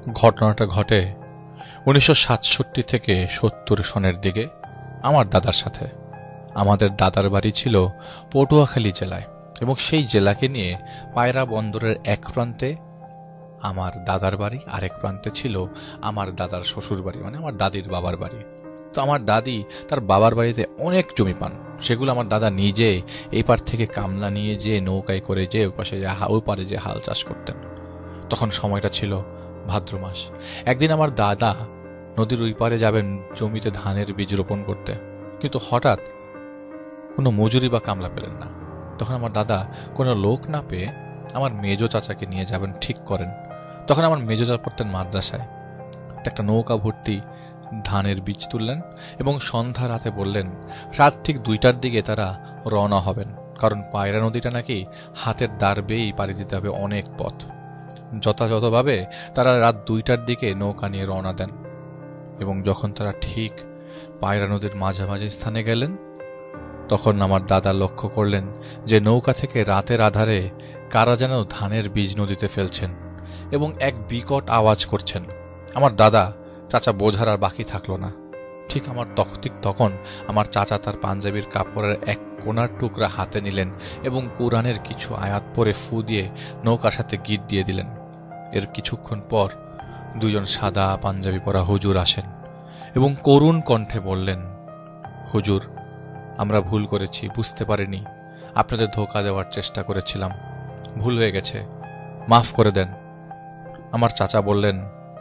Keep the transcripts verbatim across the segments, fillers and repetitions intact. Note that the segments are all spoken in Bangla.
ঘটনাটা ঘটে উনিশশো সাতষট্টি থেকে সত্তর সনের দিকে আমার দাদার সাথে। আমাদের দাদার বাড়ি ছিল পটুয়াখালী জেলায় এবং সেই জেলাকে নিয়ে পায়রা বন্দরের এক প্রান্তে আমার দাদার বাড়ি, আরেক প্রান্তে ছিল আমার দাদার শ্বশুর বাড়ি, মানে আমার দাদির বাবার বাড়ি। তো আমার দাদি তার বাবার বাড়িতে অনেক জমি পান, সেগুলো আমার দাদা নিজে এই পার থেকে কামলা নিয়ে যে নৌকায় করে যে ওই পাশে যে ওই পারে যে হাল চাষ করতেন। তখন সময়টা ছিল ভাদ্র মাস। একদিন আমার দাদা নদীর ওই পারে যাবেন জমিতে ধানের বীজ রোপণ করতে, কিন্তু হঠাৎ কোনো মজুরি বা কামলা পেলেন না। তখন আমার দাদা কোনো লোক না পেয়ে আমার মেজো চাচাকে নিয়ে যাবেন ঠিক করেন। তখন আমার মেজো চাচা পড়তেন মাদ্রাসায়। একটা নৌকা ভর্তি ধানের বীজ তুললেন এবং সন্ধ্যা রাতে বললেন রাত ঠিক দুইটার দিকে তারা রওনা হবেন, কারণ পায়রা নদীটা নাকি হাতের দ্বার বেয়েই পাড়ি দিতে হবে অনেক পথ। যথাযথভাবে তারা রাত দুইটার দিকে নৌকা নিয়ে রওনা দেন এবং যখন তারা ঠিক পায়রা নদীর মাঝামাঝি স্থানে গেলেন, তখন আমার দাদা লক্ষ্য করলেন যে নৌকা থেকে রাতের আধারে কারা যেন ধানের বীজ নদীতে ফেলছেন এবং এক বিকট আওয়াজ করছেন। আমার দাদা চাচা বোঝার আর বাকি থাকলো না। ঠিক আমার তখতিক তখন আমার চাচা তার পাঞ্জাবির কাপড়ের এক কোনার টুকরা হাতে নিলেন এবং কোরআনের কিছু আয়াত পরে ফু দিয়ে নৌকার সাথে গিট দিয়ে দিলেন। এর কিছুক্ষণ পর দুজন সাদা পাঞ্জাবি পরা হুজুর আসেন এবং করুণ কণ্ঠে বললেন, হুজুর, আমরা ভুল করেছি, বুঝতে পারিনি, আপনাদের ধোঁকা দেওয়ার চেষ্টা করেছিলাম, ভুল হয়ে গেছে, মাফ করে দেন। আমার চাচা বললেন,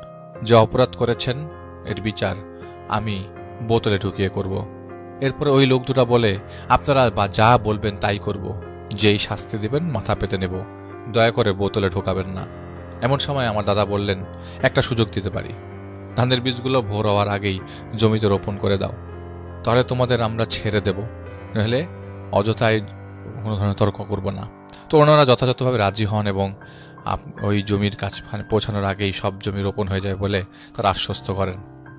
যে অপরাধ করেছেন এর বিচার আমি বোতলে ঢুকিয়ে করব। এরপরে ওই লোক দুটা বলে, আপনারা বা যা বলবেন তাই করব, যেই শাস্তি দিবেন মাথা পেতে নেব, দয়া করে বোতলে ঢোকাবেন না। এমন সময় আমার দাদা বললেন, একটা সুযোগ দিতে পারি, ধানের বীজগুলো ভোর হওয়ার আগেই জমিতে রোপণ করে দাও, তাহলে তোমাদের আমরা ছেড়ে দেব, নাহলে অযথায় কোনো ধরনের তর্ক করব না। তো ওনারা যথাযথভাবে রাজি হন এবং ওই জমির কাছ পৌঁছানোর আগেই সব জমি রোপণ হয়ে যায় বলে তারা আশ্বস্ত করেন।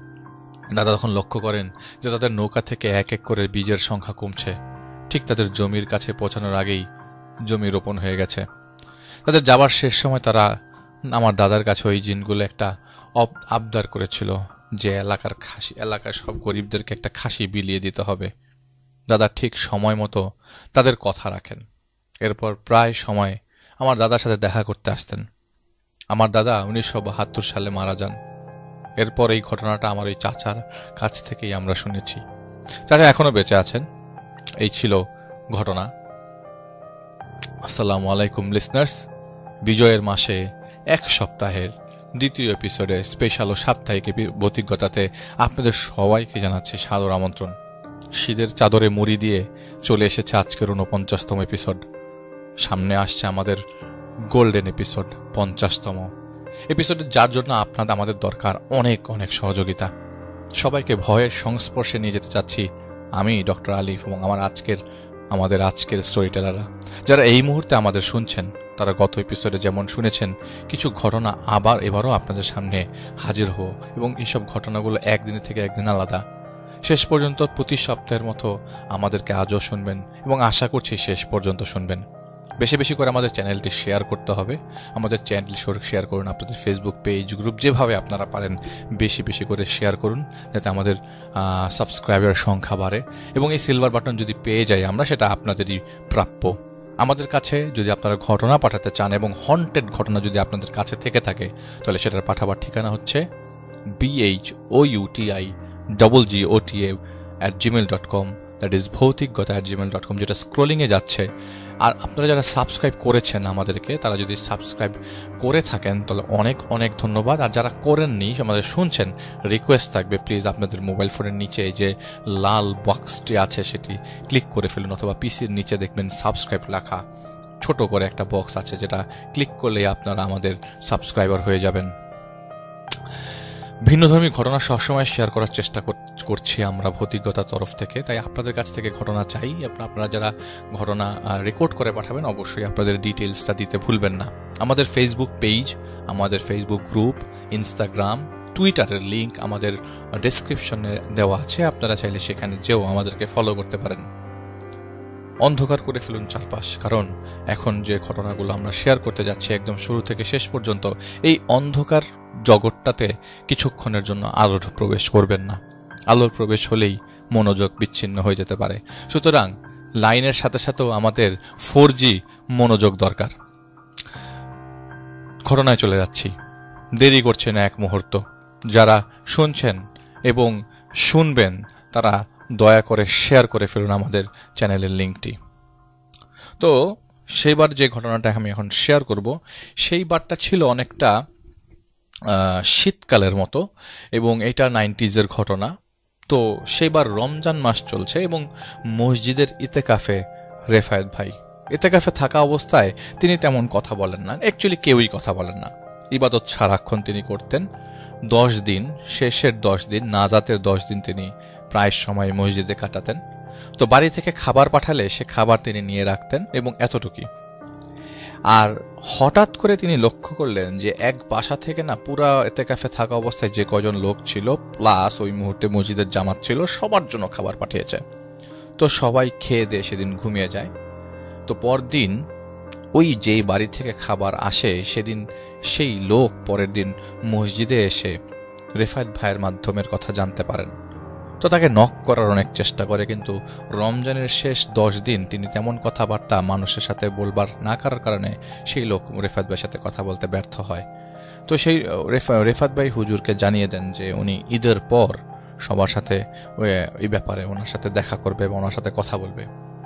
দাদা তখন লক্ষ্য করেন যে তাদের নৌকা থেকে এক এক করে বীজের সংখ্যা কমছে। ঠিক তাদের জমির কাছে পৌঁছানোর আগেই জমি রোপণ হয়ে গেছে। তাদের যাবার শেষ সময় তারা আমার দাদার কাছে ওই জিনগুলো একটা আবদার করেছিল যে এলাকার খাসি এলাকার সব গরিবদেরকে একটা খাসি বিলিয়ে দিতে হবে। দাদা ঠিক সময় মতো তাদের কথা রাখেন। এরপর প্রায় সময় আমার দাদার সাথে দেখা করতে আসতেন। আমার দাদা উনিশশো বাহাত্তর সালে মারা যান। এরপর এই ঘটনাটা আমার ওই চাচার কাছ থেকেই আমরা শুনেছি। চাচা এখনো বেঁচে আছেন। এই ছিল ঘটনা। আসসালামু আলাইকুম লিসনার্স, বিজয়ের মাসে এক সপ্তাহের দ্বিতীয় এপিসোডে স্পেশাল ও সাপ্তাহিক অভিজ্ঞতাতে আপনাদের সবাইকে জানাচ্ছি সাদর আমন্ত্রণ। শীতের চাদরে মুড়ি দিয়ে চলে এসেছে আজকের ঊনপঞ্চাশতম এপিসোড। সামনে আসছে আমাদের গোল্ডেন এপিসোড, পঞ্চাশতম এপিসোড, যার জন্য আপনাদের আমাদের দরকার অনেক অনেক সহযোগিতা। সবাইকে ভয়ের সংস্পর্শে নিয়ে যেতে চাচ্ছি আমি, ডক্টর আলিফ, এবং আমার আজকের আমাদের আজকের স্টোরি টেলাররা যারা এই মুহূর্তে আমাদের শুনছেন। তারা গত এপিসোডে যেমন শুনেছেন কিছু ঘটনা আবার এবারও আপনাদের সামনে হাজির হো, এবং এইসব ঘটনাগুলো একদিনের থেকে একদিন আলাদা। শেষ পর্যন্ত প্রতি সপ্তাহের মতো আমাদেরকে আজও শুনবেন এবং আশা করছি শেষ পর্যন্ত শুনবেন। বেশি বেশি করে আমাদের চ্যানেলটি শেয়ার করতে হবে। আমাদের চ্যানেলটি শেয়ার করুন, আপনাদের ফেসবুক পেজ, গ্রুপ, যেভাবে আপনারা পারেন বেশি বেশি করে শেয়ার করুন, যাতে আমাদের সাবস্ক্রাইবারের সংখ্যা বাড়ে এবং এই সিলভার বাটন যদি পেয়ে যাই আমরা, সেটা আপনাদেরই প্রাপ্য। আমাদের কাছে যদি আপনারা ঘটনা পাঠাতে চান এবং হন্টেড ঘটনা যদি আপনাদের কাছে থেকে থাকে, তাহলে সেটার পাঠাবার ঠিকানা হচ্ছে BH O UTI double G O T A at Gmail dot com, that is ভৌতিকগতা অ্যাট জিমেল ডট কম, যেটা স্ক্রোলিংয়ে যাচ্ছে। আর আপনারা যারা সাবস্ক্রাইব করেছেন আমাদেরকে, তারা যদি সাবস্ক্রাইব করে থাকেন তাহলে অনেক অনেক ধন্যবাদ। আর যারা করেননি, আমাদের শুনছেন, রিকোয়েস্ট থাকবে প্লিজ আপনাদের মোবাইল ফোনের নিচে যে লাল বক্সটি আছে সেটি ক্লিক করে ফেলুন, অথবা পিসির নিচে দেখবেন সাবস্ক্রাইব লেখা ছোট করে একটা বক্স আছে, যেটা ক্লিক করলেই আপনারা আমাদের সাবস্ক্রাইবার হয়ে যাবেন। ভিন্নধর্মী ঘটনা সবসময় শেয়ার করার চেষ্টা করছি আমরা ভৌতিকতার তরফ থেকে, তাই আপনাদের কাছ থেকে ঘটনা চাই। আপনারা যারা ঘটনা রেকর্ড করে পাঠাবেন অবশ্যই আপনাদের ডিটেলসটা দিতে ভুলবেন না। আমাদের ফেসবুক পেজ, আমাদের ফেসবুক গ্রুপ, ইনস্টাগ্রাম, টুইটারের লিঙ্ক আমাদের ডেসক্রিপশনে দেওয়া আছে, আপনারা চাইলে সেখানে যেও আমাদেরকে ফলো করতে পারেন। অন্ধকার করে ফেলুন চারপাশ, কারণ এখন যে ঘটনাগুলো আমরা শেয়ার করতে যাচ্ছি একদম শুরু থেকে শেষ পর্যন্ত, এই অন্ধকার জগৎটাতে কিছুক্ষণের জন্য আলোর প্রবেশ করবেন না। আলোর প্রবেশ হলেই মনোযোগ বিচ্ছিন্ন হয়ে যেতে পারে। সুতরাং লাইনের সাথে সাথেও আমাদের ফোর জি মনোযোগ দরকার। ঘটনায় চলে যাচ্ছি, দেরি করছে না এক মুহূর্ত। যারা শুনছেন এবং শুনবেন তারা দয়া করে শেয়ার করে ফেলুন আমাদের চ্যানেলের লিঙ্কটি। তো সেইবার যে ঘটনাটা আমি এখন শেয়ার করব, সেই বারটা ছিল অনেকটা শীতকালের মতো এবং এটা নাইনটিজের ঘটনা। তো সেইবার রমজান মাস চলছে এবং মসজিদের ইতেকাফে রেফায়েত ভাই, ইতেকাফে থাকা অবস্থায় তিনি তেমন কথা বলেন না, অ্যাকচুয়ালি কেউই কথা বলেন না। ইবাদত সারাক্ষণ তিনি করতেন। দশ দিন, শেষের দশ দিন, নাজাতের দশ দিন তিনি প্রায় সময় মসজিদে কাটাতেন। তো বাড়ি থেকে খাবার পাঠালে সে খাবার তিনি নিয়ে রাখতেন এবং এতটুকুই। আর হঠাৎ করে তিনি লক্ষ্য করলেন যে এক বাসা থেকে না পুরা ইতেকাফে থাকা অবস্থায় যে কজন লোক ছিল প্লাস ওই মুহূর্তে মসজিদের জামাত ছিল, সবার জন্য খাবার পাঠিয়েছে। তো সবাই খেয়ে দিয়ে সেদিন ঘুমিয়ে যায়। তো পরদিন ওই যেই বাড়ি থেকে খাবার আসে সেদিন সেই লোক পরের দিন মসজিদে এসে রেফায়েত ভাইয়ের মাধ্যমের কথা জানতে পারেন। তো তাকে নক করার অনেক চেষ্টা করে, কিন্তু রমজানের শেষ দশ দিন তিনি তেমন কথাবার্তা মানুষের সাথে বলবার না করার কারণে সেই লোক রেফায়েত ভাইয়ের সাথে কথা বলতে ব্যর্থ হয়। তো সেই রেফায়েত ভাই হুজুরকে জানিয়ে দেন যে উনি ঈদের পর সবার সাথে এই ব্যাপারে ওনার সাথে দেখা করবে এবং ওনার সাথে কথা বলবে।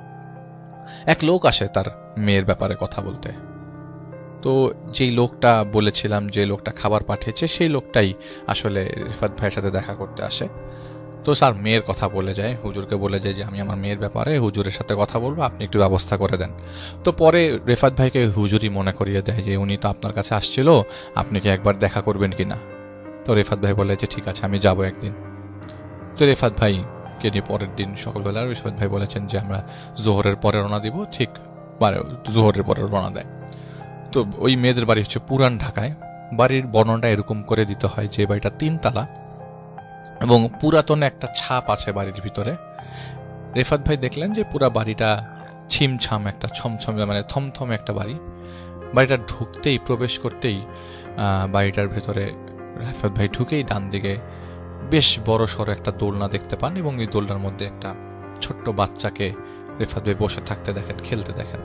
এক লোক আসে তার মেয়ের ব্যাপারে কথা বলতে। তো যেই লোকটা বলেছিলাম, যে লোকটা খাবার পাঠিয়েছে, সেই লোকটাই আসলে রেফায়েত ভাইয়ের সাথে দেখা করতে আসে। তো স্যার মেয়ের কথা বলে যায়, হুজুরকে বলে যায় যে আমি আমার মেয়ের ব্যাপারে হুজুরের সাথে কথা বলবো, আপনি একটু ব্যবস্থা করে দেন। তো পরে রেফায়েত ভাইকে হুজুরই মনে করিয়ে দেয় যে উনি তো আপনার কাছে আসছিল, আপনি কি একবার দেখা করবেন কিনা। তো রেফায়েত ভাই বলে যে ঠিক আছে, আমি যাব একদিন। তো রেফায়েত ভাইকে নিয়ে পরের দিন সকালবেলা রেফায়েত ভাই বলেছেন যে আমরা জোহরের পরে রওনা দিব। ঠিক জোহরের পরে রওনা দেয়। তো ওই মেয়েদের বাড়ি হচ্ছে পুরান ঢাকায়। বাড়ির বর্ণনাটা এরকম করে দিতে হয় যে বাড়িটা তিনতলা এবং পুরাতন একটা ছাপ আছে বাড়ির ভিতরে। রেফায়েত ভাই দেখলেন যে পুরা বাড়িটা ছিমছাম, একটা ছমছম মানে থমথমে একটা বাড়ি। বাড়িটা ঢুকতেই, প্রবেশ করতেই বাড়িটার ভেতরে রেফায়েত ভাই ঢুকেই ডান দিকে বেশ বড় সড়ো একটা দোলনা দেখতে পান এবং এই দোলনার মধ্যে একটা ছোট্ট বাচ্চাকে রেফায়েত ভাই বসে থাকতে দেখেন, খেলতে দেখেন।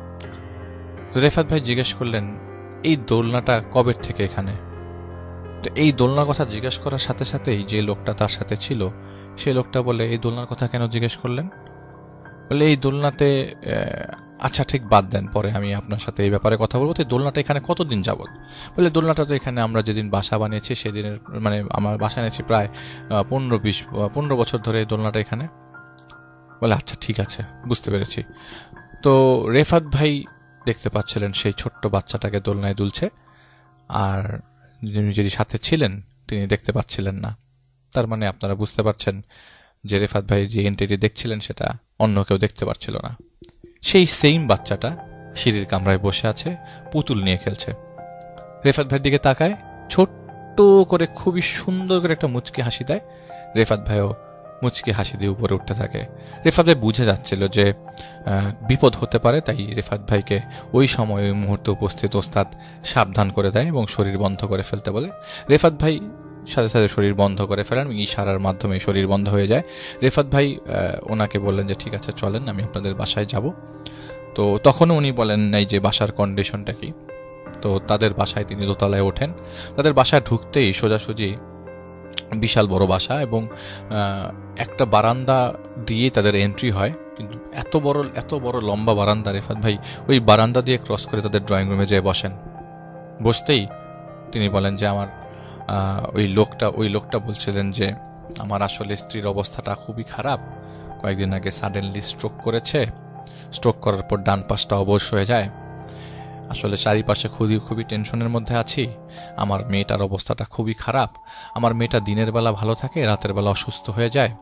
তো রেফায়েত ভাই জিজ্ঞেস করলেন এই দোলনাটা কবের থেকে এখানে। তো এই দোলনার কথা জিজ্ঞেস করার সাথে সাথেই যে লোকটা তার সাথে ছিল সেই লোকটা বলে এই দোলনার কথা কেন জিজ্ঞেস করলেন। বলে এই দোলনাতে, আচ্ছা ঠিক বাদ দেন, পরে আমি আপনার সাথে এই ব্যাপারে কথা বলবো। তো দোলনাটা এখানে কতদিন যাবত। বলে দোলনাটা তো এখানে আমরা যেদিন বাসা বানিয়েছি সেদিনের, মানে আমার বাসা নিয়েছি প্রায় পনেরো বিশ পনেরো বছর ধরে এই দোলনাটা এখানে। বলে আচ্ছা ঠিক আছে, বুঝতে পেরেছি। তো রেফায়েত ভাই দেখতে পাচ্ছিলেন সেই ছোট্ট বাচ্চাটাকে দোলনায় দুলছে, আর যিনি যিনি সাথে ছিলেন তিনি দেখতে পাচ্ছিলেন না। তার মানে আপনারা বুঝতে পারছেন যে রেফায়েত ভাই যে এন্টিটি দেখছিলেন সেটা অন্য কেউ দেখতে পাচ্ছিল না। সেই সেম বাচ্চাটা সিঁড়ির কামরায় বসে আছে, পুতুল নিয়ে খেলছে। রেফায়েত ভাইয়ের দিকে তাকায়, ছোট্ট করে খুবই সুন্দর করে একটা মুচকি হাসি দেয়। রেফায়েত ভাইও মুচকি হাসি দিয়ে উপরে উঠতে থাকে। রেফায়েত ভাই বুঝে যাচ্ছিল যে বিপদ হতে পারে, তাই রেফায়েত ভাইকে ওই সময় ওই মুহূর্তে উপস্থিত ওস্তাদ সাবধান করে দেয় এবং শরীর বন্ধ করে ফেলতে বলে। রেফায়েত ভাই সাথে সাথে শরীর বন্ধ করে ফেলেন, ইশারার মাধ্যমে শরীর বন্ধ হয়ে যায়। রেফায়েত ভাই ওনাকে বললেন যে ঠিক আছে চলেন, আমি আপনাদের বাসায় যাব। তো তখনও উনি বলেন এই যে বাসার কন্ডিশনটা কি। তো তাদের বাসায় তিনি দোতলায় ওঠেন। তাদের বাসায় ঢুকতেই সোজাসুজি বিশাল বড় বাসা এবং একটা বারান্দা দিয়ে তাদের এন্ট্রি হয়, কিন্তু এত বড় এত বড় লম্বা বারান্দা। রেফায়েত ভাই ওই বারান্দা দিয়ে ক্রস করে তাদের ড্রয়িং রুমে যেয়ে বসেন। বসতেই তিনি বলেন যে আমার ওই লোকটা ওই লোকটা বলছিলেন যে আমার আসলে স্ত্রীর অবস্থাটা খুবই খারাপ, কয়েকদিন আগে সাডেনলি স্ট্রোক করেছে। স্ট্রোক করার পর ডান পাশটা অবশ হয়ে যায়। আসলে চারিপাশে খুবই খুবই টেনশনের মধ্যে আছি। আমার মেয়েটার অবস্থাটা খুবই খারাপ। আমার মেয়েটা দিনের বেলা ভালো থাকে, রাতের বেলা অসুস্থ হয়ে যায়।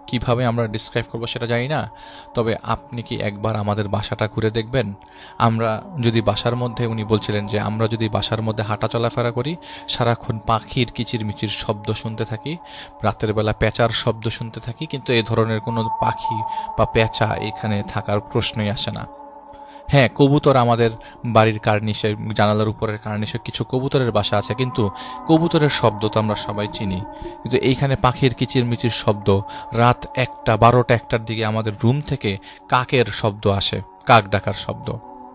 কিভাবে আমরা ডিসক্রাইব করব সেটা জানি না, তবে আপনি কি একবার আমাদের বাসাটা ঘুরে দেখবেন? আমরা যদি বাসার মধ্যে, উনি বলছিলেন যে আমরা যদি বাসার মধ্যে হাঁটা চলাফেরা করি, সারাক্ষণ পাখির কিচিরমিচির শব্দ শুনতে থাকি, রাতের বেলা পেঁচার শব্দ শুনতে থাকি, কিন্তু এই ধরনের কোনো পাখি বা পেঁচা এখানে থাকার প্রশ্নই আসে না। হ্যাঁ, কবুতর আমাদের বাড়ির কার্নিশে, জানালার উপরের কার্নিশে কিছু কবুতরের বাসা আছে, কিন্তু কবুতরের শব্দ তো আমরা সবাই চিনি, কিন্তু এইখানে পাখির কিচিরমিচির শব্দ, রাত একটা বারোটা একটার দিকে আমাদের রুম থেকে কাকের শব্দ আসে, কাক ডাকার শব্দ।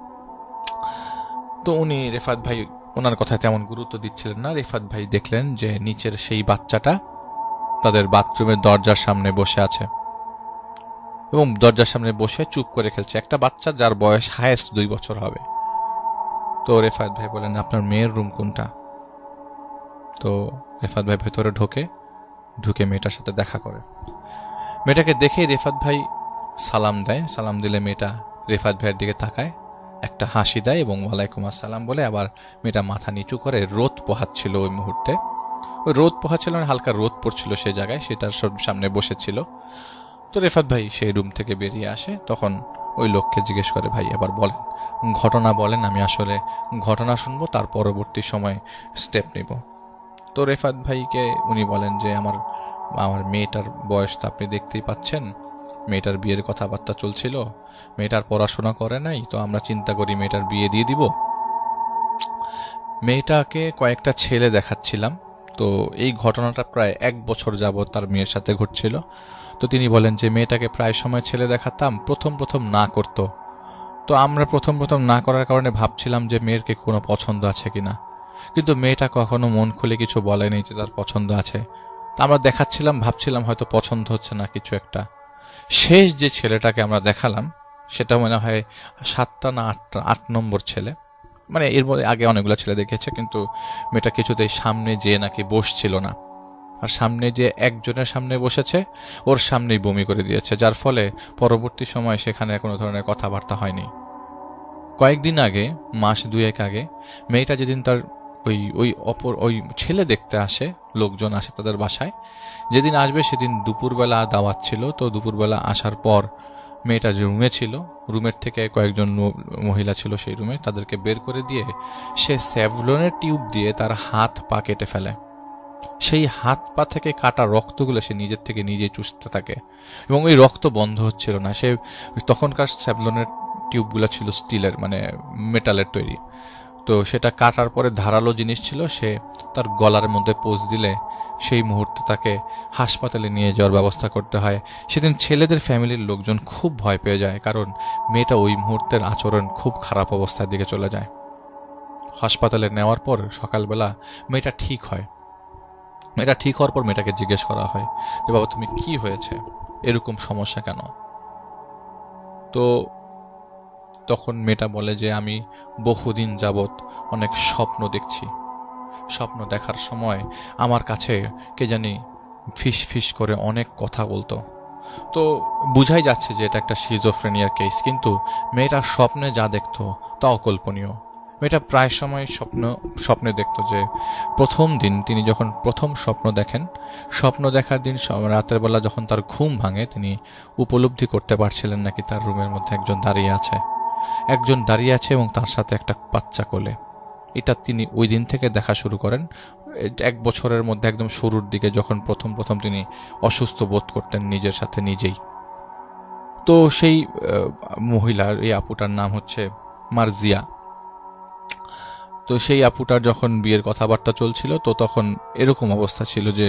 তো উনি রেফাত ভাই ওনার কথায় তেমন গুরুত্ব দিচ্ছিলেন না। রেফাত ভাই দেখলেন যে নিচের সেই বাচ্চাটা তাদের বাথরুমের দরজার সামনে বসে আছে এবং দরজার সামনে বসে চুপ করে খেলছে, একটা বাচ্চা যার বয়স হায়েস্ট দুই বছর হবে। তো রেফাত ভাই বলেন, আপনার মেয়ের রুম কোনটা? তো রেফাত ভাই ভেতরে ঢোকে, ঢুকে মেয়েটার সাথে দেখা করে। মেয়েটাকে দেখেই রেফাত ভাই সালাম দেয়। সালাম দিলে মেয়েটা রেফাত ভাইয়ের দিকে তাকায়, একটা হাসি দেয় এবং ওয়ালাইকুম আসসালাম বলে আবার মেয়েটা মাথা নিচু করে। রোদ পোহাচ্ছিল ওই মুহূর্তে, ওই রোদ পোহাচ্ছিল মানে হালকা রোদ পড়ছিল সেই জায়গায়, সেটার সব সামনে বসেছিল। তো রেফাত ভাই সেই রুম থেকে বেরিয়ে আসে, তখন ওই লোককে জিজ্ঞেস করে, ভাই এবার বলেন, ঘটনা বলেন, আমি আসলে ঘটনা শুনবো, তার পরবর্তী সময় স্টেপ নিব। তো রেফাত ভাইকে উনি বলেন যে আমার আমার মেয়েটার বয়স তো আপনি দেখতেই পাচ্ছেন, মেয়েটার বিয়ের কথাবার্তা চলছিল, মেয়েটার পড়াশোনা করে নাই, তো আমরা চিন্তা করি মেয়েটার বিয়ে দিয়ে দিব। মেয়েটাকে কয়েকটা ছেলে দেখাচ্ছিলাম, তো এই ঘটনাটা প্রায় এক বছর যাবত তার মেয়ের সাথে ঘটছিল। তো তিনি বলেন যে মেয়েটাকে প্রায় সময় ছেলে দেখাতাম, প্রথম প্রথম না করত, তো আমরা প্রথম প্রথম না করার কারণে ভাবছিলাম যে মেয়ের কি কোনো পছন্দ আছে কিনা, কিন্তু মেয়েটা কখনো মন খুলে কিছু বলেনি যে তার পছন্দ আছে। তা আমরা দেখাচ্ছিলাম, ভাবছিলাম হয়তো পছন্দ হচ্ছে না কিছু একটা। শেষ যে ছেলেটাকে আমরা দেখালাম সেটা মনে হয় সাতটা না আটটা আট নম্বর ছেলে, মানে এর মধ্যে আগে অনেকগুলো ছেলে দেখেছে, কিন্তু মেয়েটা কিছুতেই সামনে যেয়ে নাকি বসছিল না, আর সামনে যে একজনের সামনে বসেছে ওর সামনেই বমি করে দিয়েছে, যার ফলে পরবর্তী সময় সেখানে কোনো ধরনের কথাবার্তা হয়নি। কয়েকদিন আগে, মাস দুয়েক আগে, মেয়েটা যেদিন তার ওই ওই অপর ওই ছেলে দেখতে আসে, লোকজন আসে তাদের বাসায়, যেদিন আসবে সেদিন দুপুরবেলা দাওয়াত ছিল। তো দুপুরবেলা আসার পর মেয়েটা যে রুমে ছিল, রুমের থেকে কয়েকজন মহিলা ছিল সেই রুমে, তাদেরকে বের করে দিয়ে সে স্যাভলনের টিউব দিয়ে তার হাত পা কেটে ফেলে। সেই হাত পা থেকে কাটা রক্তগুলো সে নিজের থেকে নিজেই চুষতে থাকে এবং ওই রক্ত বন্ধ হচ্ছিল না। সে তখনকার স্যাভলনের টিউবগুলো ছিল স্টিলের, মানে মেটালের তৈরি, তো সেটা কাটার পরে ধারালো জিনিস ছিল, সে তার গলার মধ্যে পোঁচ দিলে সেই মুহূর্তে তাকে হাসপাতালে নিয়ে যাওয়ার ব্যবস্থা করতে হয়। সেদিন ছেলেদের ফ্যামিলির লোকজন খুব ভয় পেয়ে যায়, কারণ মেয়েটা ওই মুহূর্তের আচরণ খুব খারাপ অবস্থার দিকে চলে যায়। হাসপাতালে নেওয়ার পর সকালবেলা মেয়েটা ঠিক হয়। মেয়েটা ঠিক হওয়ার পর মেয়েটাকে জিজ্ঞেস করা হয় যে বাবা তুমি কি হয়েছে, এরকম সমস্যা কেন? তো তখন মেয়েটা বলে যে আমি বহুদিন যাবৎ অনেক স্বপ্ন দেখছি, স্বপ্ন দেখার সময় আমার কাছে কে জানি ফিস ফিস করে অনেক কথা বলতো। তো বুঝাই যাচ্ছে যে এটা একটা সিজোফ্রেনিয়ার কেস, কিন্তু মেয়েটা স্বপ্নে যা দেখতো তা অকল্পনীয়। মেয়েটা প্রায় সময় স্বপ্ন স্বপ্নে দেখতো যে প্রথম দিন তিনি যখন প্রথম স্বপ্ন দেখেন, স্বপ্ন দেখার দিন রাতের বেলা যখন তার ঘুম ভাঙে, তিনি উপলব্ধি করতে পারছিলেন নাকি তার রুমের মধ্যে একজন দাঁড়িয়ে আছে, একজন দাঁড়িয়ে আছে এবং তার সাথে একটা বাচ্চা কোলে। এটা তিনি ওই দিন থেকে দেখা শুরু করেন, এক বছরের মধ্যে একদম শুরুর দিকে যখন প্রথম প্রথম তিনি অসুস্থ বোধ করতেন নিজের সাথে নিজেই। তো সেই মহিলার, এই আপুটার নাম হচ্ছে মার্জিয়া। তো সেই আপুটার যখন বিয়ের কথাবার্তা চলছিল, তো তখন এরকম অবস্থা ছিল যে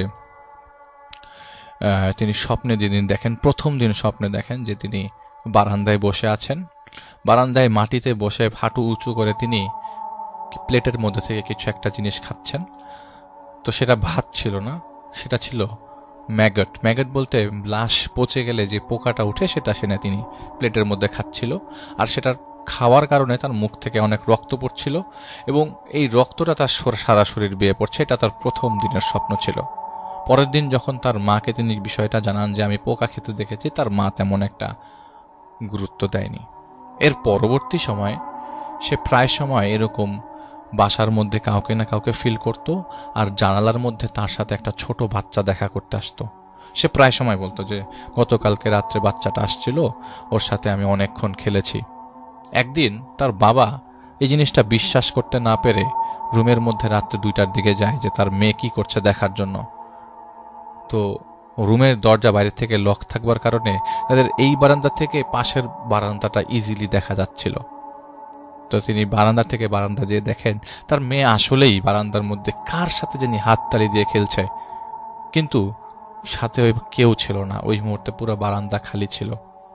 তিনি স্বপ্নে যেদিন দেখেন, প্রথম দিন স্বপ্নে দেখেন যে তিনি বারান্দায় বসে আছেন, বারান্দায় মাটিতে বসে হাঁটু উঁচু করে তিনি প্লেটের মধ্যে থেকে কিছু একটা জিনিস খাচ্ছেন। তো সেটা ভাত ছিল না, সেটা ছিল ম্যাগট। ম্যাগট বলতে লাশ পচে গেলে যে পোকাটা উঠে, সেটা সেনে তিনি প্লেটের মধ্যে খাচ্ছিল, আর সেটার খাওয়ার কারণে তার মুখ থেকে অনেক রক্ত পড়ছিল এবং এই রক্তটা তার সারা শরীর বেয়ে পড়ছে। এটা তার প্রথম দিনের স্বপ্ন ছিল। পরের দিন যখন তার মাকে তিনি বিষয়টা জানান যে আমি পোকা খেতে দেখেছি, তার মা তেমন একটা গুরুত্ব দেয়নি। এর পরবর্তী সময় সে প্রায় সময় এরকম বাসার মধ্যে কাউকে না কাউকে ফিল করত, আর জানালার মধ্যে তার সাথে একটা ছোট বাচ্চা দেখা করতে আসতো। সে প্রায় সময় বলতো যে গতকালকে রাত্রে বাচ্চাটা আসছিল, ওর সাথে আমি অনেকক্ষণ খেলেছি। একদিন তার বাবা এই জিনিসটা বিশ্বাস করতে না পেরে রুমের মধ্যে রাত্রে দুইটার দিকে যায় যে তার মেয়ে কি করছে দেখার জন্য। তো রুমের দরজা বাইরে থেকে লক থাকবার কারণে তাদের এই বারান্দা থেকে পাশের বারান্দাটা ইজিলি দেখা যাচ্ছিল। তো তিনি বারান্দা থেকে বারান্দা যেয়ে দেখেন তার মেয়ে আসলেই বারান্দার মধ্যে কার সাথে জানি হাততালি দিয়ে খেলছে, কিন্তু সাথে ওই কেউ ছিল না। ওই মুহূর্তে পুরো বারান্দা খালি ছিল।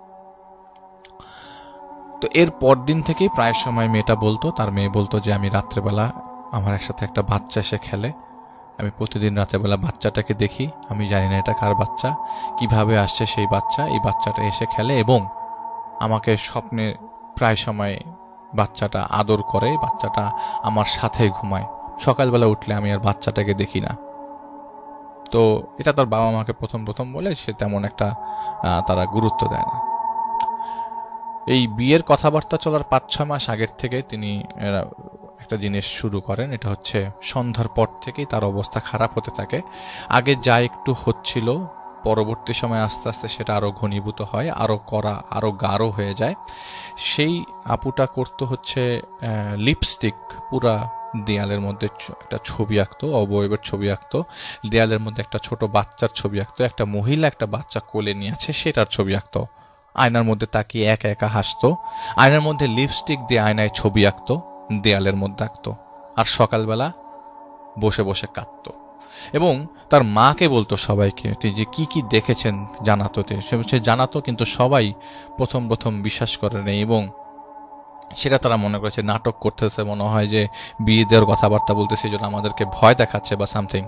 তো এর পর দিন থেকেই প্রায় সময় মেয়েটা বলতো, তার মেয়ে বলতো যে আমি রাত্রেবেলা আমার একসাথে একটা বাচ্চা এসে খেলে, আমি প্রতিদিন রাত্রেবেলা বাচ্চাটাকে দেখি, আমি জানি না এটা কার বাচ্চা, কিভাবে আসছে সেই বাচ্চা, এই বাচ্চাটা এসে খেলে এবং আমাকে স্বপ্নে প্রায় সময় বাচ্চাটা আদর করে, বাচ্চাটা আমার সাথে ঘুমায়। সকালবেলা উঠলে আমি আর বাচ্চাটাকে দেখি না। তো এটা তার বাবা মাকে প্রথম প্রথম বলে, সে তেমন একটা তারা গুরুত্ব দেয় না। এই বিয়ের কথাবার্তা চলার পাঁচ ছয় মাস আগের থেকে তিনি একটা জিনিস শুরু করেন, এটা হচ্ছে সন্ধ্যার পর থেকেই তার অবস্থা খারাপ হতে থাকে। আগে যা একটু হচ্ছিল, পরবর্তী সময় আস্তে আস্তে সেটা আরও ঘনীভূত হয়, আরও করা, আরও গাঢ় হয়ে যায়। সেই আপুটা করতো হচ্ছে লিপস্টিক পুরা দেয়ালের মধ্যে একটা ছবি আঁকতো, অবয়বের ছবি আঁকতো, দেয়ালের মধ্যে একটা ছোট বাচ্চার ছবি আঁকতো, একটা মহিলা একটা বাচ্চা কোলে নিয়ে আছে সেটার ছবি আঁকতো, আয়নার মধ্যে তাকিয়ে একা একা হাসতো, আয়নার মধ্যে লিপস্টিক দিয়ে আয়নায় ছবি আঁকতো, দেয়ালের মধ্যে আঁকতো, আর সকালবেলা বসে বসে কাঁদতো এবং তার মাকে বলতো সবাইকে যে কি কি দেখেছেন জানাতো। সে জানাতো, কিন্তু সবাই প্রথম প্রথম বিশ্বাস করে নেই এবং সেটা তারা মনে করেছে নাটক করতেছে, মনে হয় যে বিয়ে দেওয়ার কথাবার্তা বলতেছে, এই জন্য আমাদেরকে ভয় দেখাচ্ছে বা সামথিং।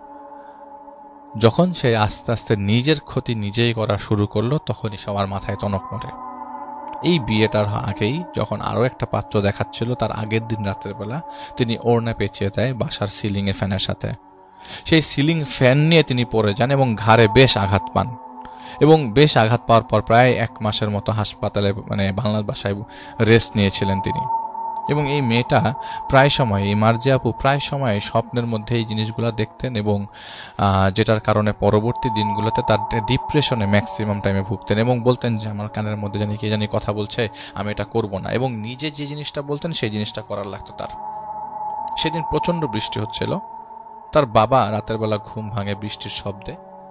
যখন সে আস্তে আস্তে নিজের ক্ষতি নিজেই করা শুরু করলো, তখনই সবার মাথায় টনক নড়ে। এই বিয়েটার আগেই যখন আরও একটা পাত্র দেখাচ্ছিল, তার আগের দিন রাতের বেলা তিনি ওড়না পেঁচিয়ে দেয় বাসার সিলিংয়ে ফ্যানের সাথে। সেই সিলিং ফ্যান নিয়ে তিনি পড়ে যান এবং ঘাড়ে বেশ আঘাত পান এবং বেশ আঘাত পাওয়ার পর প্রায় এক মাসের মতো হাসপাতালে, মানে বাংলার বাসায় রেস্ট নিয়েছিলেন তিনি। এবং এই মেয়েটা প্রায় সময়, এই মার্জিয়া আপু প্রায় সময় স্বপ্নের মধ্যে এই জিনিসগুলো দেখতেন এবং যেটার কারণে পরবর্তী দিনগুলোতে তার ডিপ্রেশনে ম্যাক্সিমাম টাইমে ভুগতেন এবং বলতেন যে আমার কানের মধ্যে জানি কে জানি কথা বলছে, আমি এটা করব না। এবং নিজে যে জিনিসটা বলতেন সেই জিনিসটা করার লাগতো তার। সেদিন প্রচণ্ড বৃষ্টি হচ্ছিল, তার বাবা রাতের বেলা ঘুম ভাঙে বৃষ্টির শব্দে।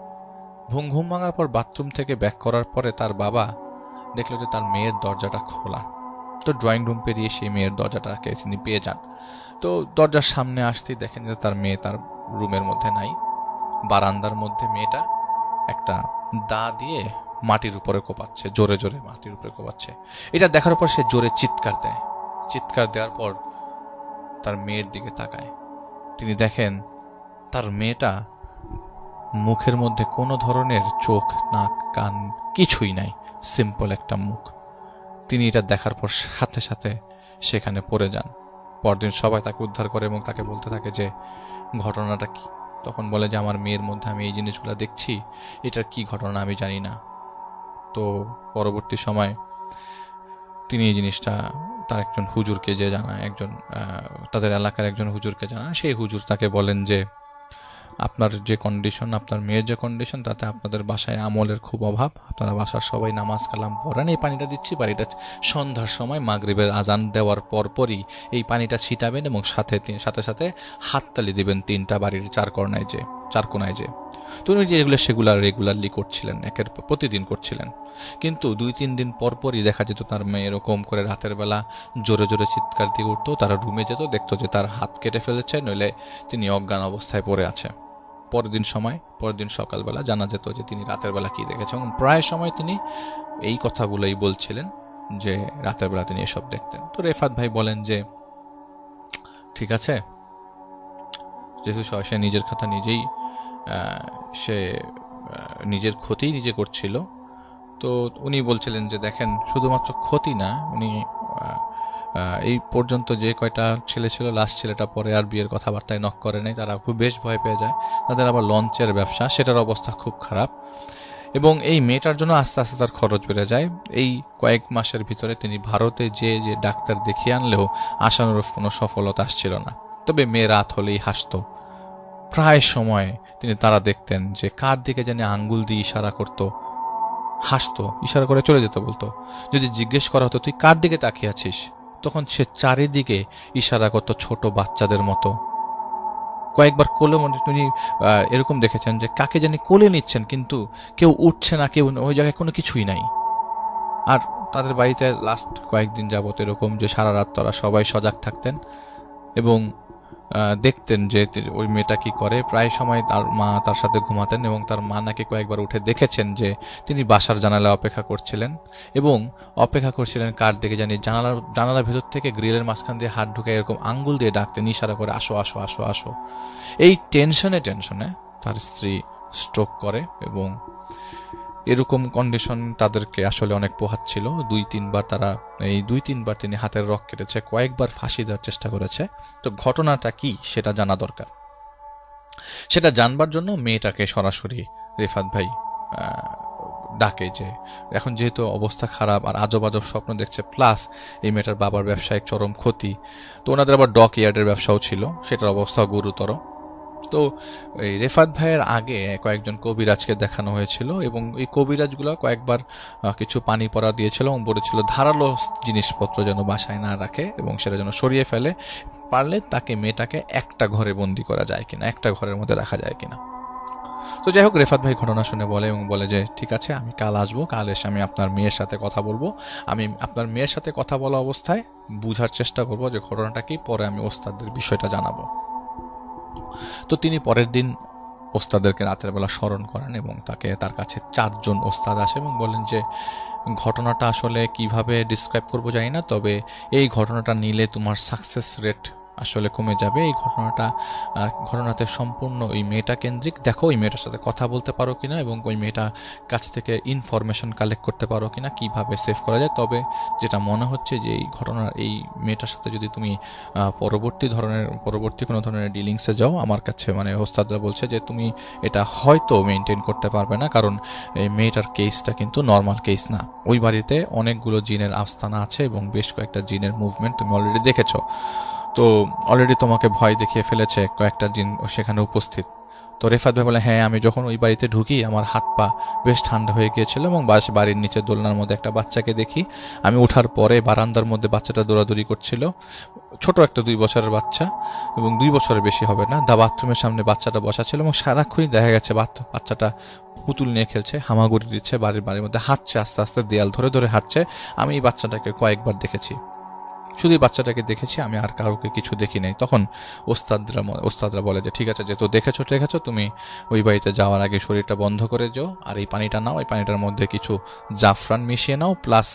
ঘুম ঘুম ভাঙার পর বাথরুম থেকে ব্যাক করার পরে তার বাবা দেখলো যে তার মেয়ের দরজাটা খোলা। তো ড্রয়িং রুম পেরিয়ে সেই মেয়ের দরজাটাকে তিনি পেয়ে যান। তো দরজার সামনে আসতেই দেখেন যে তার মেয়ে তার রুমের মধ্যে নাই। বারান্দার মধ্যে মেয়েটা একটা দা দিয়ে মাটির উপরে কোপাচ্ছে, জোরে জোরে মাটির উপরে কোপাচ্ছে। এটা দেখার পর সে জোরে চিৎকার দেয়। চিৎকার দেওয়ার পর তার মেয়ের দিকে তাকায়। তিনি দেখেন তার মেয়েটা মুখের মধ্যে কোনো ধরনের চোখ, নাক, কান কিছুই নাই, সিম্পল একটা মুখ। তিনি এটা দেখার পর সাথে সাথে সেখানে পড়ে যান। পরদিন সবাই তাকে উদ্ধার করে এবং তাকে বলতে থাকে যে ঘটনাটা কি। তখন বলে যে আমার মেয়ের মধ্যে আমি এই জিনিসগুলো দেখছি, এটার কি ঘটনা আমি জানি না। তো পরবর্তী সময় তিনি এই জিনিসটা তার একজন হুজুরকে যে জানায়, একজন তাদের এলাকার একজন হুজুরকে জানান। সেই হুজুর তাকে বলেন যে আপনার যে কন্ডিশন, আপনার মেয়ের যে কন্ডিশন, তাতে আপনাদের বাসায় আমলের খুব অভাব, আপনারা বাসার সবাই নামাজ কালাম পড়েন, এই পানিটা দিচ্ছি, বাড়িটা সন্ধ্যার সময় মাগরিবের আজান দেওয়ার পরপরই এই পানিটা ছিটাবেন এবং সাথে সাথে সাথে হাততালি দিবেন তিনটা বাড়ির চার কোণায় যে চার কোণায় যে তো উনি যেগুলো সেগুলো রেগুলারলি করছিলেন, একের প্রতিদিন করছিলেন। কিন্তু দুই তিন দিন পরপরই দেখা যেত তার মেয়ে এরকম করে রাতের বেলা জোরে জোরে চিৎকার দিয়ে উঠতো, তারা রুমে যেত, দেখতো যে তার হাত কেটে ফেলেছে, নইলে তিনি অজ্ঞান অবস্থায় পড়ে আছে। পরের দিন সময় পরের দিন সকালবেলা জানা যেত যে তিনি রাতের বেলা কি দেখেছেন। প্রায় সময় তিনি এই কথাগুলোই বলছিলেন যে রাতের বেলা তিনি এসব দেখতেন। তো রেফাত ভাই বলেন যে ঠিক আছে, যেহেতু সে নিজের কথা নিজেই, সে নিজের ক্ষতি নিজে করছিল, তো উনি বলছিলেন যে দেখেন শুধুমাত্র ক্ষতি না, উনি এই পর্যন্ত যে কয়টা ছেলে ছিল, লাস্ট ছেলেটা পরে আর বিয়ের কথাবার্তায় নক করে নাই, তারা খুব বেশ ভয় পেয়ে যায়। তাদের আবার লঞ্চের ব্যবসা, সেটার অবস্থা খুব খারাপ এবং এই মেয়েটার জন্য আস্তে আস্তে তার খরচ বেড়ে যায়। এই কয়েক মাসের ভিতরে তিনি ভারতে যে যে ডাক্তার দেখিয়ে আনলেও আশানুরূপ কোনো সফলতা আসছিল না। তবে মেয়ে রাত হলেই হাসতো, প্রায় সময় তিনি তারা দেখতেন যে কার দিকে যেন আঙ্গুল দিয়ে ইশারা করত, হাসতো, ইশারা করে চলে যেতে বলতো। যদি জিজ্ঞেস করা হতো তুই কার দিকে তাকিয়ে আছিস, তখন সে চারিদিকে ইশারা করতো ছোট বাচ্চাদের মতো। কয়েকবার কোলে মনে তিনি এরকম দেখেছেন যে কাকে জানি কোলে নিচ্ছেন, কিন্তু কেউ উঠছে না, কেউ ওই জায়গায় কোনো কিছুই নাই। আর তাদের বাড়িতে লাস্ট কয়েকদিন যাবত এরকম যে সারা রাত তারা সবাই সজাগ থাকতেন এবং দেখতেন যে ওই মেয়েটা কি করে। প্রায় সময় তার মা তার সাথে ঘুমাতেন এবং তার মা নাকি কয়েকবার উঠে দেখেছেন যে তিনি বাসার জানালায় অপেক্ষা করছিলেন এবং অপেক্ষা করছিলেন কার দিকে জানি, জানালার জানালার ভেতর থেকে গ্রিলের মাঝখান দিয়ে হাত ঢুকে এরকম আঙ্গুল দিয়ে ডাকতেন, ইশারা করে আসো আসো আসো আসো। এই টেনশনে টেনশনে তার স্ত্রী স্ট্রোক করে এবং এরকম কন্ডিশন তাদেরকে আসলে অনেক পোহাচ্ছিল। দুই তিনবার তারা এই দুই তিনবার তিনি হাতের রক কেটেছে, কয়েকবার ফাঁসি দেওয়ার চেষ্টা করেছে। তো ঘটনাটা কি সেটা জানা দরকার। সেটা জানবার জন্য মেয়েটাকে সরাসরি রেফাত ভাই ডাকে যে এখন যেহেতু অবস্থা খারাপ আর আজব আজব স্বপ্ন দেখছে, প্লাস এই মেয়েটার বাবার ব্যবসায়িক চরম ক্ষতি, তো ওনাদের আবার ডক ইয়ার্ডের ব্যবসাও ছিল, সেটার অবস্থা গুরুতর। তো এই রেফাত ভাইয়ের আগে কয়েকজন কবিরাজকে দেখানো হয়েছিল এবং এই কবিরাজগুলো কয়েকবার কিছু পানি পড়া দিয়েছিল এবং বলেছিল ধারালো জিনিসপত্র যেন বাসায় না রাখে এবং সেটা যেন সরিয়ে ফেলে, পারলে তাকে মেয়েটাকে একটা ঘরে বন্দি করা যায় কিনা, একটা ঘরের মধ্যে রাখা যায় কিনা। তো যাই হোক, রেফাত ভাই ঘটনা শুনে বলে এবং বলে যে ঠিক আছে, আমি কাল আসবো, কাল এসে আমি আপনার মেয়ের সাথে কথা বলবো, আমি আপনার মেয়ের সাথে কথা বলা অবস্থায় বুঝার চেষ্টা করবো যে ঘটনাটা কি, পরে আমি ওস্তাদের বিষয়টা জানাবো। তো তিনি পরের দিন ওস্তাদেরকে রাতের বেলা স্মরণ করেন এবং তাকে তার কাছে চারজন ওস্তাদ আসে এবং বলেন যে ঘটনাটা আসলে কিভাবে ডিসক্রাইব করবো জানি না, তবে এই ঘটনাটা নিলে তোমার সাকসেস রেট আসলে কমে যাবে। এই ঘটনাটা ঘটনাতে সম্পূর্ণ ওই মেয়েটা কেন্দ্রিক, দেখো ওই মেয়েটার সাথে কথা বলতে পারো কিনা এবং ওই মেয়েটার কাছ থেকে ইনফরমেশন কালেক্ট করতে পারো কিনা, কিভাবে সেভ করা যায়। তবে যেটা মনে হচ্ছে যে এই ঘটনার এই মেয়েটার সাথে যদি তুমি পরবর্তী ধরনের পরবর্তী কোনো ধরনের ডিলিংসে যাও, আমার কাছে মানে ওস্তাদরা বলছে যে তুমি এটা হয়তো মেনটেন করতে পারবে না, কারণ এই মেয়েটার কেসটা কিন্তু নর্মাল কেস না। ওই বাড়িতে অনেকগুলো জিনের আস্তানা আছে এবং বেশ কয়েকটা জিনের মুভমেন্ট তুমি অলরেডি দেখেছো। তো অলরেডি তোমাকে ভয় দেখিয়ে ফেলেছে কয়েকটা জিন সেখানে উপস্থিত। তো রেফাত ভাই বলে হ্যাঁ, আমি যখন ওই বাড়িতে ঢুকি আমার হাত পা বেশ ঠান্ডা হয়ে গিয়েছিল এবং বাড়ির নিচে দোলনার মধ্যে একটা বাচ্চাকে দেখি। আমি ওঠার পরে বারান্দার মধ্যে বাচ্চাটা দৌড়াদৌড়ি করছিল, ছোট একটা দুই বছরের বাচ্চা এবং দুই বছরের বেশি হবে না। দা বাথরুমের সামনে বাচ্চাটা বসা ছিল এবং সারাক্ষণই দেখা গেছে বাচ্চাটা পুতুল নিয়ে খেলছে, হামাগুড়ি দিচ্ছে, বাড়ির বাড়ির মধ্যে হাঁটছে, আস্তে আস্তে দেয়াল ধরে ধরে হাঁটছে। আমি এই বাচ্চাটাকে কয়েকবার দেখেছি, শুধু বাচ্চাটাকে দেখেছি, আমি আর কাউকে কিছু দেখি নাই। তখন ওস্তাদরা ওস্তাদরা বলে যে ঠিক আছে, যেহেতু দেখেছো দেখেছো তুমি ওই বাড়িতে যাওয়ার আগে শরীরটা বন্ধ করে যাও, আর এই পানিটা নাও, এই পানিটার মধ্যে কিছু জাফরান মিশিয়ে নাও, প্লাস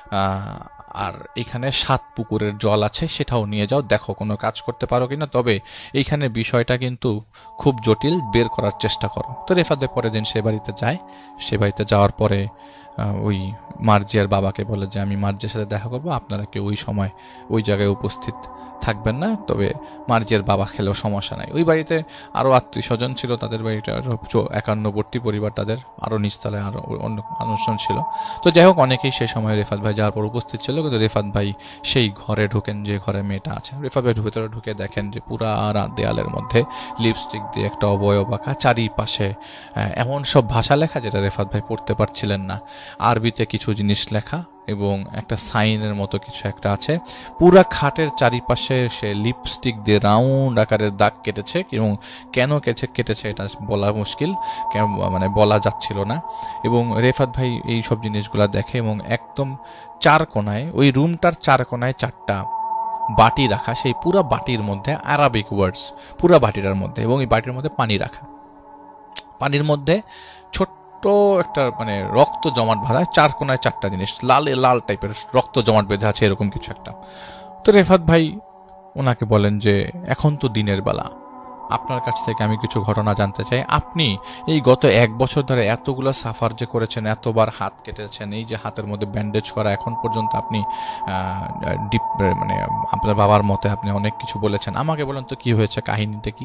আর এখানে সাত পুকুরের জল আছে সেটাও নিয়ে যাও, দেখো কোনো কাজ করতে পারো কিনা। তবে এইখানে বিষয়টা কিন্তু খুব জটিল, বের করার চেষ্টা করো। তো রেফাত ভাই পরের দিন সে বাড়িতে যায়। সে বাড়িতে যাওয়ার পরে ওই মার্জিয়ার বাবাকে বলে যে আমি মার্জিয়ার সাথে দেখা করবো, আপনারা কেউ ওই সময় ওই জায়গায় উপস্থিত থাকবেন না, তবে মার্জিয়ার বাবা খেলেও সমস্যা নাই। ওই বাড়িতে আরও আত্মীয় স্বজন ছিল, তাদের বাড়িটা একান্নবর্তী পরিবার, তাদের আরও নিচতলায় আরও অন্য মানুষজন ছিল। তো যাই হোক, অনেকেই সেই সময় রেফাত ভাই যাওয়ার পর উপস্থিত ছিল, কিন্তু রেফাত ভাই সেই ঘরে ঢোকেন যে ঘরে মেয়েটা আছে। রেফাত ভাই ভেতরে ঢুকে দেখেন যে পুরা দেয়ালের মধ্যে লিপস্টিক দিয়ে একটা অবয়ব আঁকা, চারিপাশে এমন সব ভাষা লেখা যেটা রেফাত ভাই পড়তে পারছিলেন না। আরবিতে কিছু জিনিস লেখা এবং একটা সাইনের মতো কিছু একটা আছে। পুরা খাটের চারিপাশে সে লিপস্টিক দিয়ে রাউন্ড আকারের দাগ কেটেছে এবং কেন কেটে কেটেছে এটা বলা মুশকিল, মানে বলা যাচ্ছিল না। এবং রেফাত ভাই এই সব জিনিসগুলা দেখে এবং একদম চার কোনায়, ওই রুমটার চার কোনায় চারটা বাটি রাখা, সেই পুরা বাটির মধ্যে আরাবিক ওয়ার্ডস পুরা বাটিটার মধ্যে, এবং এই বাটির মধ্যে পানি রাখা, পানির মধ্যে ছোট্ট একটা মানে রক্ত জমাট বাঁধা, চার কোনায় চারটা জিনিস লালে লাল টাইপের রক্ত জমাট বেঁধে আছে, এরকম কিছু একটা। তো রেফাত ভাই ওনাকে বলেন যে এখন তো দিনের বেলা, আপনার কাছ থেকে আমি কিছু ঘটনা জানতে চাই। আপনি এই গত এক বছর ধরে এতগুলো সাফার যে করেছেন, এতবার হাত কেটেছেন, এই যে হাতের মধ্যে ব্যান্ডেজ করা, এখন পর্যন্ত আপনি ডিপ মানে আপনার বাবার মতে আপনি অনেক কিছু বলেছেন, আমাকে বলেন তো কি হয়েছে, কাহিনীটা কি?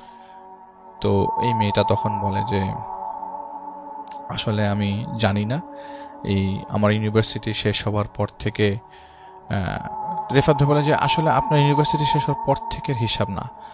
তো এই মেয়েটা তখন বলে যে আসলে আমি জানি না, এই আমার ইউনিভার্সিটি শেষ হওয়ার পর থেকে, রেফাত ভাই বলে যে আসলে আপনার ইউনিভার্সিটি শেষ হওয়ার পর থেকে হিসাব না,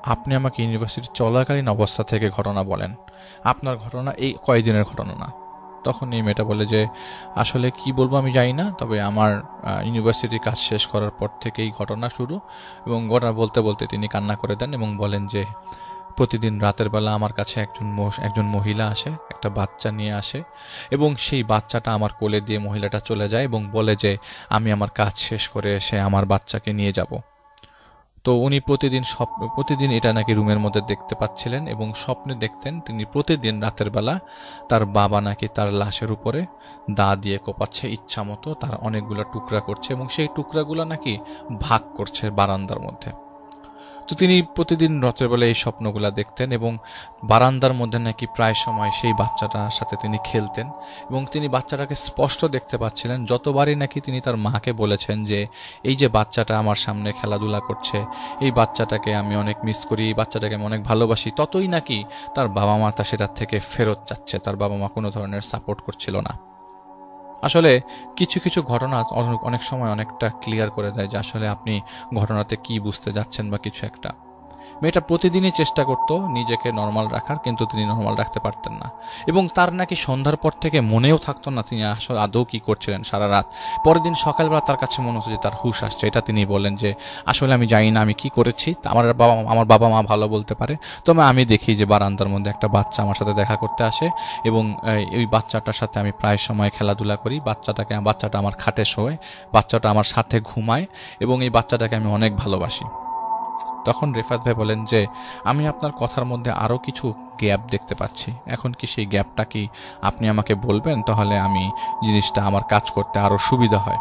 আপনি আমাকে ইউনিভার্সিটি চলাকালীন অবস্থা থেকে ঘটনা বলেন, আপনার ঘটনা এই কয়েকদিনের ঘটনা না। তখন এই মেয়েটা বলে যে আসলে কি বলবো আমি জানি না, তবে আমার ইউনিভার্সিটির কাজ শেষ করার পর থেকেই ঘটনা শুরু। এবং ঘটনা বলতে বলতে তিনি কান্না করে দেন এবং বলেন যে প্রতিদিন রাতের বেলা আমার কাছে একজন একজন মহিলা আসে, একটা বাচ্চা নিয়ে আসে এবং সেই বাচ্চাটা আমার কোলে দিয়ে মহিলাটা চলে যায় এবং বলে যে আমি আমার কাজ শেষ করে এসে আমার বাচ্চাকে নিয়ে যাব। তো উনি প্রতিদিন স্বপ্ন প্রতিদিন এটা নাকি রুমের মধ্যে দেখতে পাচ্ছিলেন এবং স্বপ্নে দেখতেন তিনি প্রতিদিন রাতের বেলা তার বাবা নাকি তার লাশের উপরে দা দিয়ে কোপাচ্ছে ইচ্ছা মতো, তার অনেকগুলো টুকরা করছে এবং সেই টুকরাগুলো নাকি ভাগ করছে বারান্দার মধ্যে। তো তিনি প্রতিদিন রাতের বেলা এই স্বপ্নগুলো দেখতেন এবং বারান্দার মধ্যে নাকি প্রায় সময় সেই বাচ্চাটার সাথে তিনি খেলতেন এবং তিনি বাচ্চাটাকে স্পষ্ট দেখতে পাচ্ছিলেন। যতবারই নাকি তিনি তার মাকে বলেছেন যে এই যে বাচ্চাটা আমার সামনে খেলাধুলা করছে, এই বাচ্চাটাকে আমি অনেক মিস করি, এই বাচ্চাটাকে আমি অনেক ভালোবাসি, ততই নাকি তার বাবা মা তা সেটার থেকে ফেরত যাচ্ছে, তার বাবা মা কোনো ধরনের সাপোর্ট করছিল না। আসলে কিছু কিছু ঘটনা অনেক সময় অনেকটা ক্লিয়ার করে দেয় যে আসলে আপনি ঘটনাতে কি বুঝতে যাচ্ছেন বা কিছু একটা। মেয়েটা প্রতিদিনই চেষ্টা করত নিজেকে নর্মাল রাখার, কিন্তু তিনি নর্মাল রাখতে পারতেন না এবং তার নাকি সন্ধ্যার পর থেকে মনেও থাকতো না তিনি আসলে আদৌ কি করছিলেন সারা রাত। পরের দিন সকালবেলা তার কাছে মনে হচ্ছে যে তার হুঁশ আসছে। এটা তিনি বলেন যে আসলে আমি জানি না আমি কি করেছি, আমার বাবা আমার বাবা মা ভালো বলতে পারে। তবে আমি দেখি যে বারান্দার মধ্যে একটা বাচ্চা আমার সাথে দেখা করতে আসে এবং এই বাচ্চাটার সাথে আমি প্রায় সময় খেলাধুলা করি, বাচ্চাটাকে বাচ্চাটা আমার খাটে শোয়, বাচ্চাটা আমার সাথে ঘুমায় এবং এই বাচ্চাটাকে আমি অনেক ভালোবাসি। তখন রেফাত ভাই বলেন যে আমি আপনার কথার মধ্যে আরও কিছু গ্যাপ দেখতে পাচ্ছি, এখন কি সেই গ্যাপটা কি আপনি আমাকে বলবেন, তাহলে আমি জিনিসটা আমার কাজ করতে আরও সুবিধা হয়।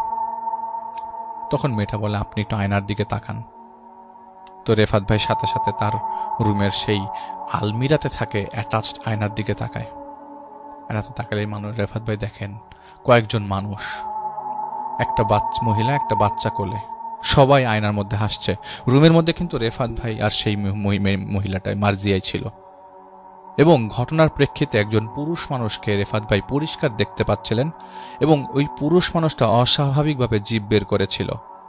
তখন মেয়েটা বলে আপনি একটু আয়নার দিকে তাকান। তো রেফাত ভাই সাথে সাথে তার রুমের সেই আলমিরাতে থাকে অ্যাটাচড আয়নার দিকে তাকায়। আয়নাতে তাকালেই মানুষ রেফাত ভাই দেখেন কয়েকজন মানুষ, একটা বাচ্চা মহিলা, একটা বাচ্চা কোলে, সবাই আয়নার মধ্যে হাসছে। রুমের মধ্যে কিন্তু রেফাত ভাই আর সেই মহিলাটাই মার্জিয়াই ছিল এবং ঘটনার প্রেক্ষিতে একজন পুরুষ মানুষকে রেফাত ভাই পরিষ্কার দেখতে পাচ্ছিলেন এবং ওই পুরুষ মানুষটা অস্বাভাবিকভাবে জিভ বের করেছিল।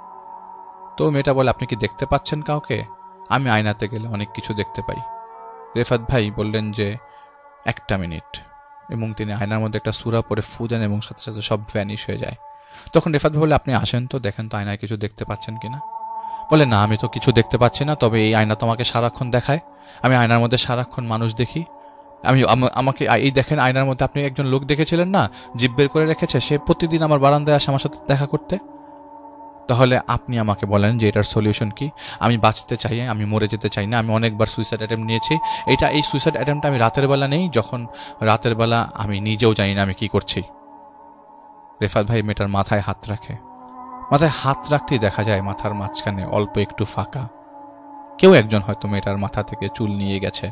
তো মেয়েটা বলে আপনি কি দেখতে পাচ্ছেন কাউকে? আমি আয়নাতে গেলে অনেক কিছু দেখতে পাই। রেফাত ভাই বললেন যে একটা মিনিট, এবং তিনি আয়নার মধ্যে একটা সূরা পরে ফু দেন এবং সাথে সাথে সব ভ্যানিশ হয়ে যায়। তখন রেফাত ভাই বলে আপনি আসেন তো, দেখেন তো আয়নায় কিছু দেখতে পাচ্ছেন কিনা। বলে না, আমি তো কিছু দেখতে পাচ্ছি না, তবে এই আয়না তোমাকে সারাক্ষণ দেখায়, আমি আয়নার মধ্যে সারাক্ষণ মানুষ দেখি। আমি আমাকে এই দেখেন আয়নার মধ্যে আপনি একজন লোক দেখেছিলেন না, জিভ বের করে রেখেছে, সে প্রতিদিন আমার বারান্দায় আসে আমার সাথে দেখা করতে। তাহলে আপনি আমাকে বলেন যে এটার সলিউশন কি? আমি বাঁচতে চাই, আমি মরে যেতে চাই না, আমি অনেকবার সুইসাইড অ্যাটেম্প নিয়েছি। এটা এই সুইসাইড অ্যাটেম্পটা আমি রাতের বেলা নেই, যখন রাতের বেলা আমি নিজেও জানি না আমি কি করছি। রেফাত ভাই মেয়েটার মাথায় হাত রাখে। মাথায় হাত রাখতেই দেখা যায় মাথার মাঝখানে অল্প একটু ফাঁকা। কেউ একজন হয়তো মেয়েটার মাথা থেকে চুল নিয়ে গেছে।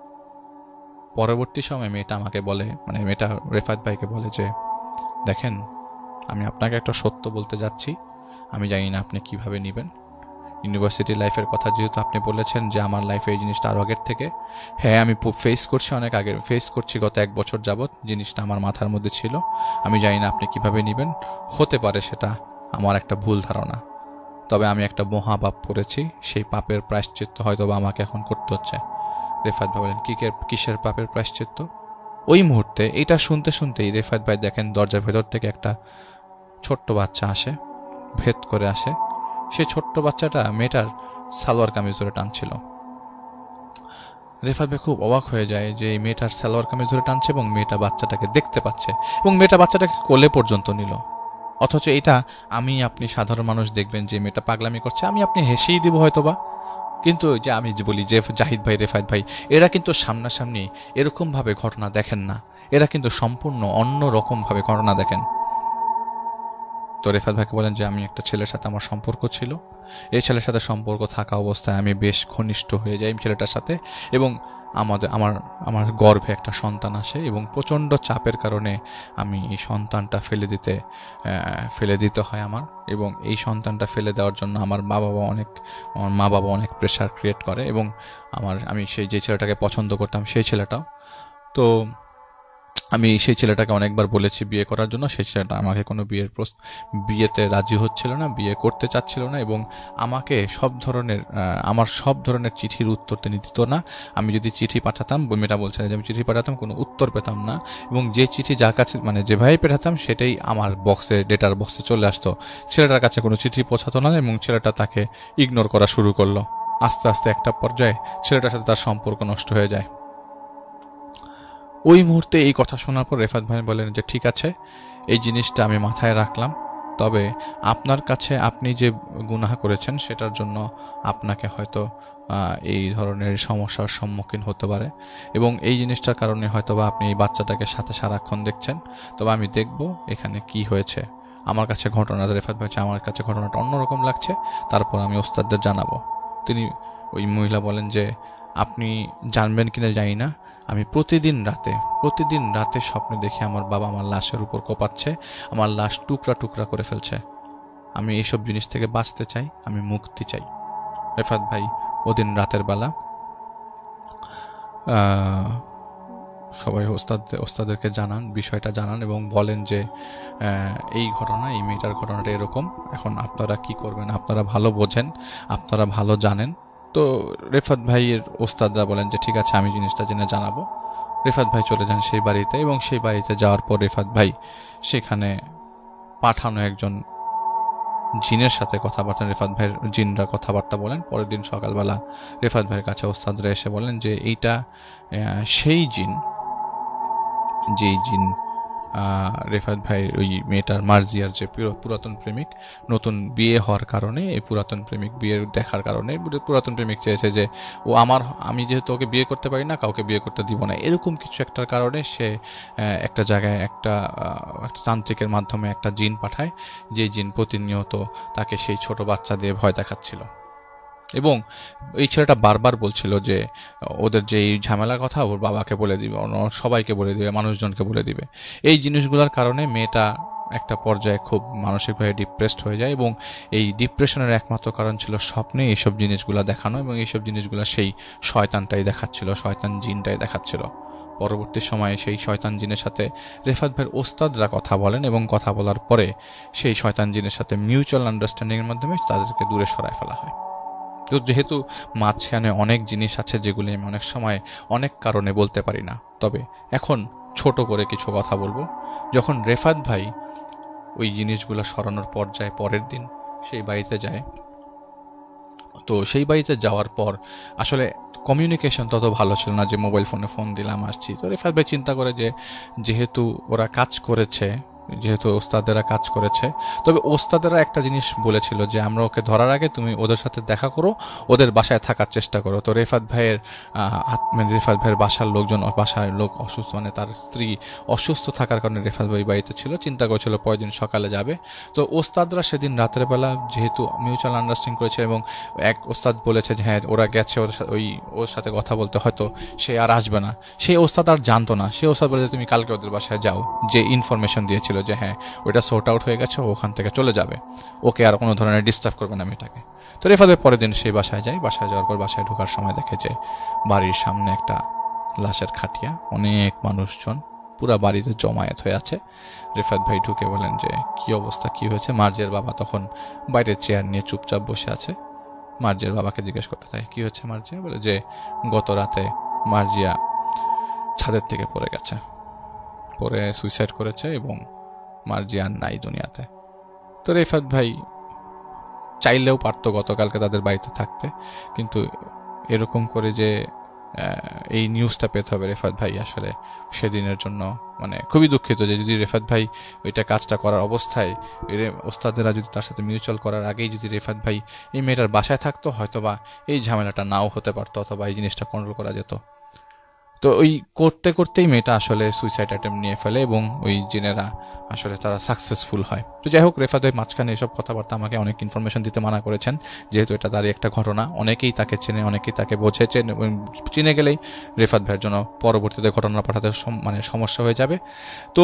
পরবর্তী সময় মেয়েটা আমাকে বলে, মানে মেয়েটা রেফাত ভাইকে বলে যে দেখেন, আমি আপনাকে একটা সত্য বলতে যাচ্ছি, আমি জানি না আপনি কিভাবে নেবেন। ইউনিভার্সিটি লাইফের কথা যেহেতু আপনি বলেছেন যে আমার লাইফে এই জিনিসটা আরও আগের থেকে, হ্যাঁ আমি ফেস করছি, অনেক আগে ফেস করছি, গত এক বছর যাবৎ জিনিসটা আমার মাথার মধ্যে ছিল। আমি জানি না আপনি কিভাবে নেবেন, হতে পারে সেটা আমার একটা ভুল ধারণা, তবে আমি একটা মহাপাপ করেছি, সেই পাপের প্রায়শ্চিত্ত হয়তো বা আমাকে এখন করতে হচ্ছে। রেফাত ভাই বলেন কি কিসের পাপের প্রায়শ্চিত্ত? ওই মুহূর্তে এটা শুনতে শুনতেই রেফাত ভাই দেখেন দরজার ভেতর থেকে একটা ছোট্ট বাচ্চা আসে, ভেদ করে আসে। সেই ছোট্ট বাচ্চাটা মেয়েটার সালোয়ার কামিজ ধরে টানছিল। রেফাত ভাই খুব অবাক হয়ে যায় যে এই মেয়েটার সালোয়ার কামিজ ধরে টানছে এবং মেয়েটা বাচ্চাটাকে দেখতে পাচ্ছে এবং মেয়েটা বাচ্চাটাকে কোলে পর্যন্ত নিল। অথচ এটা আমি আপনি সাধারণ মানুষ দেখবেন যে মেয়েটা পাগলামি করছে, আমি আপনি হেসেই দিব হয়তোবা, কিন্তু যে আমি যে বলি যে জাহিদ ভাই, রেফাত ভাই, এরা কিন্তু সামনাসামনি এরকমভাবে ঘটনা দেখেন না, এরা কিন্তু সম্পূর্ণ অন্য রকমভাবে ঘটনা দেখেন। তো রেফাত ভাইকে বলেন যে আমি একটা ছেলের সাথে আমার সম্পর্ক ছিল, এই ছেলের সাথে সম্পর্ক থাকা অবস্থায় আমি বেশ ঘনিষ্ঠ হয়ে যাই ছেলেটার সাথে এবং আমাদের আমার আমার গর্ভে একটা সন্তান আসে এবং প্রচণ্ড চাপের কারণে আমি এই সন্তানটা ফেলে দিতে ফেলে দিতে হয় আমার, এবং এই সন্তানটা ফেলে দেওয়ার জন্য আমার মা বাবা অনেক আমার মা বাবা অনেক প্রেশার ক্রিয়েট করে এবং আমার আমি সেই যে ছেলেটাকে পছন্দ করতাম সেই ছেলেটাও। তো আমি সেই ছেলেটাকে অনেকবার বলেছি বিয়ে করার জন্য, সেই ছেলেটা আমাকে কোনো বিয়ের বিয়েতে রাজি হচ্ছিল না, বিয়ে করতে চাচ্ছিল না, এবং আমাকে সব ধরনের আমার সব ধরনের চিঠির উত্তর তিনি দিত না। আমি যদি চিঠি পাঠাতাম, মেয়েটা বলছে যে আমি চিঠি পাঠাতাম, কোনো উত্তর পেতাম না, এবং যে চিঠি যার কাছে মানে যেভাবে পাঠাতাম সেটাই আমার বক্সে ডেটার বক্সে চলে আসতো। ছেলেটার কাছে কোনো চিঠি পৌঁছাতো না, এবং ছেলেটা তাকে ইগনোর করা শুরু করলো। আস্তে আস্তে একটা পর্যায়ে ছেলেটার সাথে তার সম্পর্ক নষ্ট হয়ে যায়। ওই মুহূর্তে এই কথা শোনার পর রেফাত ভাই বলেন যে ঠিক আছে, এই জিনিসটা আমি মাথায় রাখলাম, তবে আপনার কাছে আপনি যে গুনাহ করেছেন সেটার জন্য আপনাকে হয়তো এই ধরনের সমস্যার সম্মুখীন হতে পারে, এবং এই জিনিসটার কারণে হয়তো বা আপনি এই বাচ্চাটাকে সাথে সারাক্ষণ দেখছেন। তবে আমি দেখব এখানে কি হয়েছে। আমার কাছে ঘটনাটা রেফাত ভাই আমার কাছে ঘটনাটা অন্যরকম লাগছে, তারপর আমি ওস্তাদদের জানাবো। তিনি ওই মহিলা বলেন যে আপনি জানবেন কিনা জানি না, আমি প্রতিদিন রাতে প্রতিদিন রাতে স্বপ্নে দেখি আমার বাবা আমার লাশের উপর কোপাচ্ছে, আমার লাশ টুকরা টুকরা করে ফেলছে। আমি এইসব জিনিস থেকে বাঁচতে চাই, আমি মুক্তি চাই। রেফাত ভাই ওদিন রাতের বেলা সবাই ওস্তাদ ওস্তাদেরকে জানান, বিষয়টা জানান, এবং বলেন যে এই ঘটনা, এই মেয়েটার ঘটনাটা এরকম, এখন আপনারা কি করবেন, আপনারা ভালো বোঝেন, আপনারা ভালো জানেন। তো রেফাত ভাইয়ের ওস্তাদরা বলেন যে ঠিক আছে, আমি জিনিসটা জেনে জানাবো। রেফাত ভাই চলে যান সেই বাড়িতে, এবং সেই বাড়িতে যাওয়ার পর রেফাত ভাই সেখানে পাঠানো একজন জিনের সাথে কথাবার্তা, রেফাত ভাইয়ের জিনরা কথাবার্তা বলেন। পরের দিন সকালবেলা রেফাত ভাইয়ের কাছে ওস্তাদরা এসে বলেন যে এইটা সেই জিন, যেই জিন রেফাত ভাইয়ের ওই মেয়েটার মার্জিয়ার যে পুরাতন প্রেমিক, নতুন বিয়ে হওয়ার কারণে এই পুরাতন প্রেমিক বিয়ে দেখার কারণে পুরাতন প্রেমিক চেয়েছে যে ও আমার, আমি যেহেতু ওকে বিয়ে করতে পারি না, কাউকে বিয়ে করতে দিব না, এরকম কিছু একটার কারণে সে একটা জায়গায় একটা তান্ত্রিকের মাধ্যমে একটা জিন পাঠায়, যে জিন প্রতিনিয়ত তাকে সেই ছোট বাচ্চা দিয়ে ভয় দেখাচ্ছিল। এবং এই ছেলেটা বারবার বলছিল যে ওদের যে এই ঝামেলার কথা ওর বাবাকে বলে দিবে, সবাইকে বলে দিবে, মানুষজনকে বলে দিবে। এই জিনিসগুলোর কারণে মেয়েটা একটা পর্যায়ে খুব মানসিকভাবে ডিপ্রেসড হয়ে যায়, এবং এই ডিপ্রেশনের একমাত্র কারণ ছিল স্বপ্নে এইসব জিনিসগুলো দেখানো, এবং এইসব জিনিসগুলো সেই শয়তানটাই দেখাচ্ছিল, শয়তান জিনটাই দেখাচ্ছিল। পরবর্তী সময়ে সেই শয়তান জিনের সাথে রেফাত ভাইয়ের ওস্তাদরা কথা বলেন, এবং কথা বলার পরে সেই শয়তান জিনের সাথে মিউচুয়াল আন্ডারস্ট্যান্ডিংয়ের মাধ্যমে তাদেরকে দূরে সরায় ফেলা হয়। তো যেহেতু মাঝখানে অনেক জিনিস আছে যেগুলি আমি অনেক সময় অনেক কারণে বলতে পারি না, তবে এখন ছোট করে কিছু কথা বলবো। যখন রেফাত ভাই ওই জিনিসগুলো সরানোর পর্যায়ে পরের দিন সেই বাড়িতে যায়, তো সেই বাড়িতে যাওয়ার পর আসলে কমিউনিকেশন তত ভালো ছিল না যে মোবাইল ফোনে ফোন দিলাম আসছি। তো রেফাত ভাই চিন্তা করে যে যেহেতু ওরা কাজ করেছে, যেহেতু ওস্তাদেরা কাজ করেছে, তবে ওস্তাদেরা একটা জিনিস বলেছিল যে আমরা ওকে ধরার আগে তুমি ওদের সাথে দেখা করো, ওদের বাসায় থাকার চেষ্টা করো। তো রেফাত ভাইয়ের মানে রেফাত ভাইয়ের বাসার লোকজন, বাসার লোক অসুস্থ, মানে তার স্ত্রী অসুস্থ থাকার কারণে রেফাত ভাই বাড়িতে ছিল, চিন্তা করেছিল পরের দিন সকালে যাবে। তো ওস্তাদরা সেদিন রাতের বেলা যেহেতু মিউচুয়াল আন্ডারস্ট্যান্ডিং করেছে, এবং এক ওস্তাদ বলেছে যে হ্যাঁ ওরা গেছে ওর ওই ওর সাথে কথা বলতে, হয়তো সে আর আসবে না। সেই ওস্তাদ আর জানতো না, সেই ওস্তাদ বলেছে তুমি কালকে ওদের বাসায় যাও, যে ইনফরমেশন দিয়েছিল যে হ্যাঁ ওইটা সর্ট আউট হয়ে গেছে, ওখান থেকে চলে যাবে, ওকে আর কোনো ধরনের ডিস্টার্ব করবে না মেয়েটাকে। তো রেফাত পরের দিন সেই বাসায় যায়। বাসায় যাওয়ার পর বাসায় ঢোকার সময় দেখে যে বাড়ির সামনে একটা লাশের খাটিয়া, অনেক মানুষজন পুরা বাড়িতে জমায়েত হয়ে আছে। রেফাত ভাই ঢুকে বলেন যে কি অবস্থা, কি হয়েছে। মার্জিয়ার বাবা তখন বাইরের চেয়ার নিয়ে চুপচাপ বসে আছে। মার্জিয়ার বাবাকে জিজ্ঞেস করতে থাকে কি হচ্ছে মার্জিয়া, বলে যে গত রাতে মার্জিয়া ছাদের থেকে পড়ে গেছে, পরে সুইসাইড করেছে, এবং মার্জিয়া আর নাই দুনিয়াতে। তো রেফাত ভাই চাইলেও পারতো গতকালকে তাদের বাড়িতে থাকতে, কিন্তু এরকম করে যে এই নিউজটা পেতে হবে, রেফাত ভাই আসলে সেদিনের জন্য মানে খুবই দুঃখিত যে যদি রেফাত ভাই ওইটা কাজটা করার অবস্থায় ওস্তাদেরা যদি তার সাথে মিউচুয়াল করার আগেই যদি রেফাত ভাই এই মেয়েটার বাসায় থাকতো, হয়তো বা এই ঝামেলাটা নাও হতে পারতো, অথবা এই জিনিসটা কন্ট্রোল করা যেত। তো ওই করতে করতেই মেয়েটা আসলে সুইসাইড অ্যাটেম্প নিয়ে ফেলে, এবং ওই জিনেরা আসলে তারা সাকসেসফুল হয়। তো যাই হোক, রেফাত ভাই মাঝখানে এসব কথাবার্তা আমাকে অনেক ইনফরমেশন দিতে মানা করেছেন, যেহেতু এটা তারই একটা ঘটনা, অনেকেই তাকে চেনে, অনেকেই তাকে বোঝেছেন, এবং চিনে গেলেই রেফাত ভাইয়ের জন্য পরবর্তীতে ঘটনা পাঠাতে মানে সমস্যা হয়ে যাবে। তো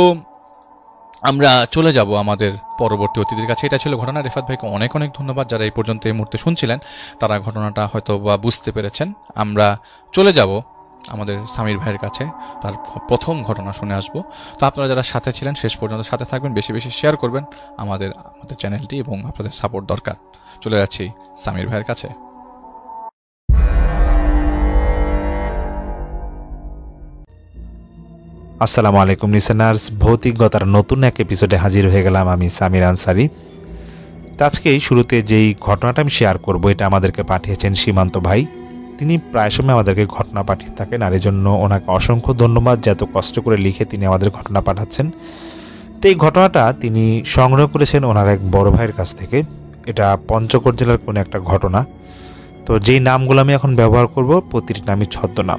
আমরা চলে যাব আমাদের পরবর্তী অতিথির কাছে। এটা ছিল ঘটনা। রেফাত ভাইকে অনেক অনেক ধন্যবাদ, যারা এই পর্যন্ত এই মুহূর্তে শুনছিলেন, তারা ঘটনাটা হয়তো বা বুঝতে পেরেছেন। আমরা চলে যাব আমাদের সামির ভাইয়ের কাছে তার প্রথম ঘটনা শুনে আসবো। তো আপনারা যারা সাথে ছিলেন শেষ পর্যন্ত সাথে থাকবেন, বেশি বেশি শেয়ার করবেন আমাদের আমাদের চ্যানেলটি, এবং আপনাদের সাপোর্ট দরকার। চলে যাচ্ছি সামির ভাইয়ের কাছে। আসসালামু আলাইকুম লিসেনার্স, ভৌতিকতার নতুন এক এপিসোডে হাজির হয়ে গেলাম আমি সামির আনসারি। তো আজকেই শুরুতে যেই ঘটনাটা আমি শেয়ার করব, এটা আমাদেরকে পাঠিয়েছেন সীমান্ত ভাই। তিনি প্রায় সময় আমাদেরকে ঘটনা পাঠিয়ে থাকেন, আর এই জন্য ওনাকে অসংখ্য ধন্যবাদ যে এত কষ্ট করে লিখে তিনি আমাদের ঘটনা পাঠাচ্ছেন। তো এই ঘটনাটা তিনি সংগ্রহ করেছেন ওনার এক বড় ভাইয়ের কাছ থেকে। এটা পঞ্চগড় জেলার কোনো একটা ঘটনা। তো যেই নামগুলো আমি এখন ব্যবহার করব, প্রতিটি নামই ছদ্মনাম।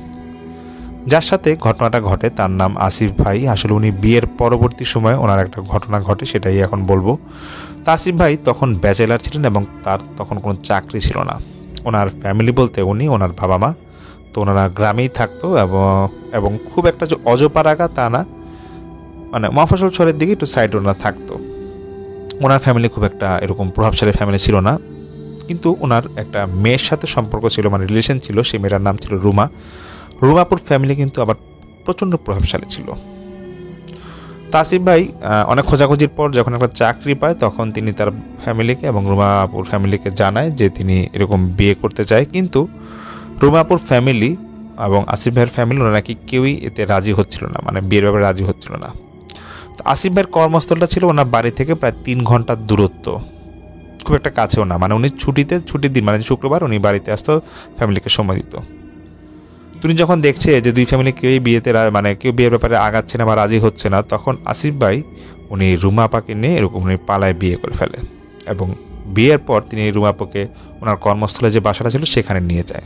যার সাথে ঘটনাটা ঘটে তার নাম আসিফ ভাই। আসলে উনি বিয়ের পরবর্তী সময়ে ওনার একটা ঘটনা ঘটে, সেটাই এখন বলবো। তো আসিফ ভাই তখন ব্যাচেলার ছিলেন এবং তার তখন কোনো চাকরি ছিল না। ওনার ফ্যামিলি বলতে উনি, ওনার বাবা মা, তো ওনারা গ্রামেই থাকতো এবং এবং খুব একটা যে অজপাড়াগা তা না, মানে মফস্বল শহরের দিকে একটু সাইড ওনারা থাকতো। ওনার ফ্যামিলি খুব একটা এরকম প্রভাবশালী ফ্যামিলি ছিল না, কিন্তু ওনার একটা মেয়ের সাথে সম্পর্ক ছিল, মানে রিলেশন ছিল। সেই মেয়েটার নাম ছিল রুমা। রুমাপুর ফ্যামিলি কিন্তু আবার প্রচণ্ড প্রভাবশালী ছিল। তাসিফ ভাই অনেক খোঁজাখুঁজির পর যখন একটা চাকরি পায়, তখন তিনি তার ফ্যামিলিকে এবং রুমাপুর ফ্যামিলিকে জানায় যে তিনি এরকম বিয়ে করতে চায়। কিন্তু রুমাপুর ফ্যামিলি এবং আসিফ ভাইয়ের ফ্যামিলি ওরা নাকি কেউই এতে রাজি হচ্ছিল না, মানে বিয়ের ব্যাপারে রাজি হচ্ছিল না। তো আসিফ ভাইয়ের কর্মস্থলটা ছিল ওনার বাড়ি থেকে প্রায় তিন ঘন্টার দূরত্ব, খুব একটা কাছেও না। মানে উনি ছুটিতে ছুটির দিন, মানে শুক্রবার উনি বাড়িতে আসতো, ফ্যামিলিকে সময় দিত। তুমি যখন দেখছে যে দুই ফ্যামিলি কেউই বিয়েতে মানে কেউ বিয়ের ব্যাপারে আগাচ্ছে না বা রাজি হচ্ছে না, তখন আসিফ ভাই উনি রুমাপাকে নিয়ে এরকম উনি পালায় বিয়ে করে ফেলে। এবং বিয়ের পর তিনি রুমাপাকে ওনার কর্মস্থলে যে বাসাটা ছিল সেখানে নিয়ে যায়।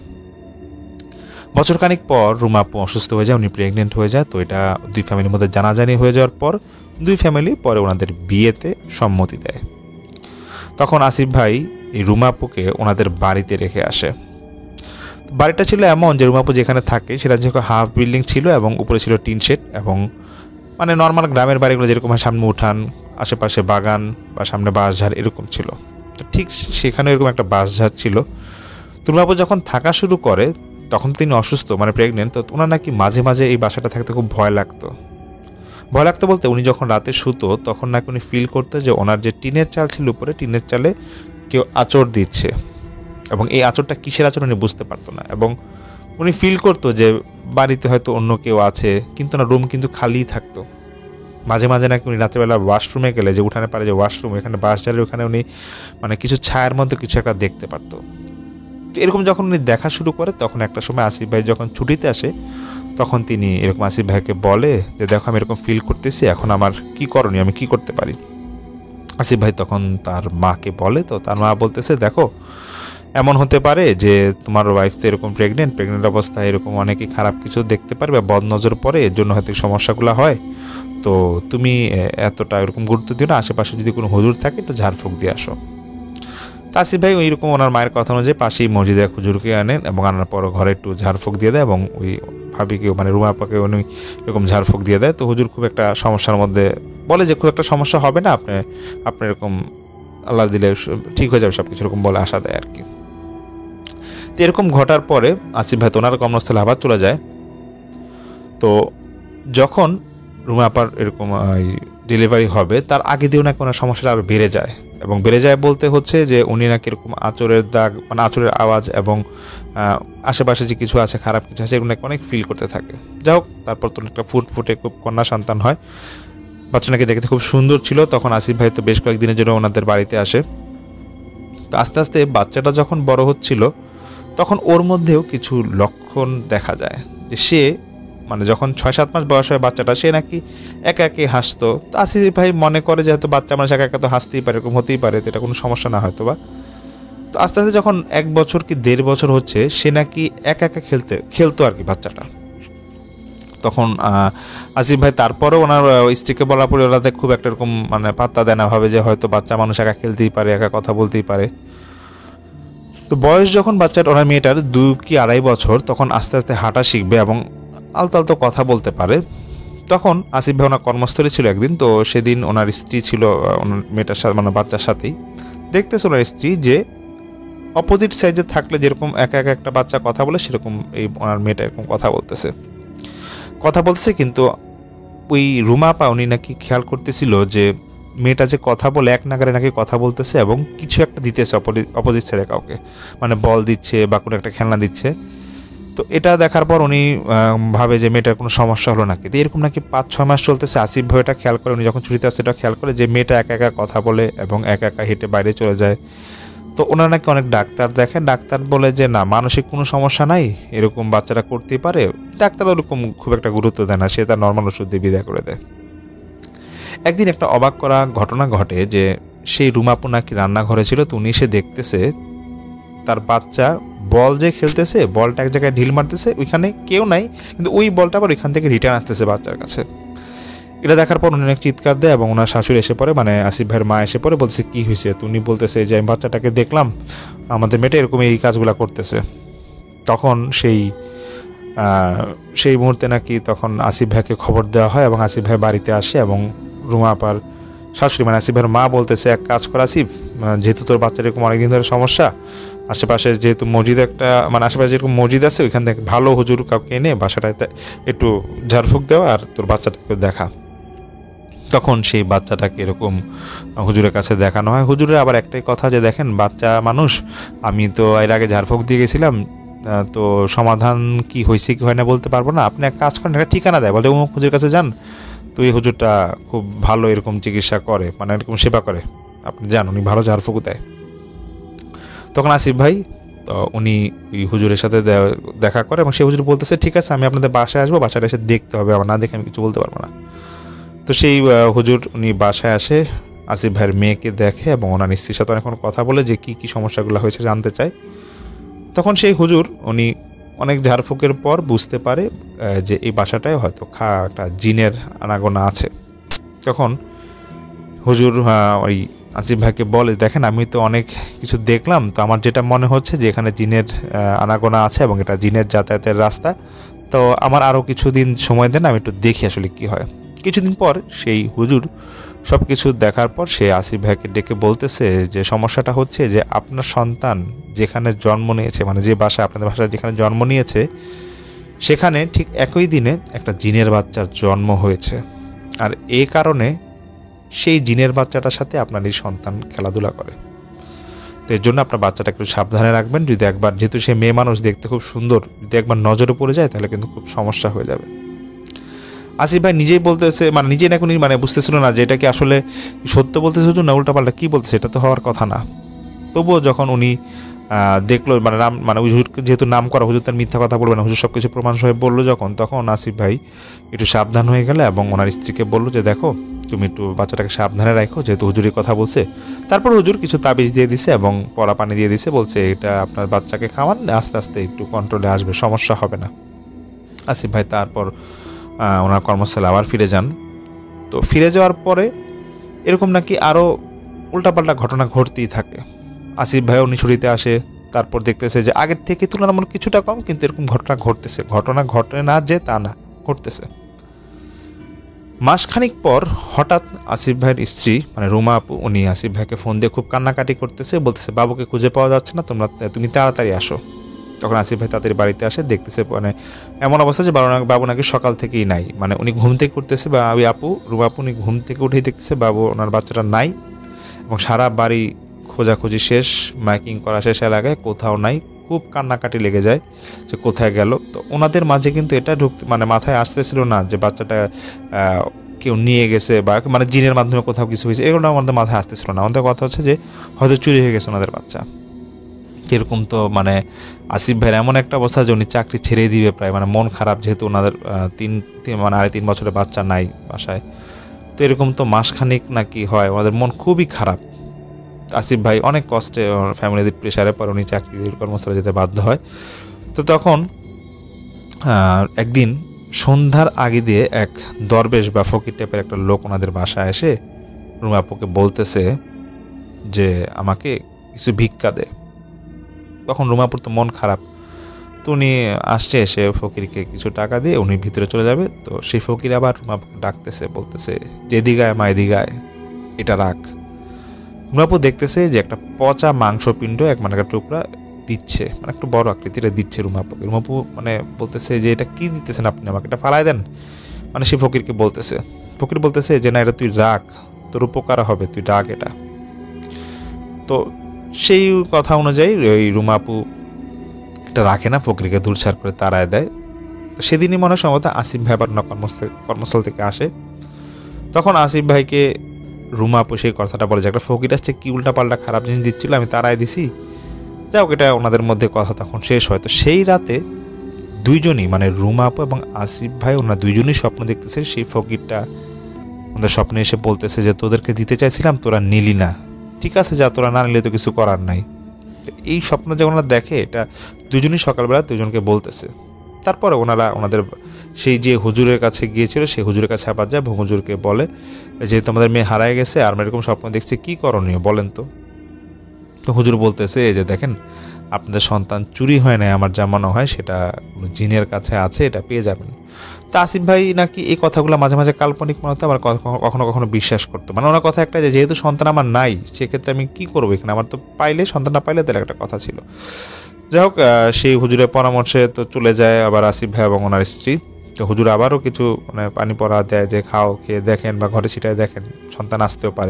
বছরখানিক পর রুমাপু অসুস্থ হয়ে যায়, উনি প্রেগনেন্ট হয়ে যায়। তো এটা দুই ফ্যামিলির মধ্যে জানাজানি হয়ে যাওয়ার পর দুই ফ্যামিলি পরে ওনাদের বিয়েতে সম্মতি দেয়। তখন আসিফ ভাই এই রুমাপুকে ওনাদের বাড়িতে রেখে আসে। বাড়িটা ছিল এমন যে রুমাপু যেখানে থাকে সেটা যে হাফ বিল্ডিং ছিল এবং উপরে ছিল টিন শেড, এবং মানে নর্মাল গ্রামের বাড়িগুলো যেরকম সামনে উঠান, আশেপাশে বাগান বা সামনে বাঁশঝাড় এরকম ছিল। তো ঠিক সেখানে এরকম একটা বাঁশঝাড় ছিল। তো রুমাপু যখন থাকা শুরু করে, তখন তিনি অসুস্থ, মানে প্রেগনেন্ট। তো ওনার নাকি মাঝে মাঝে এই বাসাটা থাকতে খুব ভয় লাগতো। ভয় লাগতো বলতে উনি যখন রাতে শুতো তখন নাকি উনি ফিল করতো যে ওনার যে টিনের চাল ছিল উপরে, টিনের চালে কেউ আঁচড় দিচ্ছে, এবং এই আঁচড়টা কিসের আঁচড় উনি বুঝতে পারতো না। এবং উনি ফিল করতো যে বাড়িতে হয়তো অন্য কেউ আছে, কিন্তু না, রুম কিন্তু খালিই থাকতো। মাঝে মাঝে নাকি উনি রাত্রেবেলা ওয়াশরুমে গেলে, যে উঠানে পারে যে ওয়াশরুম, এখানে বাঁশঝাড়ের ওখানে উনি মানে কিছু ছায়ার মধ্যে কিছু একটা দেখতে পারতো। তো এরকম যখন উনি দেখা শুরু করে, তখন একটা সময় আসিফ ভাই যখন ছুটিতে আসে, তখন তিনি এরকম আসিফ ভাইকে বলে যে দেখো আমি এরকম ফিল করতেছি, এখন আমার কি করণীয়, আমি কি করতে পারি। আসিফ ভাই তখন তার মাকে বলে, তো তার মা বলতেছে দেখো এমন হতে পারে যে তোমার ওয়াইফ তো এরকম প্রেগনেন্ট প্রেগনেন্ট অবস্থায় এরকম অনেকেই খারাপ কিছু দেখতে পারবে, বদ নজর পড়ে, এর জন্য হয়তো সমস্যাগুলো হয়। তো তুমি এতটা এরকম গুরুত্ব দিও না, আশেপাশে যদি কোনো হুজুর থাকে একটু ঝাড়ফুঁক দিয়ে আসো। তাসিফ ভাই ওইরকম ওনার মায়ের কথা অনুযায়ী পাশেই মসজিদে এক হুজুরকে আনেন, এবং আনার পর ঘরে একটু ঝাড়ফুঁক দিয়ে দেয়, এবং ওই ভাবিকে মানে রুমাপাকে উনি এরকম ঝাড়ফুঁক দিয়ে দেয়। তো হুজুর খুব একটা সমস্যার মধ্যে বলে যে খুব একটা সমস্যা হবে না, আপনি আপনার এরকম আল্লাহ দিলে ঠিক হয়ে যাবে সব কিছু, এরকম বলে আশা দেয় আর কি। তো এরকম ঘটার পরে আসিফ ভাই তো ওনার কর্মস্থলে আবার চলে যায়। তো যখন রুমাপার এরকম ডেলিভারি হবে, তার আগে দিয়েও নাকি ওনার সমস্যাটা আরও বেড়ে যায়। এবং বেড়ে যায় বলতে হচ্ছে যে উনি নাকি এরকম আঁচড়ের দাগ, মানে আঁচড়ের আওয়াজ এবং আশেপাশে যে কিছু আছে, খারাপ কিছু আছে, এগুলো নাকি অনেক ফিল করতে থাকে। যাই হোক, তারপর তো একটা ফুট ফুটে খুব কন্যা সন্তান হয়। বাচ্চা নাকি দেখতে খুব সুন্দর ছিল। তখন আসিফ ভাই তো বেশ কয়েকদিনের জন্য ওনাদের বাড়িতে আসে। তো আস্তে আস্তে বাচ্চাটা যখন বড় হচ্ছিল, তখন ওর মধ্যেও কিছু লক্ষণ দেখা যায় যে সে মানে যখন ছয় সাত মাস বয়স হয় বাচ্চাটা, সে নাকি একা একাই হাসতো। তো আসিফ ভাই মনে করে যে হয়তো বাচ্চা মানুষ একা একা তো হাসতেই পারে, এরকম হতেই পারে, তো এটা কোনো সমস্যা না হয়তো বা। তো আস্তে আস্তে যখন এক বছর কি দেড় বছর হচ্ছে, সে নাকি একা একা খেলতে খেলতো আর কি বাচ্চাটা। তখন আসিফ ভাই তারপরেও ওনার স্ত্রীকে বলার পরে ওনাদের খুব একটা এরকম মানে পাত্তা দেয় না, ভাবে যে হয়তো বাচ্চা মানুষ একা খেলতেই পারে, একা কথা বলতেই পারে। তো বয়স যখন বাচ্চার ওনার মেয়েটার দুই কি আড়াই বছর, তখন আস্তে আস্তে হাঁটা শিখবে এবং আলতো আলতো কথা বলতে পারে। তখন আসিফ ভাই ওনার কর্মস্থলে ছিল একদিন। তো সেদিন ওনার স্ত্রী ছিল ওনার মেয়েটার সাথে, মানে বাচ্চার সাথেই। দেখতেছে ওনার স্ত্রী যে অপোজিট সাইডে থাকলে যেরকম একা একা একটা বাচ্চা কথা বলে সেরকম এই ওনার মেয়েটা এরকম কথা বলতেছে কথা বলতেছে কিন্তু ওই রুমা আপা উনি নাকি খেয়াল করতেছিল যে মেয়েটা যে কথা বলে এক নাগারে নাকি কথা বলতেছে এবং কিছু একটা দিতেছে অপোজিট সাইডে কাউকে, মানে বল দিচ্ছে বা কোনো একটা খেলনা দিচ্ছে। তো এটা দেখার পর উনি ভাবে যে মেয়েটার কোনো সমস্যা হলো নাকি। তো এরকম নাকি পাঁচ ছয় মাস চলতেছে। আসিফ ভাই এটা খেয়াল করে, উনি যখন ছুটিতে আসছে এটা খেয়াল করে যে মেয়েটা একা একা কথা বলে এবং একা একা হেঁটে বাইরে চলে যায়। তো ওনারা নাকি অনেক ডাক্তার দেখেন, ডাক্তার বলে যে না, মানসিক কোনো সমস্যা নাই, এরকম বাচ্চারা করতেই পারে। ডাক্তার ওরকম খুব একটা গুরুত্ব দেয় না, সে তার নর্মাল ওষুধ দিয়ে বিদায় করে দেয়। একদিন একটা অবাক করা ঘটনা ঘটে যে সেই রুমাপু নাকি রান্নাঘরে ছিল। তো উনি এসে দেখতেছে তার বাচ্চা বল যে খেলতেছে, বলটা এক জায়গায় ঢিল মারতেছে, ওইখানে কেউ নাই, কিন্তু ওই বলটা আবার ওইখান থেকে রিটার্ন আসতেছে বাচ্চার কাছে। এটা দেখার পর উনি অনেক চিৎকার দেয় এবং ওনার শাশুড়ি এসে পড়ে, মানে আসিফ ভাইয়ের মা এসে পড়ে, বলছে কি হয়েছে। তো উনি বলতেছে যে আমি বাচ্চাটাকে দেখলাম আমাদের মেয়েটা এরকম এই কাজগুলো করতেছে। তখন সেই সেই মুহূর্তে নাকি তখন আসিফ ভাইকে খবর দেওয়া হয় এবং আসিফ ভাই বাড়িতে আসে এবং রুমা আপার শাশুড়ি মানে আসিফ ভাইয়ের মা বলতেছে এক কাজ কর আসিফ, যেহেতু তোর বাচ্চার এরকম অনেকদিন ধরে সমস্যা, আশেপাশে যেহেতু মসজিদ একটা মানে আশেপাশে যেরকম মসজিদ আছে ওইখান থেকে ভালো হুজুর কাউকে এনে বাসাটাতে একটু ঝাড়ফুঁক দেওয়া আর তোর বাচ্চাটাকে দেখা। তখন সেই বাচ্চাটাকে এরকম হুজুরের কাছে দেখানো হয়। হুজুরের আবার একটাই কথা যে দেখেন বাচ্চা মানুষ, আমি তো এর আগে ঝাড়ফুঁক দিয়ে গেছিলাম, তো সমাধান কি হয়েছে কি হয় না বলতে পারবো না, আপনি এক কাজ করেন একটা ঠিকানা দেয়, বলে অমুক হুজুরের কাছে যান, তো এই হুজুরটা খুব ভালো এরকম চিকিৎসা করে, মানে এরকম সেবা করে, আপনি যান, উনি ভালো ঝাড়ফুঁক দেয়। তখন আসিফ ভাই উনি ওই হুজুরের সাথে দেখা করে এবং সেই হুজুর বলতেছে ঠিক আছে আমি আপনাদের বাসায় আসবো, বাসায় এসে দেখতে হবে, আমার না দেখে আমি কিছু বলতে পারবো না। তো সেই হুজুর উনি বাসায় আসে, আসিফ ভাইয়ের মেয়েকে দেখে এবং ওনার স্ত্রীর সাথে অনেকক্ষণ কথা বলে যে কী কী সমস্যাগুলো হয়েছে জানতে চায়। তখন সেই হুজুর উনি অনেক ঝাড়ফুঁকের পর বুঝতে পারে যে এই বাসাটায় হয়তো খা একটা জিনের আনাগোনা আছে। তখন হুজুর ওই আসিফ ভাইকে বলে দেখেন আমি তো অনেক কিছু দেখলাম, তো আমার যেটা মনে হচ্ছে যে এখানে জিনের আনাগোনা আছে এবং এটা জিনের যাতায়াতের রাস্তা, তো আমার আরও কিছুদিন সময় দেন, আমি একটু দেখি আসলে কি হয়। কিছুদিন পর সেই হুজুর সব কিছু দেখার পর সে আসিফ ভাইকে ডেকে বলতেছে যে সমস্যাটা হচ্ছে যে আপনার সন্তান যেখানে জন্ম নিয়েছে, মানে যে বাসায় আপনাদের বাসায় যেখানে জন্ম নিয়েছে সেখানে ঠিক একই দিনে একটা জিনের বাচ্চার জন্ম হয়েছে, আর এই কারণে সেই জিনের বাচ্চাটার সাথে আপনার এই সন্তান খেলাধুলা করে। তো এর জন্য আপনার বাচ্চাটাকে একটু সাবধানে রাখবেন, যদি একবার যেহেতু সে মেয়ে মানুষ দেখতে খুব সুন্দর, যদি একবার নজরে পড়ে যায় তাহলে কিন্তু খুব সমস্যা হয়ে যাবে। আসিফ ভাই নিজেই বলতেছে, মানে নিজেই না উনি মানে বুঝতেছিল না যে এটা কি আসলে সত্য বলতেছে হুজুর না উল্টাপাল্টা কী বলতেছে, এটা তো হওয়ার কথা না। তবুও যখন উনি দেখলো মানে নাম মানে হুজুর যেহেতু নাম করা, হুজুর তার মিথ্যা কথা বলবে না, হুজুর সব কিছু প্রমাণ সহে বললো যখন, তখন আসিফ ভাই একটু সাবধান হয়ে গেলে এবং ওনার স্ত্রীকে বললো যে দেখো তুমি একটু বাচ্চাটাকে সাবধানে রাখো, যেহেতু হুজুরের কথা বলছে। তারপর হুজুর কিছু তাবিজ দিয়ে দিছে এবং পরা পানি দিয়ে দিছে, বলছে এটা আপনার বাচ্চাকে খাওয়ান, আস্তে আস্তে একটু কন্ট্রোলে আসবে, সমস্যা হবে না। আসিফ ভাই তারপর ওনার কর্মস্থলে আবার ফিরে যান। তো ফিরে যাওয়ার পরে এরকম নাকি আরও উল্টাপাল্টা ঘটনা ঘটতেই থাকে। আসিফ ভাই উনি ছুটিতে আসে, তারপর দেখতেছে যে আগের থেকে তুলনামূলক কিছুটা কম, কিন্তু এরকম ঘটনা ঘটতেছে, ঘটনা ঘটে না যে তা না, ঘটতেছে। মাসখানিক পর হঠাৎ আসিফ ভাইয়ের স্ত্রী মানে রুমা আপু উনি আসিফ ভাইকে ফোন দিয়ে খুব কান্নাকাটি করতেছে, বলতেছে বাবুকে খুঁজে পাওয়া যাচ্ছে না, তোমরা তুমি তাড়াতাড়ি আসো। তখন আসিফ ভাই তাড়াতাড়ি বাড়িতে আসে, দেখতেছে মানে এমন অবস্থা যে বাবু নাকি সকাল থেকেই নাই, মানে উনি ঘুম থেকে উঠতেছে বা ওই আপু রুমা আপু উনি ঘুম থেকে উঠেই দেখতেছে বাবু ওনার বাচ্চাটা নাই এবং সারা বাড়ি খোঁজাখুঁজি শেষ, মাইকিং করা শেষ, এলাকায় কোথাও নাই, খুব কান্নাকাটি লেগে যায় যে কোথায় গেল। তো ওনাদের মাঝে কিন্তু এটা ঢুকতে মানে মাথায় আসতেছিল না যে বাচ্চাটা কেউ নিয়ে গেছে বা মানে জিনের মাধ্যমে কোথাও কিছু হয়েছে, এগুলো আমাদের মাথায় আসতেছিল না। আমাদের কথা হচ্ছে যে হয়তো চুরি হয়ে গেছে ওনাদের বাচ্চা। এরকম তো মানে আসিফ ভাইয়ের এমন একটা অবস্থা যে উনি চাকরি ছেড়ে দিবে প্রায়, মানে মন খারাপ, যেহেতু ওনাদের তিন মানে আড়াই তিন বছরের বাচ্চা নাই বাসায়। তো এরকম তো মাসখানিক নাকি হয়, ওনাদের মন খুবই খারাপ। আসিফ ভাই অনেক কষ্টে ফ্যামিলিদের প্রেশারে পর উনি চাকরি কর্মস্থলে যেতে বাধ্য হয়। তো তখন একদিন সন্ধ্যার আগে দিয়ে এক দরবেশ বা ফকির টাইপের একটা লোক ওনাদের বাসায় এসে রুমা আপুকে বলতেছে যে আমাকে কিছু ভিক্ষা দে। তখন রুমাপুর তো মন খারাপ, তো উনি আসছে, এসে ফকিরকে কিছু টাকা দিয়ে উনি ভিতরে চলে যাবে। তো সেই ফকির আবার রুমাপুকে ডাকতেছে, বলতেছে যে এদিগায় মা এদিগায়, এটা রাখ। রুমাপু দেখতেছে যে একটা পচা মাংসপিণ্ড এক মানে একটা টুকরা দিচ্ছে, মানে একটু বড় আকৃতিটা দিচ্ছে রুমাপুকে। রুমাপু মানে বলতেছে যে এটা কি দিতেছেন আপনি আমাকে, এটা ফালাই দেন, মানে সে ফকিরকে বলতেছে। ফকির বলতেছে যে না, এটা তুই রাখ, তোর উপকার হবে, তুই রাখ এটা। তো সেই কথা অনুযায়ী ওই রুমাপু এটা রাখে না, ফকিরকে দূরছাড় করে তাড়ায় দেয়। তো সেদিনই মনে সম্ভবত আসিফ ভাই আবার কর্মস্থল কর্মস্থল থেকে আসে। তখন আসিফ ভাইকে রুমাপু সেই কথাটা বলে যে একটা ফকির আসছে, কি উল্টাপাল্টা খারাপ জিনিস দিচ্ছিল, আমি তাড়ায় দিছি। যাই হোক, এটা ওনাদের মধ্যে কথা তখন শেষ হয়। তো সেই রাতে দুইজনই মানে রুমাপু এবং আসিফ ভাই ওনারা দুইজনই স্বপ্ন দেখতেছে। সেই ফকিরটা ওদের স্বপ্নে এসে বলতেছে যে তোদেরকে দিতে চাইছিলাম, তোরা নিলি না, ঠিক আছে যা, তোরা না নিলে তো কিছু করার নাই। এই স্বপ্ন যে ওনারা দেখে, এটা দুজনই সকালবেলা দুজনকে বলতেছে। তারপরে ওনারা ওনাদের সেই যে হুজুরের কাছে গিয়েছিল সেই হুজুরের কাছে আবার যায় এবং হুজুরকে বলে যে তোমাদের মেয়ে হারায় গেছে আর আমরা এরকম স্বপ্ন দেখছি, কী করণীয় বলেন তো। তো হুজুর বলতেছে যে দেখেন, আপনাদের সন্তান চুরি হয় না, আমার যা মনে হয় সেটা কোনো জিনের কাছে আছে, এটা পেয়ে যাবেন। তা আসিফ ভাই নাকি এই কথাগুলো মাঝে মাঝে কাল্পনিক মনে হতো, আবার কখনো কখনো বিশ্বাস করতো। মানে ওনার কথা একটা যে যেহেতু সন্তান আমার নাই, সেক্ষেত্রে আমি কি করবো এখানে, আমার তো পাইলে সন্তান না পাইলে তাহলে একটা কথা ছিল। যাই হোক, সেই হুজুরের পরামর্শে তো চলে যায় আবার আসিফ ভাই এবং ওনার স্ত্রী। তো হুজুর আবারও কিছু মানে পানি পড়া দেয় যে খাও, খেয়ে দেখেন বা ঘরে ছিটায় দেখেন, সন্তান আসতেও পারে।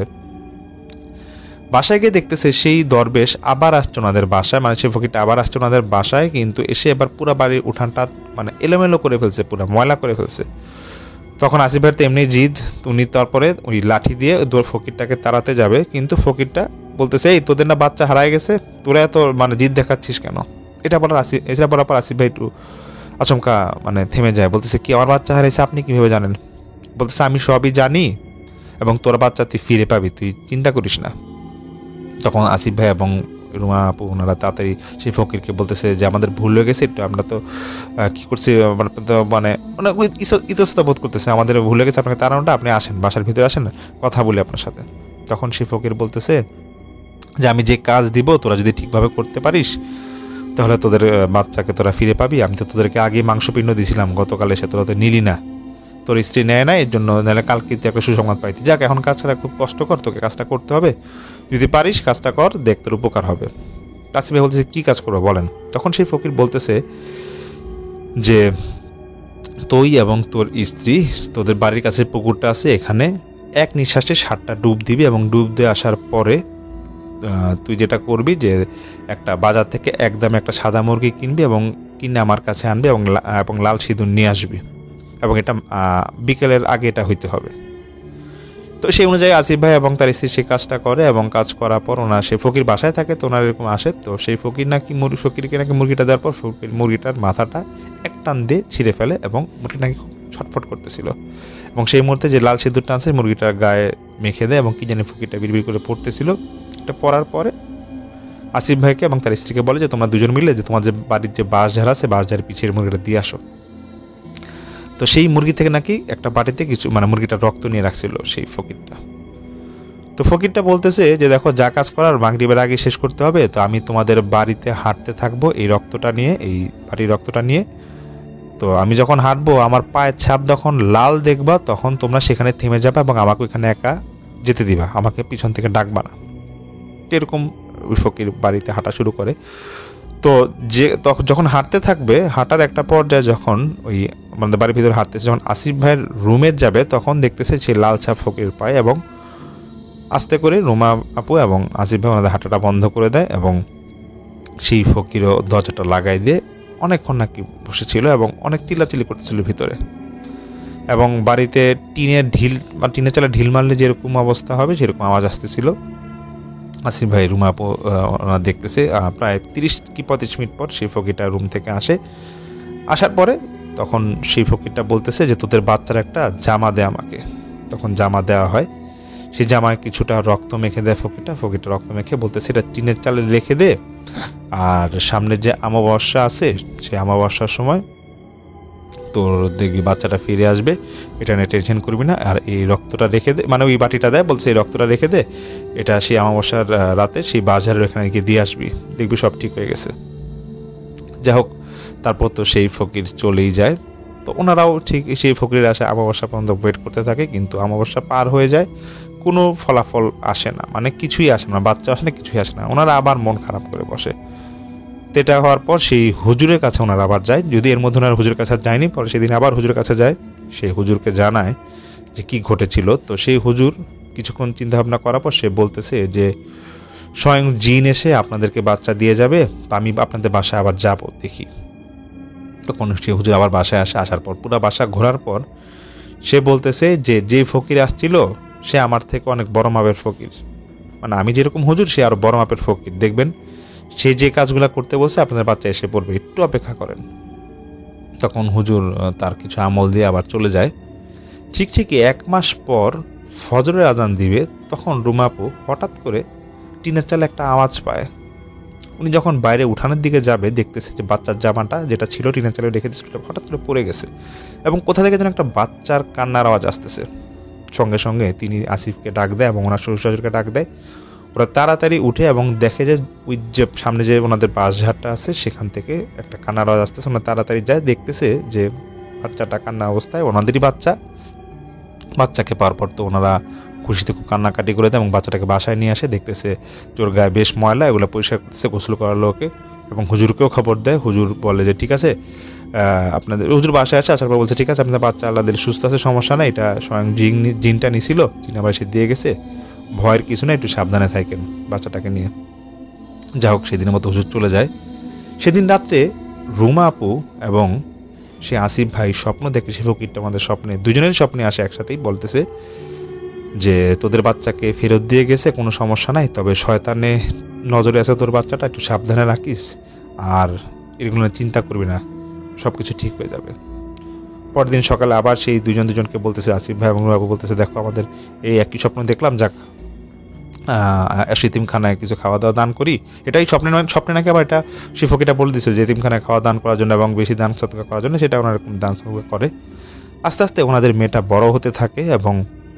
বাসায় গিয়ে দেখতেছে সেই দরবেশ আবার আসছে ওনাদের বাসায়, মানে সেই ফকিরটা আবার আসছে ওনাদের বাসায়, কিন্তু এসে এবার পুরো বাড়ির উঠানটা মানে এলোমেলো করে ফেলছে, পুরো ময়লা করে ফেলছে। তখন আসিফ ভাইয়ের তো এমনি জিদ, উনি তারপরে ওই লাঠি দিয়ে ফকিরটাকে তাড়াতে যাবে, কিন্তু ফকিরটা বলতেছে এই তোদের না বাচ্চা হারায় গেছে, তোরা এত মানে জিদ দেখাচ্ছিস কেন। এটা বলার আসিফ এটা বলার পর আসিফ ভাই একটু আচমকা মানে থেমে যায়, বলতেছে কি আমার বাচ্চা হারাইছে আপনি কীভাবে জানেন। বলতেছে আমি সবই জানি এবং তোর বাচ্চা তুই ফিরে পাবি, তুই চিন্তা করিস না। তখন আসিফ ভাই এবং রুমা আপু ওনারা তাড়াতাড়ি সেই ফকিরকে বলতেছে যে আমাদের ভুল হয়ে গেছে, একটু আমরা তো কী করছি মানে অনেক ইতস্ততা বোধ করতেছে, আমাদের ভুল হয়ে গেছে, আপনাকে তাড়ানোটা, আপনি আসেন বাসার ভিতরে আসেন, কথা বলি আপনার সাথে। তখন সেই ফকির বলতেছে যে আমি যে কাজ দিব তোরা যদি ঠিকভাবে করতে পারিস তাহলে তোদের বাচ্চাকে তোরা ফিরে পাবি। আমি তো তোদেরকে আগেই মাংসপিণ্ড দিয়েছিলাম গতকালে, সে তোরা তো নিলি না, তোর স্ত্রী নেয় না, এর জন্য নাহলে কালকে তুই একটা সুসংবাদ পাইতি। যাক, এখন কাজটা খুব কষ্টকর, তোকে কাজটা করতে হবে, যদি পারিস কাজটা কর, দেখ তোর উপকার হবে। আসিফ ভাই বলতেছে কী কাজ করবো বলেন। তখন সেই ফকির বলতেছে যে তুই এবং তোর স্ত্রী তোদের বাড়ির কাছে পুকুরটা আছে, এখানে এক নিঃশ্বাসে সাতটা ডুব দিবি এবং ডুব দিয়ে আসার পরে তুই যেটা করবি যে একটা বাজার থেকে একদম একটা সাদা মুরগি কিনবি এবং কিনে আমার কাছে আনবি এবং এবং লাল সিঁদুর নিয়ে আসবি এবং এটা বিকেলের আগে এটা হইতে হবে। তো সেই অনুযায়ী আসিফ ভাই এবং তার স্ত্রী সেই কাজটা করে এবং কাজ করার পর ওনার সেই ফকির বাসায় থাকে, তো ওনার এরকম আসে। তো সেই ফকির নাকি মুরগি ফকিরকে নাকি মুরগিটা দেওয়ার পর ফকির মুরগিটার মাথাটা এক টান দিয়ে ছিঁড়ে ফেলে এবং মুরগি নাকি খুব ছটফট করতেছিল এবং সেই মুহূর্তে যে লাল সিঁদুরটা আছে মুরগিটার গায়ে মেখে দেয় এবং কি জানি ফকিরটা বিড়বিড় করে পড়তেছিল। এটা পড়ার পরে আসিফ ভাইকে এবং তার স্ত্রীকে বলে যে তোমরা দুজন মিলে যে তোমার যে বাড়ির যে বাঁশঝাড় আছে বাঁশঝাড়ের পিছিয়ে মুরগিটা দিয়ে আসো। তো সেই মুরগি থেকে নাকি একটা বাটিতে কিছু মানে মুরগিটা রক্ত নিয়ে রাখছিল সেই ফকিরটা। তো ফকিরটা বলতেছে যে দেখো, যা কাজ করার মাগরিবের আগে শেষ করতে হবে, তো আমি তোমাদের বাড়িতে হাঁটতে থাকবো এই রক্তটা নিয়ে, এই বাড়ির রক্তটা নিয়ে। তো আমি যখন হাঁটবো আমার পায়ের ছাপ যখন লাল দেখবা তখন তোমরা সেখানে থেমে যাবে এবং আমাকে ওইখানে একা যেতে দিবা, আমাকে পিছন থেকে ডাকবা না। এরকম ওই ফকির বাড়িতে হাঁটা শুরু করে। তো যে তখন যখন হাঁটতে থাকবে, হাঁটার একটা পর্যায়ে যখন ওই আমাদের বাড়ির ভিতরে হাঁটতেছে, যখন আসিফ ভাইয়ের রুমে যাবে তখন দেখতেছে সে লাল ছাপ ফকির পায় এবং আস্তে করে রুমা আপু এবং আসিফ ভাই ওনাদের হাঁটাটা বন্ধ করে দেয় এবং সেই ফকিরও দরজাটা লাগাই দিয়ে অনেকক্ষণ নাকি বসেছিল এবং অনেক চিল্লাচিল্লি করতেছিল ভিতরে। এবং বাড়িতে টিনের ঢিল বা টিনের চালে ঢিল মারলে যেরকম অবস্থা হবে সেরকম আওয়াজ আসতেছিল। আসিফ ভাই রুমা আপু ওনারা দেখতেছে প্রায় তিরিশ কি পঁয়ত্রিশ মিনিট পর সেই ফকিরটা রুম থেকে আসে। আসার পরে তখন সেই ফকিরটা বলতেছে যে তোদের বাচ্চার একটা জামা দে আমাকে। তখন জামা দেওয়া হয়, সেই জামায় কিছুটা রক্ত মেখে দেয় ফকিরটা। ফকিরটা রক্ত মেখে বলতেছে এটা টিনের চালে রেখে দে, আর সামনে যে অমাবস্যা আছে সেই অমাবস্যার সময় তোর দেখবি বাচ্চাটা ফিরে আসবে, এটা নিয়ে টেনশন করবি না। আর এই রক্তটা রেখে দে, মানে ওই বাটিটা দেয়, বলছে এই রক্তটা রেখে দে, এটা সেই অমাবস্যার রাতে সেই বাজারের এখানে গিয়ে দিয়ে আসবি, দেখবি সব ঠিক হয়ে গেছে। যাই হোক, তারপর তো সেই ফকির চলেই যায়। তো ওনারাও ঠিক সেই ফকিরের আসে অমাবস্যা পর্যন্ত ওয়েট করতে থাকে, কিন্তু অমাবস্যা পার হয়ে যায়, কোনো ফলাফল আসে না, মানে কিছুই আসে না, বাচ্চা আসে না, কিছুই আসে না। ওনারা আবার মন খারাপ করে বসে। তো এটা হওয়ার পর সেই হুজুরের কাছে ওনারা আবার যায়, যদি এর মধ্যে ওনারা হুজুরের কাছে যায়নি, পরে সেদিন আবার হুজুরের কাছে যায়, সেই হুজুরকে জানায় যে কি ঘটেছিল। তো সেই হুজুর কিছুক্ষণ চিন্তাভাবনা করার পর সে বলতেছে যে স্বয়ং জিন এসে আপনাদেরকে বাচ্চা দিয়ে যাবে, তো আমি আপনাদের বাসায় আবার যাব দেখি। তখন সে হুজুর আবার বাসায় আসে, আসার পর পুরো বাসা ঘোরার পর সে বলতেছে যে যে ফকির আসছিল সে আমার থেকে অনেক বড় মাপের ফকির, মানে আমি যেরকম হুজুর সে আরও বড় মাপের ফকির, দেখবেন সে যে কাজগুলো করতে বলছে আপনাদের বাচ্চা এসে পড়বে, একটু অপেক্ষা করেন। তখন হুজুর তার কিছু আমল দিয়ে আবার চলে যায়। ঠিক ঠিকই এক মাস পর ফজরের আজান দিবে, তখন রুমাপু হঠাৎ করে টিনের চালে একটা আওয়াজ পায়। উনি যখন বাইরে উঠানের দিকে যাবে দেখতেছে যে বাচ্চার জামাটা যেটা ছিল টিনের চালে রেখে দিয়েছিল হঠাৎ করে পড়ে গেছে, এবং কোথা থেকে যেন একটা বাচ্চার কান্নার আওয়াজ আসতেছে। সঙ্গে সঙ্গে তিনি আসিফকে ডাক দেয় এবং ওনার শ্বশুর শাশুড়িকে ডাক দেয়। ওরা তাড়াতাড়ি উঠে এবং দেখে যে ওই যে সামনে যে ওনাদের বাঁশঝাড়টা আছে সেখান থেকে একটা কান্নার আওয়াজ আসতেছে। ওনারা তাড়াতাড়ি যায়, দেখতেছে যে বাচ্চাটা কান্না অবস্থায়, ওনাদেরই বাচ্চা। বাচ্চাকে পাওয়ার পর তো ওনারা খুশিতে খুব কান্নাকাটি করে দেয় এবং বাচ্চাটাকে বাসায় নিয়ে আসে, দেখতেছে চোর গায়ে বেশ ময়লা, এগুলো পরিষ্কার করতেছে গোসল করার লোকে, এবং হুজুরকেও খবর দেয়। হুজুর বলে যে ঠিক আছে আপনাদের, হুজুর বাসায় আসে, আসার পর বলছে ঠিক আছে আপনাদের বাচ্চা আল্লাহ দিলে সুস্থ আছে, সমস্যা নেই, এটা স্বয়ং জিন জিনটা নিছিল, জিন আবার সে দিয়ে গেছে, ভয়ের কিছু না, একটু সাবধানে থাকেন বাচ্চাটাকে নিয়ে। যা হোক সেদিনের মতো হুজুর চলে যায়। সেদিন রাত্রে রুমা আপু এবং সে আসিফ ভাই স্বপ্ন দেখে, সে ফকিরটা আমাদের স্বপ্নে, দুজনের স্বপ্নে আসে একসাথেই, বলতেছে যে তোদের বাচ্চাকে ফেরত দিয়ে গেছে, কোনো সমস্যা নাই, তবে শয়তানে নজরে আছে তোর বাচ্চাটা, একটু সাবধানে রাখিস, আর এগুলো চিন্তা করবি না, সব কিছু ঠিক হয়ে যাবে। পরদিন সকালে আবার সেই দুজন দুজনকে বলতেছে, আসিফ ভাই এবং বাবু বলতেছে দেখো আমাদের এই একই স্বপ্ন দেখলাম, যাক এতিমখানায় কিছু খাওয়া দাওয়া দান করি। এটাই স্বপ্নে নয়, স্বপ্নে নাকি আবার এটা সে ফকিরটা বলে দিচ্ছে যে এতিমখানায় খাওয়া দান করার জন্য এবং বেশি দান সৎকা করার জন্য, সেটা ওনারা এরকম দান সৎকা করে। আস্তে আস্তে ওনাদের মেয়েটা বড় হতে থাকে, এবং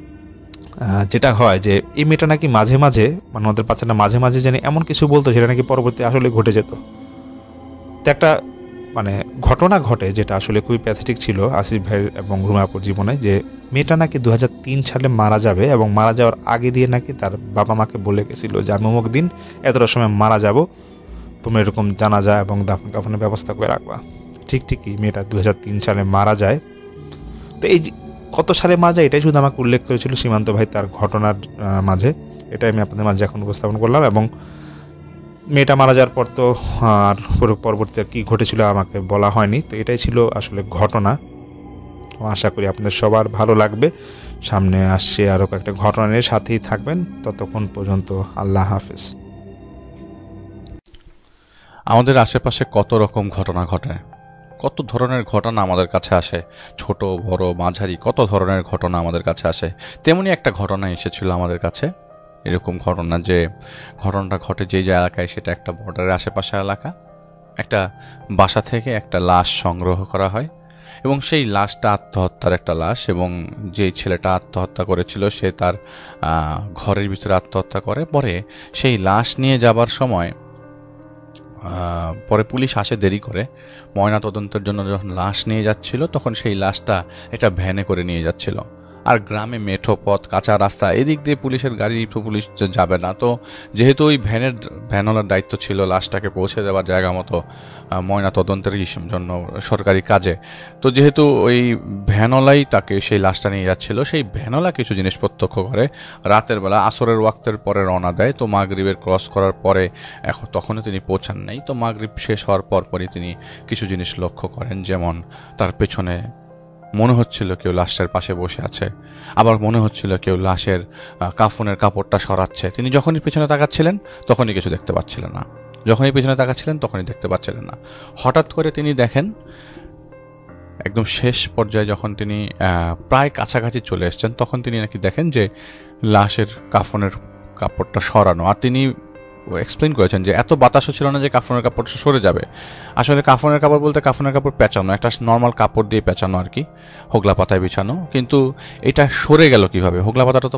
যেটা হয় যে এই মেয়েটা নাকি মাঝে মাঝে, মানে ওদের বাচ্চাটা মাঝে মাঝে জানি এমন কিছু বলতো সেটা নাকি পরবর্তী আসলে ঘটে যেত। তো একটা মানে ঘটনা ঘটে যেটা আসলে খুবই প্যাথেটিক ছিল আসিফ ভাই এবং রুমাপুর জীবনে, যে মেয়েটা নাকি দু হাজার তিন সালে মারা যাবে, এবং মারা যাওয়ার আগে দিয়ে নাকি তার বাবা মাকে বলে গেছিল যে আমি অমুক দিন এতটা সময় মারা যাব, তোমরা এরকম জানাজা এবং দাফন কাফনের ব্যবস্থা করে রাখবা। ঠিক ঠিকই মেয়েটা দু হাজার তিন সালে মারা যায়। তো এই কত সালে মারা যায় এটাই শুধু আমাকে উল্লেখ করেছিল সীমান্ত ভাই তার ঘটনার মাঝে, এটাই আমি আপনাদের মাঝে এখন উপস্থাপন করলাম। এবং মেয়েটা মারা যাওয়ার পর তো আর পরবর্তীতে কী ঘটেছিল আমাকে বলা হয়নি। তো এটাই ছিল আসলে ঘটনা। আশা করি আপনাদের সবার ভালো লাগবে। সামনে আসছে আরও কয়েকটা ঘটনা নিয়ে, সাথেই থাকবেন। ততক্ষণ পর্যন্ত আল্লাহ হাফেজ। আমাদের আশেপাশে কত রকম ঘটনা ঘটে, কত ধরনের ঘটনা আমাদের কাছে আসে, ছোট বড় মাঝারি কত ধরনের ঘটনা আমাদের কাছে আসে। তেমনি একটা ঘটনা এসেছিল আমাদের কাছে, এরকম ঘটনা যে ঘটনাটা ঘটে যেই যে এলাকায়, সেটা একটা বর্ডারের আশেপাশে এলাকা। একটা বাসা থেকে একটা লাশ সংগ্রহ করা হয়, এবং সেই লাশটা আত্মহত্যার একটা লাশ, এবং যেই ছেলেটা আত্মহত্যা করেছিল সে তার ঘরের ভিতরে আত্মহত্যা করে। পরে সেই লাশ নিয়ে যাবার সময় পরে পুলিশ আসে দেরি করে, ময়না তদন্তের জন্য যখন লাশ নিয়ে যাচ্ছিল তখন সেই লাশটা একটা ভ্যানে করে নিয়ে যাচ্ছিল। আর গ্রামে মেঠো পথ, কাঁচা রাস্তা, এদিক দিয়ে পুলিশের গাড়ি তো পুলিশ যাবে না। তো যেহেতু ওই ভ্যানের ভ্যানওয়ালার দায়িত্ব ছিল লাশটাকে পৌঁছে দেওয়ার জায়গা মতো ময়না তদন্তের জন্য সরকারি কাজে, তো যেহেতু ওই ভ্যানওয়ালাই তাকে সেই লাশটা নিয়ে যাচ্ছিল, সেই ভ্যানওয়ালা কিছু জিনিস প্রত্যক্ষ করে। রাতের বেলা আসরের ওয়াক্তের পরে রওনা দেয়, তো মাগরিবের ক্রস করার পরে এখন তখনও তিনি পৌঁছান নাই। তো মাগরিব শেষ হওয়ার পরপরই তিনি কিছু জিনিস লক্ষ্য করেন, যেমন তার পেছনে মনে হচ্ছিল কেউ লাশটার পাশে বসে আছে, আবার মনে হচ্ছিল কেউ লাশের কাফনের কাপড়টা সরাচ্ছে। তিনি যখনই পেছনে তাকাচ্ছিলেন তখনই কিছু দেখতে পাচ্ছিলেন না, যখনই পেছনে তাকাচ্ছিলেন তখনই দেখতে পাচ্ছিলেন না। হঠাৎ করে তিনি দেখেন একদম শেষ পর্যায়ে যখন তিনি প্রায় কাছাকাছি চলে এসছেন, তখন তিনি নাকি দেখেন যে লাশের কাফনের কাপড়টা সরানো। আর তিনি এক্সপ্লেন করেছেন যে এত বাতাসও ছিল না যে কাফনের কাপড়টা সরে যাবে। আসলে কাফনের কাপড় বলতে কাফনের কাপড় পেঁচানো, একটা নর্মাল কাপড় দিয়ে পেঁচানো আর কি, হোগলা পাতায় বিছানো। কিন্তু এটা সরে গেল কিভাবে? হোগলা পাতাটা তো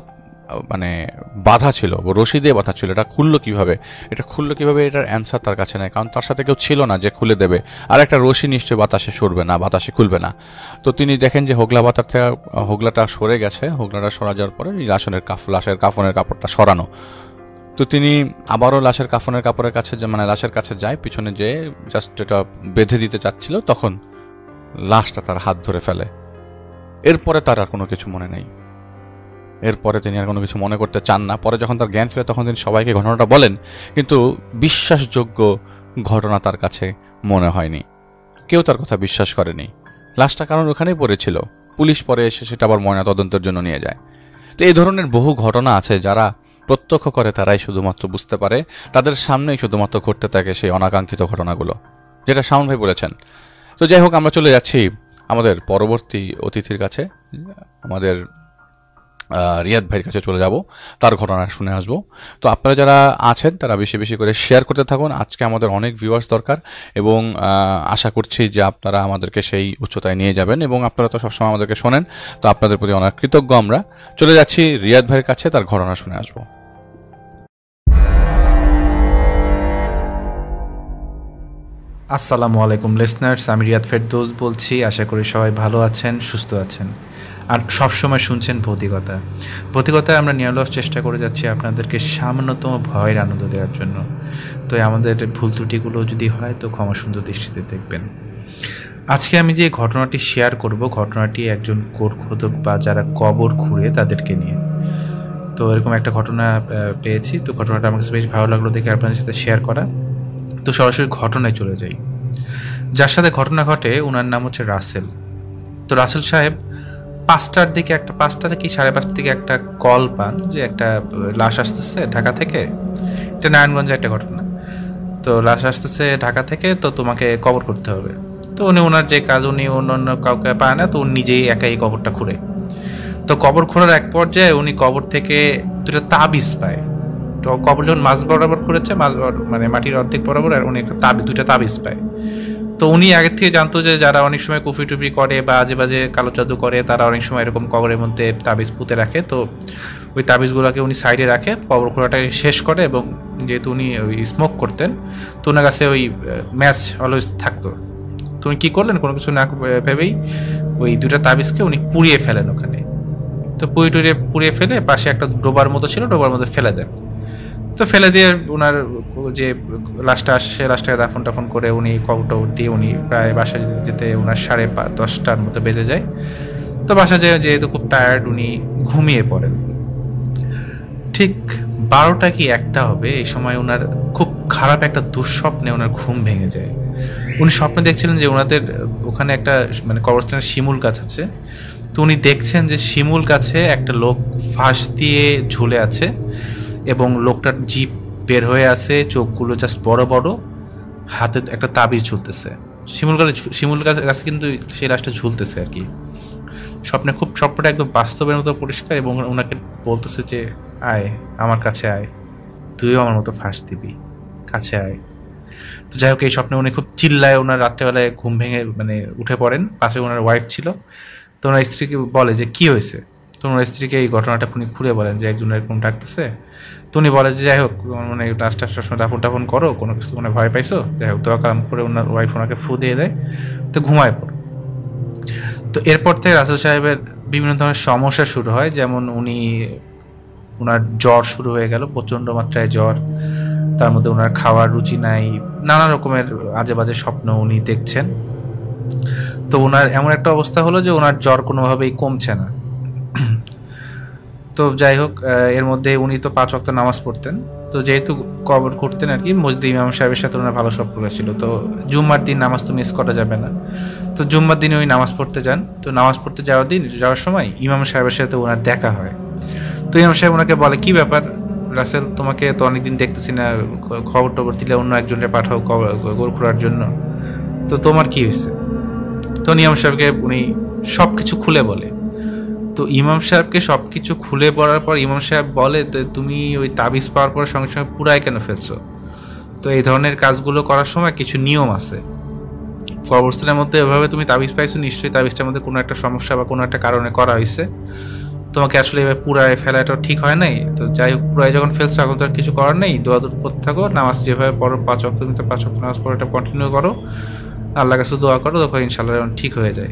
মানে বাধা ছিল, রশি দিয়ে বাধা ছিল। এটা খুললো কিভাবে এটা খুললো কিভাবে এটার অ্যান্সার তার কাছে নেই, কারণ তার সাথে কেউ ছিল না যে খুলে দেবে। আর একটা রশি নিশ্চয়ই বাতাসে সরবে না, বাতাসে খুলবে না। তো তিনি দেখেন যে হোগলা বাতার থেকে হোগলাটা সরে গেছে। হোগলাটা সরা যাওয়ার পরে লাশের কাফ লাশের কাফনের কাপড়টা সরানো। তো তিনি আবারও লাশের কাফনের কাপড়ের কাছে, মানে লাশের কাছে যায়, পিছনে যেয়ে জাস্ট এটা বেঁধে দিতে চাচ্ছিল, তখন লাশটা তার হাত ধরে ফেলে। এরপরে তার আর কোনো কিছু মনে নেই, এরপরে তিনি আর কোনো কিছু মনে করতে চান না। পরে যখন তার জ্ঞান ফিরে তখন তিনি সবাইকে ঘটনাটা বলেন, কিন্তু বিশ্বাসযোগ্য ঘটনা তার কাছে মনে হয়নি, কেউ তার কথা বিশ্বাস করেনি। লাশটা কারণ ওখানেই পড়েছিল, পুলিশ পরে এসে সেটা আবার ময়নাতদন্তের জন্য নিয়ে যায়। তো এই ধরনের বহু ঘটনা আছে, যারা প্রত্যক্ষ করে তারাই শুধুমাত্র বুঝতে পারে, তাদের সামনেই শুধুমাত্র ঘটতে থাকে সেই অনাকাঙ্ক্ষিত ঘটনাগুলো, যেটা শাওন ভাই বলেছেন। তো যাই হোক, আমরা চলে যাচ্ছি আমাদের পরবর্তী অতিথির কাছে, আমাদের রিয়াদ ভাইয়ের কাছে চলে যাব, তার ঘটনা শুনে আসবো। তো আপনারা যারা আছেন তারা বেশি বেশি করে শেয়ার করতে থাকুন। আজকে আমাদের অনেক ভিউয়ার্স দরকার, এবং আশা করছি যে আপনারা আমাদেরকে সেই উচ্চতায় নিয়ে যাবেন, এবং আপনারা তো সবসময় আমাদেরকে শোনেন, তো আপনাদের প্রতি অনেক কৃতজ্ঞ আমরা। চলে যাচ্ছি রিয়াদ ভাইয়ের কাছে, তার ঘটনা শুনে আসবো। আসসালামু আলাইকুম লিসনার্স, আমি রিয়াদ ফেরদৌস বলছি। আশা করি সবাই ভালো আছেন, সুস্থ আছেন, আর সবসময় শুনছেন ভৌতিকতা। ভৌতিকতায় আমরা নিরলস চেষ্টা করে যাচ্ছি আপনাদেরকে সামান্যতম ভয়ের আনন্দ দেওয়ার জন্য। তো আমাদের ভুল ত্রুটিগুলো যদি হয় তো ক্ষমা সুন্দর দৃষ্টিতে দেখবেন। আজকে আমি যে ঘটনাটি শেয়ার করব, ঘটনাটি একজন গোরখোদক বা যারা কবর খুঁড়ে তাদেরকে নিয়ে। তো এরকম একটা ঘটনা পেয়েছি, তো ঘটনাটা আমার কাছে বেশ ভালো লাগলো দেখে আপনাদের সাথে শেয়ার করা। তো সরাসরি ঘটনায় চলে যাই। যার সাথে ঘটনা ঘটে ওনার নাম হচ্ছে রাসেল। তো রাসেল সাহেব পাঁচটার দিকে একটা পাঁচটা থেকে সাড়ে পাঁচটার দিকে একটা কল পান যে একটা লাশ আসতেছে ঢাকা থেকে। এটা নারায়ণগঞ্জে একটা ঘটনা। তো লাশ আসতেছে ঢাকা থেকে, তো তোমাকে কবর করতে হবে। তো উনি ওনার যে কাজ, উনি অন্য অন্য কাউকে পায় না, তো উনি নিজেই একাই কবরটা খুঁড়ে। তো কবর খোঁড়ার এক পর্যায়ে উনি কবর থেকে দুটো তাবিজ পায়। তো কবর যখন মাছ বরাবর খুঁড়েছে, মাছ মানে মাটির অর্ধেক বরাবর, আর উনি একটা তাবিজ দুইটা তাবিজ পায়। তো উনি আগের থেকে জানতো যে যারা অনেক সময় কুফি টুফি করে বা আজে বাজে কালো জাদু করে, তারা অনেক সময় এরকম কবরের মধ্যে তাবিজ পুঁতে রাখে। তো ওই তাবিজগুলোকে উনি সাইডে রাখে, কবর খোঁড়াটাকে শেষ করে, এবং যেহেতু উনি ওই স্মোক করতেন, তো ওনার কাছে ওই ম্যাচ অলওয়েজ থাকতো। তো উনি কী করলেন, কোনো কিছু না ভেবেই ওই দুটা তাবিজকে উনি পুড়িয়ে ফেলেন ওখানে। তো পুড়িয়ে টুড়িয়ে পুড়িয়ে ফেলে পাশে একটা ডোবার মতো ছিল, ডোবার মধ্যে ফেলে দেন। তো ফেলে দিয়ে ওনার যে লাশটা আসে, সে লাশটাকে দাফন টাফন করে উনি কবর টবর দিয়ে উনি প্রায় বাসায় যেতে ওনার সাড়ে দশটার মতো বেজে যায়। তো বাসায় যেয়ে যেহেতু খুব টায়ার্ড, উনি ঘুমিয়ে পড়েন। ঠিক বারোটা কি একটা হবে, এই সময় ওনার খুব খারাপ একটা দুঃস্বপ্নে ওনার ঘুম ভেঙে যায়। উনি স্বপ্নে দেখছিলেন যে ওনাদের ওখানে একটা মানে কবরস্থানের শিমুল গাছ আছে। তো উনি দেখছেন যে শিমুল গাছে একটা লোক ফাঁস দিয়ে ঝুলে আছে, এবং লোকটার জিভ বের হয়ে আছে, চোখগুলো জাস্ট বড় বড়, হাতে একটা তাবিজ ঝুলতেছে। শিমুল গাছ শিমুল গাছ গাছে কিন্তু সেই লাশটা ঝুলতেছে আর কি। স্বপ্নে খুব স্বপ্নটা একদম বাস্তবের মতো পরিষ্কার, এবং ওনাকে বলতেছে যে আয় আমার কাছে আয়, তুইও আমার মতো ফাঁস দিবি, কাছে আয়। তো যাই হোক, এই স্বপ্নে উনি খুব চিল্লায়, ওনার রাত্রেবেলায় ঘুম ভেঙে মানে উঠে পড়েন। পাশে ওনার ওয়াইফ ছিল। তো ওনার স্ত্রীকে বলে যে কি হয়েছে। তো ওনার স্ত্রীকে এই ঘটনাটা উনি খুলে বলেন যে একজন এরকম ডাকতেছে। তো উনি বলে যে যাই হোক, মানে লাশটা সবসময় দাফন টাফন করো, কোনো কিছু মানে ভয় পাইছো, যাই হোক দোয়া কালাম করে ওনার ওয়াইফ ওনাকে ফু দিয়ে দেয়। তো ঘুমায় পড়ো। তো এরপর থেকে রাসেল সাহেবের বিভিন্ন ধরনের সমস্যা শুরু হয়, যেমন উনি ওনার জ্বর শুরু হয়ে গেল, প্রচণ্ড মাত্রায় জ্বর। তার মধ্যে ওনার খাওয়ার রুচি নাই, নানা রকমের আজে বাজে স্বপ্ন উনি দেখছেন। তো ওনার এমন একটা অবস্থা হলো যে ওনার জ্বর কোনোভাবেই কমছে না। তো যাই হোক, এর মধ্যে উনি তো পাঁচ ওয়াক্ত নামাজ পড়তেন। তো যেহেতু কবর করতেন আর কি, মসজিদ ইমাম সাহেবের সাথে ওনার ভালো সম্পর্ক ছিল। তো জুম্মার দিন নামাজ তো মিস করা যাবে না। তো জুম্মার দিনে উনি নামাজ পড়তে যান। তো নামাজ পড়তে যাওয়ার দিন যাওয়ার সময় ইমাম সাহেবের সাথে ওনার দেখা হয়। তো ইমাম সাহেব ওনাকে বলে, কি ব্যাপার রাসেল, তোমাকে তো অনেকদিন দেখতেছি না, খবর টবর দিলে অন্য একজনকে পাঠাও গোর খোঁড়ার জন্য, তো তোমার কি হয়েছে? তো ইমাম সাহেবকে উনি সব কিছু খুলে বলে। তো ইমাম সাহেবকে সব কিছু খুলে পড়ার পর ইমাম সাহেব বলে, তুমি ওই তাবিজ পাওয়ার পর সঙ্গে সঙ্গে পুরাই কেন ফেলছো? তো এই ধরনের কাজগুলো করার সময় কিছু নিয়ম আছে। কবরস্থানের মধ্যে এভাবে তুমি তাবিজ পাইছো, নিশ্চয়ই তাবিজটার মধ্যে কোনো একটা সমস্যা বা কোনো একটা কারণে করা হয়েছে। তো তোমাকে আসলে পুরায় ফেলাটা ঠিক হয় নাই, তো যাই হোক পুরায় যখন ফেলছো এখন তো আর কিছু করার নেই, দোয়া দূর পড়তে থাকো, নামাজ যেভাবে পড়ো পাঁচ ওয়াক্ত তুমি তো পাঁচ ওয়াক্ত নামাজ পড়ো, এটা কন্টিনিউ করো, আল্লাহ কাছে দোয়া করো, তখন ইনশাল্লাহ ঠিক হয়ে যায়।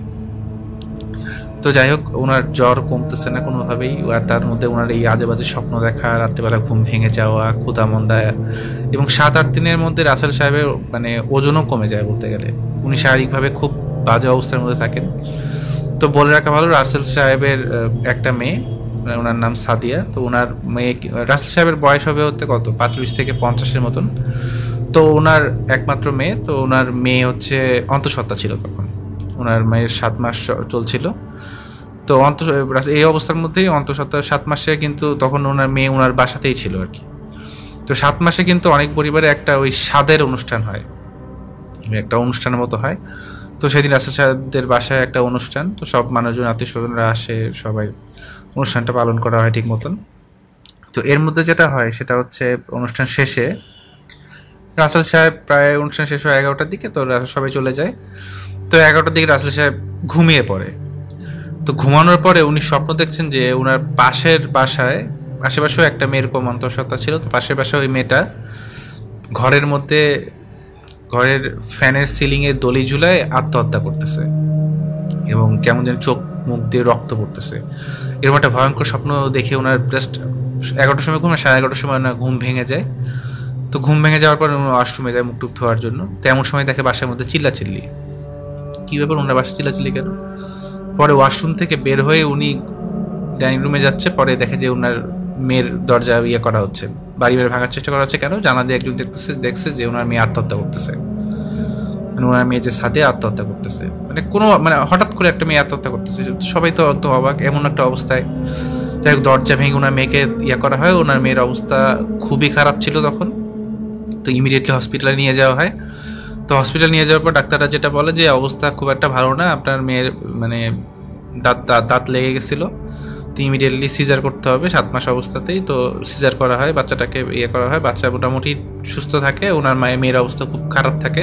তো যাই হোক ওনার জ্বর কমতেছে না কোনোভাবেই, আর তার মধ্যে ওনার এই আজে বাজে স্বপ্ন দেখা, রাত্রেবেলা ঘুম ভেঙে যাওয়া, ক্ষুধা মন্দা, এবং সাত আট দিনের মধ্যে রাসেল সাহেবের মানে ওজনও কমে যায় বলতে গেলে, উনি শারীরিকভাবে খুব বাজে অবস্থার মধ্যে থাকেন। তো বলে রাখা ভালো, রাসেল সাহেবের একটা মেয়ে, ওনার নাম সাদিয়া। তো ওনার মেয়ে, রাসেল সাহেবের বয়স হবে হচ্ছে কত পঁয়ত্রিশ থেকে পঞ্চাশের মতন। তো ওনার একমাত্র মেয়ে, তো ওনার মেয়ে হচ্ছে অন্তঃসত্ত্বা ছিল তখন, ওনার মেয়ের সাত মাস চলছিল। তো অন্ত এই অবস্থার মধ্যেই অন্তঃসত্ত্বা সাত মাসে কিন্তু তখন ওনার মেয়ে ওনার বাসাতেই ছিল আর কি। তো সাত মাসে কিন্তু অনেক পরিবারে একটা ওই স্বাদের অনুষ্ঠান হয়, একটা অনুষ্ঠানের মতো হয়। তো সেদিন রাসেল সাহেবদের বাসায় একটা অনুষ্ঠান, তো সব মানুষজন আত্মীয় স্বজনরা আসে, সবাই অনুষ্ঠানটা পালন করা হয় ঠিক মতন। তো এর মধ্যে যেটা হয় সেটা হচ্ছে অনুষ্ঠান শেষে রাসেল সাহেব প্রায় অনুষ্ঠান শেষ হয় এগারোটার দিকে, তো সবাই চলে যায়। তো এগারোটার দিকে রাসেল সাহেব ঘুমিয়ে পড়ে। তো ঘুমানোর পরে উনি স্বপ্ন দেখছেন যে ওনার পাশের বাসায়, আশেপাশেও একটা মেয়ের কম অন্তঃসত্ত্বা ছিল, তো পাশের বাসায় ওই মেয়েটা ঘরের মধ্যে ঘরের ফ্যানের সিলিংয়ে দড়ি ঝুলায় আত্মহত্যা করতেছে, এবং কেমন যেন চোখ মুখ দিয়ে রক্ত পড়তেছে। এরকম একটা ভয়ঙ্কর স্বপ্ন দেখে ওনার জাস্ট এগারোটার সময় ঘুম, সাড়ে এগারোটার সময় ওনার ঘুম ভেঙে যায়। তো ঘুম ভেঙে যাওয়ার পর ওয়াশরুমে যায় মুখ টুক ধোয়ার জন্য। তো এমন সময় দেখে বাসার মধ্যে চিল্লাচিল্লি, কী ব্যাপার ওনার বাসায় চিল্লাচিল্লি কেন? পরে ওয়াশরুম থেকে বের হয়ে উনি ডাইনিং রুমে যাচ্ছে, পরে দেখে যে ওনার মেয়ের দরজা ইয়ে করা হচ্ছে, বাড়ি বের ভাঙার চেষ্টা করা হচ্ছে। কেন? জানা দিয়ে একজন দেখতেছে দেখছে যে ওনার মেয়ে আত্মহত্যা করতেছে, মানে ওনার মেয়ে যে সাথে আত্মহত্যা করতেছে, মানে কোনো মানে হঠাৎ করে একটা মেয়ে আত্মহত্যা করতেছে, সবাই তো একদম অবাক এমন একটা অবস্থায়। যাই হোক দরজা ভেঙে ওনার মেয়েকে ইয়ে করা হয়, ওনার মেয়ের অবস্থা খুবই খারাপ ছিল তখন। তো ইমিডিয়েটলি হসপিটালে নিয়ে যাওয়া হয়। তো হসপিটাল নিয়ে যাওয়ার পর ডাক্তাররা যেটা বলে যে অবস্থা খুব একটা ভালো না, আপনার মেয়ের মানে দাঁত দাঁত লেগে গেছিলো, তো ইমিডিয়েটলি সিজার করতে হবে সাত মাস অবস্থাতেই। তো সিজার করা হয়, বাচ্চাটাকে ইয়ে করা হয়, বাচ্চা মোটামুটি সুস্থ থাকে, ওনার মায়ের মেয়ের অবস্থা খুব খারাপ থাকে,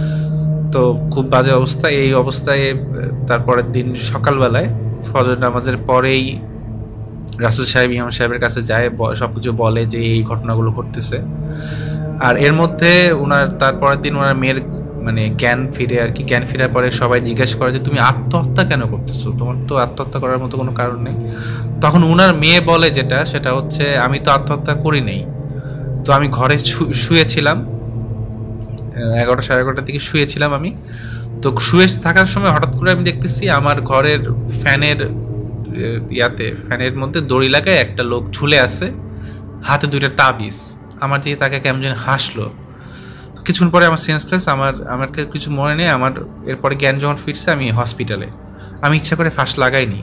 তো খুব বাজে অবস্থা। এই অবস্থায় তারপরের দিন সকালবেলায় ফজর নামাজের পরেই রাসেল সাহেব ইমাম সাহেবের কাছে যায়, সব কিছু বলে যে এই ঘটনাগুলো ঘটতেছে। আর এর মধ্যে ওনার তারপরের দিন ওনার মেয়ের মানে জ্ঞান ফিরে আর কি, জ্ঞান ফিরার পরে সবাই জিজ্ঞাসা করে যে তুমি আত্মহত্যা কেন করতেছো, তোমার তো আত্মহত্যা করার মতো কোনো কারণ নেই। তখন ওনার মেয়ে বলে যেটা সেটা হচ্ছে আমি তো আত্মহত্যা করি নেই, তো আমি ঘরে শুয়েছিলাম, এগারোটা সাড়ে এগারোটার দিকে শুয়েছিলাম আমি। তো শুয়ে থাকার সময় হঠাৎ করে আমি দেখতেছি আমার ঘরের ফ্যানের ইয়াতে ফ্যানের মধ্যে দড়ি লাগায় একটা লোক ঝুলে আছে, হাতে দুইটা তাবিজ, আমার দিকে তাকে কেমন যেন হাসলো। কিছুক্ষণ পরে আমার সেন্সলেস, আমার আমার কিছু মনে নেই। আমার এরপরে জ্ঞান যখন ফিরছে আমি হসপিটালে, আমি ইচ্ছা করে ফাঁস লাগাইনি।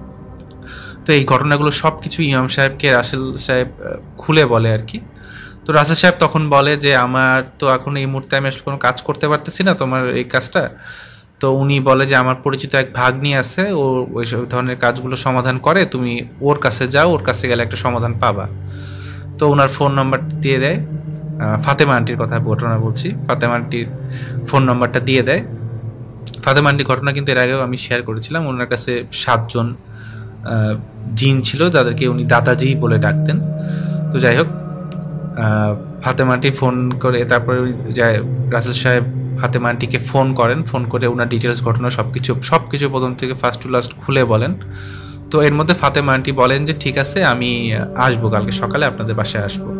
তো এই ঘটনাগুলো সব কিছু ইমাম সাহেবকে রাসেল সাহেব খুলে বলে আর কি। তো রাসেল সাহেব তখন বলে যে আমার তো এখন এই মুহূর্তে আমি আসলে কোনো কাজ করতে পারতেছি না তোমার এই কাজটা। তো উনি বলে যে আমার পরিচিত এক ভাগ্নি আছে, ও ওই সব ধরনের কাজগুলো সমাধান করে, তুমি ওর কাছে যাও, ওর কাছে গেলে একটা সমাধান পাবা। তো ওনার ফোন নাম্বার দিয়ে দেয়, ফাতেমা আন্টির কথা ঘটনা বলছি, ফাতেমা আন্টির ফোন নাম্বারটা দিয়ে দেয়। ফাতেমা আন্টির ঘটনা কিন্তু এর আগেও আমি শেয়ার করেছিলাম। ওনার কাছে সাতজন জিন ছিল যাদেরকে উনি দাদাজি বলে ডাকতেন। তো যাই হোক ফাতেমা আন্টি ফোন করে, তারপরে রাসেল সাহেব ফাতেমা আন্টিকে ফোন করেন, ফোন করে ওনার ডিটেলস ঘটনা সব কিছু সব কিছু প্রথম থেকে ফার্স্ট টু লাস্ট খুলে বলেন। তো এর মধ্যে ফাতেমা আন্টি বলেন যে ঠিক আছে আমি আসবো, কালকে সকালে আপনাদের বাসায় আসবো।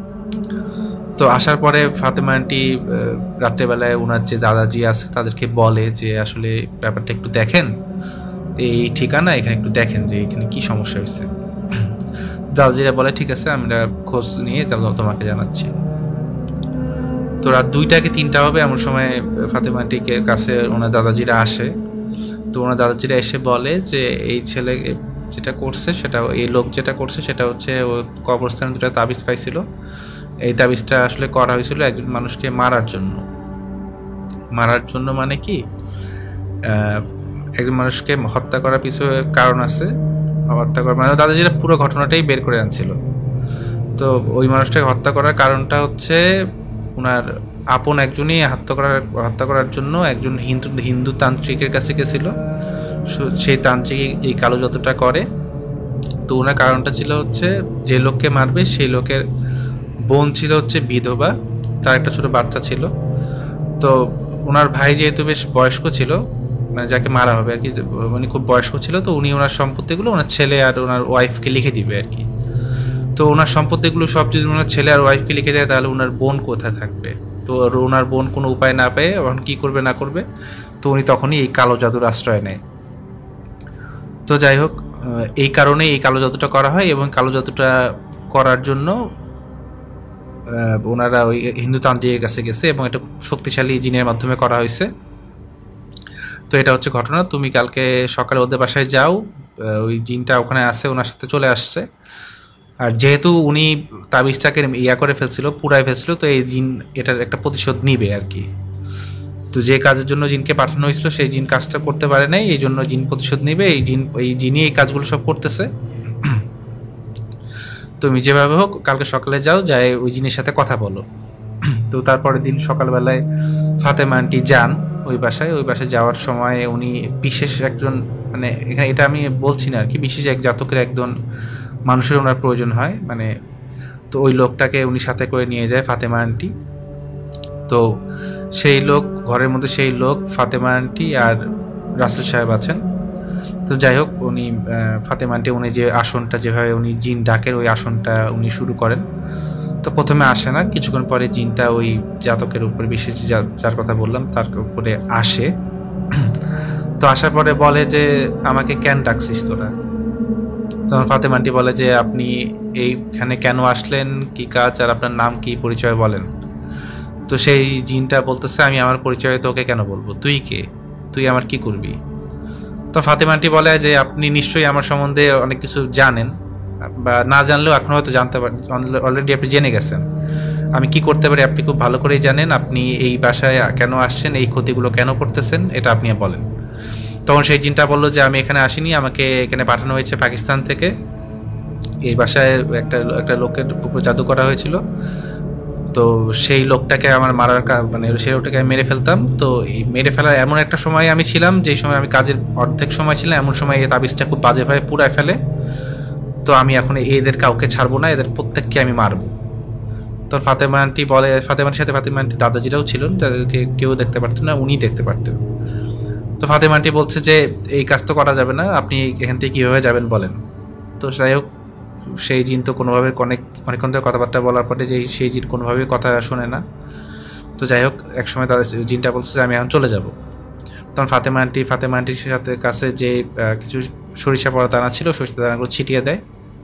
তো আসার পরে ফাতেমা আন্টি রাত্রেবেলায় ওনার যে দাদাজি আছে তাদেরকে বলে যে আসলে ব্যাপারটা একটু দেখেন, এই ঠিকানা এখানে একটু দেখেন যে এখানে কি সমস্যা হয়েছে। দাদাজিরা বলে ঠিক আছে আমরা খোঁজ নিয়ে তোমাকে জানাচ্ছি। তো রাত দুইটা কি তিনটা হবে এমন সময় ফাতেমা আন্টির কাছে ওনার দাদাজিরা আসে। তো ওনার দাদাজিরা এসে বলে যে এই ছেলে যেটা করছে সেটা, এই লোক যেটা করছে সেটা হচ্ছে ও কবরস্থানে দুটা তাবিজ পাইছিল, এই তাবিজটা আসলে করা হয়েছিল একজন মানুষকে মারার জন্য। মারার জন্য মানে কি, একজন মানুষকে হত্যা করার পিছনে কারণ আছে, হত্যা করার মানে দাদাজিরা পুরো ঘটনাটাই বের করে আনছিল। তো ওই মানুষটাকে হত্যা করার কারণটা হচ্ছে ওনার আপন একজনই হত্যা করার হত্যা করার জন্য একজন হিন্দু হিন্দু তান্ত্রিকের কাছে গেছিল। সেই তান্ত্রিক এই কালো জাদুটা করে, তো ওনার কারণটা ছিল হচ্ছে যে লোককে মারবে সেই লোকের বোন ছিল হচ্ছে বিধবা, তার একটা ছোট বাচ্চা ছিল। তো ওনার ভাই যেহেতু বেশ বয়স্ক ছিল, মানে যাকে মারা হবে আর কি, মানে খুব বয়স্ক ছিল, তো উনি ওনার সম্পত্তিগুলো ওনার ছেলে আর ওনার ওয়াইফকে লিখে দিবে আর কি। তো ওনার সম্পত্তিগুলো সব যদি ওনার ছেলে আর ওয়াইফকে লিখে দেয় তাহলে ওনার বোন কোথায় থাকবে? তো ওনার বোন কোনো উপায় না পেয়ে এখন কী করবে না করবে, তো উনি তখনই এই কালো জাদুর আশ্রয় নেয়। তো যাই হোক, এই কারণে এই কালো জাদুটা করা হয়, এবং কালো জাদুটা করার জন্য ওনারা ওই হিন্দু তান্ত্রিকের কাছে গেছে, এবং এটা শক্তিশালী জিনের মাধ্যমে করা হয়েছে। তো এটা হচ্ছে ঘটনা। তুমি কালকে সকালে ওদের বাসায় যাও, ওই জিনটা ওখানে আসে, ওনার সাথে চলে আসছে। আর যেহেতু উনি তাবিজটাকে ইয়া করে ফেলছিল, পুরাই ফেলছিল, তো এই জিন এটার একটা প্রতিশোধ নিবে আর কি। তো যে কাজের জন্য জিনকে পাঠানো হয়েছিল সেই জিন কাজটা করতে পারে নাই, এই জন্য জিন প্রতিশোধ নিবে। এই জিন এই জিনই এই কাজগুলো সব করতেছে। তুমি যেভাবে হোক কালকে সকালে যাও, যাই ওই জিনের সাথে কথা বলো। তো তারপরের দিন সকালবেলায় ফাতেমা আন্টি যান ওই বাসায়। ওই বাসায় যাওয়ার সময় উনি বিশেষ একজন, মানে এখানে এটা আমি বলছি না আর কি, বিশেষ এক জাতকের একজন মানুষের ওনার প্রয়োজন হয়, মানে তো ওই লোকটাকে উনি সাথে করে নিয়ে যায় ফাতেমা আন্টি। তো সেই লোক, ঘরের মধ্যে সেই লোক ফাতেমা আন্টি আর রাসেল সাহেব আছেন। তো যাই হোক, উনি ফাতেমা আন্টি উনি যে আসনটা যেভাবে উনি জিন ডাকের ওই আসনটা উনি শুরু করেন। তো প্রথমে আসে না, কিছুক্ষণ পরে জিনটা ওই জাতকের উপরে, বিশেষ যার কথা বললাম তার উপরে আসে। তো আসার পরে বলে যে আমাকে কেন ডাকছিস তোরা? তখন ফাতেমা আন্টি বলে যে আপনি এইখানে কেন আসলেন, কি কাজ, আর আপনার নাম কি, পরিচয় বলেন। তো সেই জিনটা বলতেছে আমি আমার পরিচয় তোকে কেন বলবো, তুই কে, তুই আমার কি করবি? তো ফাতেমা আন্টি বলে যে আপনি নিশ্চয়ই আমার সম্বন্ধে অনেক কিছু জানেন, বা না জানলেও এখন হয়তো জানতে পারেন, অলরেডি আপনি জেনে গেছেন আমি কি করতে পারি, আপনি খুব ভালো করেই জানেন। আপনি এই বাসায় কেন আসছেন, এই ক্ষতিগুলো কেন করতেছেন, এটা আপনি বলেন। তখন সেই জিনটা বললো যে আমি এখানে আসিনি, আমাকে এখানে পাঠানো হয়েছে পাকিস্তান থেকে। এই বাসায় একটা একটা লোকের উপর জাদু করা হয়েছিল, তো সেই লোকটাকে আমার মারার, মানে সেই লোকটাকে আমি মেরে ফেলতাম। তো এই মেরে ফেলার এমন একটা সময় আমি ছিলাম, যেই সময় আমি কাজের অর্ধেক সময় ছিলাম, এমন সময় এই তাবিজটা খুব বাজেভাবে পুরায় ফেলে। তো আমি এখন এদের কাউকে ছাড়বো না, এদের প্রত্যেককে আমি মারবো। তো ফাতেমা আন্টি বলে, ফাতেমার সাথে ফাতেমা আন্টি দাদাজিরাও ছিলেন, যাদেরকে কেউ দেখতে পারতেন না, উনি দেখতে পারতেন। তো ফাতেমা আন্টি বলছে যে এই কাজ তো করা যাবে না, আপনি এখান থেকে কীভাবে যাবেন বলেন। তো যাই হোক, সেই জিন তো কোনোভাবে অনেক অনেকক্ষণ ধরে কথাবার্তা বলার পরে যে সেই জিন কোনোভাবেই কথা শোনে না। তো যাই হোক, একসময় তাদের জিনটা বলছে যে আমি এখন চলে যাব। তখন ফাতেমা আন্টি ফাতেমা আন্টির সাথে কাছে যে কিছু সরিষা পড়া দানা ছিল, সরিষা দানাগুলো ছিটিয়ে দেয়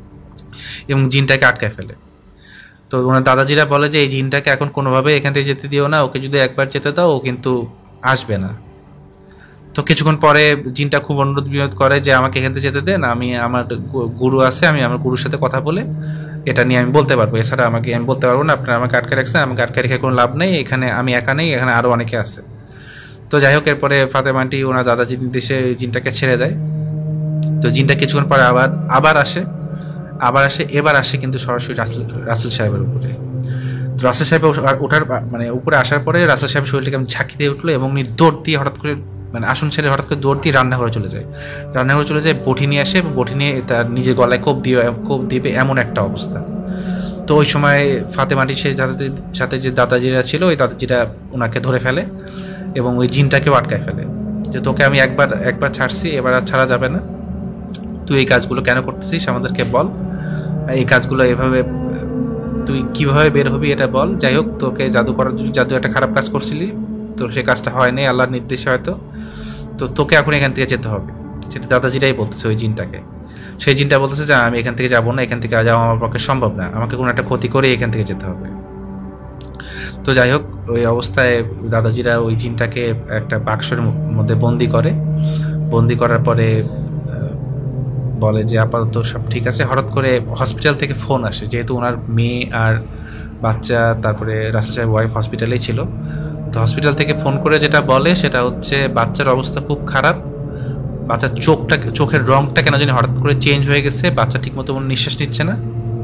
এবং জিনটাকে আটকায় ফেলে। তো ওনার দাদাজিরা বলে যে এই জিনটাকে এখন কোনোভাবে এখান থেকে যেতে দিও না, ওকে যদি একবার যেতে দাও ও কিন্তু আসবে না। তো কিছুক্ষণ পরে জিনটা খুব অনুরোধ বিনোদ করে যে আমাকে এখান থেকে যেতে দেন, আমি আমার গুরু আছে, আমি আমার গুরুর সাথে কথা বলে এটা নিয়ে আমি বলতে পারবো, এছাড়া আমাকে আমি বলতে পারবো না, আপনারা আমাকে আটকে রাখছেন, আমাকে আটকে রেখে কোনো লাভ নেই, এখানে আমি একা নেই, এখানে আরও অনেকে আছে। তো যাই হোক, এরপরে ফাতেমা আন্টি ওনার দাদাজির নির্দেশে জিনটাকে ছেড়ে দেয়। তো জিনটা কিছুক্ষণ পরে আবার আবার আসে আবার আসে এবার আসে কিন্তু সরাসরি রাসেল রাসেল সাহেবের উপরে। তো রাসেল সাহেব ওঠার মানে উপরে আসার পরে রাসেল সাহেব শরীরটাকে আমি ঝাঁকি দিয়ে উঠলো এবং উনি দৌড় দিয়ে হঠাৎ করে, মানে আসন ছেড়ে হঠাৎ করে দৌড় দিয়ে রান্নাঘরে চলে যায়। রান্নাঘরে চলে যায়, বটি নিয়ে আসে, বটি নিয়ে তার নিজের গলায় কোপ দিয়ে কোপ দিবে এমন একটা অবস্থা। তো ওই সময় ফাতেমাটির সেই দাদাজির সাথে যে দাদাজিরা ছিল, ওই দাদাজিরা ওনাকে ধরে ফেলে এবং ওই জিনটাকেও আটকায় ফেলে যে তোকে আমি একবার একবার ছাড়ছি, এবার আর ছাড়া যাবে না, তুই এই কাজগুলো কেন করতেছিস আমাদেরকে বল, এই কাজগুলো এভাবে তুই কিভাবে বের হবি এটা বল। যাই হোক, তোকে জাদু করার জাদু একটা খারাপ কাজ করছিলি, তোর সে কাজটা হয়নি আল্লাহর নির্দেশে হয়তো, তো তোকে এখন এখান থেকে যেতে হবে। সেটা দাদাজিরাই বলতেছে ওই জিনটাকে। সেই জিনটা বলতেছে যে আমি এখান থেকে যাবো না, এখান থেকে যাওয়া আমার পক্ষে সম্ভব না, আমাকে কোনো একটা ক্ষতি করে এখান থেকে যেতে হবে। তো যাই হোক, ওই অবস্থায় দাদাজিরা ওই জিনটাকে একটা বাক্সের মধ্যে বন্দি করে। বন্দি করার পরে বলে যে আপাতত সব ঠিক আছে। হঠাৎ করে হসপিটাল থেকে ফোন আসে, যেহেতু ওনার মেয়ে আর বাচ্চা, তারপরে রাসেল সাহেব ওয়াইফ হসপিটালেই ছিল। তো হসপিটাল থেকে ফোন করে যেটা বলে সেটা হচ্ছে বাচ্চার অবস্থা খুব খারাপ, বাচ্চার চোখটা চোখের রংটা কেন জানি হঠাৎ করে চেঞ্জ হয়ে গেছে, বাচ্চা ঠিকমতো নিঃশ্বাস নিচ্ছে না।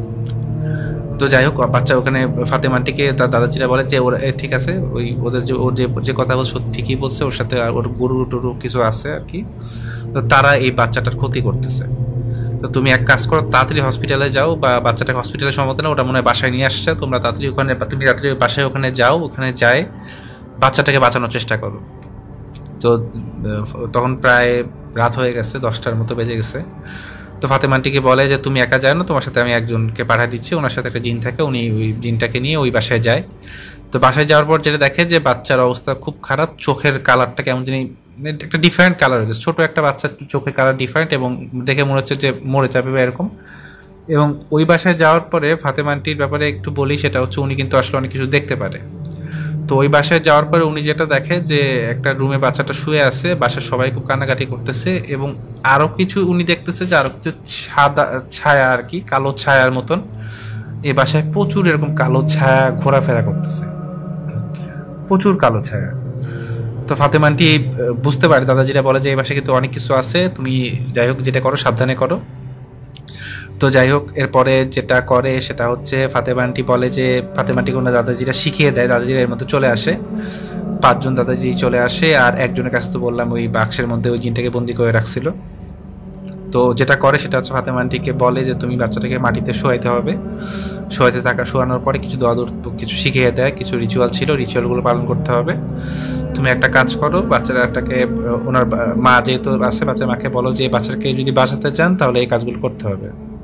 তো যাই হোক, বাচ্চা ওখানে ফাতেমাটিকে তার দাদাজিরা বলে যে ওরা ঠিক আছে, ওই ওদের যে ওর যে যে কথা বলছে ঠিকই বলছে, ওর সাথে ওর গরু টরু কিছু আছে আর কি, তো তারা এই বাচ্চাটার ক্ষতি করতেছে। তো তুমি এক কাজ করো, তাড়াতাড়ি হসপিটালে যাও, বা বাচ্চাটাকে হসপিটালে সম্ভবত না, ওটা মনে হয় বাসায় নিয়ে আসছে, তোমরা তাড়াতাড়ি ওখানে, তুমি রাত্রি বাসায় ওখানে যাও, ওখানে যায় বাচ্চাটাকে বাঁচানোর চেষ্টা করো। তো তখন প্রায় রাত হয়ে গেছে, দশটার মতো বেজে গেছে। তো ফাতেমা আন্টিকে বলে যে তুমি একা যাও না, তোমার সাথে আমি একজনকে পাঠিয়ে দিচ্ছি, ওনার সাথে একটা জিন থাকে, উনি ওই জিনটাকে নিয়ে ওই বাসায় যায়। তো বাসায় যাওয়ার পর যেটা দেখে যে বাচ্চার অবস্থা খুব খারাপ, চোখের কালারটা কেমন জানি একটা ডিফারেন্ট কালার হয়ে গেছে, ছোট একটা বাচ্চার চোখের কালার ডিফারেন্ট, এবং দেখে মনে হচ্ছে যে মরে যাবে বা এরকম। এবং ওই বাসায় যাওয়ার পরে ফাতেমা আন্টির ব্যাপারে একটু বলি, সেটা হচ্ছে উনি কিন্তু আসলে অনেক কিছু দেখতে পারে। তো ওই বাসায় যাওয়ার পরে উনি যেটা দেখে যে একটা রুমে বাচ্চাটা শুয়ে আছে, বাসার সবাই খুব কান্নাকাটি করতেছে, এবং আরো কিছু উনি দেখতেছে যে আরো কিছু সাদা ছায়া আর কি, কালো ছায়ার মতন এই বাসায় প্রচুর এরকম কালো ছায়া ঘোরাফেরা করতেছে, প্রচুর কালো ছায়া। তো ফাতেমা আন্টি বুঝতে পারে, দাদাজিরা বলে যে এই বাসায় কিন্তু অনেক কিছু আছে, তুমি যাই হোক যেটা করো সাবধানে করো। তো যাই হোক এরপরে যেটা করে সেটা হচ্ছে ফাতেমা আন্টি বলে যে, ফাতেমা আন্টি কোনো দাদাজিরা শিখিয়ে দেয়, দাদাজিরা এর মধ্যে চলে আসে, পাঁচজন দাদাজি চলে আসে, আর একজনের কাছে তো বললাম ওই বাক্সের মধ্যে ওই জিনটাকে বন্দি করে রাখছিল। তো যেটা করে সেটা হচ্ছে ফাতেমা আন্টিকে বলে যে তুমি বাচ্চাটাকে মাটিতে শোয়াইতে হবে, শোয়াইতে থাকা শোয়ানোর পরে কিছু দোয়া কিছু শিখিয়ে দেয়, কিছু রিচুয়াল ছিল, রিচুয়ালগুলো পালন করতে হবে। তুমি একটা কাজ করো, বাচ্চাটাকে ওনার মা যেহেতু আছে, বাচ্চার মাকে বলো যে বাচ্চাকে যদি বাঁচাতে চান তাহলে এই কাজগুলো করতে হবে।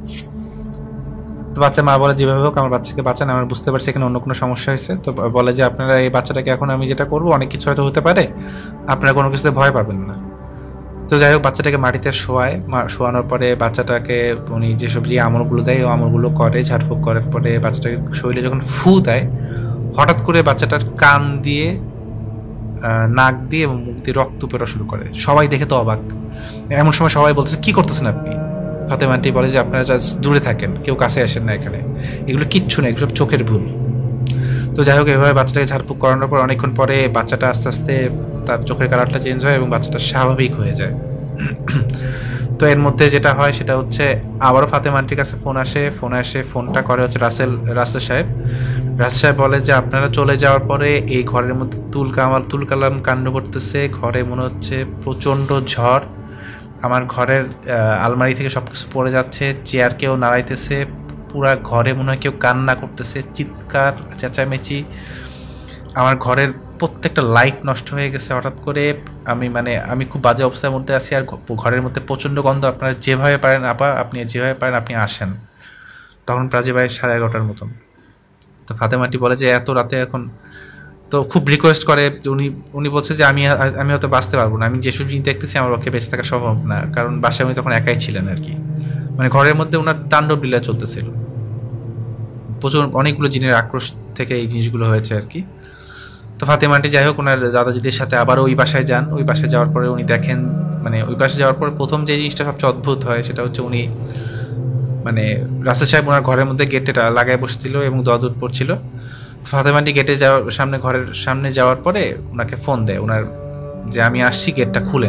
তো বাচ্চার মা বলে যেভাবে হোক আমার বাচ্চাকে বাঁচান, আমরা বুঝতে পারছি এখানে অন্য কোনো সমস্যা হয়েছে। তো বলে যে আপনারা এই বাচ্চাটাকে এখন আমি যেটা করবো অনেক কিছু হয়তো হতে পারে, আপনারা কোনো কিছুতে ভয় পাবেন না। তো যাই হোক বাচ্চাটাকে মাটিতে শোয়ায়, শোয়ানোর পরে বাচ্চাটাকে উনি যেসব যে আমলগুলো দেয় ও আমলগুলো করে, ঝাড়ফুঁক করার পরে বাচ্চাটাকে শরীরে যখন ফু দেয়, হঠাৎ করে বাচ্চাটার কান দিয়ে, নাক দিয়ে এবং মুখ দিয়ে রক্ত বেরোনো শুরু করে। সবাই দেখে তো অবাক, এমন সময় সবাই বলতেছে কি করতেছেন আপনি? ফাতেমা আন্টি বলে যে আপনারা জাস্ট দূরে থাকেন, কেউ কাছে আসেন না, এখানে এগুলো কিচ্ছু না, এগুলো চোখের ভুল। তো যাই হোক এভাবে বাচ্চাটাকে ঝাড়ফুঁক করানোর পর অনেকক্ষণ পরে বাচ্চাটা আস্তে আস্তে তার চোখের কালারটা চেঞ্জ হয় এবং বাচ্চাটা স্বাভাবিক হয়ে যায়। তো এর মধ্যে যেটা হয় সেটা হচ্ছে আবারও ফাতেমা আন্টির কাছে ফোন আসে, ফোন আসে ফোনটা করে হচ্ছে রাসেল রাসেল সাহেব। রাসেল সাহেব বলে যে আপনারা চলে যাওয়ার পরে এই ঘরের মধ্যে তুল কামাল তুল কালাম কাণ্ড করতেছে, ঘরে মনে হচ্ছে প্রচণ্ড ঝড়, আমার ঘরের আলমারি থেকে সব কিছু পড়ে যাচ্ছে, চেয়ার কেউ নাড়াইতেছে, পুরা ঘরে মনে হয় কেউ কান্না করতেছে, চিৎকার চেঁচামেচি, আমার ঘরের প্রত্যেকটা লাইট নষ্ট হয়ে গেছে হঠাৎ করে, আমি মানে আমি খুব বাজে অবস্থার মধ্যে আছি, আর ঘরের মধ্যে প্রচণ্ড গন্ধ, আপনারা যেভাবে পারেন আপা আপনি যেভাবে পারেন আপনি আসেন। তখন প্রায় ভাই সাড়ে এগারোটার মতন। তো ফাতেমা আন্টি বলে যে এত রাতে এখন, তো খুব রিকোয়েস্ট করে, উনি উনি বলছে যে আমি আমি হয়তো বাঁচতে পারবো না, আমি যেসব জিনিস দেখতেছি আমার পক্ষে বেঁচে থাকা সম্ভব না, কারণ বাসায় উনি তখন একাই ছিলেন আর কি, মানে ঘরের মধ্যে ওনার তাণ্ডব লীলা চলতেছিল, প্রচুর অনেকগুলো জিনের আক্রোশ থেকে এই জিনিসগুলো হয়েছে আর কি। তো ফাতেমা আন্টি যাই হোক ওনার দাদাজিদের সাথে আবার ওই বাসায় যান, ওই বাসায় যাওয়ার পরে উনি দেখেন, মানে ওই বাসায় যাওয়ার পরে প্রথম যে জিনিসটা সবচেয়ে অদ্ভুত হয় সেটা হচ্ছে উনি মানে রাসেল সাহেব ওনার ঘরের মধ্যে গেটটা লাগায় বসছিল এবং দোয়া দুধ পড়ছিল। ফাতেমা আন্টি গেটে যাওয়ার সামনে ঘরের সামনে যাওয়ার পরে ওনাকে ফোন দেয় ওনার যে আমি আসছি, গেটটা খুলেন।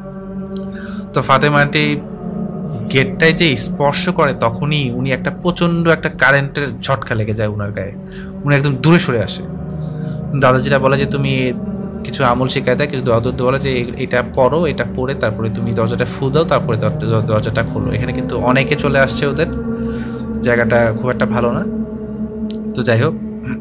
তো ফাতেমা আন্টি গেটটায় যে স্পর্শ করে তখনই উনি একটা প্রচন্ড একটা কারেন্টের ঝটকা লেগে যায় ওনার গায়ে, উনি একদম দূরে সরে আসে। দাদাজিরা বলে যে তুমি কিছু আমল শিখায় দেয়, কিছু দরদ বলে যে এটা পড়ো, এটা পড়ে তারপরে তুমি দরজাটা ফু দাও, তারপরে দরজাটা খোলো। এখানে কিন্তু অনেকে চলে আসছে, ওদের জায়গাটা খুব একটা ভালো না। তো যাই হোক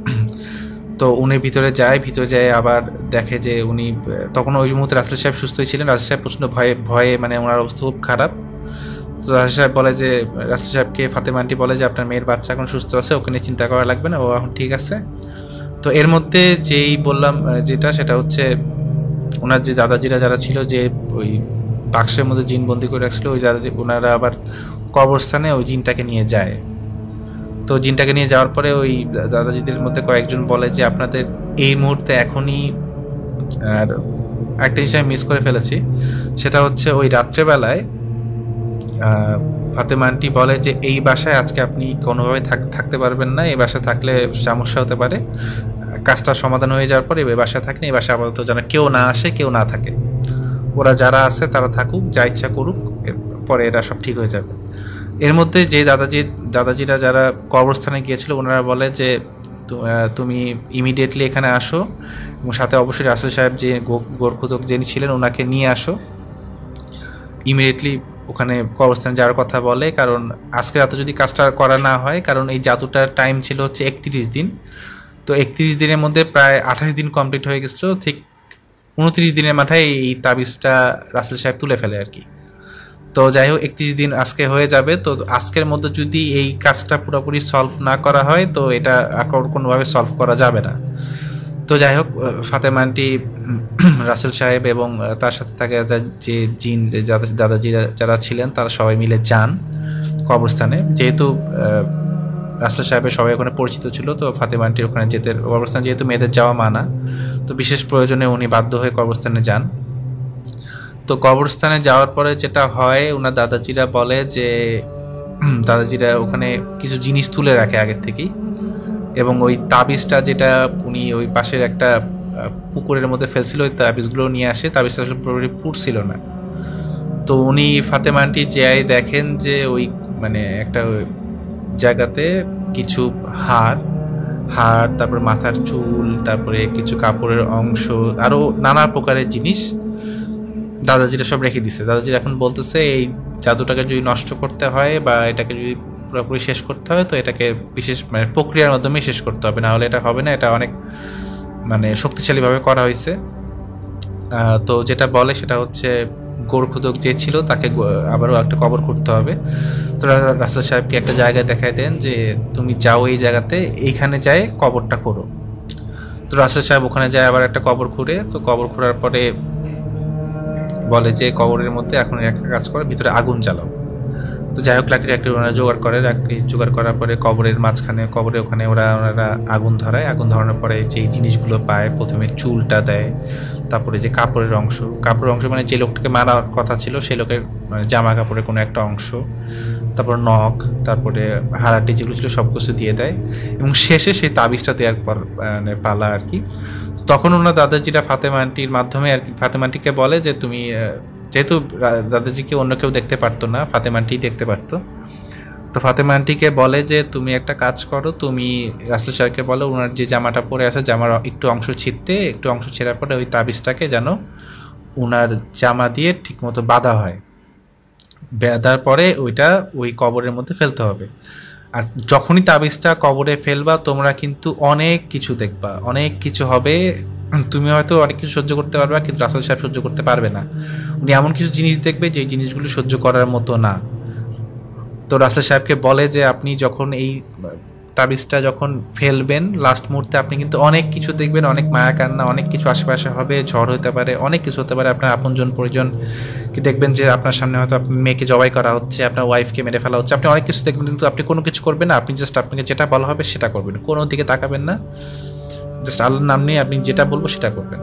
তো উনি ভিতরে যায়, ভিতরে যায় আবার দেখে যে উনি তখন ওই মুহূর্তে রাসেল সাহেব সুস্থই ছিলেন, রাসেল সাহেব প্রচণ্ড ভয়ে ভয়ে মানে ওনার অবস্থা খুব খারাপ। তো রাসেল সাহেব বলে যে রাসেল সাহেবকে ফাতেমা আন্টি বলে যে আপনার মেয়ের বাচ্চা এখন সুস্থ আছে, ওকে নিয়ে চিন্তা করা লাগবে না, ও এখন ঠিক আছে। তো এর মধ্যে যেই বললাম যেটা সেটা হচ্ছে ওনার যে দাদাজিরা যারা ছিল যে ওই বাক্সের মধ্যে জিন বন্দি করে রাখছিল, ওই দাদাজি ওনারা আবার কবরস্থানে ওই জিনটাকে নিয়ে যায়। তো জিনটাকে নিয়ে যাওয়ার পরে ওই দাদাজিদের মধ্যে কয়েকজন বলে যে আপনাদের এই মুহূর্তে এখনই, আর একটা জিনিস আমি মিস করে ফেলেছি সেটা হচ্ছে ওই রাত্রেবেলায় ফাতেমা আন্টি বলে যে এই বাসায় আজকে আপনি কোনোভাবে থাকতে পারবেন না, এই বাসায় থাকলে সমস্যা হতে পারে, কাজটা সমাধান হয়ে যাওয়ার পরে এই বাসায় থাকেন, এই বাসায় আপাতত যেন কেউ না আসে, কেউ না থাকে, ওরা যারা আছে তারা থাকুক, যা ইচ্ছা করুক, পরে এরা সব ঠিক হয়ে যাবে। এর মধ্যে যে দাদাজি দাদাজিরা যারা কবরস্থানে গিয়েছিল ওনারা বলে যে তুমি ইমিডিয়েটলি এখানে আসো এবং সাথে অবশ্যই রাসেল সাহেব যে গোরখুদক যিনি ছিলেন ওনাকে নিয়ে আসো, ইমিডিয়েটলি ওখানে কবরস্থানে যাওয়ার কথা বলে, কারণ আজকে রাতে যদি কাজটা করা না হয়, কারণ এই জাদুটার টাইম ছিল হচ্ছে একত্রিশ দিন, তো একত্রিশ দিনের মধ্যে প্রায় আঠাশ দিন কমপ্লিট হয়ে গেছিলো, ঠিক উনত্রিশ দিনের মাথায় এই তাবিজটা রাসেল সাহেব তুলে ফেলে আর কি। তো যাই হোক একত্রিশ দিন আজকে হয়ে যাবে, তো আজকের মধ্যে যদি এই কাজটা পুরোপুরি সলভ না করা হয় তো এটা আর কোনোভাবে সলভ করা যাবে না। তো যাই হোক ফাতেমা আন্টি, রাসেল সাহেব এবং তার সাথে থাকে যে জিন দাদাজিরা যারা ছিলেন তারা সবাই মিলে যান কবরস্থানে। যেহেতু রাসেল সাহেবের সবাই ওখানে পরিচিত ছিল, তো ফাতেমা আন্টির ওখানে যেতে, কবরস্থানে যেহেতু মেয়েদের যাওয়া মানা, তো বিশেষ প্রয়োজনে উনি বাধ্য হয়ে কবরস্থানে যান। তো কবরস্থানে যাওয়ার পরে যেটা হয়, ওনার দাদাজিরা বলে যে দাদাজিরা ওখানে কিছু জিনিস তুলে রাখে আগের থেকেই, এবং ওই তাবিজটা যেটা উনি ওই পাশের একটা পুকুরের মধ্যে ফেলছিল ওই তাবিজগুলো নিয়ে আসে। তাবিজটা আসলে পুরোপুরি ফুটছিল না, তো উনি ফাতেমা আন্টি যাই দেখেন যে ওই মানে একটা জায়গাতে কিছু হাড় হাড় তারপর মাথার চুল, তারপরে কিছু কাপড়ের অংশ, আরো নানা প্রকারের জিনিস দাদাজিরা সব রেখে দিচ্ছে। দাদাজিরা এখন বলতেছে এই জাদুটাকে যদি নষ্ট করতে হয় বা এটাকে যদি পুরোপুরি শেষ করতে হয় তো এটাকে বিশেষ মানে প্রক্রিয়ার মাধ্যমে শেষ করতে হবে, না হলে এটা হবে না। এটা অনেক মানে শক্তিশালীভাবে করা হয়েছে। তো যেটা বলে সেটা হচ্ছে গোরখুদক যে ছিল তাকে আবারও একটা কবর করতে হবে। তো রাসেল সাহেবকে একটা জায়গায় দেখায় দেন যে তুমি যাও এই জায়গাতে, এইখানে যায় কবরটা করো। তো রাসেল সাহেব ওখানে যায় আবার একটা কবর খুঁড়ে। তো কবর খোঁড়ার পরে বলে যে কবরের মধ্যে এখন একটা কাজ করে, ভিতরে আগুন জ্বালাও। তো যাই হোক লাকড়ি একটা ওনারা জোগাড় করে, লাকড়ি জোগাড় করার পরে কবরের মাঝখানে কবরে ওখানে ওরা ওনারা আগুন ধরায়। আগুন ধরানোর পরে যে জিনিসগুলো পায়, প্রথমে চুলটা দেয়, তারপরে যে কাপড়ের অংশ, কাপড়ের অংশ মানে যে লোকটাকে মারার কথা ছিল সেই লোকের মানে জামা কাপড়ের কোনো একটা অংশ, তারপর নখ, তারপরে হাড়াটি যেগুলো ছিল সব কিছু দিয়ে দেয়, এবং শেষে সেই তাবিজটা দেওয়ার পর মানে পালা আর কি। তখন ওনার দাদাজিরা ফাতেমা আন্টির মাধ্যমে আর কি ফাতেমা আন্টিকে বলে যে তুমি, যেহেতু দাদাজিকে অন্য কেউ দেখতে পারতো না, ফাতেমা আন্টি দেখতে পারতো, তো ফাতেমা আন্টিকে বলে যে তুমি একটা কাজ করো, তুমি রাসেল সাহেবকে বলো ওনার যে জামাটা পরে আছে জামার একটু অংশ ছিঁড়তে, একটু অংশ ছেঁড়ার পরে ওই তাবিজটাকে যেন ওনার জামা দিয়ে ঠিকমতো বাঁধা হয়, বাঁধার পরে ওইটা ওই কবরের মধ্যে ফেলতে হবে। আর যখনই তাবিজটা কবরে ফেলবা তোমরা কিন্তু অনেক কিছু দেখবা, অনেক কিছু হবে, তুমি হয়তো অনেক কিছু সহ্য করতে পারবা কিন্তু রাসেল সাহেব সহ্য করতে পারবে না। উনি এমন কিছু জিনিস দেখবে যে জিনিসগুলো সহ্য করার মতো না। তো রাসেল সাহেবকে বলে যে আপনি যখন এই তাবিজটা যখন ফেলবেন লাস্ট মুহূর্তে আপনি কিন্তু অনেক কিছু দেখবেন, অনেক মায়া কান্না, অনেক কিছু আশেপাশে হবে, ঝড় হতে পারে, অনেক কিছু হতে পারে। আপনার আপনজন পরিজন কি দেখবেন যে আপনার সামনে হয়তো আপনার মেয়েকে জবাই করা হচ্ছে, আপনার ওয়াইফকে মেরে ফেলা হচ্ছে, আপনি অনেক কিছু দেখবেন কিন্তু আপনি কোনো কিছু করবেন না। আপনি জাস্ট আপনাকে যেটা বলা হবে সেটা করবেন, কোনো দিকে তাকাবেন না, জাস্ট আল্লাহর নাম নিয়ে আপনি যেটা বলবো সেটা করবেন।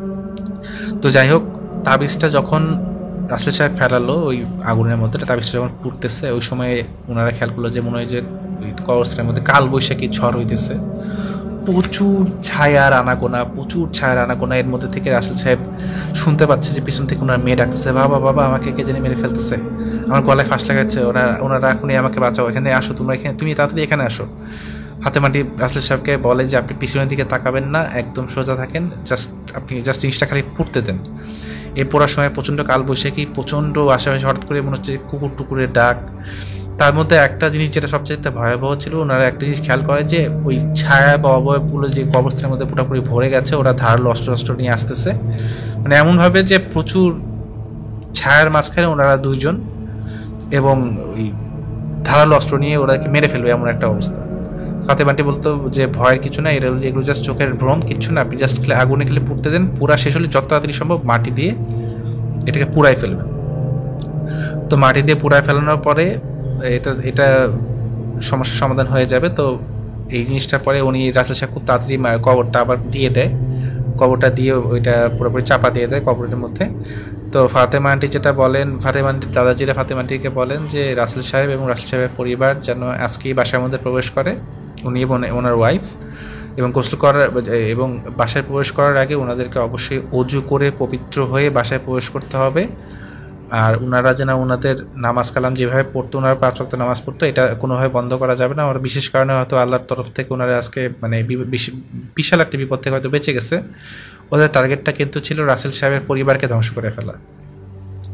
তো যাই হোক তাবিজটা যখন রাসেল সাহেব ফেলালো ওই আগুনের মধ্যে, তাবিজটা যখন পুড়তেছে ওই সময় ওনারা খেয়াল করলো যে মনে হয় যে ওই কবরস্থানের মধ্যে কাল বৈশাখী ঝড় হইতেছে, প্রচুর ছায়ার আনাগোনা, প্রচুর ছায়ার আনাগোনা। এর মধ্যে থেকে রাসেল সাহেব শুনতে পাচ্ছে যে পিছন থেকে ওনার মেয়ে ডাকতেছে, বাবা বাবা আমাকে কে জানি মেরে ফেলতেছে, আমার গলায় ফাঁস লাগাচ্ছে, ওরা ওনারা এখনই আমাকে বাঁচাও, এখানে আসো তোমরা, এখানে তুমি তাড়াতাড়ি এখানে আসো। ফাতেমা আন্টি রাসেল সাহেবকে বলে যে আপনি পিছনের দিকে তাকাবেন না, একদম সোজা থাকেন, জাস্ট আপনি জাস্ট জিনিসটা খালি পুড়তে দেন। এই পড়ার সময় প্রচণ্ড কালবৈশাখী, প্রচণ্ড আশেপাশে হঠাৎ করে মনে হচ্ছে কুকুর টুকুরের ডাক। তার মধ্যে একটা জিনিস যেটা সবচেয়ে ভয়াবহ ছিল, ওনারা একটা জিনিস খেয়াল করে যে ওই ছায়া বা অবয়বগুলো যে কবরস্থানের মধ্যে পুরোপুরি ভরে গেছে, ওরা ধারালো অস্ত্র অস্ত্র নিয়ে আসতেছে, মানে এমনভাবে যে প্রচুর ছায়ার মাঝখানে ওনারা দুইজন এবং ওই ধারালো অস্ত্র নিয়ে ওরাকে মেরে ফেলবে এমন একটা অবস্থা। ফাতেমা আন্টি বলতো যে ভয়ের কিছু না, এরা এগুলো জাস্ট চোখের ভ্রম, কিচ্ছু না, আপনি জাস্ট আগুনে খেলে পুড়তে দেন, পুরা শেষ হলে যত তাড়াতাড়ি সম্ভব মাটি দিয়ে এটাকে পুড়াই ফেলবেন। তো মাটি দিয়ে পুড়াই ফেলানোর পরে এটা এটা সমস্যার সমাধান হয়ে যাবে। তো এই জিনিসটার পরে উনি রাসেল সাহেব খুব তাড়াতাড়ি কবরটা আবার দিয়ে দেয়, কবরটা দিয়ে ওইটা পুরোপুরি চাপা দিয়ে দেয় কবরের মধ্যে। তো ফাতেমা আন্টি যেটা বলেন, ফাতেমা আন্টি দাদাজিরা ফাতেমা আন্টিকে বলেন যে রাসেল সাহেব এবং রাসেল সাহেবের পরিবার যেন আজকেই বাসার মধ্যে প্রবেশ করে, উনি এবং ওনার ওয়াইফ, এবং গোসল করার এবং বাসায় প্রবেশ করার আগে ওনাদেরকে অবশ্যই অজু করে পবিত্র হয়ে বাসায় প্রবেশ করতে হবে। আর ওনারা যেন ওনাদের নামাজ কালাম যেভাবে পড়তো, ওনারা পাঁচ ওয়াক্ত নামাজ পড়তো, এটা কোনোভাবে বন্ধ করা যাবে না। ওরা বিশেষ কারণে হয়তো আল্লাহর তরফ থেকে ওনারা আজকে মানে বিশাল একটি বিপদ থেকে হয়তো বেঁচে গেছে। ওদের টার্গেটটা কিন্তু ছিল রাসেল সাহেবের পরিবারকে ধ্বংস করে ফেলা।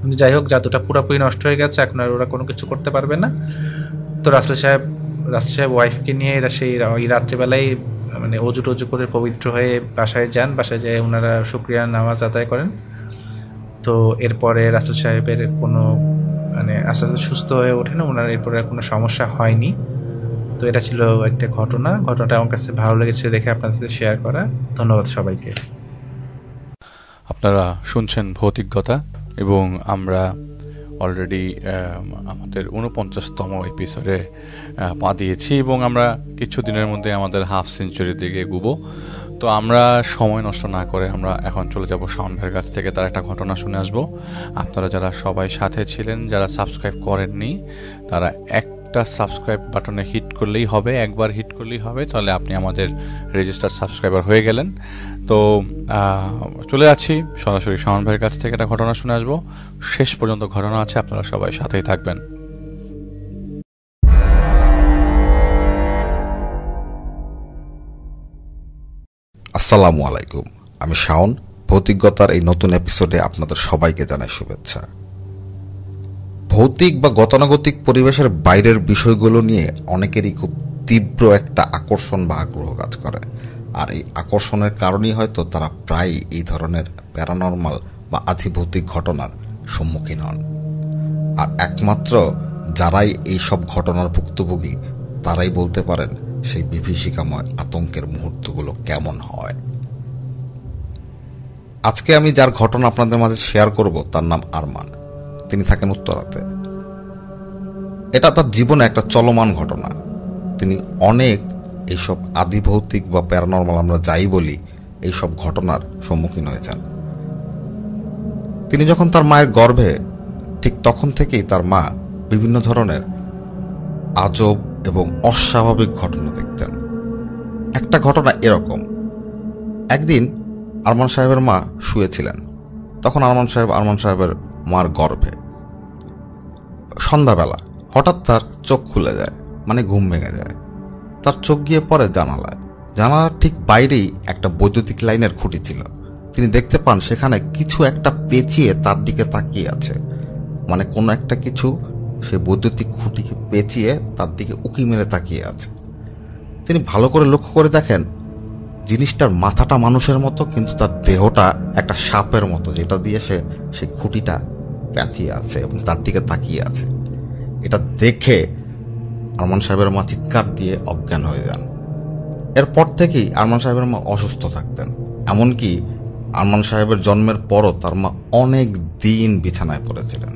যাই হোক, জাদুটা পুরোপুরি নষ্ট হয়ে গেছে, এখন আর ওরা কোনো কিছু করতে পারবে না। তো রাসেল সাহেব রাসেল সাহেব ওয়াইফকে নিয়ে এরা সেই ওই রাত্রিবেলায় মানে অজু টজু করে পবিত্র হয়ে বাসায় যান। বাসায় যেয়ে ওনারা শুকরিয়া নামাজ আদায় করেন। তো এরপরে রাসেল সাহেবের কোনো মানে আস্তে আস্তে সুস্থ হয়ে ওঠেন, ওনার এরপরে কোনো সমস্যা হয়নি। তো এটা ছিল একটা ঘটনা। ঘটনাটা আমার কাছে ভালো লেগেছে দেখে আপনাদের সাথে শেয়ার করা। ধন্যবাদ সবাইকে। আপনারা শুনছেন ভৌতিকতা, এবং আমরা অলরেডি আমাদের ঊনপঞ্চাশতম এপিসোডে পা দিয়েছি, এবং আমরা কিছু দিনের মধ্যে আমাদের হাফ সেঞ্চুরির দিকে এগুবো। তো আমরা সময় নষ্ট না করে আমরা এখন চলে যাব শাওন ভাইয়ের কাছ থেকে তার একটা ঘটনা শুনে আসবো। আপনারা যারা সবাই সাথে ছিলেন, যারা সাবস্ক্রাইব করেননি, তারা একটা সাবস্ক্রাইব বাটনে হিট করলেই হবে, একবার হিট করলেই হবে, তাহলে আপনি আমাদের রেজিস্টার সাবস্ক্রাইবার হয়ে গেলেন। তো চলে যাচ্ছি সরাসরি শাওন ভাইয়ের কাছ থেকে একটা ঘটনা শুনে আসবো। শেষ পর্যন্ত ঘটনা আছে, আপনারা সবাই সাথেই থাকবেন। আসসালামু আলাইকুম, আমি শাওন। ভৌতিকতার এই নতুন এপিসোডে আপনাদের সবাইকে জানাই শুভেচ্ছা। ভৌতিক বা গতানুগতিক পরিবেশের বাইরের বিষয়গুলো নিয়ে অনেকেরই খুব তীব্র একটা আকর্ষণ বা আগ্রহ কাজ করে, আর এই আকর্ষণের কারণেই হয়তো তারা প্রায় এই ধরনের প্যারানর্মাল বা আধিভৌতিক ঘটনার সম্মুখীন হন। আর একমাত্র যারাই এই সব ঘটনার ভুক্তভোগী তারাই বলতে পারেন সেই বিভীষিকাময় আতঙ্কের মুহূর্তগুলো কেমন হয়। আজকে আমি যার ঘটনা আপনাদের মাঝে শেয়ার করব তার নাম আরমান। তিনি থাকেন উত্তরাতে। এটা তার জীবনে একটা চলমান ঘটনা। তিনি অনেক এইসব আদিভৌতিক বা প্যারানর্মাল আমরা যাই বলি এইসব ঘটনার সম্মুখীন হয়েছেন। তিনি যখন তার মায়ের গর্ভে, ঠিক তখন থেকেই তার মা বিভিন্ন ধরনের আজব এবং অস্বাভাবিক ঘটনা দেখতেন। একটা ঘটনা এরকম, একদিন আরমান সাহেবের মা শুয়েছিলেন। তখন আরমান সাহেব আরমান সাহেবের মার গর্ভে। সন্ধ্যাবেলা হঠাৎ তার চোখ খুলে যায়, মানে ঘুম ভেঙে যায়। তার চোখ গিয়ে পড়ে জানালায়। জানালার ঠিক বাইরেই একটা বৈদ্যুতিক লাইনের খুঁটি ছিল। তিনি দেখতে পান সেখানে কিছু একটা পেঁচিয়ে তার দিকে তাকিয়ে আছে, মানে কোনো একটা কিছু সে বৈদ্যুতিক খুঁটিকে পেঁচিয়ে তার দিকে উকি মেরে তাকিয়ে আছে। তিনি ভালো করে লক্ষ্য করে দেখেন জিনিসটার মাথাটা মানুষের মতো, কিন্তু তার দেহটা একটা সাপের মতো, যেটা দিয়ে সে সেই খুঁটিটা পেঁচিয়ে আছে এবং তার দিকে তাকিয়ে আছে। এটা দেখে আরমান সাহেবের মা চিৎকার দিয়ে অজ্ঞান হয়ে যান। এরপর থেকেই আরমান সাহেবের মা অসুস্থ থাকতেন। এমনকি আরমান সাহেবের জন্মের পরও তার মা অনেক দিন বিছানায় পড়েছিলেন।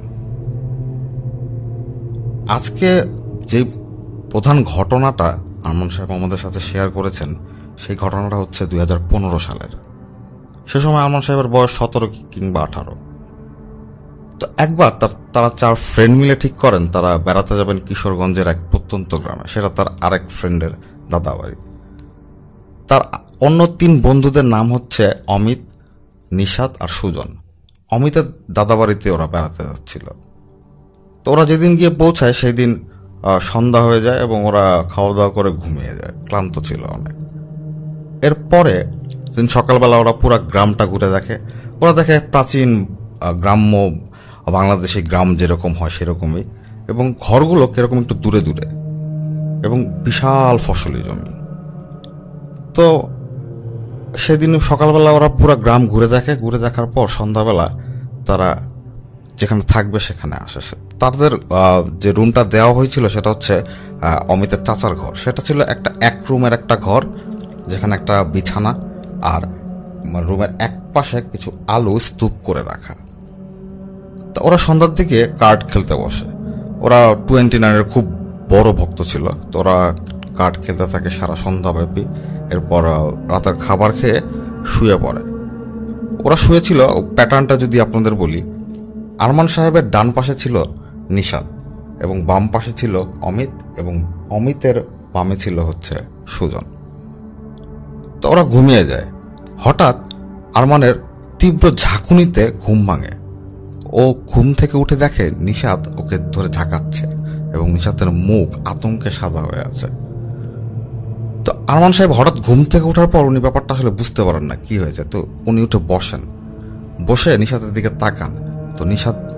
আজকে যে প্রধান ঘটনাটা আরমান সাহেব আমাদের সাথে শেয়ার করেছেন, সেই ঘটনাটা হচ্ছে দুই হাজার পনেরো সালের। সে সময় আরমান সাহেবের বয়স সতেরো কিংবা আঠারো। তো একবার তার তারা চার ফ্রেন্ড মিলে ঠিক করেন তারা বেড়াতে যাবেন কিশোরগঞ্জের এক প্রত্যন্ত গ্রামে। সেটা তার আরেক ফ্রেন্ডের দাদাবাড়ি। তার অন্য তিন বন্ধুদের নাম হচ্ছে অমিত, নিশাত আর সুজন। অমিতের দাদাবাড়িতে ওরা বেড়াতে যাচ্ছিল। তো ওরা যেদিন গিয়ে পৌঁছায় সেই দিন সন্ধ্যা হয়ে যায় এবং ওরা খাওয়া দাওয়া করে ঘুমিয়ে যায়, ক্লান্ত ছিল অনেক। এরপরে দিন সকালবেলা ওরা পুরো গ্রামটা ঘুরে দেখে। ওরা দেখে প্রাচীন গ্রাম্য বাংলাদেশি গ্রাম যেরকম হয় সেরকমই, এবং ঘরগুলো কিরকম একটু দূরে দূরে, এবং বিশাল ফসলি জমি। তো সেদিন সকালবেলা ওরা পুরো গ্রাম ঘুরে দেখে। ঘুরে দেখার পর সন্ধ্যাবেলা তারা যেখানে থাকবে সেখানে আসে। তাদের যে রুমটা দেওয়া হয়েছিল সেটা হচ্ছে অমিতের চাচার ঘর। সেটা ছিল একটা এক রুমের একটা ঘর, যেখানে একটা বিছানা আর রুমের এক পাশে কিছু আলু স্তূপ করে রাখা। তো ওরা সন্ধ্যার দিকে কার্ড খেলতে বসে। ওরা টোয়েন্টি নাইনের খুব বড় ভক্ত ছিল। তো ওরা কার্ড খেলতে থাকে সারা সন্ধ্যাব্যাপী। এরপর রাতের খাবার খেয়ে শুয়ে পড়ে। ওরা শুয়েছিল, প্যাটার্নটা যদি আপনাদের বলি, আরমান সাহেবের ডান পাশে ছিল নিশাত এবং বাম পাশে ছিল অমিত, এবং অমিতের বামে ছিল হচ্ছে সুজন। তো ওরা ঘুমিয়ে যায়। হঠাৎ আরমানের তীব্র ঝাঁকুনিতে ঘুম ভাঙে। ও ঘুম থেকে উঠে দেখে নিশাত ওকে ধরে ঝাঁকাচ্ছে এবং নিশাতের মুখ আতঙ্কে সাদা হয়ে আছে। তো আরমান সাহেব হঠাৎ ঘুম থেকে ওঠার পর উনি ব্যাপারটা আসলে বুঝতে পারেন না কি হয়েছে। তো উনি উঠে বসেন, বসে নিশাতের দিকে তাকান। তো নিশাত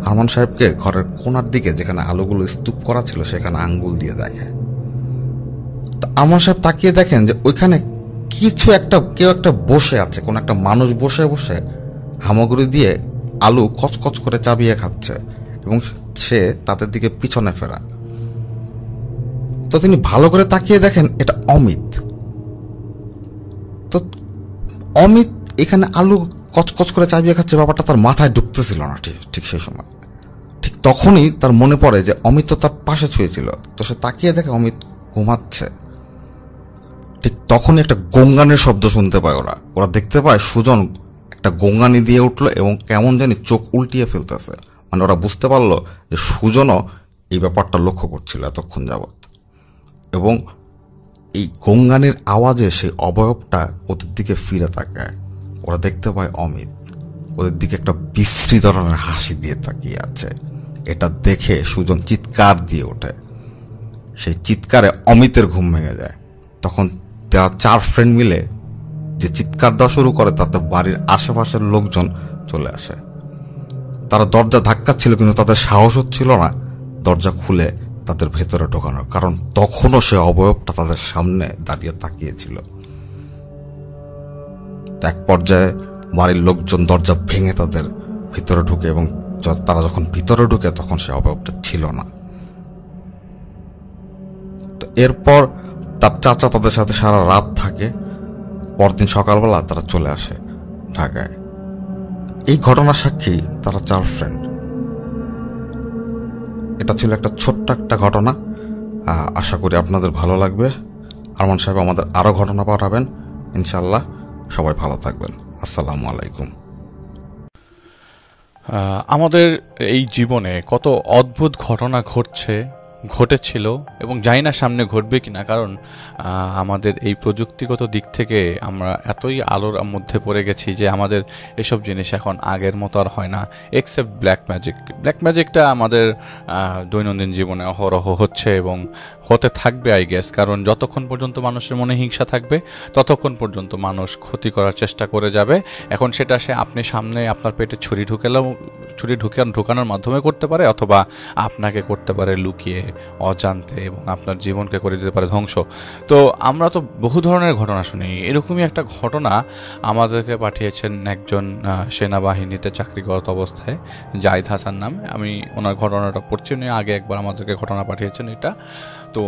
আরমান সাহেবকে ঘরের কোনার দিকে যেখানে আলোগুলো স্তূপ করা ছিল সেখানে আঙ্গুল দিয়ে দেখে। তো আরমান সাহেব তাকিয়ে দেখেন যে ওইখানে কিছু একটা কেউ একটা বসে আছে, কোন একটা মানুষ বসে বসে হামাগুড়ি দিয়ে আলু কচকচ করে চাবিয়ে খাচ্ছে এবং সে তাদের দিকে পিছনে ফেরা। তো তিনি ভালো করে তাকিয়ে দেখেন এটা অমিত। তো অমিত এখানে আলু কচকচ করে চাবিয়ে খাচ্ছে, ব্যাপারটা তার মাথায় ঢুকতেছিল না ঠিক ঠিক সেই সময়। ঠিক তখনই তার মনে পড়ে যে অমিত তো তার পাশে ছুঁয়েছিল। তো সে তাকিয়ে দেখে অমিত ঘুমাচ্ছে। ঠিক তখনই একটা গঙ্গানের শব্দ শুনতে পায় ওরা ওরা দেখতে পায় সুজন একটা গঙ্গানি দিয়ে উঠলো এবং কেমন জানি চোখ উল্টিয়ে ফেলতেছে। মানে ওরা বুঝতে পারলো যে সুজনও এই ব্যাপারটা লক্ষ্য করছিল এতক্ষণ যাবৎ, এবং এই গঙ্গানির আওয়াজে সেই অবয়বটা ওদের দিকে ফিরে তাকায়। ওরা দেখতে পায় অমিত ওদের দিকে একটা বিশ্রী ধরনের হাসি দিয়ে তাকিয়ে আছে। এটা দেখে সুজন চিৎকার দিয়ে ওঠে। সেই চিৎকারে অমিতের ঘুম ভেঙে যায়। তখন তারা চার ফ্রেন্ড মিলে যে চিৎকার দেওয়া শুরু করে তাতে বাড়ির আশেপাশের লোকজন চলে আসে। তারা দরজা ধাক্কাচ্ছিল কিন্তু তাদের সাহস হচ্ছিল না দরজা খুলে তাদের ভেতরে ঢোকানোর, কারণ তখনও সে অবয়বটা তাদের সামনে দাঁড়িয়ে তাকিয়েছিল। এক পর্যায়ে বাড়ির লোকজন দরজা ভেঙে তাদের ভিতরে ঢুকে এবং তারা যখন ভিতরে ঢুকে তখন সে অবয়বটা ছিল না। তো এরপর তার চাচা তাদের সাথে সারা রাত থাকে। পরদিন সকালবেলা তারা চলে আসে ঢাকায়। এই ঘটনার সাক্ষী তারা চার ফ্রেন্ড। এটা ছিল একটা ছোট্ট একটা ঘটনা। আশা করি আপনাদের ভালো লাগবে। আরমান সাহেব আমাদের আরও ঘটনা পাঠাবেন ইনশাল্লাহ। সবাই ভালো থাকবেন। আসসালামু আলাইকুম। আমাদের এই জীবনে কত অদ্ভুত ঘটনা ঘটছে ঘটেছিল এবং জানি না সামনে ঘটবে কিনা, কারণ আমাদের এই প্রযুক্তিগত দিক থেকে আমরা এতই আলোর মধ্যে পড়ে গেছি যে আমাদের এসব জিনিস এখন আগের মতো আর হয় না, এক্সেপ্ট ব্ল্যাক ম্যাজিক। ব্ল্যাক ম্যাজিকটা আমাদের দৈনন্দিন জীবনে অহরহ হচ্ছে এবং হতে থাকবে আই গেস, কারণ যতক্ষণ পর্যন্ত মানুষের মনে হিংসা থাকবে ততক্ষণ পর্যন্ত মানুষ ক্ষতি করার চেষ্টা করে যাবে। এখন সেটা সে আপনি সামনে আপনার পেটে ছুরি ঢুকালেও ছুরি ঢুকান ঢুকানোর মাধ্যমে করতে পারে, অথবা আপনাকে করতে পারে লুকিয়ে অজান্তে এবং আপনার জীবনকে করে দিতে পারে ধ্বংস। তো আমরা তো বহু ধরনের ঘটনা শুনি। এরকমই একটা ঘটনা আমাদেরকে পাঠিয়েছেন একজন সেনাবাহিনীতে চাকরিরত অবস্থায়, জাহিদ হাসান নামে। আমি ওনার ঘটনাটা পড়ছি। উনি আগে একবার আমাদেরকে ঘটনা পাঠিয়েছেন এটা। তো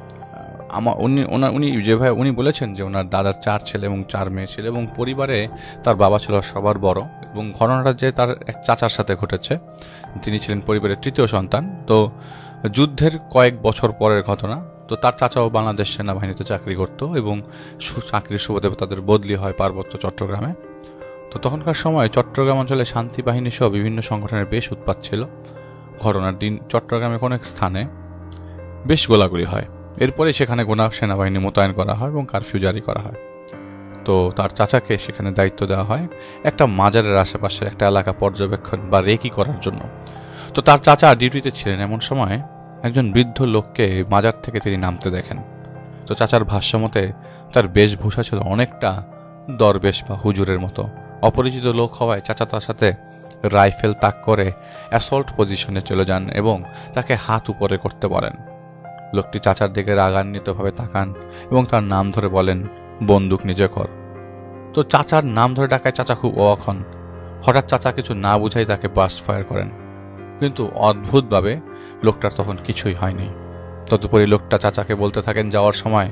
আমার উনি ওনার উনি যেভাবে উনি বলেছেন যে ওনার দাদার চার ছেলে এবং চার মেয়ে ছিল এবং পরিবারে তার বাবা ছিল সবার বড়, এবং ঘটনাটা যে তার এক চাচার সাথে ঘটেছে। তিনি ছিলেন পরিবারের তৃতীয় সন্তান। তো যুদ্ধের কয়েক বছর পরের ঘটনা। তো তার চাচাও বাংলাদেশ সেনাবাহিনীতে চাকরি করত এবং চাকরির সুবাদে তাদের বদলি হয় পার্বত্য চট্টগ্রামে। তো তখনকার সময় চট্টগ্রাম অঞ্চলে শান্তি বাহিনী সহ বিভিন্ন সংগঠনের বেশ উৎপাত ছিল। ঘটনার দিন চট্টগ্রামের অনেক স্থানে বেশ গোলাগুলি হয়। এরপরে সেখানে গোনা সেনাবাহিনী মোতায়েন করা হয় এবং কারফিউ জারি করা হয়। তো তার চাচাকে সেখানে দায়িত্ব দেওয়া হয় একটা মাজারের আশেপাশে একটা এলাকা পর্যবেক্ষণ বা রেকি করার জন্য। তো তার চাচা ডিউটিতে ছিলেন। এমন সময় একজন বৃদ্ধ লোককে মাজার থেকে তিনি নামতে দেখেন। তো চাচার ভাষ্যমতে তার বেশভূষা ছিল অনেকটা দরবেশ বা হুজুরের মতো। অপরিচিত লোক হওয়ায় চাচা তার সাথে রাইফেল তাক করে অ্যাসল্ট পজিশনে চলে যান এবং তাকে হাত উপরে করতে বলেন। লোকটি চাচার দিকে রাগান্বিতভাবে তাকান এবং তার নাম ধরে বলেন, বন্দুক নিজে কর। তো চাচার নাম ধরে ডাকায় চাচা খুব অবাক হন। হঠাৎ চাচা কিছু না বুঝাই তাকে বাস্ট ফায়ার করেন, কিন্তু অদ্ভুতভাবে লোকটার তখন কিছুই হয়নি। তদুপরি লোকটা চাচাকে বলতে থাকেন যাওয়ার সময়,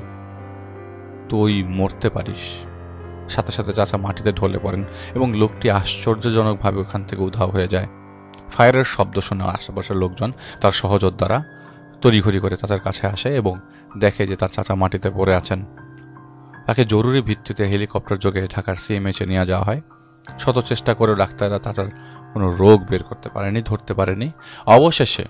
তুই মরতে পারিস। সাথে সাথে চাচা মাটিতে ঢলে পড়েন এবং লোকটি আশ্চর্যজনকভাবে ওখান থেকে উধাও হয়ে যায়। ফায়ারের শব্দ শুনে আশেপাশের লোকজন তার সহযোদ্ধারা তড়িঘড়ি করে চাচার কাছে আসে এবং দেখে যে তার চাচা মাটিতে পড়ে আছেন। তাকে জরুরি ভিত্তিতে হেলিকপ্টার যোগে ঢাকার সিএমএইচে নিয়ে যাওয়া হয়। শত চেষ্টা করেও ডাক্তাররা চাচার কোনো রোগ বের করতে পারেনি, ধরতে পারেনি। অবশেষে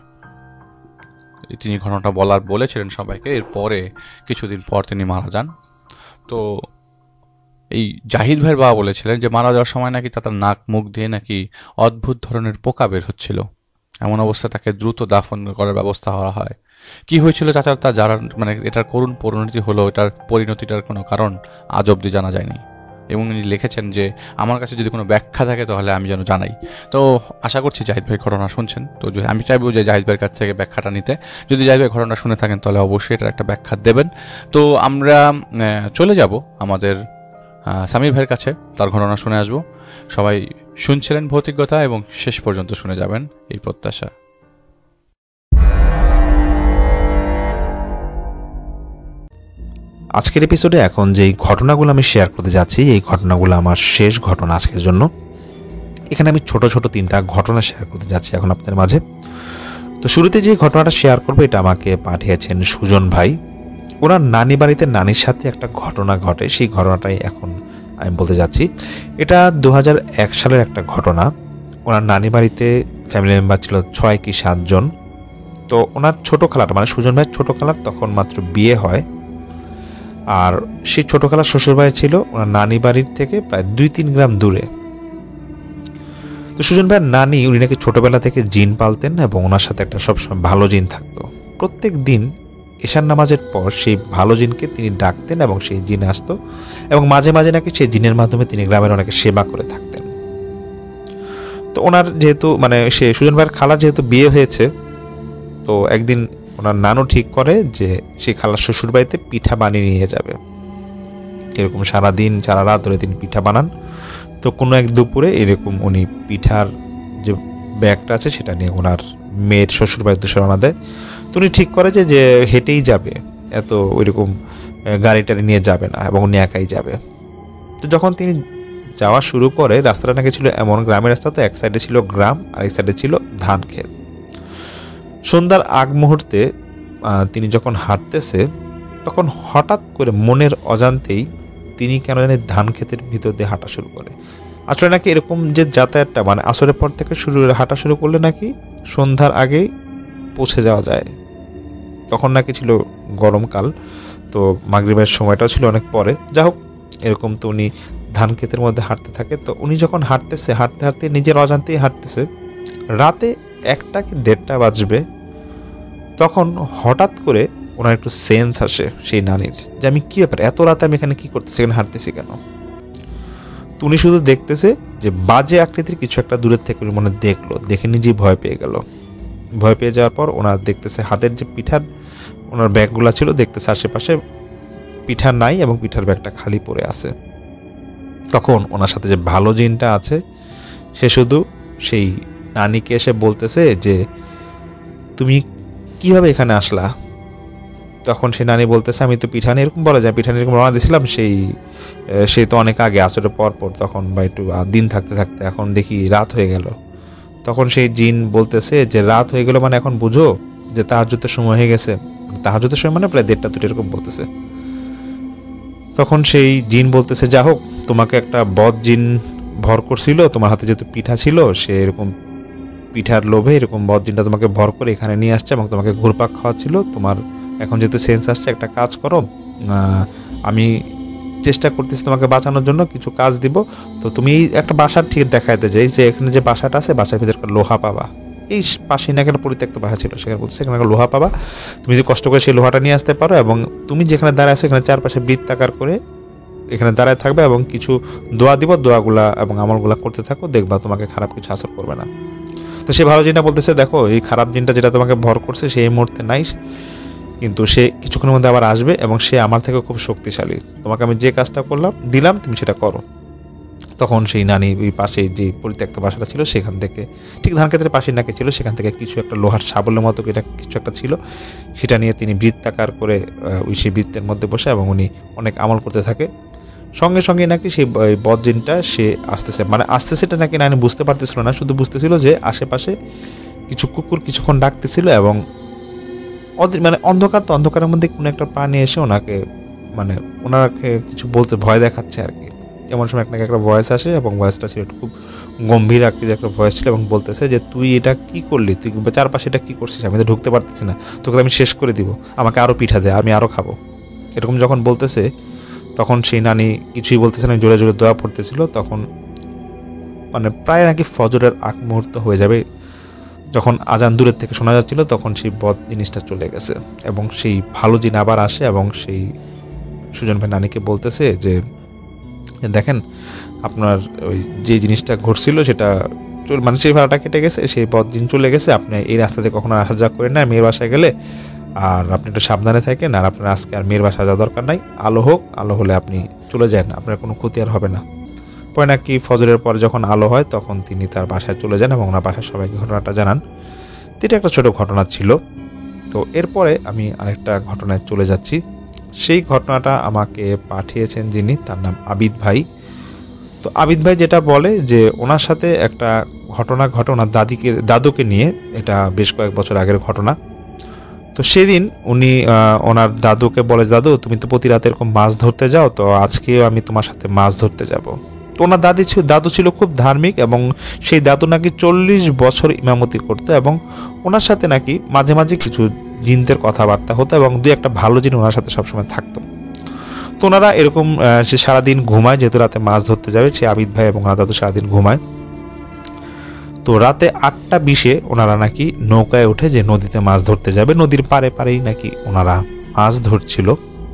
তিনি ঘটনাটা বলার বলেছিলেন সবাইকে। এরপরে কিছুদিন পর তিনি মারা যান। তো এই জাহিদ ভাইয়ের বাবা বলেছিলেন যে মারা যাওয়ার সময় নাকি তার নাক মুখ দিয়ে নাকি অদ্ভুত ধরনের পোকা বের হচ্ছিল। এমন অবস্থায় তাকে দ্রুত দাফন করার ব্যবস্থা করা হয়। কি হয়েছিল চাচার তা যারা মানে এটার করুণ পরিণতি হলো, এটার পরিণতিটার কোনো কারণ আজ অবধি জানা যায়নি। এবং উনি লিখেছেন যে আমার কাছে যদি কোনো ব্যাখ্যা থাকে তাহলে আমি যেন জানাই। তো আশা করছি জাহিদ ভাই ঘটনা শুনছেন, তো আমি চাইবো যে জাহিদ ভাইয়ের কাছ থেকে ব্যাখ্যাটা নিতে। যদি জাহিদ ভাই ঘটনা শুনে থাকেন তাহলে অবশ্যই এটার একটা ব্যাখ্যা দেবেন। তো আমরা চলে যাব আমাদের সামির ভাইয়ের কাছে, তার ঘটনা শুনে আসবো। সবাই শুনছিলেন ভৌতিকতা এবং শেষ পর্যন্ত শুনে যাবেন এই প্রত্যাশা। আজকের এপিসোডে এখন যেই ঘটনাগুলো আমি শেয়ার করতে যাচ্ছি, এই ঘটনাগুলো আমার শেষ ঘটনা আজকের জন্য। এখানে আমি ছোট ছোট তিনটা ঘটনা শেয়ার করতে যাচ্ছি এখন আপনাদের মাঝে। তো শুরুতে যে ঘটনাটা শেয়ার করবো এটা আমাকে পাঠিয়েছেন সুজন ভাই। ওনার নানি বাড়িতে নানির সাথে একটা ঘটনা ঘটে, সেই ঘটনাটাই এখন আমি বলতে যাচ্ছি। এটা দু হাজার এক সালের একটা ঘটনা। ওনার নানি বাড়িতে ফ্যামিলি মেম্বার ছিল ছয় কি সাতজন। তো ওনার ছোটো খালার মানে সুজন ভাইয়ের ছোটো খালার তখন মাত্র বিয়ে হয়, আর সেই ছোটো খালার শ্বশুরবাড়ি ছিল ওনার নানি বাড়ির থেকে প্রায় দুই তিন গ্রাম দূরে। তো সুজন ভাইয়ের নানি উনি নাকি ছোটোবেলা থেকে জিন পালতেন এবং ওনার সাথে একটা সবসময় ভালো জিন থাকতো। প্রত্যেক দিন এশার নামাজের পর সেই ভালো জিনকে তিনি ডাকতেন এবং সেই জিন আসতো এবং মাঝে মাঝে নাকি সেই জিনের মাধ্যমে তিনি গ্রামের অনেকে সেবা করে থাকতেন। তো ওনার যেহেতু মানে সে সুজন ভাইয়ের খালার যেহেতু বিয়ে হয়েছে, তো একদিন ওনার নানু ঠিক করে যে সেই খালার শ্বশুর বাড়িতে পিঠা বানিয়ে নিয়ে যাবে। এরকম সারাদিন সারা রাত ধরে তিনি পিঠা বানান। তো কোনো এক দুপুরে এরকম উনি পিঠার যে ব্যাগটা আছে সেটা নিয়ে ওনার মেয়ের শ্বশুর বাড়িতে রওনা দেয়। তো উনি ঠিক করে যে যে হেঁটেই যাবে, এত ওইরকম গাড়ি টাড়ি নিয়ে যাবে না এবং উনি একাই যাবে। তো যখন তিনি যাওয়া শুরু করে, রাস্তাটা নাকি ছিল এমন গ্রামের রাস্তা, তো এক সাইডে ছিল গ্রাম আর এক সাইডে ছিল ধান ক্ষেত। সন্ধ্যার আগ মুহূর্তে তিনি যখন হাঁটতেছে তখন হঠাৎ করে মনের অজান্তেই তিনি কেন জানি ধান ক্ষেতের ভিতর দিয়ে হাঁটা শুরু করে। আসলে নাকি এরকম যে যাতায়াতটা মানে আসরের পর থেকে শুরু হাঁটা শুরু করলে নাকি সন্ধ্যার আগেই পৌঁছে যাওয়া যায়। তখন নাকি ছিল গরমকাল, তো মাগরিবের সময়টাও ছিল অনেক পরে। যা হোক, এরকম তো উনি ধান ক্ষেতের মধ্যে হাঁটতে থাকে। তো উনি যখন হাঁটতেছে হাঁটতে হাঁটতে নিজের অজান্তেই হাঁটতেছে, রাতে একটা কি দেড়টা বাজবে, তখন হঠাৎ করে ওনার একটু সেন্স আসে সেই নানির যে আমি কী ব্যাপার, এত রাতে আমি এখানে কী করতেছি, এখানে হাঁটতেছি কেন। তো উনি শুধু দেখতেছে যে বাজে আকৃতির কিছু একটা দূরের থেকে উনি মনে দেখলো, দেখে নিজেই ভয় পেয়ে গেল। ভয় পেয়ে যাওয়ার পর ওনার দেখতেছে হাতের যে পিঠার ওনার ব্যাগগুলো ছিল, দেখতেছে আশেপাশে পিঠা নাই এবং পিঠার ব্যাগটা খালি পড়ে আছে। তখন ওনার সাথে যে ভালো জিনটা আছে সে শুধু সেই নানিকে এসে বলতেছে যে তুমি কীভাবে এখানে আসলা। তখন সেই নানি বলতেছে আমি তো পিঠা নিয়ে এরকম বলা যায় পিঠা নিয়ে এরকম রওনা দিয়েছিলাম, সেই সেই তো অনেক আগে আসরের পর পর, তখন বা একটু দিন থাকতে থাকতে এখন দেখি রাত হয়ে গেল। তখন সেই জিন বলতেছে যে রাত হয়ে গেল মানে এখন বুঝো যে তাহাজ্জুদের সময় হয়ে গেছে। তাহাজ্জুদের সময় মানে প্রায় দেড়টা দুটো এরকম বলতেছে। তখন সেই জিন বলতেছে যা হোক, তোমাকে একটা বদ জিন ভর করছিল, তোমার হাতে যেহেতু পিঠা ছিল, সে এরকম পিঠার লোভে এরকম বদ জিনটা তোমাকে ভর করে এখানে নিয়ে আসছে এবং তোমাকে ঘুরপাক খাওয়াচ্ছিল। তোমার এখন যেহেতু সেন্স আসছে, একটা কাজ করো, আমি চেষ্টা করতেছি তোমাকে বাঁচানোর জন্য, কিছু কাজ দিব। তো তুমি একটা বাসার ঠিক দেখাইতে যাই যে এখানে যে বাসাটা আছে বাসার ভিতরে একটা লোহা পাবা, এই পাশে না একটা পরিত্যক্ত বাসা ছিল, সেখানে বলছে সেখানে একটা লোহা পাবা, তুমি যদি কষ্ট করে সেই লোহাটা নিয়ে আসতে পারো এবং তুমি যেখানে দাঁড়ায় আছো এখানে চারপাশে বৃত্তাকার করে এখানে দাঁড়ায় থাকবে এবং কিছু দোয়া দিব, দোয়াগুলা এবং আমলগুলা করতে থাকো, দেখবা তোমাকে খারাপ কিছু আসর করবে না। তো সে ভালো জিনটা বলতেছে দেখো এই খারাপ জিনটা যেটা তোমাকে ভর করছে সে এই মুহূর্তে নাই, কিন্তু সে কিছুক্ষণের মধ্যে আবার আসবে এবং সে আমার থেকে খুব শক্তিশালী, তোমাকে আমি যে কাজটা করলাম দিলাম তুমি সেটা করো। তখন সেই নানি ওই পাশে যে পরিত্যক্ত বাসাটা ছিল সেখান থেকে, ঠিক ধান ক্ষেতের পাশে নাকি ছিল, সেখান থেকে কিছু একটা লোহার শাবলের মতো এটা কিছু একটা ছিল, সেটা নিয়ে তিনি বৃত্তাকার করে ওই সেই বৃত্তের মধ্যে বসে এবং উনি অনেক আমল করতে থাকে। সঙ্গে সঙ্গে নাকি সেই বদজিনটা সে আসতেছে, মানে আসতেছে এটা নাকি নানি বুঝতে পারতেছিল না, শুধু বুঝতেছিল যে আশেপাশে কিছু কুকুর কিছুক্ষণ ডাকতেছিল এবং মানে অন্ধকার, তো অন্ধকারের মধ্যে কোনো একটা প্রাণী এসে ওনাকে মানে ওনাকে কিছু বলতে ভয় দেখাচ্ছে আর কি। এমন সময় নাকি একটা ভয়েস আসে এবং ভয়েসটা ছিল খুব গম্ভীর আকৃতির একটা ভয়েস ছিল এবং বলতেছে যে তুই এটা কি করলি, তুই চারপাশে এটা কি করছিস, আমি তো ঢুকতে পারতেছি না, তোকে আমি শেষ করে দিব, আমাকে আরও পিঠা দে, আমি আরও খাবো। এরকম যখন বলতেছে তখন সেই নানি কিছুই বলতেছে না, জোরে জোরে দোয়া পড়তেছিল। তখন মানে প্রায় নাকি ফজরের আগ মুহূর্ত হয়ে যাবে, যখন আজান দূরের থেকে শোনা যাচ্ছিল তখন সেই বদ জিনিসটা চলে গেছে এবং সেই ভালো জিন আবার আসে এবং সেই সুজন ভাই নানিকে বলতেছে যে দেখেন আপনার ওই যে জিনিসটা ঘটছিল সেটা মানে সেই ভাড়াটা কেটে গেছে, সেই পথ দিন চলে গেছে, আপনি এই রাস্তাতে কখনো আসা যাওয়া করেন না, মেয়ের বাসায় গেলে আর আপনি একটু সাবধানে থাকেন, আর আপনার আজকে আর মেয়ের বাসায় যাওয়া দরকার নাই, আলো হোক, আলো হলে আপনি চলে যান, আপনার কোনো ক্ষতি আর হবে না। পরে নাকি ফজরের পর যখন আলো হয় তখন তিনি তার বাসায় চলে যান এবং ওনার বাসার সবাইকে ঘটনাটা জানান। এটা একটা ছোটো ঘটনা ছিল। তো এরপরে আমি আরেকটা ঘটনায় চলে যাচ্ছি। সেই ঘটনাটা আমাকে পাঠিয়েছেন যিনি, তার নাম আবিদ ভাই। তো আবিদ ভাই যেটা বলে যে ওনার সাথে একটা ঘটনা ঘটে ওনার দাদিকে দাদুকে নিয়ে, এটা বেশ কয়েক বছর আগের ঘটনা। তো সেদিন উনি ওনার দাদুকে বলে, দাদু তুমি তো প্রতি রাতে এরকম মাছ ধরতে যাও, তো আজকেও আমি তোমার সাথে মাছ ধরতে যাব। তো ওনার দাদি ছিল দাদু ছিল খুব ধার্মিক এবং সেই দাদু নাকি চল্লিশ বছর ইমামতি করতো এবং ওনার সাথে নাকি মাঝে মাঝে কিছু জিনদের কথাবার্তা হতো এবং দুই একটা ভালো জিন ওনার সাথে সবসময় থাকতো। তো ওনারা এরকম সে সারাদিন ঘুমায়, যেহেতু রাতে মাছ ধরতে যাবে, সে আবিদ ভাই এবং ওনার দাদু সারাদিন ঘুমায়। তো রাতে আটটা বিশে ওনারা নাকি নৌকায় উঠে যে নদীতে মাছ ধরতে যাবে, নদীর পারে পারেই নাকি ওনারা মাছ ধরছিল।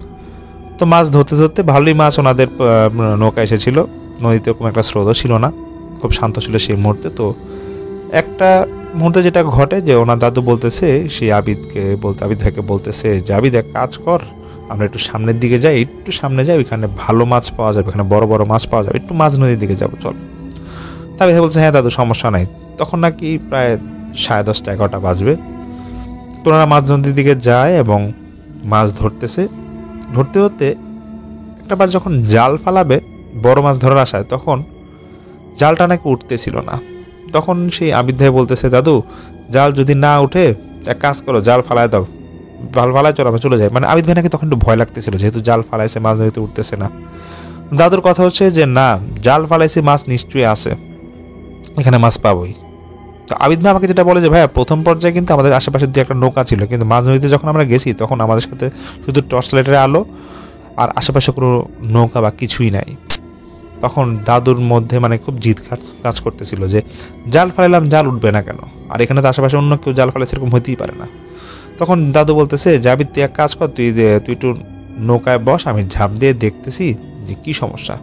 তো মাছ ধরতে ধরতে ভালোই মাছ ওনাদের নৌকা এসেছিল, নদীতে এরকম একটা স্রোত ছিল না, খুব শান্ত ছিল সেই মুহূর্তে। তো একটা মুহূর্তে যেটা ঘটে যে ওনার দাদু বলতেছে সেই আবিদকে বলতে আবিদ ভাইকে বলতেছে যে আবিদ এক কাজ কর, আমরা একটু সামনের দিকে যাই, একটু সামনে যাই, ওইখানে ভালো মাছ পাওয়া যাবে, ওখানে বড় বড় মাছ পাওয়া যাবে, একটু মাছ নদীর দিকে যাবো চল। তাই বলছে হ্যাঁ দাদু সমস্যা নাই। তখন নাকি প্রায় সাড়ে দশটা এগারোটা বাজবে। তো ওনারা মাছ নদীর দিকে যায় এবং মাছ ধরতেছে। ধরতে ধরতে একটা বার যখন জাল ফালাবে বড় মাছ ধরার আশায়, তখন জালটা নাকি উঠতেছিল না। তখন সেই আবিদ ভাই বলতেছে দাদু জাল যদি না উঠে এক কাজ করো, জাল ফালায় দাও, জাল ফালায় চলো আমরা চলে যাই। মানে আবিদ ভাই নাকি তখন একটু ভয় লাগতেছিল, যেহেতু জাল ফালাইছে মাছ নদীতে উঠতেছে না। দাদুর কথা হচ্ছে যে না, জাল ফালাইছে মাছ নিশ্চয়ই আছে, এখানে মাছ পাবোই। তো আবিদ ভাই আমাকে যেটা বলে যে ভাইয়া প্রথম পর্যায়ে কিন্তু আমাদের আশেপাশে দু একটা নৌকা ছিল, কিন্তু মাঝ নদীতে যখন আমরা গেছি তখন আমাদের সাথে শুধু টর্চ লাইটের আলো আর আশেপাশে কোনো নৌকা বা কিছুই নাই। তখন দাদুর মধ্যে মানে খুব জিদ কাজ করতেছিল যে জাল ফালাইলাম, জাল উঠবে না কেন, আর এখানে তো আশেপাশে অন্য কেউ জাল ফালাইছে এরকম হইতেই পারে না। তখন দাদু বলতেছে যে আবিদ তুই এক কাজ কর, তুই তুই একটু নৌকায় বস, আমি ঝাঁপ দিয়ে দেখতেছি যে কী সমস্যা।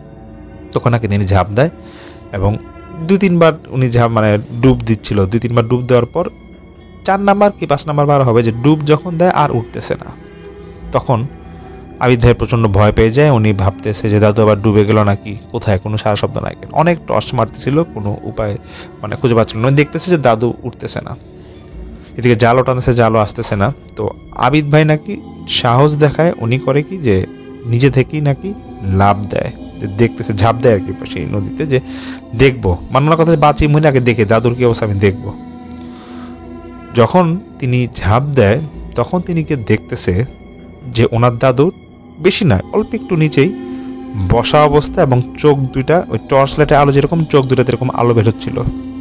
তখন নাকি তিনি ঝাঁপ দেয় এবং দুই তিনবার উনি ঝাঁপ মানে ডুব দিচ্ছিল, দুই তিনবার ডুব দেওয়ার পর চার নাম্বার কি পাঁচ নাম্বার বার হবে যে ডুব যখন দেয় আর উঠতেছে না। তখন আবিদ ভাই প্রচণ্ড ভয় পেয়ে যায়, উনি ভাবতেছে যে দাদু আবার ডুবে গেল নাকি, কোথায় কোনো সারা শব্দ নাই কেন। অনেক টর্চ মারতেছিল, কোনো উপায় মানে খুঁজে পাচ্ছিল না, দেখতেছে যে দাদু উঠতেছে না, এদিকে জালও টানতেছে, জালও আসতেছে না। তো আবিদ ভাই নাকি সাহস দেখায়, উনি করে কি যে নিজে থেকেই নাকি লাভ দেয়, যে দেখতেছে ঝাঁপ দেয় আর কি সেই নদীতে, যে দেখবো মানার কথা বাঁচি মহিলা আগে দেখে দাদুর কি অবস্থা আমি দেখব। যখন তিনি ঝাঁপ দেয় তখন তিনি কে দেখতেছে যে ওনার দাদু বেশি নয় অল্প একটু নিচেই বসা অবস্থা এবং চোখ দুইটা ওই টর্চ লাইটের আলো যেরকম চোখ দুইটাতে এরকম আলো বেরোচ্ছিল।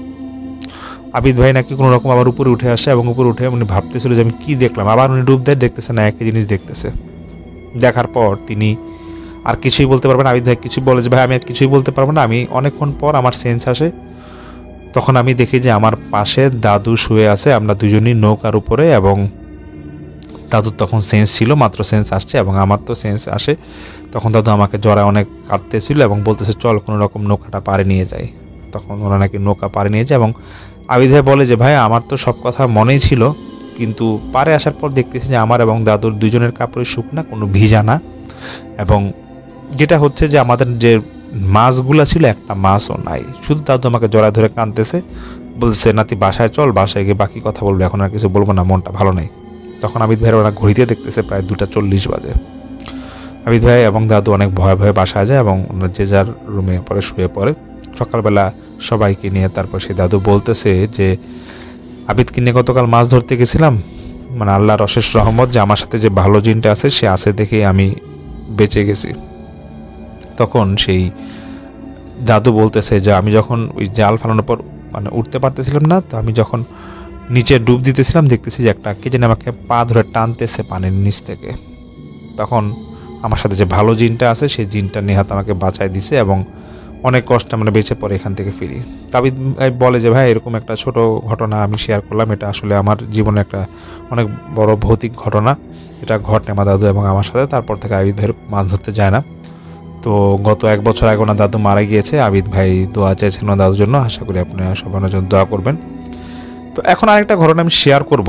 আবিদ ভাই নাকি কোনো রকম আবার উপরে উঠে আসে এবং উপরে উঠে উনি ভাবতেছিল যে আমি কি দেখলাম, আবার উনি ডুব দেয়, দেখতেছে না একই জিনিস দেখতেছে। দেখার পর তিনি আর কিছুই বলতে পারবেন না। আবিদ ভাই কিছু বলে যে ভাই আমি আর কিছুই বলতে পারবো না। আমি অনেকক্ষণ পর আমার সেন্স আসে, তখন আমি দেখি যে আমার পাশে দাদু শুয়ে আছে, আমরা দুজনই নৌকার উপরে, এবং দাদুর তখন সেন্স ছিল, মাত্র সেন্স আসছে এবং আমার তো সেন্স আসে। তখন দাদু আমাকে জড়ায় অনেক কাঁদতেছিল এবং বলতেছে চল কোনো রকম নৌকাটা পাড়ে নিয়ে যাই। তখন ওরা নাকি নৌকা পাড়ে নিয়ে যায় এবং আবিদ ভাই বলে যে ভাই আমার তো সব কথা মনেই ছিল, কিন্তু পাড়ে আসার পর দেখতেছি যে আমার এবং দাদুর দুজনের কাপড়ে শুকনা, কোনো ভিজা না, এবং যেটা হচ্ছে যে আমাদের যে মাছগুলা ছিল একটা মাছও নাই। শুধু দাদু আমাকে জড়ায় ধরে কাঁদতেছে, বলছে নাতি বাসায় চল, বাসায় গিয়ে বাকি কথা বলবো, এখন আর কিছু বলবো না, মনটা ভালো নেই। তখন আবিদ ভাইয়ের ওরা ঘড়িতে দেখতেছে প্রায় দুটা চল্লিশ বাজে। আবিদ ভাই এবং দাদু অনেক ভয়ে ভয়ে বাসায় যায় এবং ওনার যে যার রুমে পরে শুয়ে পড়ে। সকালবেলা সবাইকে নিয়ে তারপর সেই দাদু বলতেছে যে আবিদকে নিয়ে গতকাল মাছ ধরতে গেছিলাম, মানে আল্লাহর অশেষ রহমত যে আমার সাথে যে ভালো জিনটা আছে সে আছে দেখেই আমি বেঁচে গেছি। তখন সেই দাদু বলতেছে যে আমি যখন ওই জাল ফালানোর পর মানে উঠতে পারতেছিলাম না, তো আমি যখন নিচে ডুব দিতেছিলাম দেখতেছি যে একটা কে যেন আমাকে পা ধরে টানতেছে পানির নিচ থেকে। তখন আমার সাথে যে ভালো জিনটা আছে সেই জিনটা নেহাত আমাকে বাঁচায় দিছে এবং অনেক কষ্ট আমরা বেঁচে পড়ে এখান থেকে ফিরি। তাবিদ বলে যে ভাই এরকম একটা ছোট ঘটনা আমি শেয়ার করলাম, এটা আসলে আমার জীবনে একটা অনেক বড় ভৌতিক ঘটনা, এটা ঘটে আমার দাদু এবং আমার সাথে। তারপর থেকে আবিদ ভাই মাছ ধরতে যায় না। তো গত এক বছর আগে ওনার দাদু মারা গিয়েছে। আবিদ ভাই দোয়া চাইছেন ওনার দাদুর জন্য, আশা করি আপনারা সবাই ওনার জন্য দোয়া করবেন। তো এখন আরেকটা ঘটনা আমি শেয়ার করব,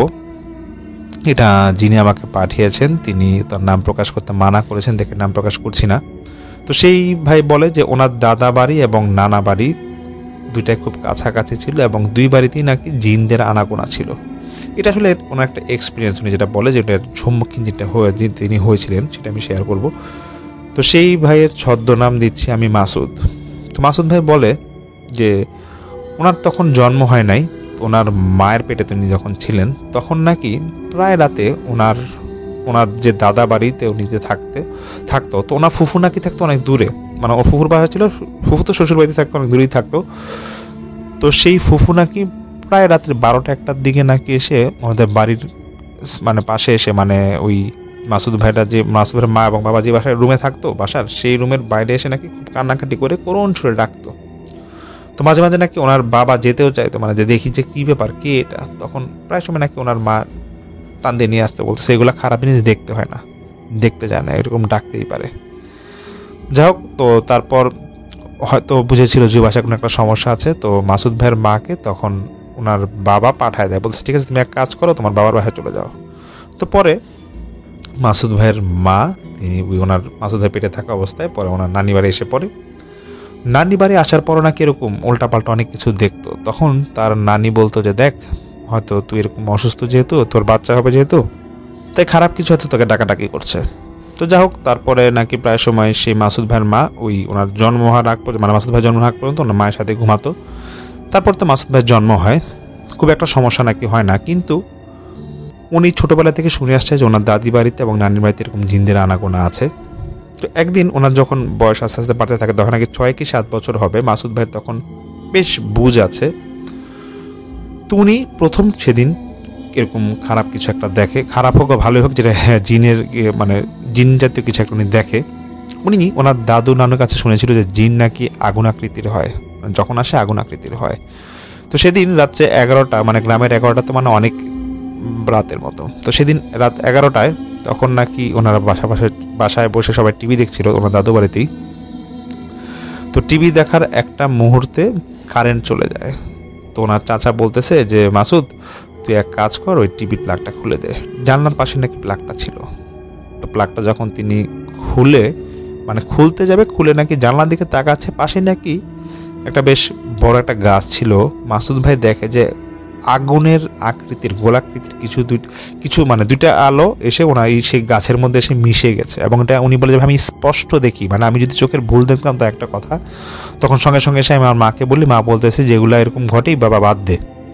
এটা যিনি আমাকে পাঠিয়েছেন তিনি তার নাম প্রকাশ করতে মানা করেছেন, দেখে নাম প্রকাশ করছি না। তো সেই ভাই বলে যে ওনার দাদা বাড়ি এবং নানা বাড়ি দুইটাই খুব কাছাকাছি ছিল এবং দুই বাড়িতেই নাকি জিনদের আনাগোনা ছিল। এটা আসলে ওনার একটা এক্সপিরিয়েন্স, উনি যেটা বলে যে ওটার সম্মুখীন যেটা হয়ে যে তিনি হয়েছিলেন সেটা আমি শেয়ার করব। তো সেই ভাইয়ের ছদ্মনাম দিচ্ছি আমি মাসুদ। তো মাসুদ ভাই বলে যে ওনার তখন জন্ম হয় নাই, ওনার মায়ের পেটে তিনি যখন ছিলেন তখন নাকি প্রায় রাতে ওনার ওনার যে দাদা বাড়িতে উনি যে থাকতে থাকতো তো ওনার ফুফু নাকি থাকতো অনেক দূরে, মানে ওর ফুফুর বাসা ছিল, ফুফু তো শ্বশুর বাড়িতে থাকতো অনেক দূরেই থাকতো। তো সেই ফুফু নাকি প্রায় রাত্রে বারোটা একটার দিকে নাকি এসে আমাদের বাড়ির মানে পাশে এসে, মানে ওই মাসুদ ভাইটা যে মাসুদ ভাইয়ের মা এবং বাবা যে বাসায় রুমে থাকতো বাসার, সেই রুমের বাইরে এসে নাকি খুব কান্নাকাটি করে করুণ সুরে ডাকতো। তো মাঝে মাঝে নাকি ওনার বাবা যেতেও চাইতো, মানে যে দেখি যে কী ব্যাপার, কে এটা, তখন প্রায় সময় নাকি ওনার মা টান দিয়ে নিয়ে আসতে বলতো, সেগুলো খারাপ জিনিস দেখতে হয় না, দেখতে যায় না, এরকম ডাকতেই পারে। যাই হোক, তো তারপর হয়তো বুঝেছিল যে বাসায় কোনো একটা সমস্যা আছে, তো মাসুদ ভাইয়ের মাকে তখন ওনার বাবা পাঠায় দেয়, বলছে ঠিক আছে তুমি এক কাজ করো, তোমার বাবার বাসায় চলে যাও। তো পরে মাসুদ ভাইয়ের মা তিনি ওনার মাসুদ ভাই পেটে থাকা অবস্থায় পরে ওনার নানি বাড়ি এসে পড়ে। নানি বাড়ি আসার পরও নাকি এরকম উল্টাপাল্টা অনেক কিছু দেখতো। তখন তার নানি বলতো যে দেখ, হয়তো তুই এরকম অসুস্থ যেহেতু, তোর বাচ্চা হবে যেহেতু, তাই খারাপ কিছু হয়তো তোকে ডাকাডাকি করছে। তো যাই হোক, তারপরে নাকি প্রায় সময় সেই মাসুদ ভাইয়ের মা ওই ওনার জন্ম হওয়ার আগ পর্যন্ত, মানে মাসুদ ভাই জন্ম হওয়ার আগ পর্যন্ত ওনার মায়ের সাথে ঘুমাতো। তারপর তো মাসুদ ভাইয়ের জন্ম হয়, খুব একটা সমস্যা নাকি হয় না, কিন্তু উনি ছোটোবেলা থেকে শুনে আসছে যে ওনার দাদি বাড়িতে এবং নানির বাড়িতে এরকম জিনদের আনাগোনা আছে। তো একদিন ওনার যখন বয়স আস্তে আস্তে বাড়তে থাকে, তখন নাকি ছয় কি সাত বছর হবে, মাসুদ ভাইয়ের তখন বেশ বুঝ আছে। তো উনি প্রথম সেদিন এরকম খারাপ কিছু একটা দেখে, খারাপ হোক বা ভালোই হোক, যেটা হ্যাঁ জিনের মানে জিন জাতীয় কিছু একটা উনি দেখে। উনি ওনার দাদু নানুর কাছে শুনেছিল যে জিন নাকি আগুন আকৃতির হয়, যখন আসে আগুন আকৃতির হয়। তো সেদিন রাত্রে এগারোটা, মানে গ্রামের এগারোটা তো মানে অনেক রাতের মতো, তো সেদিন রাত এগারোটায় তখন নাকি ওনারা বাসা বাসায় বাসায় বসে সবাই টিভি দেখছিল ওনার দাদু বাড়িতেই। তো টিভি দেখার একটা মুহূর্তে কারেন্ট চলে যায়। তো ওনার চাচা বলতেছে যে মাসুদ তুই এক কাজ কর, ওই টিভির প্লাগটা খুলে দে। জানলার পাশে নাকি প্লাগটা ছিল। তো প্লাগটা যখন তিনি খুলে মানে খুলতে যাবে, খুলে নাকি জানলার দিকে তাকাচ্ছে, পাশে নাকি একটা বেশ বড় একটা গাছ ছিল। মাসুদ ভাই দেখে যে আগুনের আকৃতির গোলাকৃতির কিছু দুই কিছু মানে দুইটা আলো এসে ওনার এই সেই গাছের মধ্যে এসে মিশে গেছে, এবং এটা উনি বলে যে আমি স্পষ্ট দেখি, মানে আমি যদি চোখের ভুল দেখতাম তো একটা কথা। তখন সঙ্গে সঙ্গে এসে আমি আমার মাকে বলি, মা বলতেছে যেগুলো এরকম ঘটেই বাবা বাদ দে।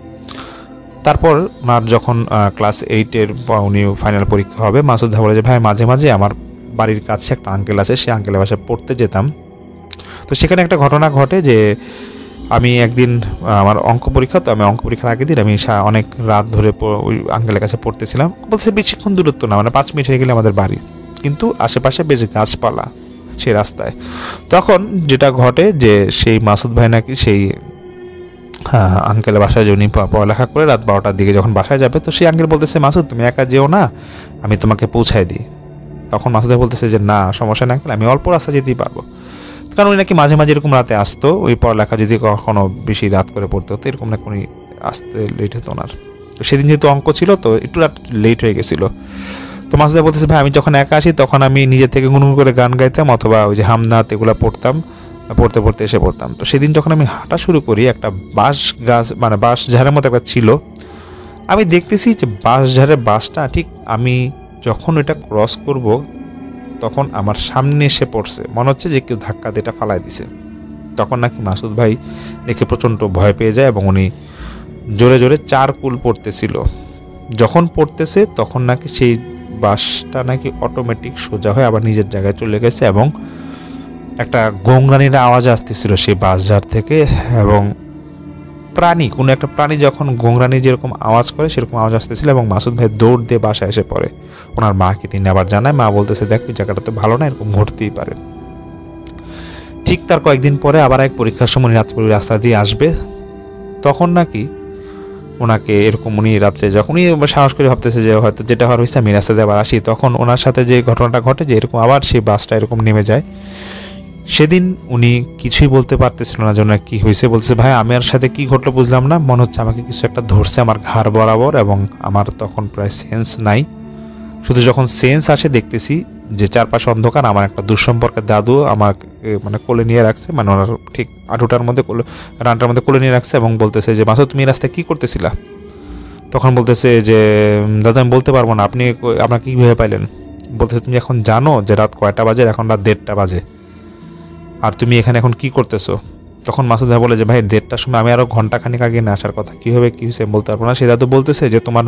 তারপর মার যখন ক্লাস এইটের উনি ফাইনাল পরীক্ষা হবে, মাসুদ ভাই বলে যে ভাই মাঝে মাঝে আমার বাড়ির কাছে একটা আঙ্কেল আছে, সেই আঙ্কেলের বাসায় পড়তে যেতাম। তো সেখানে একটা ঘটনা ঘটে যে আমি একদিন আমার অঙ্ক পরীক্ষা, তো আমি অঙ্ক পরীক্ষার আগের দিন আমি অনেক রাত ধরে ওই আঙ্কেলের কাছে পড়তেছিলাম। বলছে বেশিক্ষণ দূরত্ব না, মানে পাঁচ মিনিট হয়ে গেলে আমাদের বাড়ি, কিন্তু আশেপাশে বেশ গাছপালা সেই রাস্তায়। তখন যেটা ঘটে যে সেই মাসুদ ভাই নাকি সেই হ্যাঁ আঙ্কেলের বাসায় উনি পড়ালেখা করে রাত বারোটার দিকে যখন বাসায় যাবে, তো সেই আঙ্কেল বলতেছে মাসুদ তুমি একা যেও না, আমি তোমাকে পৌঁছায় দিই। তখন মাসুদ ভাই বলতেছে যে না সমস্যা না আঙ্কেল, আমি অল্প রাস্তা যেতেই পারবো। কারণ উনি নাকি মাঝে মাঝে এরকম রাতে আসতো, ওই পড়ালেখা যদি কখনো বেশি রাত করে পড়তে হতো এরকম নাকি উনি আসতে লেট হতো ওনার। তো সেদিন যেহেতু অঙ্ক ছিল তো একটু রাত লেট হয়ে গেছিলো। তো মাসুদ ভাই বলতেছে ভাই আমি যখন একা আসি তখন আমি নিজে থেকে গুনগুন করে গান গাইতাম, অথবা ওই যে হামনাত এগুলো পড়তাম, পড়তে পড়তে এসে পড়তাম। তো সেদিন যখন আমি হাঁটা শুরু করি, একটা বাঁশ গাছ মানে বাঁশ ঝাড়ের মতো একটা ছিল, আমি দেখতেছি যে বাঁশ ঝাড়ের বাঁশটা ঠিক আমি যখন এটা ক্রস করব তখন আমার সামনে এসে পড়ছে, মনে হচ্ছে যে কেউ ধাক্কা দিয়ে এটা ফালাই দিছে। তখন নাকি মাসুদ ভাই দেখে প্রচণ্ড ভয় পেয়ে যায় এবং উনি জোরে জোরে চার কুল পড়তেছিল। যখন পড়তেছে তখন নাকি সেই বাঁশটা নাকি অটোমেটিক সোজা হয়ে আবার নিজের জায়গায় চলে গেছে, এবং একটা গোংরানির আওয়াজ আসতেছিল সেই বাঁশঝাড় থেকে, এবং প্রাণী কোনো একটা প্রাণী যখন গোংরানি যেরকম আওয়াজ করে সেরকম আওয়াজ আসতেছিল, এবং মাসুদ ভাই দৌড় দিয়ে বাসায় এসে পড়ে। ওনার মাকে তিনি আবার জানায়, মা বলতেছে দেখ ওই জায়গাটা তো ভালো না, এরকম ঘটতেই পারে। ঠিক তার কয়েকদিন পরে আবার এক পরীক্ষার সময় রাত্রে রাস্তা দিয়ে আসবে, তখন নাকি ওনাকে এরকম উনি রাত্রে যখন উনি সাহস করে ভাবতেছে যে হয়তো যেটা হওয়ার হয়েছে আমি রাস্তা দিয়ে আবার আসি, তখন ওনার সাথে যে ঘটনাটা ঘটে যে এরকম আবার সেই বাসটা এরকম নেমে যায় সেদিন উনি কিছুই বলতে পারতেছিল না, জন্য কি হয়েছে বলছে, ভাই আমি আর সাথে কি ঘটলো বুঝলাম না, মনে হচ্ছে আমাকে কিছু একটা ধরছে আমার ঘাড় বরাবর, এবং আমার তখন প্রায় সেন্স নাই। শুধু যখন সেন্স আসে দেখতেছি যে চারপাশে অন্ধকার, আমার একটা দুঃসম্পর্কের দাদু আমাকে মানে কোলে নিয়ে রাখছে, মানে ওনার ঠিক আটুটার মধ্যে কোলে রানটার মধ্যে কোলে নিয়ে রাখছে এবং বলতেছে যে মাসুদ তুমি এই রাস্তায় কী করতেছিলা? তখন বলতেছে যে দাদা আমি বলতে পারবো না, আপনি আপনার কীভাবে পাইলেন? বলতেছে তুমি এখন জানো যে রাত কয়টা বাজে? এখন রাত দেড়টা বাজে, আর তুমি এখানে এখন কি করতেছো? তখন মাসুদ ভাই বলে যে ভাই দেড়টার সময় আমি আরও ঘন্টাখানিক আগে না আসার কথা, কীভাবে কী হয়েছে বলতে পারবো না। সে দাদু বলতেছে যে তোমার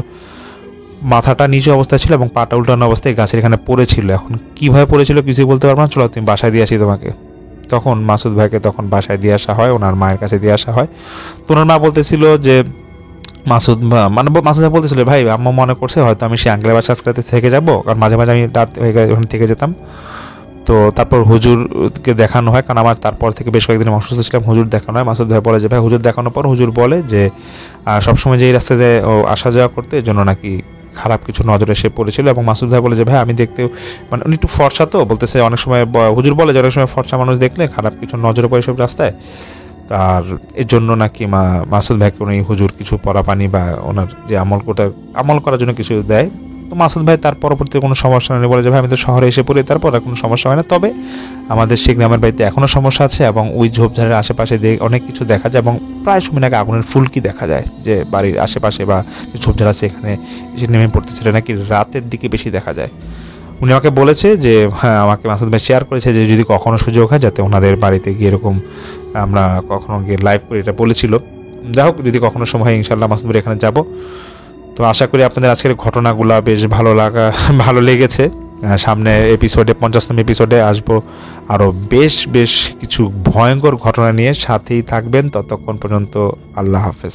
মাথাটা নিচু অবস্থায় ছিল এবং পাটা উল্টানো অবস্থায় গাছের এখানে পড়েছিল, এখন কীভাবে পড়েছিল কিছুই বলতে পারবো না, চলো তুমি বাসায় দিয়ে আসি তোমাকে। তখন মাসুদ ভাইকে তখন বাসায় দিয়ে আসা হয়, ওনার মায়ের কাছে দিয়ে আসা হয়। তো ওনার মা বলতেছিল যে মাসুদ মানে মাসুদ ভাই বলতেছিল ভাই আম্মা মনে করছে হয়তো আমি সে আঙ্কেলের বাসা আজকে থেকে যাবো, কারণ মাঝে মাঝে আমি রাত হয়ে গেলে ওখানে থেকে যেতাম। তো তারপর হুজুরকে দেখানো হয়, কারণ আমার তারপর থেকে বেশ কয়েকদিন অসুস্থ ছিলাম, হুজুর দেখানো হয়। মাসুদ ভাই বলে যে ভাই হুজুর দেখানোর পর হুজুর বলে যে সবসময় যে এই রাস্তাতে আসা যাওয়া করতে এই জন্য নাকি খারাপ কিছু নজরে এসে পড়েছিল। এবং মাসুদ ভাই বলে যে ভাই আমি দেখতে মানে উনি একটু ফর্সা, তো বলতেছে অনেক সময় হুজুর বলে যে অনেক সময় ফর্সা মানুষ দেখলে খারাপ কিছু নজরে পড়ে সব রাস্তায়, আর এর জন্য নাকি মা মাসুদ ভাইকে উনি হুজুর কিছু পরা পানি বা ওনার যে আমল করতে আমল করার জন্য কিছু দেয়। তো মাসুদ ভাই তার পরবর্তীতে কোনো সমস্যা নেই, বলে যে ভাই আমি তো শহরে এসে পড়ি, তারপর আর কোনো সমস্যা হয় না, তবে আমাদের শেখ গ্রামের বাড়িতে এখনও সমস্যা আছে এবং ওই ঝোপঝাড়ের আশেপাশে অনেক কিছু দেখা যায় এবং প্রায় সময় নাকি আগুনের ফুলকি দেখা যায়, যে বাড়ির আশেপাশে বা যে ঝোপঝাড় আছে এখানে এসে নেমে পড়তেছিল নাকি রাতের দিকে বেশি দেখা যায়। উনি আমাকে বলেছে যে হ্যাঁ আমাকে মাসুদ ভাই শেয়ার করেছে যে যদি কখনো সুযোগ হয় যাতে ওনাদের বাড়িতে গিয়ে এরকম আমরা কখনো গিয়ে লাইভ করি, এটা বলেছিল। যাই হোক যদি কখনো সময় হয় ইনশাল্লাহ মাসুদ ভাই এখানে যাব। তো আশা করি আপনাদের আজকের ঘটনাগুলো বেশ ভালো লাগা ভালো লেগেছে। সামনে এপিসোডে পঞ্চাশতম এপিসোডে আসবো আরও বেশ বেশ কিছু ভয়ঙ্কর ঘটনা নিয়ে, সাথেই থাকবেন। ততক্ষণ পর্যন্ত আল্লাহ হাফেজ।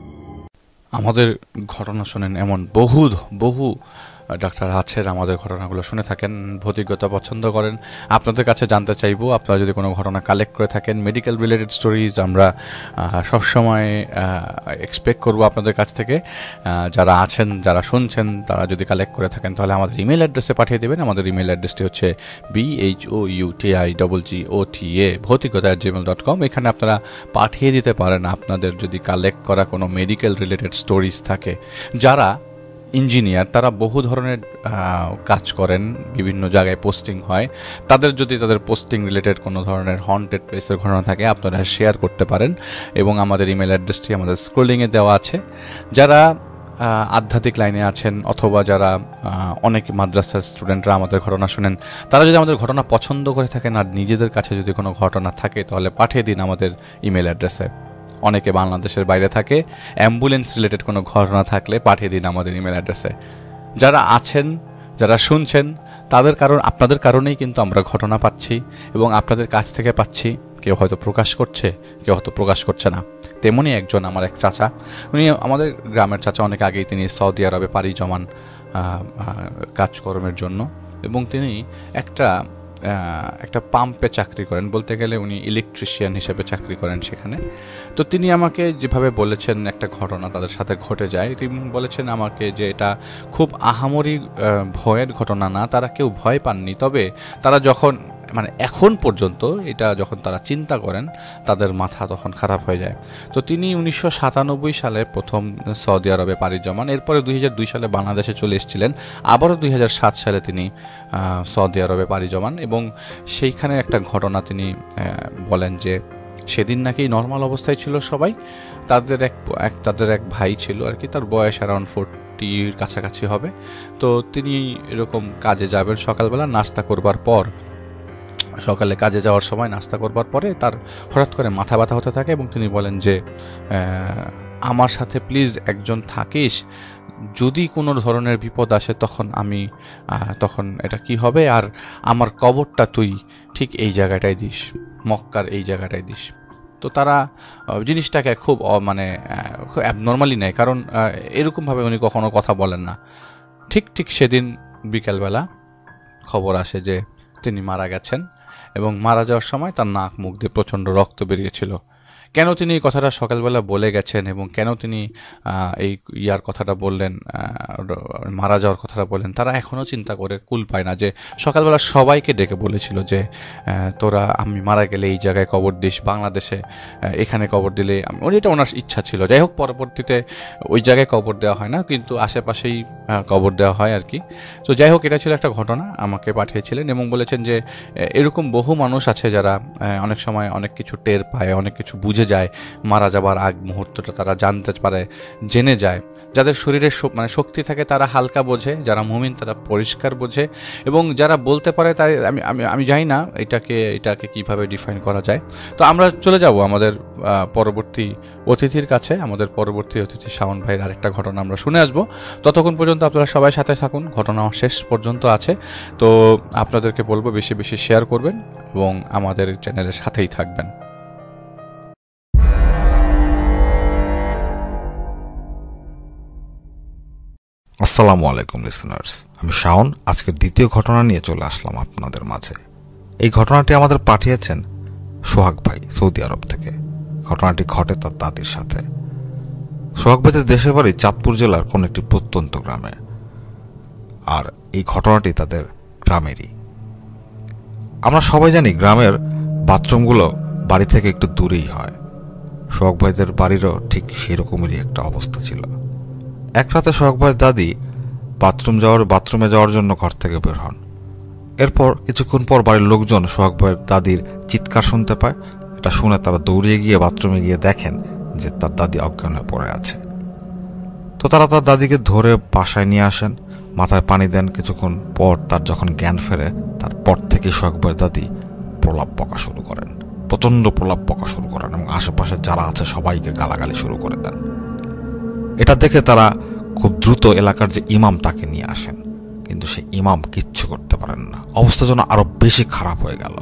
আমাদের ঘটনা শোনেন এমন বহু বহু ডাক্তার আছেন, আমাদের ঘটনাগুলো শুনে থাকেন, ভৌতিকতা পছন্দ করেন। আপনাদের কাছে জানতে চাইবো আপনারা যদি কোনো ঘটনা কালেক্ট করে থাকেন, মেডিকেল রিলেটেড স্টোরিজ আমরা সবসময় এক্সপেক্ট করব আপনাদের কাছ থেকে। যারা আছেন যারা শুনছেন তারা যদি কালেক্ট করে থাকেন তাহলে আমাদের ইমেল অ্যাড্রেসে পাঠিয়ে দেবেন। আমাদের ইমেল অ্যাড্রেসটি হচ্ছে B H O U T I double G O T A ভৌতিকতা অ্যাট জিমেল ডট কম। এখানে আপনারা পাঠিয়ে দিতে পারেন আপনাদের যদি কালেক্ট করা কোনো মেডিকেল রিলেটেড স্টোরিজ থাকে। যারা ইঞ্জিনিয়ার তারা বহু ধরনের কাজ করেন, বিভিন্ন জায়গায় পোস্টিং হয়, তাদের যদি তাদের পোস্টিং রিলেটেড কোনো ধরনের হন্টেড প্লেসের ঘটনা থাকে আপনারা শেয়ার করতে পারেন এবং আমাদের ইমেল অ্যাড্রেসটি আমাদের স্ক্রলিংয়ে দেওয়া আছে। যারা আধ্যাত্মিক লাইনে আছেন অথবা যারা অনেক মাদ্রাসার স্টুডেন্টরা আমাদের ঘটনা শুনেন, তারা যদি আমাদের ঘটনা পছন্দ করে থাকেন আর নিজেদের কাছে যদি কোনো ঘটনা থাকে তাহলে পাঠিয়ে দিন আমাদের ইমেল অ্যাড্রেসে। অনেকে বাংলাদেশের বাইরে থাকে, অ্যাম্বুলেন্স রিলেটেড কোনো ঘটনা থাকলে পাঠিয়ে দিন আমাদের ইমেল অ্যাড্রেসে। যারা আছেন যারা শুনছেন তাদের কারণ আপনাদের কারণেই কিন্তু আমরা ঘটনা পাচ্ছি এবং আপনাদের কাছ থেকে পাচ্ছি। কেউ হয়তো প্রকাশ করছে, কেউ হয়তো প্রকাশ করছে না। তেমনই একজন আমার এক চাচা, উনি আমাদের গ্রামের চাচা, অনেক আগেই তিনি সৌদি আরবে পাড়ি জমান কাজকর্মের জন্য এবং তিনি একটা একটা পাম্পে চাকরি করেন, বলতে গেলে উনি ইলেকট্রিশিয়ান হিসেবে চাকরি করেন সেখানে। তো তিনি আমাকে যেভাবে বলেছেন একটা ঘটনা তাদের সাথে ঘটে যায়, তিনি বলেছেন আমাকে যে এটা খুব আহামরি ভয়ের ঘটনা না, তারা কেউ ভয় পাননি, তবে তারা যখন মানে এখন পর্যন্ত এটা যখন তারা চিন্তা করেন তাদের মাথা তখন খারাপ হয়ে যায়। তো তিনি উনিশশো সাতানব্বই সালে প্রথম সৌদি আরবে পাড়ি জমান, এরপরে দুই হাজার দুই সালে বাংলাদেশে চলে এসেছিলেন, আবারও দুই হাজার সাত সালে তিনি সৌদি আরবে পাড়ি জমান এবং সেইখানে একটা ঘটনা তিনি বলেন যে সেদিন নাকি নর্মাল অবস্থায় ছিল সবাই, তাদের এক তাদের এক ভাই ছিল আর কি, তার বয়স অ্যারাউন্ড ফোরটির কাছাকাছি হবে। তো তিনি এরকম কাজে যাবেন সকালবেলা, নাস্তা করবার পর সকালে কাজে যাওয়ার সময় নাস্তা করবার পরে তার হঠাৎ করে মাথা ব্যথা হতে থাকে এবং তিনি বলেন যে আমার সাথে প্লিজ একজন থাকিস, যদি কোনো ধরনের বিপদ আসে তখন আমি তখন এটা কি হবে, আর আমার কবরটা তুই ঠিক এই জায়গাটায় দিস, মক্কার এই জায়গাটায় দিস। তো তারা জিনিসটাকে খুব মানে খুব অ্যাবনর্মালি নেয়, কারণ এরকমভাবে উনি কখনো কথা বলেন না। ঠিক ঠিক সেদিন বিকেলবেলা খবর আসে যে তিনি মারা গেছেন এবং মারা যাওয়ার সময় তার নাক মুখ দিয়ে প্রচণ্ড রক্ত বেরিয়েছিল। কেন তিনি এই কথাটা সকালবেলা বলে গেছেন এবং কেন তিনি এই ইয়ার কথাটা বললেন, মারা যাওয়ার কথাটা বললেন, তারা এখনও চিন্তা করে কুল পায় না। যে সকালবেলা সবাইকে ডেকে বলেছিল যে তোরা আমি মারা গেলে এই জায়গায় কবর দিস, বাংলাদেশে এখানে কবর দিলে, উনি এটা ওনার ইচ্ছা ছিল। যাই হোক, পরবর্তীতে ওই জায়গায় কবর দেওয়া হয় না, কিন্তু আশেপাশেই কবর দেওয়া হয় আর কি। তো যাই হোক, এটা ছিল একটা ঘটনা, আমাকে পাঠিয়েছিলেন এবং বলেছেন যে এরকম বহু মানুষ আছে যারা অনেক সময় অনেক কিছু টের পায়, অনেক কিছু বুঝে যায়, মারা যাবার আগ মুহূর্তটা তারা জানতে পারে, জেনে যায়। যাদের শরীরে মানে শক্তি থাকে তারা হালকা বোঝে, যারা মুমিন তারা পরিষ্কার বোঝে, এবং যারা বলতে পারে তাই আমি আমি আমি জানি না এটাকে এটাকে কিভাবে ডিফাইন করা যায়। তো আমরা চলে যাব আমাদের পরবর্তী অতিথির কাছে। আমাদের পরবর্তী অতিথি শাওন ভাইয়ের আরেকটা ঘটনা আমরা শুনে আসবো। ততক্ষণ পর্যন্ত আপনারা সবাই সাথে থাকুন, ঘটনা শেষ পর্যন্ত আছে। তো আপনাদেরকে বলবো বেশি বেশি শেয়ার করবেন এবং আমাদের চ্যানেলের সাথেই থাকবেন। আসসালামু আলাইকুম লিসেনার্স, আমি শাওন। আজকের দ্বিতীয় ঘটনা নিয়ে চলে আসলাম আপনাদের মাঝে। এই ঘটনাটি আমাদের পাঠিয়েছেন সোহাগ ভাই সৌদি আরব থেকে। ঘটনাটি ঘটে তার দাদির সাথে। সোহাগ ভাইদের দেশের বাড়ি চাঁদপুর জেলার কোন একটি প্রত্যন্ত গ্রামে, আর এই ঘটনাটি তাদের গ্রামেরই। আমরা সবাই জানি গ্রামের বাথরুমগুলো বাড়ি থেকে একটু দূরেই হয়। সোহাগ ভাইদের বাড়িরও ঠিক সেরকমেরই একটা অবস্থা ছিল। এক রাতে সোহাগ ভাইয়ের দাদি বাথরুম যাওয়ার বাথরুমে যাওয়ার জন্য ঘর থেকে বের হন। এরপর কিছুক্ষণ পর বাড়ির লোকজন সোহাগ ভাইয়ের দাদির চিৎকার শুনতে পায়। এটা শুনে তারা দৌড়িয়ে গিয়ে বাথরুমে গিয়ে দেখেন যে তার দাদি অজ্ঞান হয়ে পড়ে আছে। তো তারা তার দাদিকে ধরে বাসায় নিয়ে আসেন, মাথায় পানি দেন। কিছুক্ষণ পর তার যখন জ্ঞান ফেরে, তারপর থেকে সোহাগ ভাইয়ের দাদি প্রলাপ বকা শুরু করেন, প্রচণ্ড প্রলাপ বকা শুরু করেন এবং আশেপাশে যারা আছে সবাইকে গালাগালি শুরু করে দেন। এটা দেখে তারা খুব দ্রুত এলাকার যে ইমাম তাকে নিয়ে আসেন, কিন্তু সে ইমাম কিচ্ছু করতে পারেন না। অবস্থা যেন আরো বেশি খারাপ হয়ে গেল।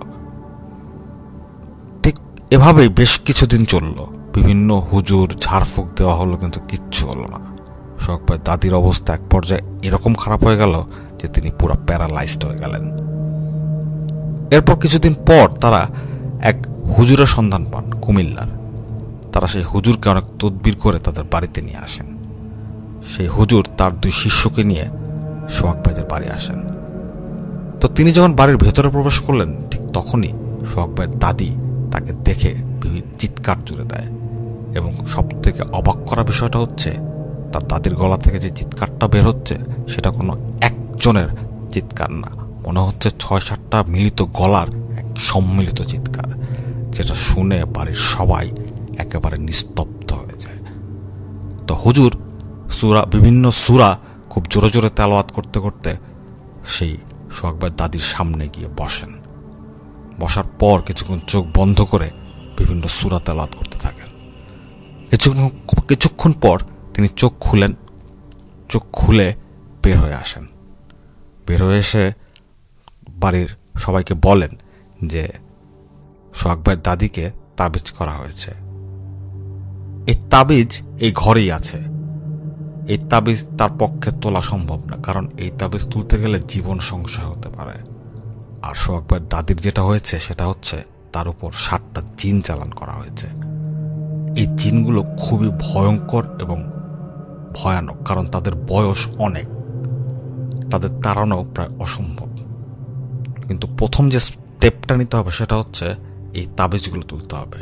ঠিক এভাবেই বেশ কিছুদিন চলল। বিভিন্ন হুজুর ঝাড়ফুঁক দেওয়া হলো, কিন্তু কিচ্ছু হলো না। সোহাগ ভাইয়ের দাদির অবস্থা এক পর্যায়ে এরকম খারাপ হয়ে গেল যে তিনি পুরো প্যারালাইজড হয়ে গেলেন। এরপর কিছুদিন পর তারা এক হুজুরের সন্ধান পান কুমিল্লার। তারা সেই হুজুরকে অনেক তদবির করে তাদের বাড়িতে নিয়ে আসেন। সেই হুজুর তার দুই শিষ্যকে নিয়ে সোহাগ ভাইদের বাড়ি আসেন। তো তিনি যখন বাড়ির ভেতরে প্রবেশ করলেন, ঠিক তখনই সোহাগ ভাইয়ের দাদি তাকে দেখে চিৎকার জুড়ে দেয়। এবং সব থেকে অবাক করা বিষয়টা হচ্ছে, তার দাদির গলা থেকে যে চিৎকারটা বের হচ্ছে সেটা কোনো একজনের চিৎকার না, মনে হচ্ছে ছয় সাতটা মিলিত গলার এক সম্মিলিত চিৎকার, যেটা শুনে বাড়ির সবাই একেবারে নিস্তব্ধ হয়ে যায়। তো হুজুর সূরা বিভিন্ন সূরা খুব জোরে জোরে তেলাওয়াত করতে করতে সেই সোহাগ ভাইয়ের দাদির সামনে গিয়ে বসেন। বসার পর কিছুক্ষণ চোখ বন্ধ করে বিভিন্ন সূরা তেলাওয়াত করতে থাকেন। কিছুক্ষণ কিছুক্ষণ পর তিনি চোখ খুলেন। চোখ খুলে বের হয়ে আসেন। বের হয়ে এসে বাড়ির সবাইকে বলেন যে সোহাগ ভাইয়ের দাদিকে তাবিজ করা হয়েছে। এই তাবিজ এই ঘরেই আছে। এই তাবিজ তার পক্ষে তোলা সম্ভব না, কারণ এই তাবিজ তুলতে গেলে জীবন সংশয় হতে পারে। আর সোহাগ ভাইয়ের দাদির যেটা হয়েছে সেটা হচ্ছে তার উপর ষাটটা জিন চালান করা হয়েছে। এই জিনগুলো খুবই ভয়ঙ্কর এবং ভয়ানক, কারণ তাদের বয়স অনেক, তাদের তাড়ানো প্রায় অসম্ভব। কিন্তু প্রথম যে স্টেপটা নিতে হবে সেটা হচ্ছে এই তাবিজগুলো তুলতে হবে।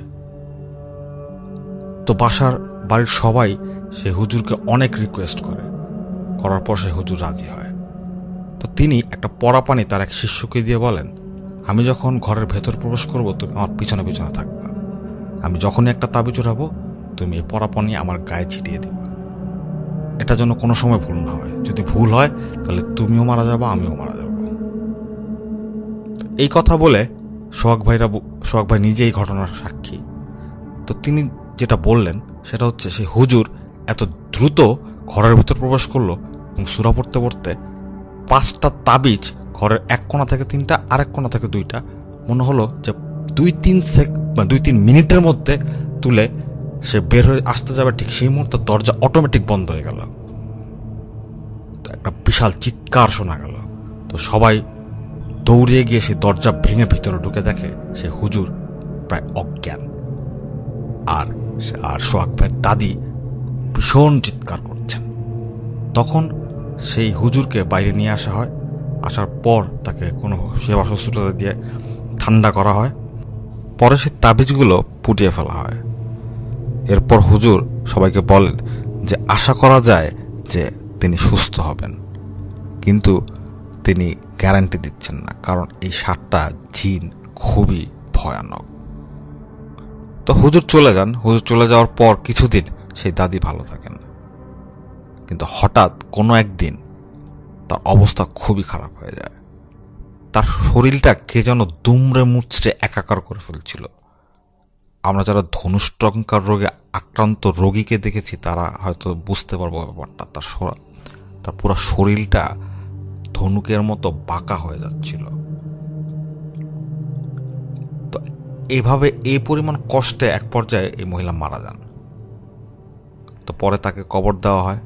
তো বাসার বাড়ির সবাই সে হুজুরকে অনেক রিকোয়েস্ট করে, করার পর সে হুজুর রাজি হয়। তো তিনি একটা পড়া পানি তার এক শিষ্যকে দিয়ে বলেন, আমি যখন ঘরের ভেতর প্রবেশ করব তুমি আমার পিছনে পিছনে থাকবা। আমি যখনই একটা তাবিজ উঠাবো তুমি এই পড়া পানি আমার গায়ে ছিটিয়ে দিবা। এটা যেন কোনো সময় ভুল না হয়। যদি ভুল হয় তাহলে তুমিও মারা যাবো, আমিও মারা যাব। এই কথা বলে সোহাগ ভাইরা সোহাগ ভাই নিজে এই ঘটনার সাক্ষী। তো তিনি যেটা বললেন সেটা হচ্ছে সেই হুজুর এত দ্রুত ঘরের ভিতর প্রবেশ করলো এবং সূরা পড়তে পড়তে পাঁচটা তাবিজ ঘরের এক কোণা থেকে তিনটা, আরেক কোণা থেকে দুইটা, মনে হলো যে দুই তিন সেক মানে দুই তিন মিনিটের মধ্যে তুলে সে বের হয়ে আসতে যাবে, ঠিক সেই মুহূর্তে দরজা অটোমেটিক বন্ধ হয়ে গেল। তো একটা বিশাল চিৎকার শোনা গেল। তো সবাই দৌড়িয়ে গিয়ে সেই দরজা ভেঙে ভিতরে ঢুকে দেখে সে হুজুর প্রায় অজ্ঞান। আর আর সোহাগ ভাইয়ের দাদি ভীষণ চিৎকার করছেন। তখন সেই হুজুরকে বাইরে নিয়ে আসা হয়। আসার পর তাকে কোনো সেবা শুশ্রূষা দিয়ে ঠান্ডা করা হয়। পরে সেই তাবিজগুলো পুড়িয়ে ফেলা হয়। এরপর হুজুর সবাইকে বলেন যে আশা করা যায় যে তিনি সুস্থ হবেন, কিন্তু তিনি গ্যারান্টি দিচ্ছেন না, কারণ এই সাতটা জিন খুবই ভয়ানক। তো হুজুর চলে যান। হুজুর চলে যাওয়ার পর কিছুদিন সেই দাদি ভালো থাকেন, কিন্তু হঠাৎ কোনো একদিন তার অবস্থা খুবই খারাপ হয়ে যায়। তার শরীরটা কে যেন দুমড়ে মুচড়ে একাকার করে ফেলছিল। আমরা যারা ধনুষ্টঙ্কার রোগে আক্রান্ত রোগীকে দেখেছি তারা হয়তো বুঝতে পারবো ব্যাপারটা। তার তার পুরো শরীরটা ধনুকের মতো বাঁকা হয়ে যাচ্ছিল। তো এইভাবে এই পরিমাণ কষ্টে এক পর্যায়ে এই মহিলা মারা যান। তো পরে তাকে কবর দেওয়া হয়।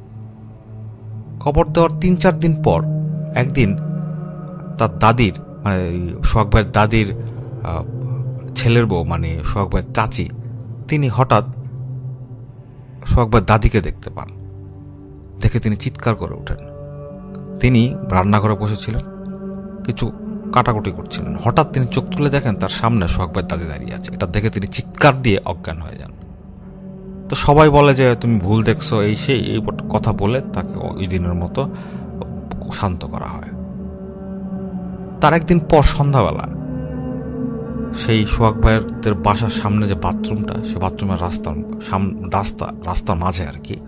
কবর দেওয়ার তিন চার দিন পর একদিন তার দাদির মানে সোহাগ ভাইয়ের দাদির ছেলের বউ মানে সোহাগ ভাইয়ের চাচি, তিনি হঠাৎ সোহাগ ভাইয়ের দাদিকে দেখতে পান। দেখে তিনি চিৎকার করে ওঠেন। তিনি রান্নাঘরে বসেছিলেন, কিছু কাটাকুটি করছিলেন। হঠাৎ তিনি চোখ তুলে দেখেন তার সামনে সোহাগ ভাইয়ের দাদি দাঁড়িয়ে আছে। এটা দেখে তিনি চিৎকার দিয়ে অজ্ঞান হয়ে যান। তো সবাই বলে যে তুমি ভুল দেখছো, এই সেই এই কথা বলে তাকে ওই দিনের মতো শান্ত করা হয়। তার একদিন পর সন্ধ্যাবেলা সেই সোহাগ ভাইয়ের বাসার সামনে যে বাথরুমটা, সে বাথরুমের রাস্তার রাস্তা রাস্তার মাঝে আর কি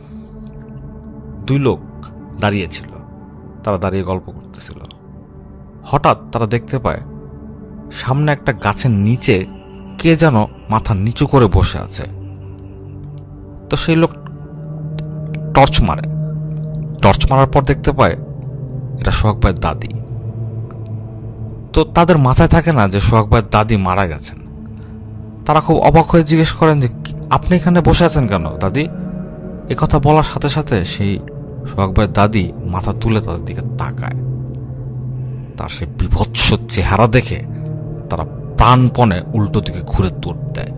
দুই লোক দাঁড়িয়েছিল। তারা দাঁড়িয়ে গল্প করতেছিল। হঠাৎ তারা দেখতে পায় সামনে একটা গাছের নিচে কে যেন মাথা নিচু করে বসে আছে। তো সেই লোক টর্চ মারে। টর্চ মারার পর দেখতে পায় এটা সোহাগ ভাইয়ের দাদি। তো তাদের মাথায় থাকে না যে সোহাগ ভাইয়ের দাদি মারা গেছেন। তারা খুব অবাক হয়ে জিজ্ঞেস করেন যে আপনি এখানে বসে আছেন কেন দাদি? এ কথা বলার সাথে সাথে সেই সোহাগ ভাইয়ের দাদি মাথা তুলে তাদের দিকে তাকায়। তার সেই বিভৎস চেহারা দেখে তারা প্রাণপণে উল্টো দিকে ঘুরে দৌড় দেয়।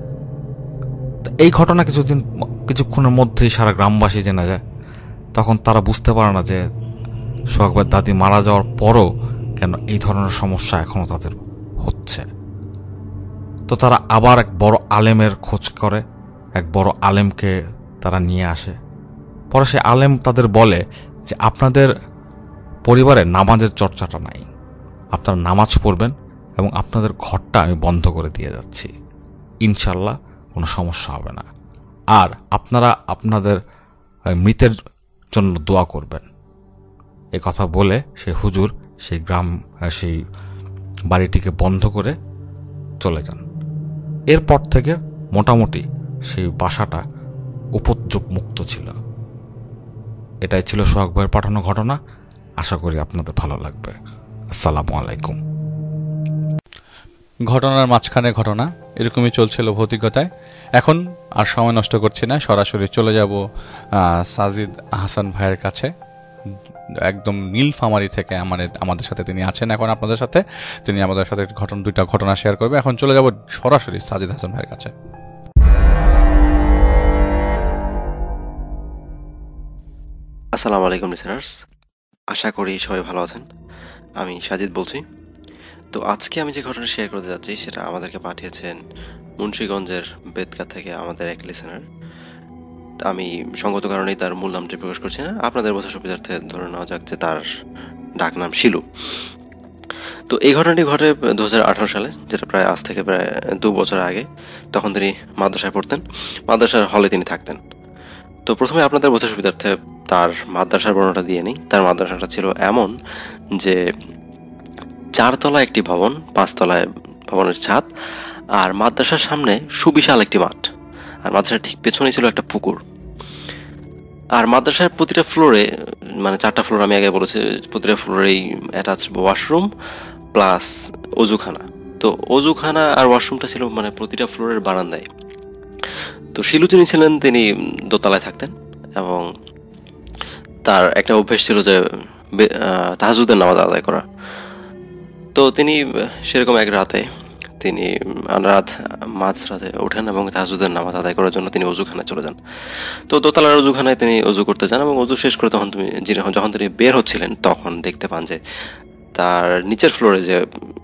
এই ঘটনা কিছুদিন কিছুক্ষণের মধ্যেই সারা গ্রামবাসী জেনে যায়। তখন তারা বুঝতে পারে না যে সোহাগ ভাইয়ের দাদি মারা যাওয়ার পরও কেন এই ধরনের সমস্যা এখনো তাদের হচ্ছে। তো তারা আবার এক বড় আলেমের খোঁজ করে। এক বড় আলেমকে তারা নিয়ে আসে। পরে সে আলেম তাদের বলে যে আপনাদের পরিবারে নামাজের চর্চাটা নাই, আপনারা নামাজ পড়বেন এবং আপনাদের ঘরটা আমি বন্ধ করে দিয়ে যাচ্ছি, ইনশাল্লাহ কোনো সমস্যা হবে না। আর আপনারা আপনাদের মৃতের জন্য দোয়া করবেন। এ কথা বলে সেই হুজুর সেই গ্রাম সেই বাড়িটিকে বন্ধ করে চলে যান। এরপর থেকে মোটামুটি সেই বাসাটা উপদ্রব মুক্ত ছিল। এটাই ছিল সোহাগ ভাইয়ের পাঠানো ঘটনা। আশা করি আপনাদের ভালো লাগবে। আসসালামু আলাইকুম। ঘটনার মাঝখানে ঘটনা এরকমই চলছিল ভৌতিকতায়। এখন আর সময় নষ্ট করছি না, সরাসরি চলে যাব সাজিদ হাসান ভাইয়ের কাছে। একদম নীলফামারী থেকে আমাদের আমাদের সাথে তিনি আছেন এখন আপনাদের সাথে। তিনি আমাদের সাথে ঘটনা দুইটা ঘটনা শেয়ার করবে। এখন চলে যাব সরাসরি সাজিদ হাসান ভাইয়ের কাছে। আসসালামু আলাইকুম লিসেনার্স, আশা করি সবাই ভালো আছেন। আমি সাজিদ বলছি। তো আজকে আমি যে ঘটনা শেয়ার করতে যাচ্ছি সেটা আমাদেরকে পাঠিয়েছেন মুন্সিগঞ্জের বেদকা থেকে আমাদের এক লিসেনার। আমি সঙ্গত কারণেই তার মূল নামটি প্রকাশ করছি না, আপনাদের বোঝার সুবিধার্থে ধরে নেওয়া যাক যে তার ডাক নাম শিলু। তো এই ঘটনাটি ঘটে দু হাজার আঠারো সালে, যেটা প্রায় আজ থেকে প্রায় দু বছর আগে। তখন তিনি মাদ্রাসায় পড়তেন, মাদ্রাসার হলে তিনি থাকতেন। তো প্রথমে আপনাদের বোঝার সুবিধার্থে তার মাদ্রাসার বর্ণনাটা দিয়ে নিই। তার মাদ্রাসাটা ছিল এমন যে চারতলা একটি ভবন, পাঁচতলায় ভবনের ছাদ, আর মাদ্রাসার সামনে সুবিশাল একটি মাঠ, আর মাদ্রাসার ঠিক পেছনে ছিল একটা পুকুর। আর মাদ্রাসার প্রতিটা ফ্লোরে, মানে চারটা ফ্লোর আমি আগে বলেছি, প্রতিটা ফ্লোরেই অ্যাটাচ ওয়াশরুম প্লাস অজুখানা। তো অজুখানা আর ওয়াশরুমটা ছিল মানে প্রতিটা ফ্লোরের বারান্দায়। তো শিলু যিনি ছিলেন তিনি দোতলায় থাকতেন এবং তার একটা অভ্যেস ছিল যে তাহাজ্জুদের নামাজ আদায় করা। তো তিনি সেরকম এক রাতে তিনি রাত মাঝরাতে ওঠেন এবং তাহাজ্জুদের নামাজ আদায় করার জন্য তিনি অজুখানায় চলে যান। তো দোতলার অজুখানায় তিনি অজু করতে যান এবং অজু শেষ করে তখন তুমি যখন তিনি বের হচ্ছিলেন তখন দেখতে পান যে তার নিচের ফ্লোরে যে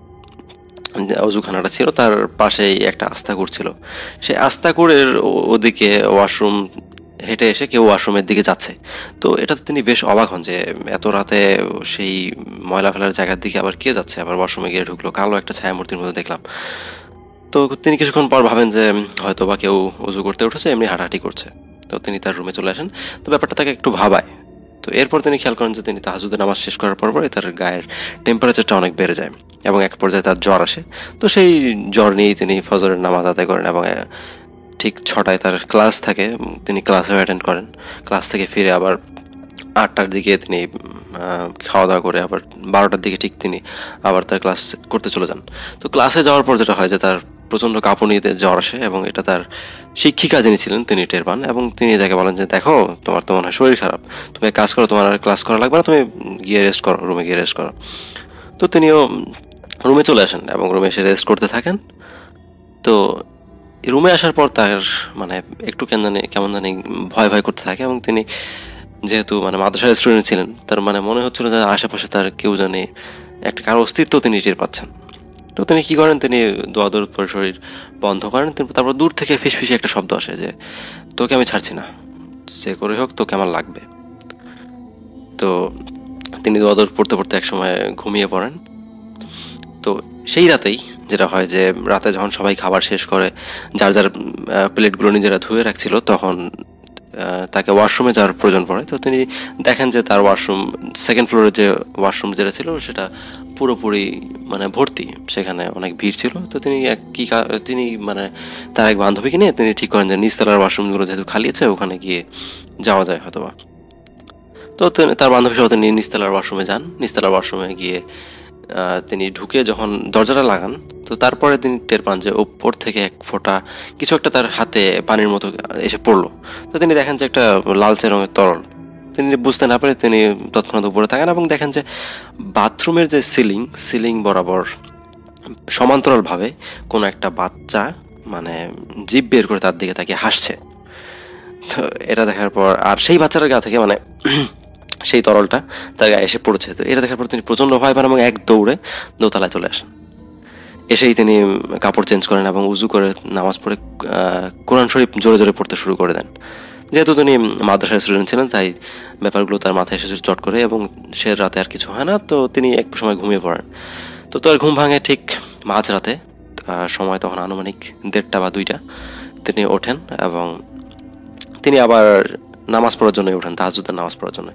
অজুখানাটা ছিল তার পাশেই একটা আস্তাকুর ছিল। সেই আস্তাকুরের ওদিকে ওয়াশরুম হেঁটে এসে কেউ ওয়াশরুমের দিকে যাচ্ছে। তো এটাতে তিনি বেশ অবাক হন যে এত রাতে সেই ময়লা ফেলার জায়গার দিকে আবার কে যাচ্ছে, আবার ওয়াশরুমে গিয়ে ঢুকলো, কালো একটা ছায়ামূর্তির মধ্যে দেখলাম। তো তিনি কিছুক্ষণ পর ভাবেন যে হয়তো বা কেউ উজু করতে উঠেছে, এমনি হাঁটাহাঁটি করছে। তো তিনি তার রুমে চলে আসেন। তো ব্যাপারটা তাকে একটু ভাবায়। তো এরপর তিনি খেয়াল করেন যে তিনি তাহাজ্জুদের নামাজ শেষ করার পর পরে তার গায়ের টেম্পারেচারটা অনেক বেড়ে যায় এবং এক পর্যায়ে তার জ্বর আসে। তো সেই জ্বর নিয়েই তিনি ফজরের নামাজ আদায় করেন এবং ঠিক ছটায় তার ক্লাস থাকে, তিনি ক্লাসে অ্যাটেন্ড করেন। ক্লাস থেকে ফিরে আবার আটটার দিকে তিনি খাওয়া দাওয়া করে আবার বারোটার দিকে ঠিক তিনি আবার তার ক্লাস করতে চলে যান। তো ক্লাসে যাওয়ার পর যেটা হয় যে তার প্রচণ্ড কাঁপুনিতে জ্বর আসে এবং এটা তার শিক্ষিকা যিনি ছিলেন তিনি টের পান এবং তিনি তাকে বলেন যে দেখো তোমার তো মনে হয় শরীর খারাপ, তুমি এক কাজ করো, তোমার আর ক্লাস করা লাগবে না, তুমি গিয়ে রেস্ট করো, রুমে গিয়ে রেস্ট করো। তো তিনিও রুমে চলে আসেন এবং রুমে এসে রেস্ট করতে থাকেন। তো রুমে আসার পর তার মানে একটু কেন জানি কেমন জানি ভয় ভয় করতে থাকে এবং তিনি যেহেতু মানে মাদ্রাসার স্টুডেন্ট ছিলেন তার মানে মনে হচ্ছিল যে আশেপাশে তার কেউ জানি একটা কারো অস্তিত্ব তিনি টের পাচ্ছেন। তো তিনি কী করেন, তিনি দোয়া দরুদ পড়ে শরীর বন্ধ করেন। তারপর দূর থেকে ফিসফিসে একটা শব্দ আসে যে তোকে আমি ছাড়ছি না, যে করে হোক তোকে আমার লাগবে। তো তিনি দোয়া দরুদ পড়তে পড়তে একসময় ঘুমিয়ে পড়েন। তো সেই রাতেই যেটা হয় যে রাতে যখন সবাই খাবার শেষ করে যার যার প্লেটগুলো নিজেরা ধুয়ে রাখছিল তখন তাকে ওয়াশরুমে যাওয়ার প্রয়োজন পড়ে। তো তিনি দেখেন যে তার ওয়াশরুম সেকেন্ড ফ্লোরে যে ওয়াশরুম যেটা ছিল সেটা পুরোপুরি মানে ভর্তি, সেখানে অনেক ভিড় ছিল। তো তিনি এক কী তিনি মানে তার এক বান্ধবীকে নিয়ে তিনি ঠিক করেন যে নিচতলার ওয়াশরুমগুলো যেহেতু খালি আছে ওখানে গিয়ে যাওয়া যায় হয়তো বা। তো তার বান্ধবী সহ তিনি নিচতলার ওয়াশরুমে যান। নিচতলার ওয়াশরুমে গিয়ে তিনি ঢুকে যখন দরজাটা লাগান তো তারপরে তিনি টের পান যে উপর থেকে এক ফোঁটা কিছু একটা তার হাতে পানির মতো এসে পড়লো। তো তিনি দেখেন যে একটা লালচে রঙের তরল। তিনি বুঝতে না পারে তিনি তৎক্ষণাৎ উপরে থাকেন এবং দেখেন যে বাথরুমের যে সিলিং সিলিং বরাবর সমান্তরালভাবে কোনো একটা বাচ্চা মানে জিভ বের করে তার দিকে তাকিয়ে হাসছে। তো এটা দেখার পর আর সেই বাচ্চাটার গা থেকে মানে সেই তরলটা তার গায়ে এসে পড়েছে। তো এটা দেখার পর তিনি প্রচণ্ড ভয় পান এবং এক দৌড়ে দোতলায় চলে আসেন। এসেই তিনি কাপড় চেঞ্জ করেন এবং উজু করে নামাজ পড়ে কোরআন শরীফ জোরে জোরে পড়তে শুরু করে দেন। যেহেতু তিনি মাদ্রাসার স্টুডেন্ট ছিলেন তাই ব্যাপারগুলো তার মাথায় এসে চট করে এবং সে রাতে আর কিছু হয় না। তো তিনি একটু সময় ঘুমিয়ে পড়েন। তো তার ঘুম ভাঙে ঠিক মাঝরাতে, সময় তখন আনুমানিক দেড়টা বা দুইটা। তিনি ওঠেন এবং তিনি আবার নামাজ পড়ার জন্যই ওঠেন, তাহাজ্জুদের নামাজ পড়ার জন্য।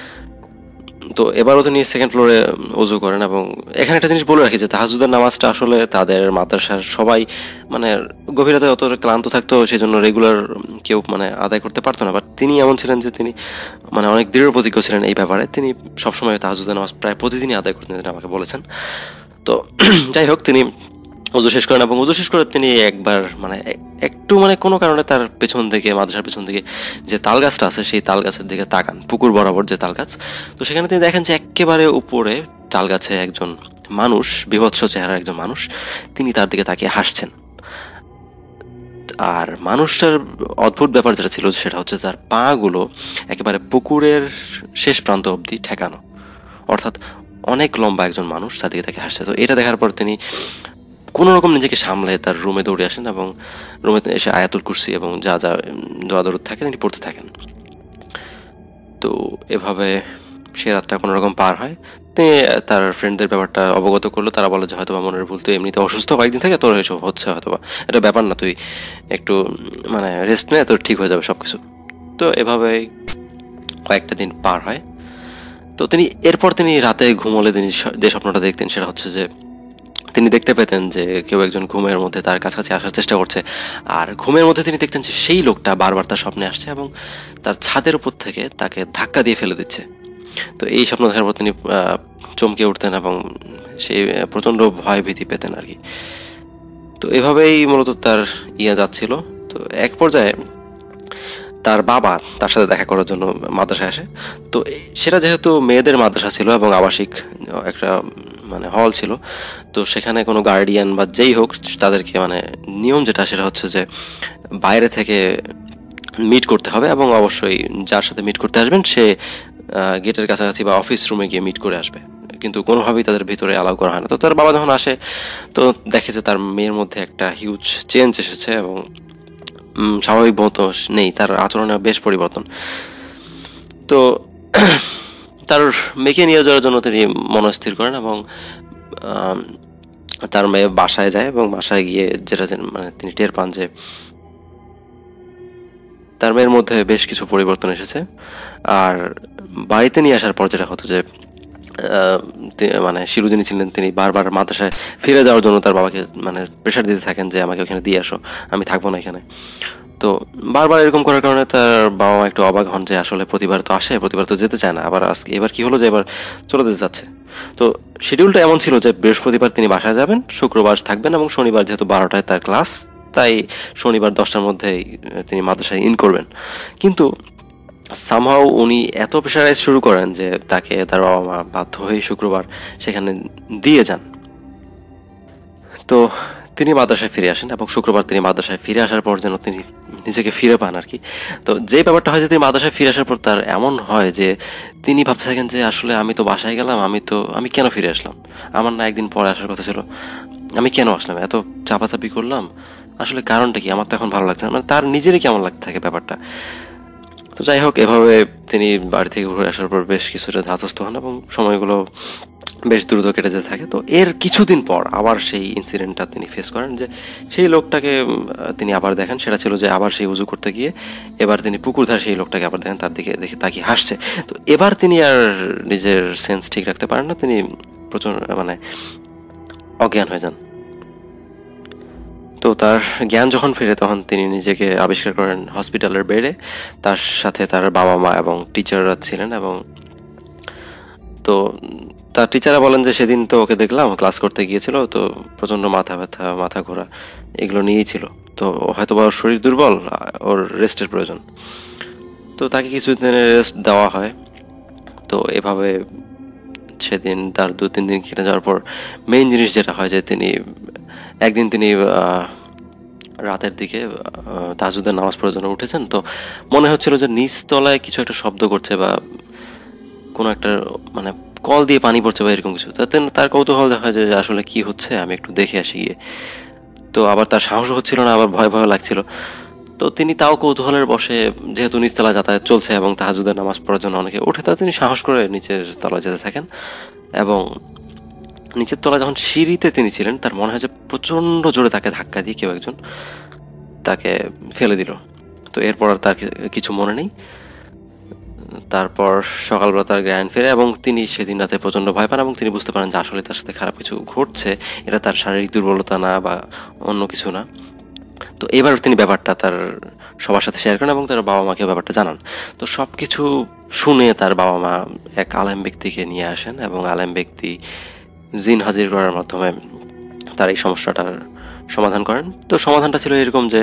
তো এবারও তিনি সেকেন্ড ফ্লোরে ওযু করেন এবং এখানে একটা জিনিস বলে রাখি যে তাহাজ্জুদের নামাজটা আসলে তাদের মাদ্রাসার সবাই মানে গভীর রাতে অত ক্লান্ত থাকতো, সেই জন্য রেগুলার কেউ মানে আদায় করতে পারতো না। বাট তিনি এমন ছিলেন যে তিনি মানে অনেক দৃঢ় প্রতিজ্ঞ ছিলেন এই ব্যাপারে। তিনি সবসময় তাহাজ্জুদের নামাজ প্রায় প্রতিদিনই আদায় করতেন, তিনি আমাকে বলেছেন। তো যাই হোক, তিনি ওযু শেষ করেন এবং ওযু শেষ করে তিনি একবার মানে একটু মানে কোনো কারণে তার পেছন থেকে মাদ্রাসার পেছন থেকে যে তাল গাছটা আছে সেই তাল গাছের দিকে তাকান, পুকুর বরাবর যে তাল গাছ। তো সেখানে তিনি দেখেন যে একেবারে উপরে তাল গাছে একজন মানুষ, বিভৎস চেহারার একজন মানুষ, তিনি তার দিকে তাকিয়ে হাসছেন। আর মানুষটার অদ্ভুত ব্যাপার যেটা ছিল সেটা হচ্ছে তার পা গুলো একেবারে পুকুরের শেষ প্রান্ত অবধি ঠেকানো, অর্থাৎ অনেক লম্বা একজন মানুষ তার দিকে তাকিয়ে হাসছে। তো এটা দেখার পর তিনি কোনো রকম নিজেকে সামলে তার রুমে দৌড়ে আসেন এবং রুমে এসে আয়াতুল কুরসি এবং যা যা দোয়া দরুদ থাকে তিনি পড়তে থাকেন। তো এভাবে সে রাতটা কোনো রকম পার হয়। তিনি তার ফ্রেন্ডদের ব্যাপারটা অবগত করলো। তারা বলে যে হয়তো বা মনের ভুল, তুই এমনিতে অসুস্থ কয়েকদিন থেকে, তোর এসব হচ্ছে হয়তো বা, এটা ব্যাপার না, তুই একটু মানে রেস্ট নে, তোর ঠিক হয়ে যাবে সব কিছু। তো এভাবেই কয়েকটা দিন পার হয়। তো তিনি এরপর তিনি রাতে ঘুমোলে তিনি যে স্বপ্নটা দেখতেন সেটা হচ্ছে যে তিনি দেখতে পেতেন যে কেউ একজন ঘুমের মধ্যে তার কাছাকাছি আসার চেষ্টা করছে, আর ঘুমের মধ্যে তিনি দেখতেন যে সেই লোকটা বারবার তার স্বপ্নে আসছে এবং তার ছাদের উপর থেকে তাকে ধাক্কা দিয়ে ফেলে দিচ্ছে। তো এই স্বপ্ন দেখার পর তিনি চমকে উঠতেন এবং সেই প্রচণ্ড ভয় ভীতি পেতেন আর কি। তো এভাবেই মূলত তার ইয়া যাচ্ছিল। তো এক পর্যায়ে তার বাবা তার সাথে দেখা করার জন্য মাদ্রাসায় আসে। তো সেটা যেহেতু মেয়েদের মাদ্রাসা ছিল এবং আবাসিক একটা মানে হল ছিল, তো সেখানে কোনো গার্ডিয়ান বা যেই হোক তাদেরকে মানে নিয়ম যেটা সেটা হচ্ছে যে বাইরে থেকে মিট করতে হবে এবং অবশ্যই যার সাথে মিট করতে আসবেন সে গেটের কাছাকাছি বা অফিস রুমে গিয়ে মিট করে আসবে, কিন্তু কোনোভাবেই তাদের ভিতরে অ্যালাউ করা হয় না। তো তার বাবা যখন আসে তো দেখে যে তার মেয়ের মধ্যে একটা হিউজ চেঞ্জ এসেছে এবং স্বাভাবিক মতো নেই, তার আচরণে বেশ পরিবর্তন। তো তার মেয়েকে নিয়ে যাওয়ার জন্য তিনি মনস্থির করেন এবং তার মেয়ে বাসায় যায় এবং বাসায় গিয়ে যেটা মানে তিনি টের পান যে তার মেয়ের মধ্যে বেশ কিছু পরিবর্তন এসেছে। আর বাড়িতে নিয়ে আসার পর যেটা হতো যে মানে শিলু যিনি ছিলেন তিনি বারবার মাদ্রাসায় ফিরে যাওয়ার জন্য তার বাবাকে মানে প্রেশার দিতে থাকেন যে আমাকে ওখানে দিয়ে আসো, আমি থাকবো না এখানে। তো বারবার এরকম করার কারণে তার বাবা মা একটু অবাক হন যে আসলে প্রতিবার তো আসে, প্রতিবার তো যেতে চায় না, আবার আজকে এবার কি হলো যে এবার চলে যেতে যাচ্ছে। তো শিডিউলটা এমন ছিল যে বৃহস্পতিবার তিনি বাসায় যাবেন, শুক্রবার থাকবেন এবং শনিবার যেহেতু বারোটায় তার ক্লাস তাই শনিবার দশটার মধ্যেই তিনি মাদ্রাসায় ইন করবেন। কিন্তু সামহাও উনি এত প্রেশারাইজ শুরু করেন যে তাকে তার বাবা মা বাধ্য হয়ে শুক্রবার সেখানে দিয়ে যান। তো তিনি মাদ্রাসায় ফিরে আসেন এবং শুক্রবার তিনি মাদ্রাসায় ফিরে আসার পর যেন তিনি নিজেকে ফিরে পান আর কি। তো যে ব্যাপারটা হয় যে তিনি মাদ্রাসায় ফিরে আসার পর তার এমন হয় যে তিনি ভাবতে থাকেন যে আসলে আমি তো বাসায় গেলাম, আমি তো আমি কেন ফিরে আসলাম, আমার না একদিন পরে আসার কথা ছিল, আমি কেন আসলাম, এত চাপাচাপি করলাম, আসলে কারণটা কি, আমার তো এখন ভালো লাগছে না, মানে তার নিজেরই কেমন লাগতে থাকে ব্যাপারটা। তো যাই হোক, এভাবে তিনি বাড়ি থেকে ঘুরে আসার পর বেশ কিছুটা ধাতস্থ হন এবং সময়গুলো বেশ দ্রুত কেটে যেতে থাকে। তো এর কিছুদিন পর আবার সেই ইনসিডেন্টটা তিনি ফেস করেন যে সেই লোকটাকে তিনি আবার দেখেন। সেটা ছিল যে আবার সেই উজু করতে গিয়ে এবার তিনি পুকুর ধারে সেই লোকটাকে আবার দেখেন, তার দিকে দেখে তাকিয়ে হাসছে। তো এবার তিনি আর নিজের সেন্স ঠিক রাখতে পারেন না, তিনি প্রচন্ড মানে অজ্ঞান হয়ে যান। তো তার জ্ঞান যখন ফিরে তখন তিনি নিজেকে আবিষ্কার করেন হসপিটালের বেডে, তার সাথে তার বাবা মা এবং টিচাররা ছিলেন। এবং তো তার টিচাররা বলেন যে সেদিন তো ওকে দেখলাম ক্লাস করতে গিয়েছিল, তো প্রচণ্ড মাথা ব্যথা মাথা ঘোরা এগুলো নিয়েই ছিল, তো হয়তো বা ওর শরীর দুর্বল, ওর রেস্টের প্রয়োজন। তো তাকে কিছুদিনের রেস্ট দেওয়া হয়। তো এভাবে সেদিন তার দু তিন দিন কেটে যাওয়ার পর মেইন জিনিস যেটা হয় যে তিনি একদিন তিনি রাতের দিকে তাহাজ্জুদের নামাজ পড়ার জন্য উঠেছেন। তো মনে হচ্ছিল যে নিচ তলায় কিছু একটা শব্দ করছে বা কোনো একটা মানে কল দিয়ে পানি পড়ছে বা এরকম কিছু। তাতে তার কৌতূহল দেখা যায় যে আসলে কি হচ্ছে, আমি একটু দেখে আসি গিয়ে। তো আবার তার সাহস হচ্ছিল না, আবার ভয় ভয় লাগছিল। তো তিনি তাও কৌতূহলের বসে, যেহেতু নিচতলা যাতায়াত চলছে এবং তাহাজ্জুদের নামাজ পড়ার জন্য অনেকে ওঠে, তা তিনি সাহস করে নিচের তলায় যেতে থাকেন। এবং নিচের তলায় যখন সিঁড়িতে তিনি ছিলেন, তার মনে হয় যে প্রচণ্ড জোরে তাকে ধাক্কা দিয়ে কেউ একজন তাকে ফেলে দিল। তো এরপর আর তার কিছু মনে নেই। তারপর সকালবেলা তার জ্ঞান ফেরে এবং তিনি সেদিন রাতে প্রচণ্ড ভয় পান এবং তিনি বুঝতে পারেন যে আসলে তার সাথে খারাপ কিছু ঘটছে, এটা তার শারীরিক দুর্বলতা না বা অন্য কিছু না। তো এবার তিনি ব্যাপারটা তার সবার সাথে শেয়ার করেন এবং তার বাবা মাকে ব্যাপারটা জানান। তো সব কিছু শুনে তার বাবা মা এক আলেম ব্যক্তিকে নিয়ে আসেন এবং আলেম ব্যক্তি জিন হাজির করার মাধ্যমে তার এই সমস্যাটার সমাধান করেন। তো সমাধানটা ছিল এরকম যে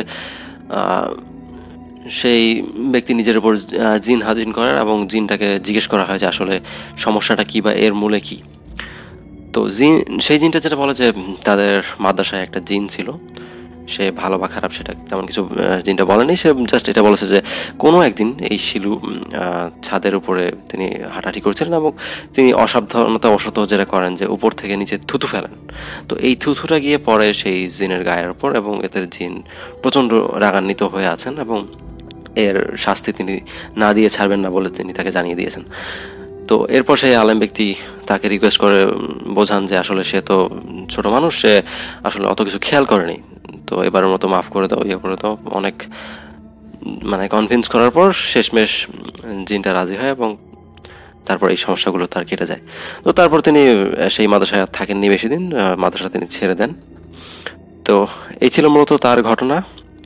সেই ব্যক্তি নিজের উপর জিন হাজির করার এবং জিনটাকে জিজ্ঞেস করা হয় যে আসলে সমস্যাটা কী বা এর মূলে কী। তো জিন সেই জিনটা যেটা বলে যে তাদের মাদ্রাসায় একটা জিন ছিল, সে ভালো বা খারাপ সেটা তেমন কিছু জিনটা বলেনি, সে জাস্ট এটা বলেছে যে কোনো একদিন এই শিলু ছাদের উপরে তিনি হাঁটাহাঁটি করছিলেন এবং তিনি অসাবধানতা অসত যেটা করেন যে উপর থেকে নিচে থুতু ফেলেন। তো এই থুতুটা গিয়ে পড়ে সেই জিনের গায়ের উপর এবং এদের জিন প্রচণ্ড রাগান্বিত হয়ে আছেন এবং এর শাস্তি তিনি না দিয়ে ছাড়বেন না বলে তিনি তাকে জানিয়ে দিয়েছেন। তো এরপর সেই আলেম ব্যক্তি তাকে রিকোয়েস্ট করে বোঝান যে আসলে সে তো ছোট মানুষ, সে আসলে অত কিছু খেয়াল করেনি, তো এবারের মতো মাফ করে দাও, ইয়ে করে দাও। অনেক মানে কনভিন্স করার পর শেষমেশ জিনটা রাজি হয় এবং তারপর এই সমস্যাগুলো তার কেটে যায়। তো তারপর তিনি সেই মাদ্রাসায় থাকেননি বেশি দিন, মাদ্রাসা তিনি ছেড়ে দেন। তো এই ছিল মূলত তার ঘটনা।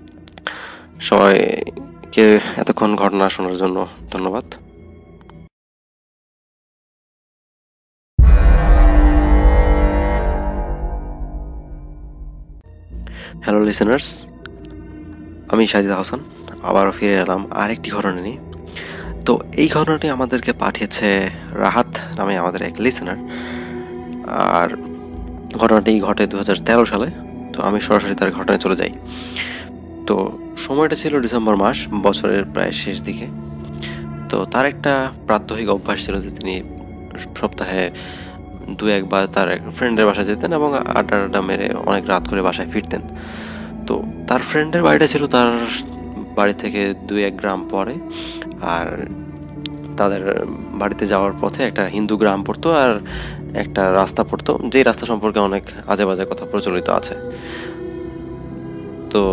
সবাইকে এতক্ষণ ঘটনা শোনার জন্য ধন্যবাদ। হ্যালো লিসেনার্স, আমি সাজিদ হাসান। আবারও ফিরে এলাম আরেকটি ঘটনা নিয়ে। তো এই ঘটনাটি আমাদেরকে পাঠিয়েছে রাহাত নামে আমাদের এক লিসেনার। আর ঘটনাটি ঘটে দু হাজার তেরো সালে। তো আমি সরাসরি তার ঘটনায় চলে যাই। তো সময়টা ছিল ডিসেম্বর মাস, বছরের প্রায় শেষ দিকে। তো তার একটা প্রাত্যহিক অভ্যাস ছিল যে তিনি সপ্তাহে দু একবার তার এক ফ্রেন্ডের বাসায় যেতেন এবং আড্ডা আড্ডা মেরে অনেক রাত করে বাসায় ফিরতেন। তো তার ফ্রেন্ডের বাড়িটা ছিল তার বাড়ি থেকে দুই এক গ্রাম পরে। আর তাদের বাড়িতে যাওয়ার পথে একটা হিন্দু গ্রাম পড়তো আর একটা রাস্তা পড়তো, যেই রাস্তা সম্পর্কে অনেক আজে বাজে কথা প্রচলিত আছে। তো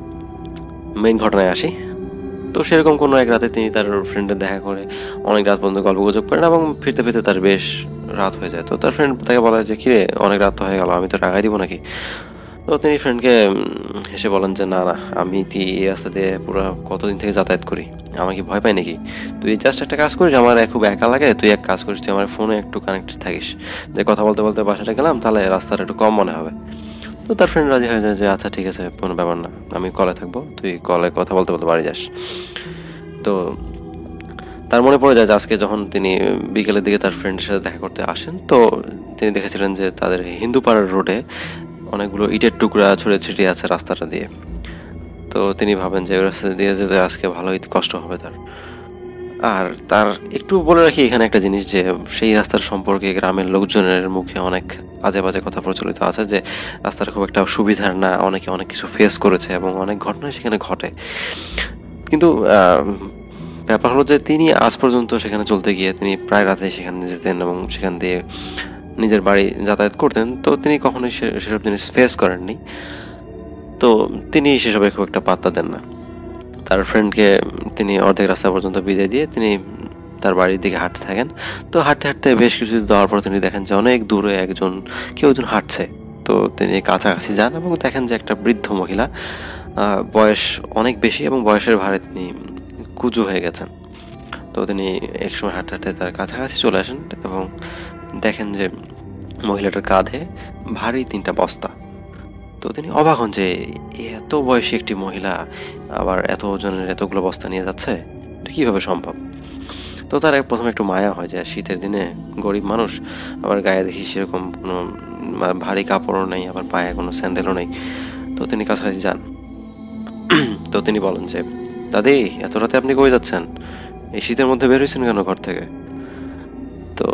মেইন ঘটনায় আসি। তো সেরকম কোনো এক রাতে তিনি তার ফ্রেন্ডের দেখা করে অনেক রাত পর্যন্ত গল্প গুজব করেন এবং ফিরতে ফিরতে তার বেশ রাত হয়ে যায়। তো তার ফ্রেন্ড তাকে বলে যে কিরে, অনেক রাত তো হয়ে গেল, আমি তো টাকাই দিব নাকি? তো তিনি ফ্রেন্ডকে হেসে বলেন যে না না, আমি তুই এই রাস্তা দিয়ে পুরো কতদিন থেকে যাতায়াত করি, আমাকে ভয় পাই নাকি? তুই জাস্ট একটা কাজ করিস, আমার খুব একা লাগে, তুই এক কাজ করিস, তুই আমার ফোনে একটু কানেক্টেড থাকিস, যে কথা বলতে বলতে বাসাটা গেলাম, তাহলে রাস্তাটা একটু কম মনে হবে। তো তার ফ্রেন্ড রাজি হয়ে যায় যে আচ্ছা ঠিক আছে, কোনো ব্যাপার না, আমি কলে থাকবো, তুই কলে কথা বলতে বলতে বাড়ি যাস। তো তার মনে পড়ে যায় যে আজকে যখন তিনি বিকেলের দিকে তার ফ্রেন্ডের সাথে দেখা করতে আসেন, তো তিনি দেখেছিলেন যে তাদের হিন্দু পাড়ার রোডে অনেকগুলো ইটের টুকরা ছড়িয়ে ছিটিয়ে আছে রাস্তাটা দিয়ে। তো তিনি ভাবেন যে ওই রাস্তা দিয়ে যেতে আজকে ভালোই কষ্ট হবে তার। আর তার একটু বলে রাখি এখানে একটা জিনিস, যে সেই রাস্তার সম্পর্কে গ্রামের লোকজনের মুখে অনেক আজে বাজে কথা প্রচলিত আছে যে রাস্তাটা খুব একটা সুবিধার না, অনেকে অনেক কিছু ফেস করেছে এবং অনেক ঘটনা সেখানে ঘটে। কিন্তু ব্যাপার হলো যে তিনি আজ পর্যন্ত সেখানে চলতে গিয়ে তিনি প্রায় রাতে সেখানে যেতেন এবং সেখান দিয়ে নিজের বাড়ি যাতায়াত করতেন। তো তিনি কখনোই সেসব জিনিস ফেস করেননি। তো তিনি সেসবে খুব একটা পাত্তা দেন না। তার ফ্রেন্ডকে তিনি অর্ধেক রাস্তা পর্যন্ত বিদায় দিয়ে তিনি তার বাড়ির দিকে হাঁটতে থাকেন। তো হাঁটতে হাঁটতে বেশ কিছু যাওয়ার পর তিনি দেখেন যে অনেক দূরে একজন কেউ একজন হাঁটছে। তো তিনি কাছাকাছি যান এবং দেখেন যে একটা বৃদ্ধ মহিলা, বয়স অনেক বেশি এবং বয়সের ভারে তিনি কুজু হয়ে গেছেন। তো তিনি একসময় হাঁটতে হাঁটতে তার কাছাকাছি চলে আসেন এবং দেখেন যে মহিলাটার কাঁধে ভারী তিনটা বস্তা। তো তিনি অবাক হন যে এত বয়সী একটি মহিলা আবার এত ওজনের এতগুলো বস্তা নিয়ে যাচ্ছে, এটা কীভাবে সম্ভব? তো তার প্রথমে একটু মায়া হয় যে শীতের দিনে গরিব মানুষ, আবার গায়ে দেখি সেরকম কোনো ভারী কাপড়ও নেই, আবার পায়ে কোনো স্যান্ডেলও নেই। তো তিনি কাছাকাছি যান। তো তিনি বলেন যে দাদি, এত রাতে আপনি কই যাচ্ছেন? এই শীতের মধ্যে বের হয়েছেন কেন ঘর থেকে? তো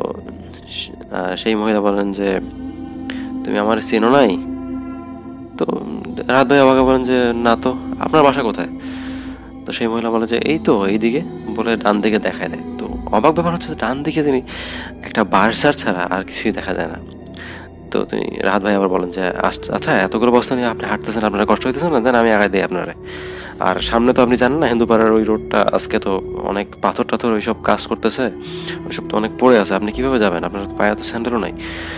সেই মহিলা বলেন যে তুমি আমার চেনো নাই? তো রাত ভাই আমাকে বলেন যে না তো, আপনার বাসা কোথায়? তো সেই মহিলা বলে যে এই তো এইদিকে, বলে ডান দিকে দেখায় দেয়। তো অবাক ব্যাপার হচ্ছে ডান দিকে তিনি একটা বার্সার ছাড়া আর কিছুই দেখা যায় না। তো তিনি রাত ভাই আবার বলেন যে আচ্ছা এতগুলো বস্তা নিয়ে আপনি হাঁটতেছেন, আপনার কষ্ট হইতেছে না? দেন আমি আগায় দিই আপনারে। আর সামনে তো আপনি জানেন না হিন্দু পাড়ার ওই রোডটা আজকে তো অনেক পাথর টাথর ওইসব কাজ করতেছে, ওইসব তো অনেক পড়ে আছে, আপনি কিভাবে যাবেন? আপনার পায়ে তো স্যান্ডেলও নাই।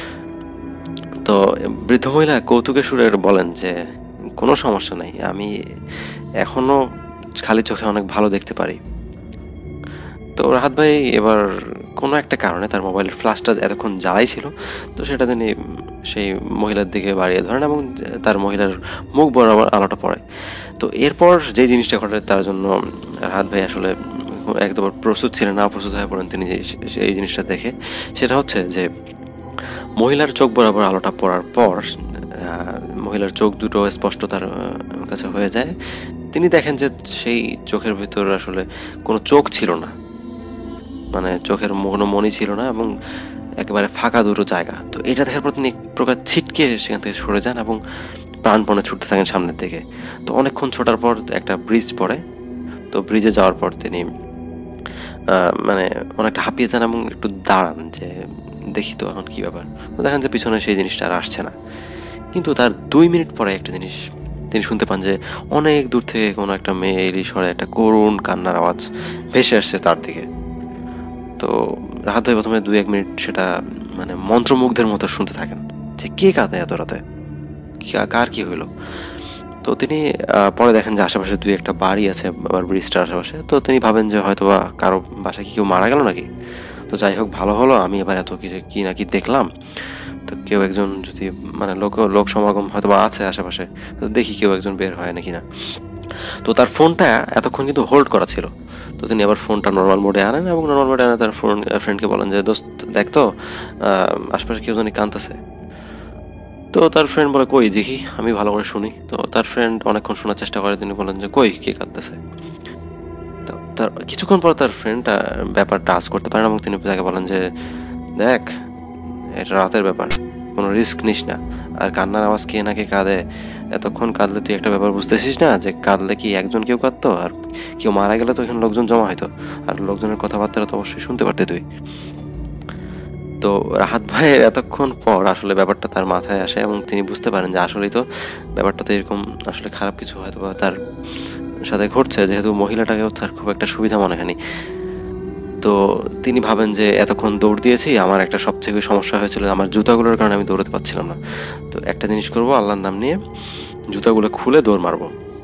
তো বৃদ্ধ মহিলা কৌতুকের সুরে বলেন যে কোনো সমস্যা নাই, আমি এখনো খালি চোখে অনেক ভালো দেখতে পারি। তো রাহাত ভাই এবার কোনো একটা কারণে তার মোবাইলের ফ্ল্যাশটা এতক্ষণ জ্বালাই ছিল, তো সেটা তিনি সেই মহিলার দিকে বাড়িয়ে ধরেন এবং তার মহিলার মুখ বরাবর আলোটা পড়ে। তো এরপর যে জিনিসটা ঘটে তার জন্য রাহাত ভাই আসলে একদম প্রস্তুত ছিলেন না, প্রস্তুত হয়ে পড়েন তিনি এই জিনিসটা দেখে। সেটা হচ্ছে যে মহিলার চোখ বরাবর আলোটা পড়ার পর মহিলার চোখ দুটো স্পষ্ট তার কাছে হয়ে যায়। তিনি দেখেন যে সেই চোখের ভিতর আসলে কোনো চোখ ছিল না, মানে চোখের কোনো মনি ছিল না এবং একেবারে ফাঁকা দুটো জায়গা। তো এটা দেখার পর তিনি এক প্রকার ছিটকে সেখান থেকে সরে যান এবং প্রাণপণে ছুটতে থাকেন সামনের দিকে। তো অনেকক্ষণ ছোটার পর একটা ব্রিজ পড়ে। তো ব্রিজে যাওয়ার পর তিনি মানে অনেকটা হাঁপিয়ে যান এবং একটু দাঁড়ান যে দেখি তো এখন কী ব্যাপার। তো দেখেন যে পিছনে সেই জিনিসটা আর আসছে না। কিন্তু তার দুই মিনিট পরে একটা জিনিস তিনি শুনতে পান যে অনেক দূর থেকে কোনো একটা মেয়ে এলি স্বরে একটা করুণ কান্নার আওয়াজ ভেসে আসছে তার দিকে। তো রাহাত ভাই প্রথমে দুই এক মিনিট সেটা মানে মন্ত্রমুগ্ধের মতো শুনতে থাকেন যে কে কাঁদে এত রাতে, কার কি হইলো। তো তিনি পরে দেখেন যে আশেপাশে দুই একটা বাড়ি আছে আবার ব্রিজটার আশেপাশে। তো তিনি ভাবেন যে হয়তো বা কারো বাসায় কি কেউ মারা গেল নাকি। তো যাই হোক ভালো হলো, আমি এবার এত কিছু কি না কি দেখলাম। তো কেউ একজন যদি মানে লোক লোক সমাগম হয়তো বা আছে আশেপাশে, তো দেখি কেউ একজন বের হয় নাকি না। তো তার ফোনটা এতক্ষণ কিন্তু হোল্ড করা ছিল। তো তিনি আবার ফোনটা নর্মাল মোডে আনেন এবং নর্মাল মোডে আনে তার ফোন ফ্রেন্ডকে বলেন যে দোস্ত দেখ তো আশপাশে কেউ জানি কাঁদতেছে। তো তার ফ্রেন্ড বলে কই দেখি, আমি ভালো করে শুনি। তো তার ফ্রেন্ড অনেকক্ষণ শোনার চেষ্টা করে, তিনি বলেন যে কই কে কাঁদতেছে। তো তার কিছুক্ষণ পর তার ফ্রেন্ডটা ব্যাপারটা আজ করতে পারেন এবং তিনি তাকে বলেন যে দেখ এটা রাতের ব্যাপার, কোনো রিস্ক নিস না, আর কান্নার আওয়াজ কে না কে কাঁদে, এতক্ষণ কাঁদলে তুই একটা ব্যাপার বুঝতেছিস না যে কাঁদলে কি একজন কেউ কাঁদতো, আর কেউ মারা গেলে তো এখানে লোকজন জমা হইতো, আর লোকজনের কথাবার্তা তো অবশ্যই শুনতে পারতে তুই। তো রাহাত ভাইয়ের এতক্ষণ পর আসলে ব্যাপারটা তার মাথায় আসে এবং তিনি বুঝতে পারেন যে আসলেই তো ব্যাপারটা তো এরকম আসলে খারাপ কিছু হয়তো বা তার সাথে ঘটছে, যেহেতু মহিলাটাকেও তার খুব একটা সুবিধা মনে হয়নি। তো তিনি ভাবেন যে এতক্ষণ দৌড় দিয়েছি, আমার একটা সবথেকে সমস্যা হয়েছিল আমার জুতাগুলোর কারণে আমি দৌড়াতে পারছিলাম না। তো একটা জিনিস করব, আল্লাহর নাম নিয়ে জুতাগুলো খুলে দৌড় মারব।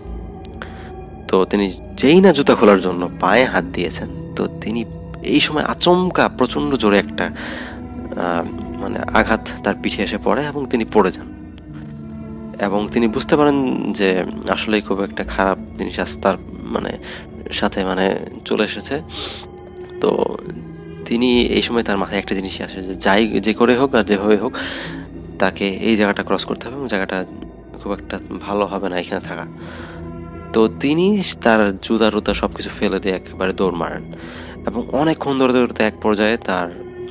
তো তিনি যেই না জুতা খোলার জন্য পায়ে হাত দিয়েছেন, তো তিনি এই সময় আচমকা প্রচণ্ড জোরে একটা মানে আঘাত তার পিঠে এসে পড়ে এবং তিনি পড়ে যান এবং তিনি বুঝতে পারেন যে আসলেই খুব একটা খারাপ জিনিস আজ তার মানে সাথে মানে চলে এসেছে। তো তিনি এই সময় তার মাথায় একটা জিনিস আসে যে যাই যে করে হোক আর যেভাবে হোক তাকে এই জায়গাটা ক্রস করতে হবে এবং জায়গাটা খুব একটা ভালো হবে না এখানে থাকা। তো তিনি তার জুতা টুতা সব কিছু ফেলে দিয়ে একেবারে দৌড় মারেন এবং অনেকক্ষণ দৌড়ে দৌড়তে এক পর্যায়ে তার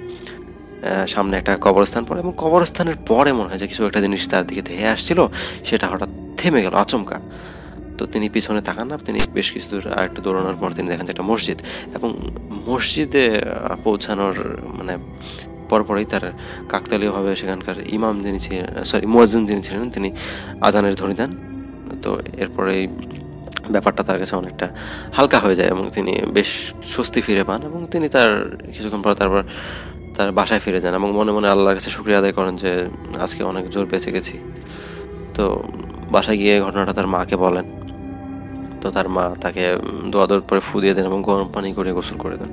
সামনে একটা কবরস্থান পড়ে এবং কবরস্থানের পরে মনে হয় যে কিছু একটা জিনিস তার দিকে ধেয়ে আসছিল, সেটা হঠাৎ থেমে গেল আচমকা। তো তিনি পিছনে তাকান না, তিনি বেশ কিছু দূর আর একটু দৌড়ানোর পর তিনি দেখেন যে একটা মসজিদ, এবং মসজিদে পৌঁছানোর মানে পরপরই তার কাকতালীয়ভাবে সেখানকার ইমাম যিনি ছিলেন সরি মুয়াজ্জিন যিনি ছিলেন তিনি আজানের ধ্বনি দেন। তো এরপরেই ব্যাপারটা তার কাছে অনেকটা হালকা হয়ে যায় এবং তিনি বেশ স্বস্তি ফিরে পান এবং তিনি তার কিছুক্ষণ পর তারপর তার বাসায় ফিরে যান এবং মনে মনে আল্লাহর কাছে শুকরিয়া আদায় করেন যে আজকে অনেক জোর বেঁচে গেছি। তো বাসায় গিয়ে ঘটনাটা তার মাকে বলেন। তো তার মা তাকে দোয়া দোয়ার পরে ফু দিয়ে দেন এবং গরম পানি করে গোসল করে দেন।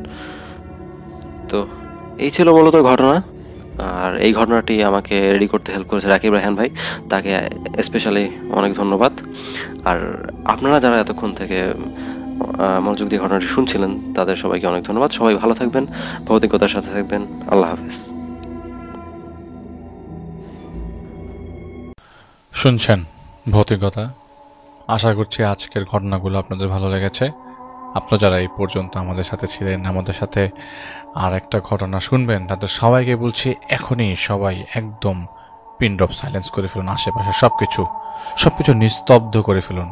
তো এই ছিল মূলত ঘটনা। আর এই ঘটনাটি আমাকে রেডি করতে হেল্প করেছে রাকিব রায়হান ভাই, তাকে স্পেশালি অনেক ধন্যবাদ। আর আপনারা যারা এতক্ষণ থেকে মনোযোগ দিয়ে ঘটনাটি শুনছিলেন তাদের সবাইকে অনেক ধন্যবাদ। সবাই ভালো থাকবেন, ভৌতিকতার সাথে থাকবেন। আল্লাহ হাফেজ। শুনছেন ভৌতিকতা। আশা করছি আজকের ঘটনাগুলো আপনাদের ভালো লেগেছে। আপনারা যারা এই পর্যন্ত আমাদের সাথে ছিলেন, আমাদের সাথে আর একটা ঘটনা শুনবেন, তাদের সবাইকে বলছি এখনই সবাই একদম পিন ড্রপ সাইলেন্স করে ফেলুন। আশেপাশে সব কিছু সব কিছু নিস্তব্ধ করে ফেলুন।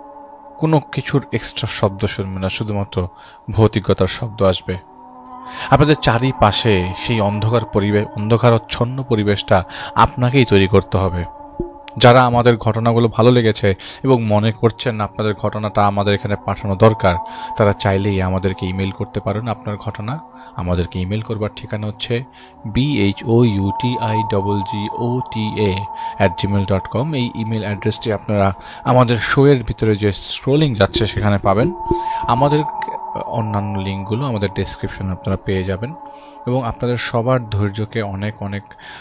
কোনো কিছুর এক্সট্রা শব্দ শুনবেন না, শুধুমাত্র ভৌতিকতার শব্দ আসবে। আপনাদের চারিপাশে সেই অন্ধকার পরিবেশ, অন্ধকারচ্ছন্ন পরিবেশটা আপনাকেই তৈরি করতে হবে। যারা আমাদের ঘটনাগুলো ভালো লেগেছে এবং মনে করছেন আপনাদের ঘটনাটা আমাদের এখানে পাঠানো দরকার, তারা চাইলেই আমাদেরকে ইমেল করতে পারেন আপনার ঘটনা। আমাদেরকে ইমেল করবার ঠিকানা হচ্ছে B H O U T I double G O T A at Gmail dot com. এই ইমেল অ্যাড্রেসটি আপনারা আমাদের শোয়ের ভিতরে যে স্ক্রোলিং যাচ্ছে সেখানে পাবেন। আমাদের অন্যান্য লিঙ্কগুলো আমাদের ডেসক্রিপশনে আপনারা পেয়ে যাবেন। এবং আপনাদের সবার ধৈর্যকে অনেক অনেক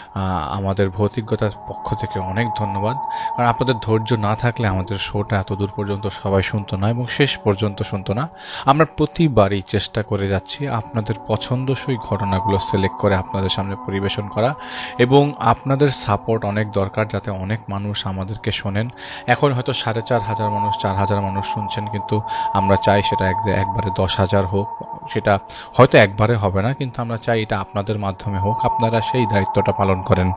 আমাদের ভৌতিকতার পক্ষ থেকে অনেক ধন্যবাদ। কারণ আপনাদের ধৈর্য না থাকলে আমাদের শোটা এত দূর পর্যন্ত সবাই শুনতো না এবং শেষ পর্যন্ত শুনতো না। আমরা প্রতিবারই চেষ্টা করে যাচ্ছি আপনাদের পছন্দসই ঘটনাগুলো সিলেক্ট করে আপনাদের সামনে পরিবেশন করা, এবং আপনাদের সাপোর্ট অনেক দরকার যাতে অনেক মানুষ আমাদেরকে শোনেন। এখন হয়তো সাড়ে চার হাজার মানুষ চার হাজার মানুষ শুনছেন, কিন্তু আমরা চাই সেটা একবারে দশ হাজার হোক। সেটা হয়তো একবারে হবে না, কিন্তু আমরা চাই এটা আপনাদের মাধ্যমে হোক। আপনারা সেই দায়িত্বটা পালন করেন।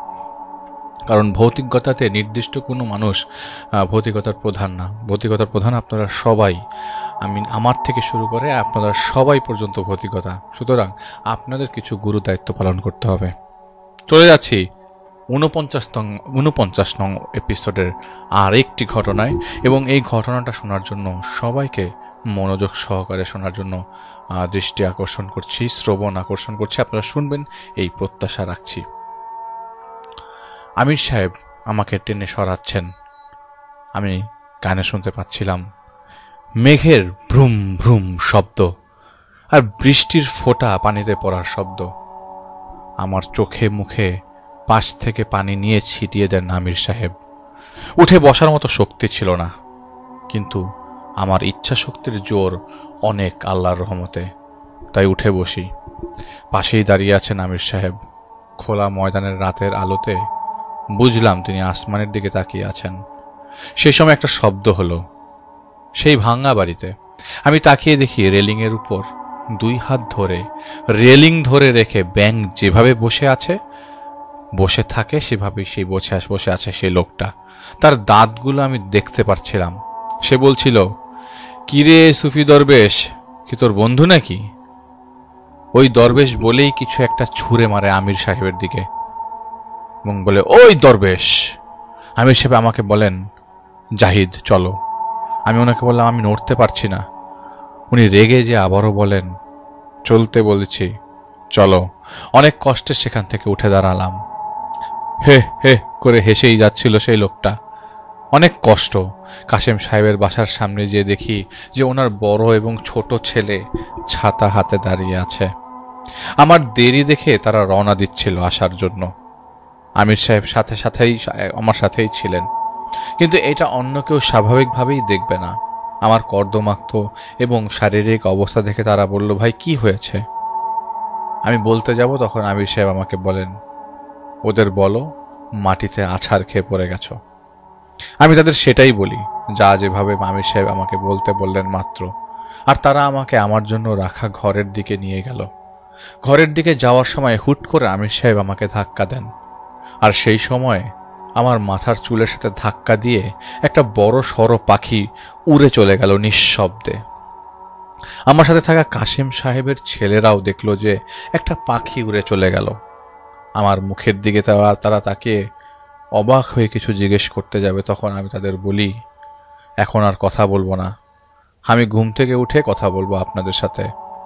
কারণ ভৌতিকতাতে নির্দিষ্ট কোনো মানুষ ভৌতিকতার প্রধান না, ভৌতিকতার প্রধান আপনারা সবাই। আমি আমার থেকে শুরু করে আপনারা সবাই পর্যন্ত ভৌতিকতা। সুতরাং আপনাদের কিছু গুরু দায়িত্ব পালন করতে হবে। চলে যাচ্ছি ঊনপঞ্চাশ নং ঊনপঞ্চাশ নং এপিসোডের আর একটি ঘটনায়, এবং এই ঘটনাটা শোনার জন্য সবাইকে মনোযোগ সহকারে শোনার জন্য দৃষ্টি আকর্ষণ করছি, শ্রবণ আকর্ষণ করছি। আপনারা শুনবেন এই প্রত্যাশা রাখছি। আমির সাহেব আমাকে টেনে সরাচ্ছেন। আমি কানে শুনতে পাচ্ছিলাম মেঘের ভ্রুম ভ্রুম শব্দ আর বৃষ্টির ফোঁটা পানিতে পড়ার শব্দ। আমার চোখে মুখে পাশ থেকে পানি নিয়ে ছিটিয়ে দেন আমির সাহেব। উঠে বসার মতো শক্তি ছিল না, কিন্তু আমার ইচ্ছা শক্তির জোর অনেক আল্লাহর রহমতে, তাই উঠে বসি। পাশেই দাঁড়িয়ে আছেন আমির সাহেব। খোলা ময়দানের রাতের আলোতে বুঝলাম তিনি আসমানের দিকে তাকিয়ে আছেন। সেই সময় একটা শব্দ হলো। সেই ভাঙা বাড়িতে আমি তাকিয়ে দেখি রেলিংয়ের উপর দুই হাত ধরে রেলিং ধরে রেখে ব্যাঙ যেভাবে বসে আছে, বসে থাকে সেভাবেই সেই বসে বসে আছে সেই লোকটা। তার দাঁতগুলো আমি দেখতে পারছিলাম। সে বলছিল, কিরে সুফি দরবেশ, কি তোর বন্ধু নাকি? ওই দরবেশ বলেই কিছু একটা ছুঁড়ে মারে আমির সাহেবের দিকে এবং বলে, ওই দরবেশ। আমির সাহেব আমাকে বলেন, জাহিদ চলো। আমি ওনাকে বললাম, আমি নড়তে পারছি না। উনি রেগে যে আবারও বলেন, চলতে বলেছি, চলো। অনেক কষ্টে সেখান থেকে উঠে দাঁড়ালাম। হে হে করে হেসেই যাচ্ছিল সেই লোকটা। অনেক কষ্ট। কাশেম সাহেবের বাসার সামনে যেয়ে দেখি যে ওনার বড় এবং ছোট ছেলে ছাতা হাতে দাঁড়িয়ে আছে। আমার দেরি দেখে তারা রওনা দিচ্ছিল আসার জন্য। আমির সাহেব সাথে সাথেই আমার সাথেই ছিলেন, কিন্তু এটা অন্য কেউ স্বাভাবিকভাবেই দেখবে না। আমার কর্দমাক্ত এবং শারীরিক অবস্থা দেখে তারা বলল, ভাই কি হয়েছে? আমি বলতে যাব তখন আমির সাহেব আমাকে বলেন, ওদের বলো মাটিতে আছাড় খেয়ে পড়ে গেছো। আমি তাদের সেটাই বলি, যা যেভাবে আমির সাহেব আমাকে বলতে বললেন মাত্র। আর তারা আমাকে আমার জন্য রাখা ঘরের দিকে নিয়ে গেল। ঘরের দিকে যাওয়ার সময় হুট করে আমির সাহেব আমাকে ধাক্কা দেন, আর সেই সময় আমার মাথার চুলের সাথে ধাক্কা দিয়ে একটা বড় সড়ো পাখি উড়ে চলে গেল নিঃশব্দে। আমার সাথে থাকা কাশেম সাহেবের ছেলেরাও দেখলো যে একটা পাখি উড়ে চলে গেল। আমার মুখের দিকে তারা তাকে অবাক হয়ে কিছু জিজ্ঞেস করতে যাবে, তখন আমি তাদের বলি, এখন আর কথা বলবো না, আমি ঘুম থেকে উঠে কথা বলবো আপনাদের সাথে।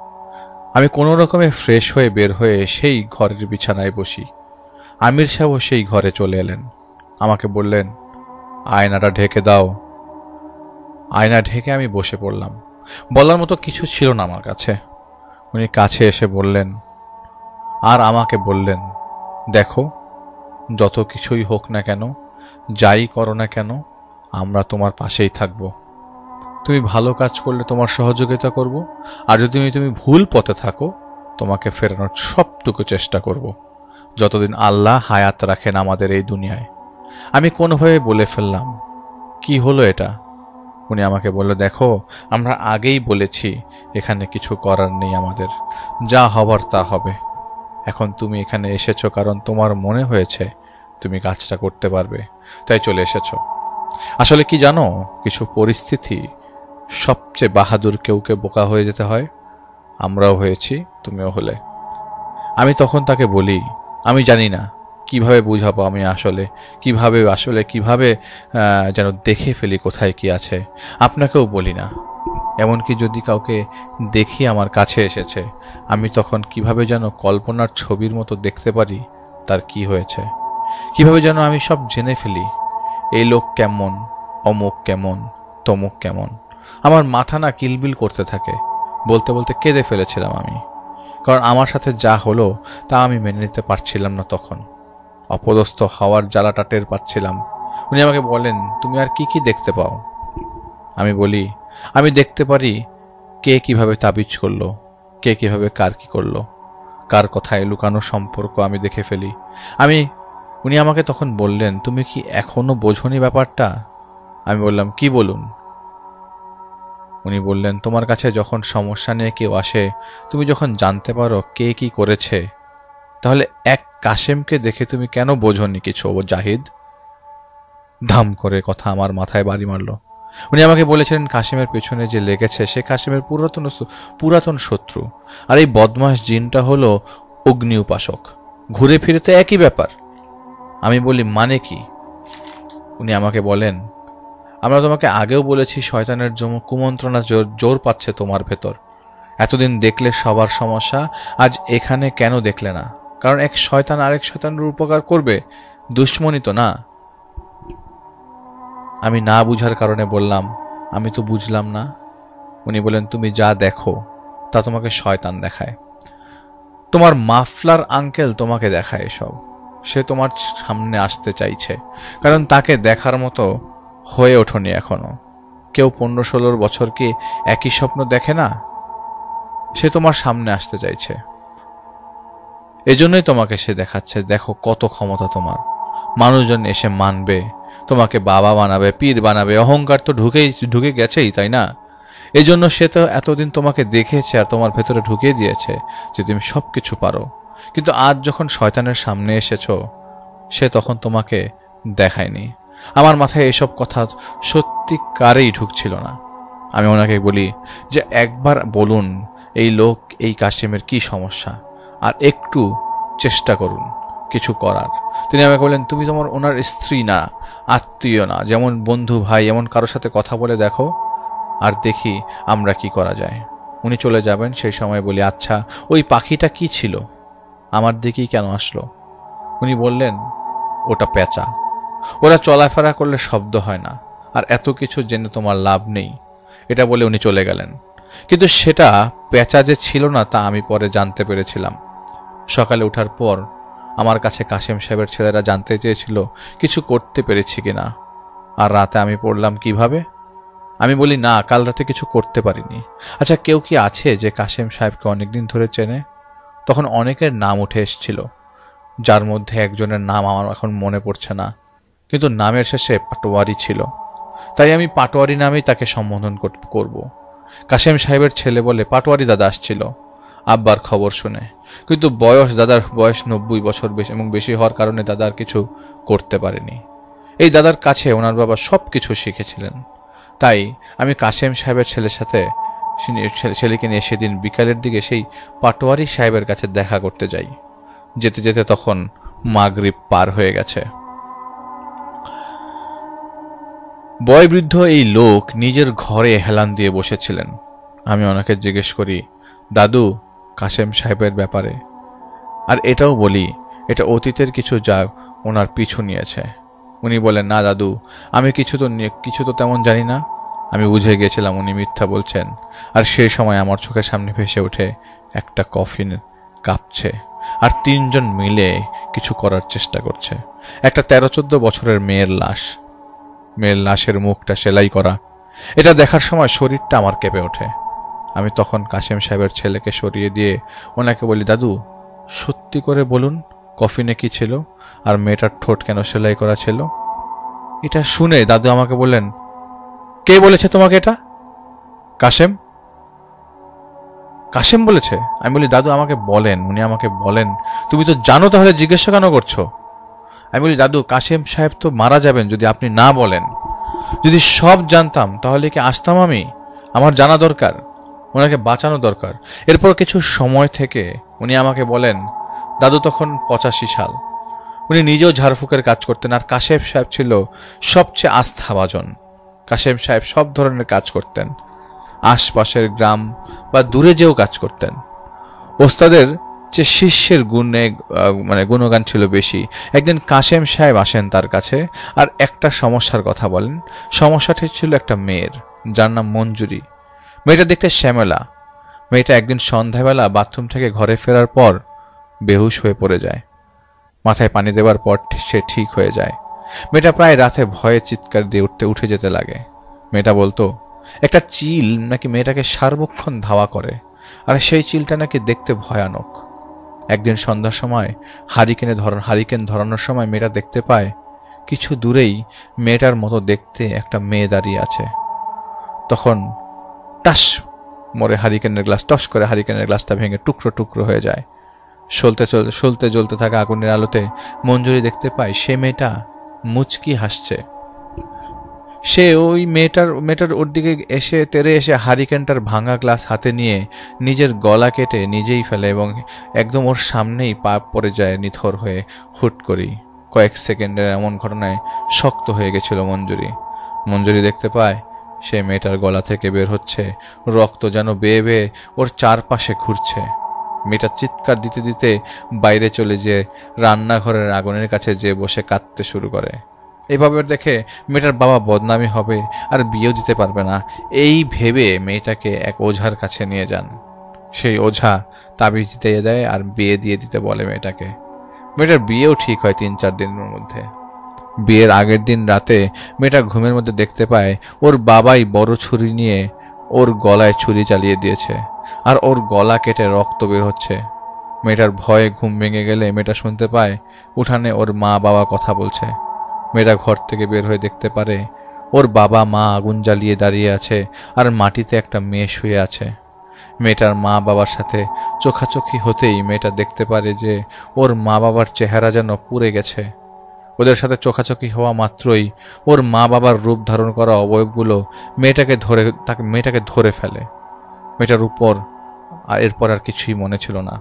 আমি কোনো রকমে ফ্রেশ হয়ে বের হয়ে সেই ঘরের বিছানায় বসি। আমির সাহেবও সেই ঘরে চলে এলেন। আমাকে বললেন, আয়নাটা ঢেকে দাও। আয়না ঢেকে আমি বসে পড়লাম। বলার মতো কিছু ছিল না আমার কাছে। উনি কাছে এসে বললেন, আর আমাকে বললেন, দেখো, যত কিছুই হোক না কেন, যাই করো না কেন, আমরা তোমার পাশেই থাকব। তুমি ভালো কাজ করলে তোমার সহযোগিতা করব, আর যদি তুমি ভুল পথে থাকো তোমাকে ফেরানোর সবটুকু চেষ্টা করব, যতদিন আল্লাহ হায়াত রাখেন আমাদের এই দুনিয়ায়। আমি কোনোভাবে বলে ফেললাম, কি হলো এটা? উনি আমাকে বলল, দেখো, আমরা আগেই বলেছি এখানে কিছু করার নেই, আমাদের যা হবার তা হবে। এখন তুমি এখানে এসেছো কারণ তোমার মনে হয়েছে তুমি কাজটা করতে পারবে, তাই চলে এসেছো। আসলে কি জানো, কিছু পরিস্থিতি সবচেয়ে বাহাদুর কেউকে বোকা হয়ে যেতে হয়। আমরাও হয়েছি, তুমিও হলে। আমি তখন তাকে বলি, আমি জানি না কিভাবে বুঝাবো, আমি আসলে কিভাবে আসলে কিভাবে যেন দেখে ফেলি কোথায় কি আছে। আপনাকেও বলি না, এমনকি যদি কাউকে দেখি আমার কাছে এসেছে, আমি তখন কিভাবে যেন কল্পনার ছবির মতো দেখতে পারি তার কি হয়েছে, কিভাবে যেন আমি সব জেনে ফেলি, এই লোক কেমন, অমুক কেমন, তমুক কেমন। আমার মাথা না কিলবিল করতে থাকে। বলতে বলতে কেঁদে ফেলেছিলাম আমি, কারণ আমার সাথে যা হলো তা আমি মেনে নিতে পারছিলাম না। তখন অপদস্থ হওয়ার জ্বালাটা টের পাচ্ছিলাম। উনি আমাকে বলেন, তুমি আর কি কি দেখতে পাও? আমি বলি, আমি দেখতে পারি কে কিভাবে তাবিজ করলো, কে কিভাবে কার কি করলো, কার কথায় লুকানো সম্পর্ক আমি দেখে ফেলি। আমি উনি আমাকে তখন বললেন, তুমি কি এখনো বোঝনি ব্যাপারটা? আমি বললাম, কি বলুন? উনি বললেন, তোমার কাছে যখন সমস্যা নিয়ে কেউ আসে, তুমি যখন জানতে পারো কে কি করেছে, তাহলে এক কাশেমকে দেখে তুমি কেন বোঝনি কিছু? ও জাহিদ ধাম করে কথা আমার মাথায় বাড়ি মারল। উনি আমাকে বলেছিলেন, কাশেমের পেছনে যে লেগেছে সে কাশেমের পুরাতন পুরাতন শত্রু, আর এই বদমাস জিনটা হলো অগ্নি উপাসক। ঘুরে ফিরে তো একই ব্যাপার। আমি বলি, মানে কি? উনি আমাকে বলেন, আমরা তোমাকে আগেও বলেছি শয়তানের জন্য কুমন্ত্রণা জোর জোর পাচ্ছে তোমার ভেতর। এতদিন দেখলে সবার সমস্যা, আজ এখানে কেন দেখলে না? কারণ এক শয়তান আরেক শয়তানের উপকার করবে, দুশ্মনী তো না। আমি না বুঝার কারণে বললাম, আমি তো বুঝলাম না। উনি বলেন, তুমি যা দেখো তা তোমাকে শয়তান দেখায়, তোমার মাফলার আঙ্কেল তোমাকে দেখায় এসব। সে তোমার সামনে আসতে চাইছে, কারণ তাকে দেখার মতো হয়ে ওঠনি এখনো। কেউ পনেরো ষোলোর বছর কি একই স্বপ্ন দেখে না? সে তোমার সামনে আসতে চাইছে, এজন্যই তোমাকে সে দেখাচ্ছে, দেখো কত ক্ষমতা তোমার। মানুষজন এসে মানবে, তোমাকে বাবা বানাবে, পীর বানাবে, অহংকার তো ঢুকেই ঢুকে গেছেই, তাই না? এই জন্য সে তো এতদিন তোমাকে দেখেছে আর তোমার ভেতরে ঢুকিয়ে দিয়েছে যে তুমি সব কিছু পারো। কিন্তু আজ যখন শয়তানের সামনে এসেছ, সে তখন তোমাকে দেখায়নি। আমার মাথায় এসব কথা সত্যিকারেই ঢুকছিল না। আমি ওনাকে বলি যে একবার বলুন এই লোক, এই কাশিমের কি সমস্যা, আর একটু চেষ্টা করুন কিছু করার। তিনি আমাকে বললেন, তুমি তোমার ওনার স্ত্রী না, আত্মীয় না, যেমন বন্ধু ভাই এমন কারোর সাথে কথা বলে দেখো, আর দেখি আমরা কি করা যায়। উনি চলে যাবেন, সেই সময় বলি, আচ্ছা ওই পাখিটা কি ছিল, আমার দিকেই কেন আসলো? উনি বললেন, ওটা পেঁচা, ওরা চলাফেরা করলে শব্দ হয় না, আর এত কিছু জেনে তোমার লাভ নেই। এটা বলে উনি চলে গেলেন। কিন্তু সেটা পেঁচা যে ছিল না তা আমি পরে জানতে পেরেছিলাম। সকালে ওঠার পর আমার কাছে কাশেম সাহেবের ছেলেরা জানতে চেয়েছিল কিছু করতে পেরেছি কিনা, আর রাতে আমি পড়লাম কিভাবে। আমি বলি, না, কাল রাতে কিছু করতে পারিনি। আচ্ছা, কেউ কি আছে যে কাশেম সাহেবকে অনেকদিন ধরে চেনে? তখন অনেকের নাম উঠে এসেছিল, যার মধ্যে একজনের নাম আমার এখন মনে পড়ছে না, কিন্তু নামের শেষে পাটোয়ারি ছিল। তাই আমি পাটোয়ারি নামেই তাকে সম্বোধন করব। কাশেম সাহেবের ছেলে বলে, পাটোয়ারি দাদা আসছিল আব্বার খবর শুনে, কিন্তু বয়স, দাদার বয়স নব্বই বছর বেশি এবং বেশি হওয়ার কারণে দাদার কিছু করতে পারেনি। এই দাদার কাছে ওনার বাবা সব কিছু শিখেছিলেন। তাই আমি কাশেম সাহেবের ছেলের সাথে ছেলেকে নিয়ে সেদিন বিকালের দিকে সেই পাটোয়ারি সাহেবের কাছে দেখা করতে যাই। যেতে যেতে তখন মাগরিব পার হয়ে গেছে। বয়বৃদ্ধ এই লোক নিজের ঘরে হেলান দিয়ে বসেছিলেন। আমি ওনাকে জিজ্ঞেস করি, দাদু, কাশেম সাহেবের ব্যাপারে আর এটাও বলি এটা অতীতের কিছু যা ওনার পিছু নিয়েছে। উনি বলেন, না দাদু, আমি কিছু তো কিছু তো তেমন জানি না। আমি বুঝে গিয়েছিলাম উনি মিথ্যা বলছেন। আর সেই সময় আমার চোখের সামনে ভেসে ওঠে একটা কফিন কাঁপছে, আর তিনজন মিলে কিছু করার চেষ্টা করছে। একটা তেরো চোদ্দ বছরের মেয়ের লাশ, মেয়ের লাশের মুখটা সেলাই করা। এটা দেখার সময় শরীরটা আমার কেঁপে ওঠে। আমি তখন কাশেম সাহেবের ছেলেকে সরিয়ে দিয়ে ওনাকে বলি, দাদু, সত্যি করে বলুন কফিনে কি ছিল, আর মেয়েটার ঠোঁট কেন সেলাই করা ছিল? এটা শুনে দাদু আমাকে বললেন, কে বলেছে তোমাকে এটা? কাশেম কাশেম বলেছে। আমি বলি, দাদু আমাকে বলেন। উনি আমাকে বলেন, তুমি তো জানো, তাহলে জিজ্ঞাসা কেন করছো? আমি বলি, দাদু, কাশেম সাহেব তো মারা যাবেন যদি আপনি না বলেন। যদি সব জানতাম তাহলে কি আসতাম আমি? আমার জানা দরকার, ওনাকে বাঁচানো দরকার। এরপর কিছু সময় থেকে উনি আমাকে বলেন, দাদু তখন পঁচাশি সাল, উনি নিজেও ঝাড়ফুঁকের কাজ করতেন, আর কাশেম সাহেব ছিল সবচেয়ে আস্থাভাজন। কাশেম সাহেব সব ধরনের কাজ করতেন, আশপাশের গ্রাম বা দূরে যেও কাজ করতেন। ওস্তাদের যে শিষ্যের গুণে মানে গুণগান ছিল বেশি। একদিন কাশেম সাহেব আসেন তার কাছে আর একটা সমস্যার কথা বলেন। সমস্যাটি ছিল একটা মেয়ের, যার নাম মঞ্জুরি। মেয়েটা দেখতে শ্যামলা। মেয়েটা একদিন সন্ধ্যাবেলা বাথরুম থেকে ঘরে ফেরার পর বেহুশ হয়ে পড়ে যায়। মাথায় পানি দেওয়ার পর সে ঠিক হয়ে যায়। মেয়েটা প্রায় রাতে ভয়ে চিৎকার দিয়ে উঠতে উঠে যেতে লাগে। মেয়েটা বলতো একটা চিল নাকি মেয়েটাকে সার্বক্ষণ ধাওয়া করে, আর সেই চিলটা নাকি দেখতে ভয়ানক। একদিন সন্ধ্যার সময় হারিকেনে ধর হারিকেন ধরানোর সময় মেয়েটা দেখতে পায় কিছু দূরেই মেয়েটার মতো দেখতে একটা মেয়ে দাঁড়িয়ে আছে। তখন টাস মরে হারিকেনের গ্লাস টস করে হারিকেনের গ্লাসটা ভেঙে টুকরো টুকরো হয়ে যায়। সলতে সলতে জ্বলতে থাকা আগুনের আলোতে মঞ্জুরি দেখতে পায় সে মেয়েটা মুচকি হাসছে। সে ওই মেয়েটার মেয়েটার ওর দিকে এসে তেরে এসে হারিকেনটার ভাঙা গ্লাস হাতে নিয়ে নিজের গলা কেটে নিজেই ফেলে এবং একদম ওর সামনেই পা পড়ে যায় নিথর হয়ে। হুট করেই কয়েক সেকেন্ডের এমন ঘটনায় শক্ত হয়ে গেছিল মঞ্জুরি। মঞ্জুরি দেখতে পায় সে মেয়েটার গলা থেকে বের হচ্ছে রক্ত, যেন বেয়ে বেয়ে ওর চারপাশে ঘুরছে। মেয়েটা চিৎকার দিতে দিতে বাইরে চলে যেয়ে রান্নাঘরের আগুনের কাছে যেয়ে বসে কাঁদতে শুরু করে। এইভাবে দেখে মেয়েটার বাবা বদনামি হবে আর বিয়েও দিতে পারবে না, এই ভেবে মেয়েটাকে এক ওঝার কাছে নিয়ে যান। সেই ওঝা তাবিজ দিয়ে দেয় আর বিয়ে দিয়ে দিতে বলে মেয়েটাকে। মেয়েটার বিয়েও ঠিক হয় তিন চার দিনের মধ্যে। বিয়ের আগের দিন রাতে মেয়েটা ঘুমের মধ্যে দেখতে পায় ওর বাবাই বড় ছুরি নিয়ে ওর গলায় ছুরি চালিয়ে দিয়েছে, আর ওর গলা কেটে রক্ত বের হচ্ছে। মেয়েটার ভয়ে ঘুম ভেঙে গেলে মেয়েটা শুনতে পায় উঠানে ওর মা বাবা কথা বলছে। মেয়েটা ঘর থেকে বের হয়ে দেখতে পারে ওর বাবা মা আগুন জ্বালিয়ে দাঁড়িয়ে আছে, আর মাটিতে একটা মেয়ে শুয়ে আছে। মেয়েটার মা বাবার সাথে চোখাচোখি হতেই মেয়েটা দেখতে পারে যে ওর মা বাবার চেহারা যেন পুড়ে গেছে। ওদের সাথে চোখাচোখি হওয়া মাত্রই ওর মা বাবার রূপ ধারণ করা অবয়বগুলো মেয়েটাকে ধরে তাকে মেয়েটাকে ধরে ফেলে। মেয়েটার উপর আর এরপর আর কিছুই মনে ছিল না।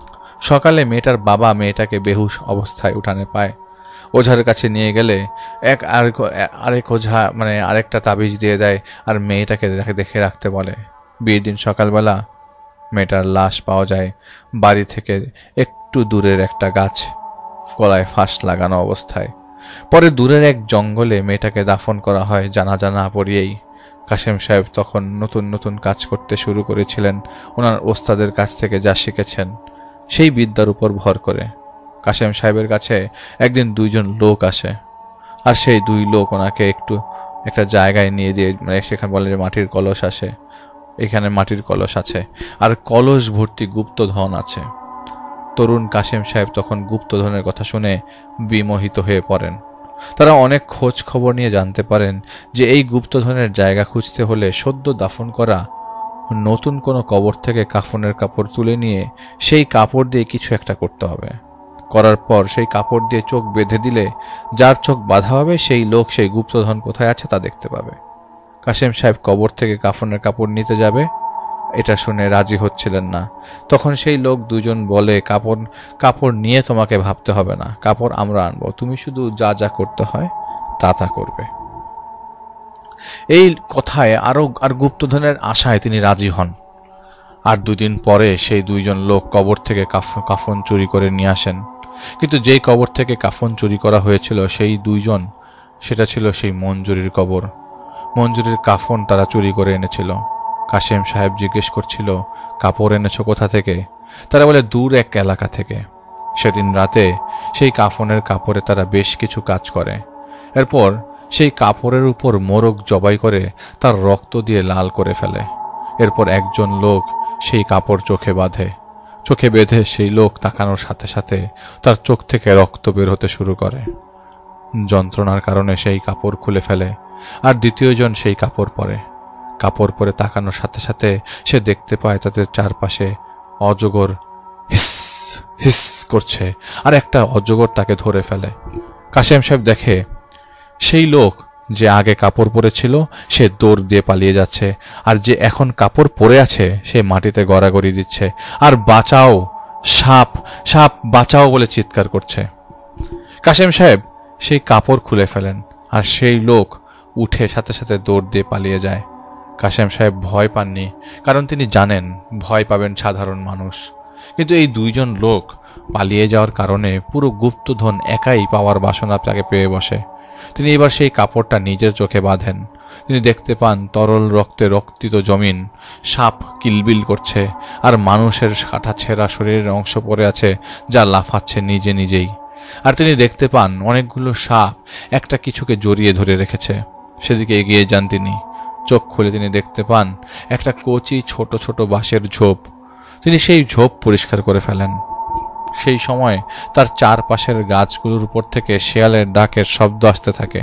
সকালে মেয়েটার বাবা মেয়েটাকে বেহুশ অবস্থায় উঠানে পায়। ওঝার কাছে নিয়ে গেলে এক আরেক আরেক ওঝা মানে আরেকটা তাবিজ দিয়ে দেয়, আর মেয়েটাকে দেখে রাখতে বলে। বিয়ের দিন সকালবেলা মেয়েটার লাশ পাওয়া যায় বাড়ি থেকে একটু দূরের একটা গাছ, গলায় ফাঁস লাগানো অবস্থায়। পরে দূরের এক জঙ্গলে মেয়েটাকে দাফন করা হয় জানাজা না পড়িয়েই। কাশেম সাহেব তখন নতুন নতুন কাজ করতে শুরু করেছিলেন, ওনার ওস্তাদের কাছ থেকে যা শিখেছেন সেই বিদ্যার উপর ভর করে। কাশেম সাহেবের কাছে একদিন দুইজন লোক আসে, আর সেই দুই লোক ওনাকে একটু একটা জায়গায় নিয়ে দিয়ে মানে সেখানে বলে যে মাটির কলস আসে, এখানে মাটির কলস আছে আর কলস ভর্তি গুপ্তধন আছে। তরুণ কাশেম সাহেব তখন গুপ্তধনের কথা শুনে বিমোহিত হয়ে পড়েন। তারা অনেক খোঁজ খবর নিয়ে জানতে পারেন যে এই গুপ্তধনের জায়গা খুঁজতে হলে সদ্য দাফন করা নতুন কোনো কবর থেকে কাফনের কাপড় তুলে নিয়ে সেই কাপড় দিয়ে কিছু একটা করতে হবে। করার পর সেই কাপড় দিয়ে চোখ বেঁধে দিলে যার চোখ বাঁধা হবে সেই লোক সেই গুপ্তধন কোথায় আছে তা দেখতে পাবে। কাশেম সাহেব কবর থেকে কাফনের কাপড় নিতে যাবে, এটা শুনে রাজি হচ্ছিলেন না। তখন সেই লোক দুজন বলে, কাপড় কাপড় নিয়ে তোমাকে ভাবতে হবে না, কাপড় আমরা আনবো, তুমি শুধু যা যা করতে হয় তা তা করবে। এই কথায় আরো আর গুপ্তধনের আশায় তিনি রাজি হন। আর দুদিন পরে সেই দুইজন লোক কবর থেকে কাফন চুরি করে নিয়ে আসেন। কিন্তু যেই কবর থেকে কাফন চুরি করা হয়েছিল সেই দুইজন, সেটা ছিল সেই মঞ্জুরির কবর। মঞ্জুরির কাফন তারা চুরি করে এনেছিল। কাশেম সাহেব জিজ্ঞেস করছিল, কাপড় এনেছো কোথা থেকে? তারা বলে দূর এক এলাকা থেকে। সেদিন রাতে সেই কাফনের কাপড়ে তারা বেশ কিছু কাজ করে। এরপর সেই কাপড়ের উপর মোরগ জবাই করে তার রক্ত দিয়ে লাল করে ফেলে। এরপর একজন লোক সেই কাপড় চোখে বাঁধে। চোখে বেঁধে সেই লোক তাকানোর সাথে সাথে তার চোখ থেকে রক্ত বের হতে শুরু করে। যন্ত্রণার কারণে সেই কাপড় খুলে ফেলে, আর দ্বিতীয়জন সেই কাপড় পরে। কাপড় পরে তাকানোর সাথে সাথে সে দেখতে পায় তাদের চারপাশে অজগর হিস হিস করছে, আর একটা অজগর তাকে ধরে ফেলে। কাশেম সাহেব দেখে সেই লোক যে আগে কাপড় পরেছিল সে দৌড় দিয়ে পালিয়ে যাচ্ছে, আর যে এখন কাপড় পরে আছে সে মাটিতে গড়াগড়ি দিচ্ছে আর বাঁচাও, সাপ সাপ বাঁচাও বলে চিৎকার করছে। কাশেম সাহেব সেই কাপড় খুলে ফেলেন, আর সেই লোক উঠে সাথে সাথে দৌড় দিয়ে পালিয়ে যায়। কাশেম সাহেব ভয় পাননি, কারণ তিনি জানেন ভয় পাবেন সাধারণ মানুষ। কিন্তু এই দুইজন লোক পালিয়ে যাওয়ার কারণে পুরো গুপ্তধন একাই পাওয়ার বাসনা তাকে পেয়ে বসে। তিনি এবার সেই কাপড়টা নিজের চোখে বাঁধেন। তিনি দেখতে পান তরল রক্তে রক্তিত জমিন, সাপ কিলবিল করছে, আর মানুষের কাটা ছেঁড়া শরীরের অংশ পড়ে আছে যা লাফাচ্ছে নিজে নিজেই। আর তিনি দেখতে পান অনেকগুলো সাপ একটা কিছুকে জড়িয়ে ধরে রেখেছে। সেদিকে এগিয়ে যান তিনি। চোখ খুলে তিনি দেখতে পান একটা কচি ছোট ছোট বাঁশের ঝোপ। তিনি সেই ঝোপ পরিষ্কার করে ফেলেন। সেই সময় তার চারপাশের গাছগুলোর উপর থেকে শেয়ালের ডাকের শব্দ আসতে থাকে।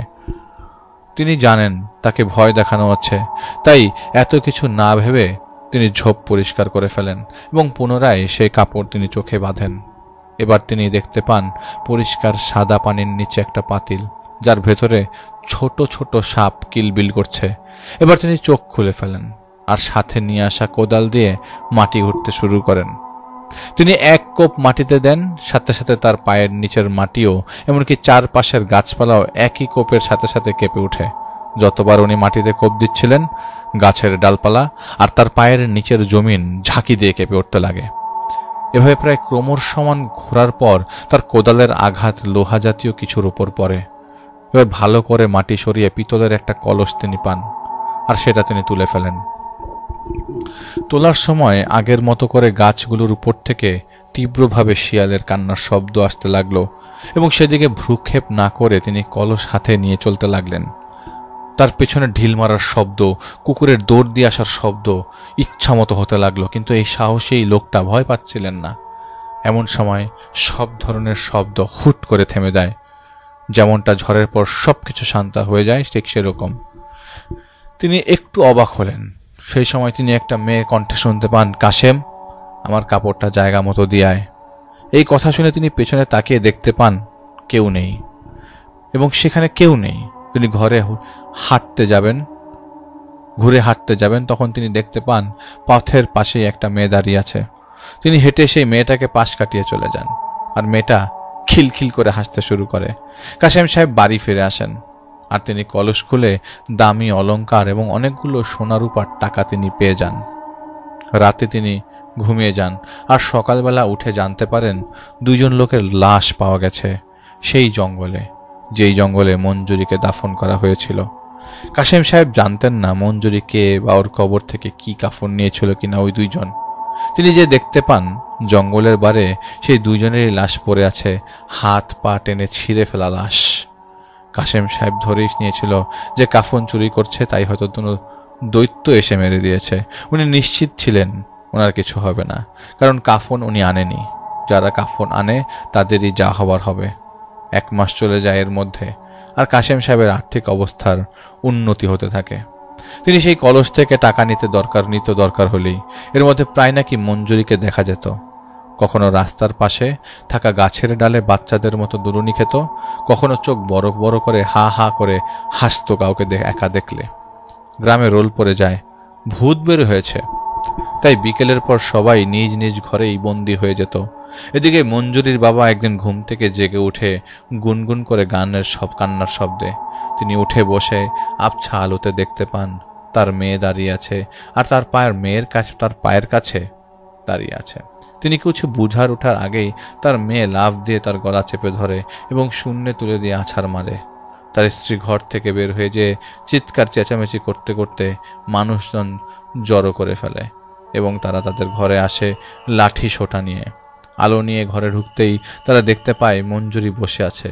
তিনি জানেন তাকে ভয় দেখানো হচ্ছে, তাই এত কিছু না ভেবে তিনি ঝোপ পরিষ্কার করে ফেলেন এবং পুনরায় সেই কাপড় তিনি চোখে বাঁধেন। এবার তিনি দেখতে পান পরিষ্কার সাদা পানির নিচে একটা পাতিল, যার ভেতরে ছোট ছোট সাপ কিলবিল করছে। এবার তিনি চোখ খুলে ফেলেন আর সাথে নিয়ে আসা কোদাল দিয়ে মাটি ঘুরতে শুরু করেন। তিনি এক কোপ মাটিতে দেন, সাথে সাথে তার পায়ের নিচের মাটিও এমনকি চারপাশের গাছপালাও একই কোপের সাথে সাথে কেঁপে ওঠে। যতবার উনি মাটিতে কোপ দিচ্ছিলেন, গাছের ডালপালা আর তার পায়ের নিচের জমিন ঝাঁকি দিয়ে কেঁপে উঠতে লাগে। এভাবে প্রায় ক্রমশমান ঘোরার পর তার কোদালের আঘাত লোহা জাতীয় কিছুর উপর পড়ে। এবার ভালো করে মাটি সরিয়ে পিতলের একটা কলস তিনি পান, আর সেটা তিনি তুলে ফেলেন। তোলার সময় আগের মতো করে গাছগুলোর উপর থেকে তীব্রভাবে শিয়ালের কান্নার শব্দ আসতে লাগলো এবং সেদিকে ভ্রুক্ষেপ না করে তিনি কলস হাতে নিয়ে চলতে লাগলেন। তার পেছনে ঢিল মারার শব্দ, কুকুরের দৌড় দিয়ে আসার শব্দ ইচ্ছামতো হতে লাগলো, কিন্তু এই সাহসী এই লোকটা ভয় পাচ্ছিলেন না। এমন সময় সব ধরনের শব্দ হুট করে থেমে যায়, যেমনটা ঝড়ের পর সবকিছু শান্ত হয়ে যায় ঠিক সেরকম। তিনি একটু অবাক হলেন। সেই সময় তিনি একটা মেয়ের কণ্ঠে শুনতে পান, কাশেম, আমার কাপড়টা জায়গা মতো দিয়ায়। এই কথা শুনে তিনি পেছনে তাকিয়ে দেখতে পান কেউ নেই, এবং সেখানে কেউ নেই। তিনি ঘরে হাঁটতে যাবেন, ঘুরে হাঁটতে যাবেন, তখন তিনি দেখতে পান পথের পাশেই একটা মেয়ে দাঁড়িয়ে আছে। তিনি হেঁটে সেই মেয়েটাকে পাশ কাটিয়ে চলে যান, আর মেয়েটা খিলখিল করে হাসতে শুরু করে। কাশেম সাহেব বাড়ি ফিরে আসেন, আর তিনি কলস খুলে দামি অলংকার এবং অনেকগুলো সোনা রূপার টাকা তিনি পেয়ে যান। রাতে তিনি ঘুমিয়ে যান, আর সকালবেলা উঠে জানতে পারেন দুজন লোকের লাশ পাওয়া গেছে সেই জঙ্গলে, যেই জঙ্গলে মঞ্জুরিকে দাফন করা হয়েছিল। কাশেম সাহেব জানতেন না মঞ্জুরি কে বা ওর কবর থেকে কি কাফন নিয়েছিল কিনা ওই দুইজন। তিনি যে দেখতে পান জঙ্গলের বারে সেই দুইজনেরই লাশ পড়ে আছে, হাত পা টেনে ছিঁড়ে ফেলা লাশ। কাশেম সাহেব ধরেই নিয়েছিল যে কাফন চুরি করছে, তাই হয়তো কোনো দৈত্য এসে মেরে দিয়েছে। উনি নিশ্চিত ছিলেন ওনার কিছু হবে না, কারণ কাফন উনি আনেনি। যারা কাফন আনে তাদেরই যা হবার হবে। এক মাস চলে যায় এর মধ্যে, আর কাশেম সাহেবের আর্থিক অবস্থার উন্নতি হতে থাকে। তিনি সেই কলস থেকে টাকা নিতে দরকার নিত দরকার হলেই। এর মধ্যে প্রায় নাকি মঞ্জুরিকে দেখা যেত। কখনো রাস্তার পাশে থাকা গাছের ডালে বাচ্চাদের মতো দুরুনি খেত, কখনো চোখ বড় বড় করে হা হা করে হাসত কাউকে একা দেখলে। গ্রামে রোল পড়ে যায় ভূত বের হয়েছে, তাই বিকেলের পর সবাই নিজ নিজ ঘরেই বন্দী হয়ে যেত। এদিকে মঞ্জুরির বাবা একদিন ঘুম থেকে জেগে উঠে গুনগুন করে গানের সব কান্নার শব্দে তিনি উঠে বসে আবছা আলোতে দেখতে পান তার মেয়ে দাঁড়িয়ে আছে, আর তার পায়ের মেয়ের কাছে তার পায়ের কাছে দাঁড়িয়ে আছে। তিনি কিছু বুঝার ওঠার আগেই তার মেয়ে লাফ দিয়ে তার গলা চেপে ধরে এবং শূন্যে তুলে দিয়ে আছাড় মারে। তার স্ত্রী ঘর থেকে বের হয়ে যে চিৎকার চেঁচামেচি করতে করতে মানুষজন জড়ো করে ফেলে, এবং তারা তাদের ঘরে আসে লাঠি সোটা নিয়ে। আলো নিয়ে ঘরে ঢুকতেই তারা দেখতে পায় মঞ্জুরি বসে আছে,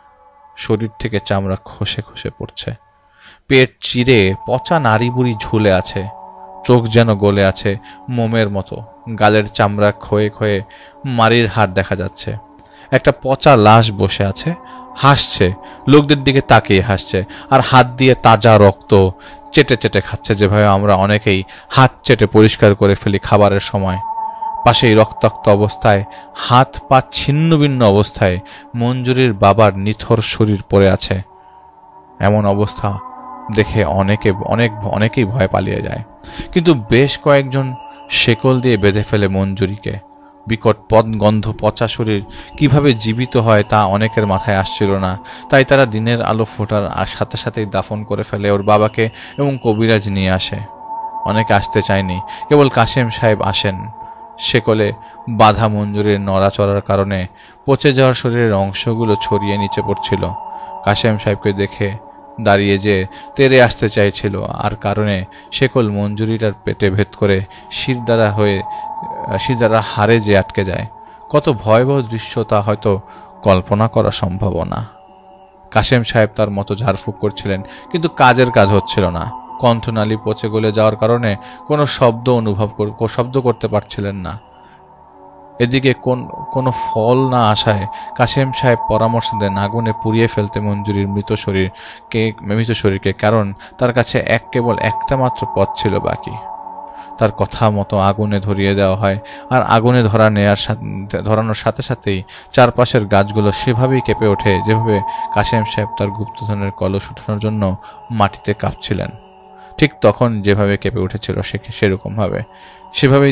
শরীর থেকে চামড়া খসে খসে পড়ছে, পেট চিরে পচা নাড়ি বুড়ি ঝুলে আছে, চোখ যেন গলে আছে মোমের মতো, গালের চামড়া ক্ষয়ে ক্ষয়ে মারির হাড় দেখা যাচ্ছে। একটা পচা লাশ বসে আছে, হাসছে, লোকদের দিকে তাকিয়ে হাসছে, আর হাত দিয়ে তাজা রক্ত চেটে চেটে খাচ্ছে, যেভাবে আমরা অনেকেই হাত চেটে পরিষ্কার করে ফেলি খাবারের সময়। পাশেই রক্তাক্ত অবস্থায়, হাত পা ছিন্ন ভিন্ন অবস্থায় মঞ্জুরির বাবার নিথর শরীর পড়ে আছে। এমন অবস্থা দেখে অনেকে অনেক অনেকেই ভয় পালিয়ে যায়, কিন্তু বেশ কয়েকজন শেকল দিয়ে বেঁধে ফেলে মঞ্জুরিকে। বিকট পদ গন্ধ পচা শরীর কিভাবে জীবিত হয় তা অনেকের মাথায় আসছিল না, তাই তারা দিনের আলো ফোটার সাথে সাথেই দাফন করে ফেলে ওর বাবাকে এবং কবিরাজ নিয়ে আসে। অনেকে আসতে চায়নি, কেবল কাশেম সাহেব আসেন। শেকলে বাধা মঞ্জুরির নড়াচড়ার কারণে পচে যাওয়ার শরীরের অংশগুলো ছড়িয়ে নিচে পড়ছিল। কাশেম সাহেবকে দেখে দাঁড়িয়ে যে তেরে আসতে চাইছিল, আর কারণে শেকল মঞ্জুরিটার পেটে ভেদ করে শিরদাঁড়া হয়ে শিরদাঁড়া হাড়ে যে আটকে যায়। কত ভয়াবহ দৃশ্য তা হয়তো কল্পনা করা সম্ভব না। কাশেম সাহেব তার মতো ঝাড়ফুঁক করছিলেন, কিন্তু কাজের কাজ হচ্ছিল না। কণ্ঠনালী পচে গলে যাওয়ার কারণে কোনো শব্দ অনুভব শব্দ করতে পারছিলেন না। এদিকে কোন কোনো ফল না আসায় কাশেম সাহেব পরামর্শ দেন আগুনে পুড়িয়ে ফেলতে মঞ্জুরির মৃত শরীরকে মৃত শরীরকে কারণ তার কাছে এক কেবল একটা মাত্র পথ ছিল বাকি। তার কথা মতো আগুনে ধরিয়ে দেওয়া হয়, আর আগুনে ধরা নেয়ার ধরানোর সাথে সাথেই চারপাশের গাছগুলো সেভাবেই কেঁপে ওঠে যেভাবে কাশেম সাহেব তার গুপ্তধনের কলস উঠানোর জন্য মাটিতে কাঁপছিলেন। ঠিক তখন যেভাবে কেঁপে উঠেছিল সে সেরকমভাবে সেভাবেই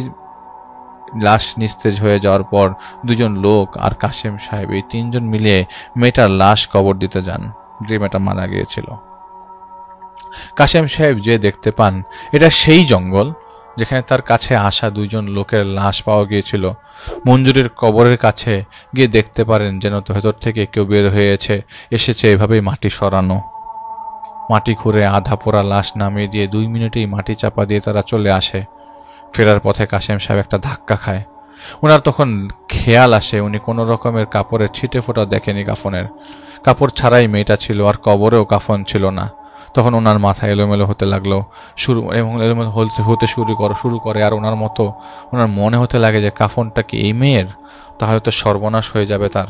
লাশ নিস্তেজ হয়ে যাওয়ার পর দুজন লোক আর কাশেম সাহেব এই তিনজন মিলিয়ে মেয়েটার লাশ কবর দিতে যান, যে মেয়েটা মারা গিয়েছিল। কাশেম সাহেব যে দেখতে পান এটা সেই জঙ্গল যেখানে তার কাছে আসা দুইজন লোকের লাশ পাওয়া গিয়েছিল। মঞ্জুরির কবরের কাছে গিয়ে দেখতে পারেন যেন তো ভেতর থেকে কেউ বের হয়েছে এসেছে এভাবেই মাটি সরানো। মাটি খুঁড়ে আধা পোড়া লাশ নামিয়ে দিয়ে দুই মিনিটেই মাটি চাপা দিয়ে তারা চলে আসে। ফেরার পথে কাশেম সাহেব একটা ধাক্কা খায়। ওনার তখন খেয়াল আসে উনি কোনো রকমের কাপড়ের ছিটে ফোঁটা দেখেনি কাফনের। কাপড় ছাড়াই মেয়েটা ছিল, আর কবরেও কাফন ছিল না। তখন ওনার মাথা এলোমেলো হতে লাগলো শুরু এবং এলোমেলো হতে শুরু করে শুরু করে আর ওনার মতো ওনার মনে হতে লাগে যে কাফনটা কি এই মেয়ের, তাহলে তো সর্বনাশ হয়ে যাবে তার।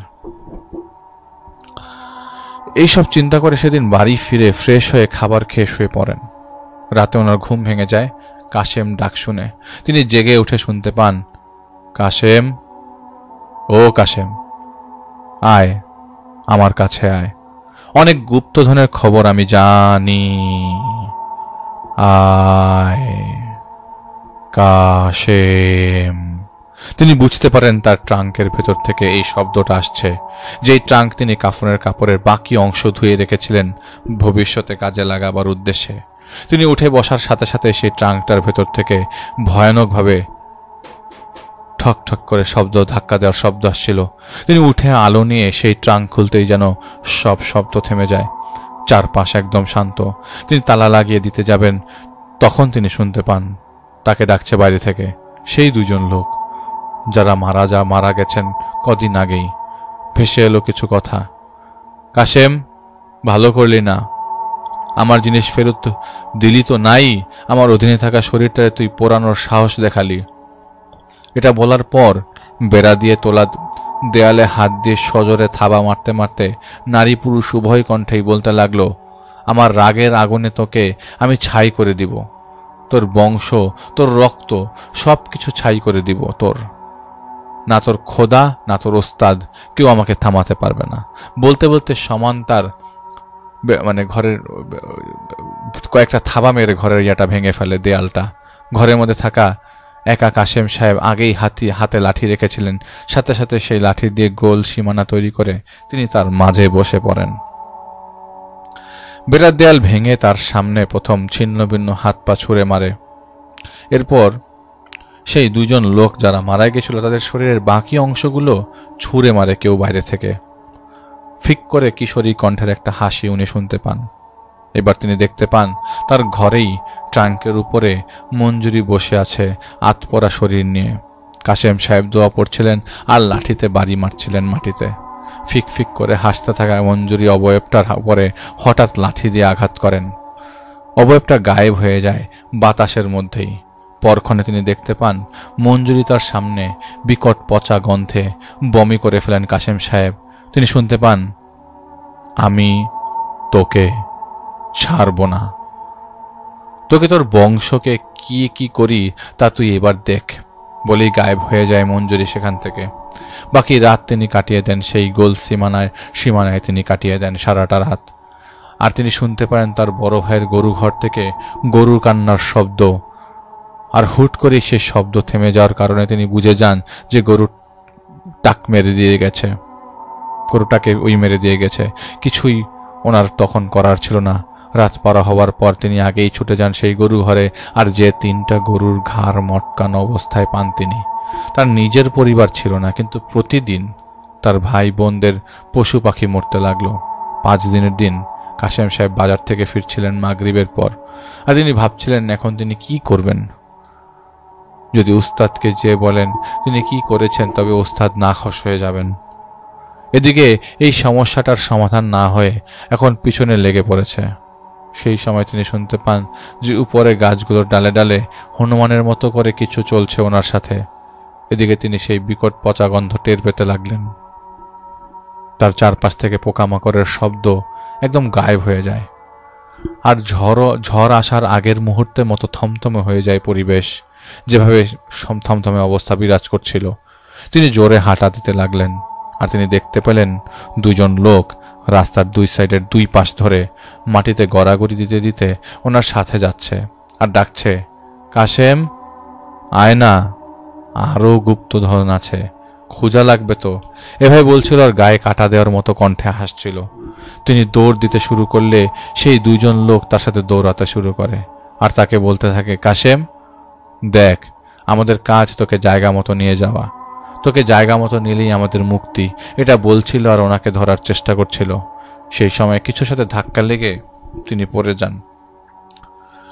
এইসব চিন্তা করে সেদিন বাড়ি ফিরে ফ্রেশ হয়ে খাবার খেয়ে শুয়ে পড়েন। রাতে ওনার ঘুম ভেঙে যায় কাশেম ডাক শুনে। তিনি জেগে উঠে শুনতে পান, কাশেম, ও কাশেম, আয় আমার কাছে আয়, অনেক গুপ্তধনের খবর আমি জানি, আয় কাশেম। তিনি বুঝতে পারেন তার ট্রাঙ্কের ভেতর থেকে এই শব্দটা আসছে, যেই ট্রাঙ্ক তিনি কাফনের কাপড়ের বাকি অংশ ধুয়ে রেখেছিলেন ভবিষ্যতে কাজে লাগাবার উদ্দেশ্যে। তিনি উঠে বসার সাথে সাথে সেই ট্রাঙ্কটার ভেতর থেকে ভয়ানকভাবে ঠক ঠক করে শব্দ, ধাক্কা দেওয়ার শব্দ আসছিল। তিনি উঠে আলো নিয়ে সেই ট্রাঙ্ক খুলতেই যেন সব শব্দ থেমে যায়, চারপাশ একদম শান্ত। তিনি তালা লাগিয়ে দিতে যাবেন, তখন তিনি শুনতে পান তাকে ডাকছে বাইরে থেকে সেই দুজন লোক যারা মারা যা মারা গেছেন কদিন আগেই। ভেসে এলো কিছু কথা, কাশেম, ভালো করলি না, আমার জিনিস ফেরত দিলি তো নাই, আমার অধীনে থাকা শরীরটারে তুই পোড়ানোর সাহস দেখালি। এটা বলার পর বেড়া দিয়ে তোলা দেয়ালে হাত দিয়ে সজোরে থাবা মারতে মারতে নারী পুরুষ উভয় কণ্ঠেই বলতে লাগলো, আমার রাগের আগুনে তোকে আমি ছাই করে দিব, তোর বংশ, তোর রক্ত সব কিছু ছাই করে দিব তোর। না তোর খোদা না তোর ওস্তাদ কেউ আমাকে থামাতে পারবে না। বলতে বলতে সমান তার মানে ঘরের কয়েকটা থাবা মেরে ঘরের ইয়াটা ভেঙে ফেলে, দেয়ালটা। ঘরের মধ্যে থাকা একা কাশেম সাহেব আগেই হাতি হাতে লাঠি রেখেছিলেন, সাথে সাথে সেই লাঠি দিয়ে গোল সীমানা তৈরি করে তিনি তার মাঝে বসে পড়েন। বেড়ার দেয়াল ভেঙে তার সামনে প্রথম ছিন্ন ভিন্ন হাত পা ছুঁড়ে মারে। এরপর সেই দুজন লোক যারা মারা গেছিল তাদের শরীরের বাকি অংশগুলো ছুঁড়ে মারে কেউ বাইরে থেকে। ফিক করে কিশোরী কণ্ঠের একটা হাসি উনি শুনতে পান। এবার তিনি দেখতে পান তার ঘরেই ট্রাঙ্কের উপরে মঞ্জুরি বসে আছে আতপরা শরীর নিয়ে। কাশেম সাহেব দোয়া পড়ছিলেন আর লাঠিতে বাড়ি মারছিলেন মাটিতে। ফিক ফিক করে হাসতে থাকা মঞ্জুরি অবয়বটার উপরে হঠাৎ লাঠি দিয়ে আঘাত করেন। অবয়বটা গায়েব হয়ে যায় বাতাসের মধ্যেই। পরক্ষণে তিনি দেখতে পান মঞ্জুরি তার সামনে বিকট পচা গন্ধে বমি করে ফেলেন কাশেম সাহেব। তিনি শুনতে পান, আমি তোকে ছাড়ব না, তোকে তোর বংশকে কি কি করি তা তুই এবার দেখ, বলেই গায়েব হয়ে যায় মঞ্জুরি সেখান থেকে। বাকি রাত তিনি কাটিয়ে দেন সেই গোল সীমানায় সীমানায় তিনি কাটিয়ে দেন সারাটা রাত। আর তিনি শুনতে পারেন তার বড় ভাইয়ের গরু ঘর থেকে গরুর কান্নার শব্দ। আর হুট করে সেই শব্দ থেমে যাওয়ার কারণে তিনি বুঝে যান যে গরু টাক মেরে দিয়ে গেছে, গরুটাকে ওই মেরে দিয়ে গেছে। কিছুই ওনার তখন করার ছিল না। রাত পারা হওয়ার পর তিনি আগেই ছুটে যান সেই গরু ঘরে। আর যে তিনটা গরুর ঘাড় মটকানো অবস্থায় পান তিনি, তার নিজের পরিবার ছিল না, কিন্তু প্রতিদিন তার ভাই বোনদের পশু পাখি মরতে লাগলো। পাঁচ দিনের দিন কাশেম সাহেব বাজার থেকে ফিরছিলেন মাগরিবের পর। আর তিনি ভাবছিলেন এখন তিনি কি করবেন। যদি উস্তাদকে যে বলেন তিনি কি করেছেন তবে ওস্তাদ নাখোশ হয়ে যাবেন। এদিকে এই সমস্যাটার সমাধান না হয়ে এখন পিছনে লেগে পড়েছে। সেই সময় তিনি শুনতে পান যে উপরে গাছগুলোর ডালে ডালে হনুমানের মতো করে কিছু চলছে ওনার সাথে। এদিকে তিনি সেই বিকট পচা গন্ধ টের পেতে লাগলেন। তার চারপাশ থেকে পোকামাকড়ের শব্দ একদম গায়েব হয়ে যায়। আর ঝড় ঝড় আসার আগের মুহূর্তের মতো থমথমে হয়ে যায় পরিবেশ, যেভাবে থমথমে অবস্থা বিরাজ করছিল। তিনি জোরে হাঁটা দিতে লাগলেন। আর তিনি দেখতে পেলেন দুজন লোক রাস্তার দুই সাইডের দুই পাশ ধরে মাটিতে গড়াগড়ি দিতে দিতে ওনার সাথে যাচ্ছে আর ডাকছে, কাশেম, আয় না, আরও গুপ্তধন আছে, খোঁজা লাগবে তো। এভাবে বলছিল আর গায়ে কাটা দেওয়ার মতো কণ্ঠে হাসছিল। তিনি দৌড় দিতে শুরু করলে সেই দুইজন লোক তার সাথে দৌড়াতে শুরু করে আর তাকে বলতে থাকে, কাশেম, দেখ, আমাদের কাজ তোকে জায়গা মতো নিয়ে যাওয়া, তোকে জায়গা মতো নিলেই আমাদের মুক্তি, এটা বলছিল আর ওনাকে ধরার চেষ্টা করছিল। সেই সময় কিছুর সাথে ধাক্কা লেগে তিনি পড়ে যান।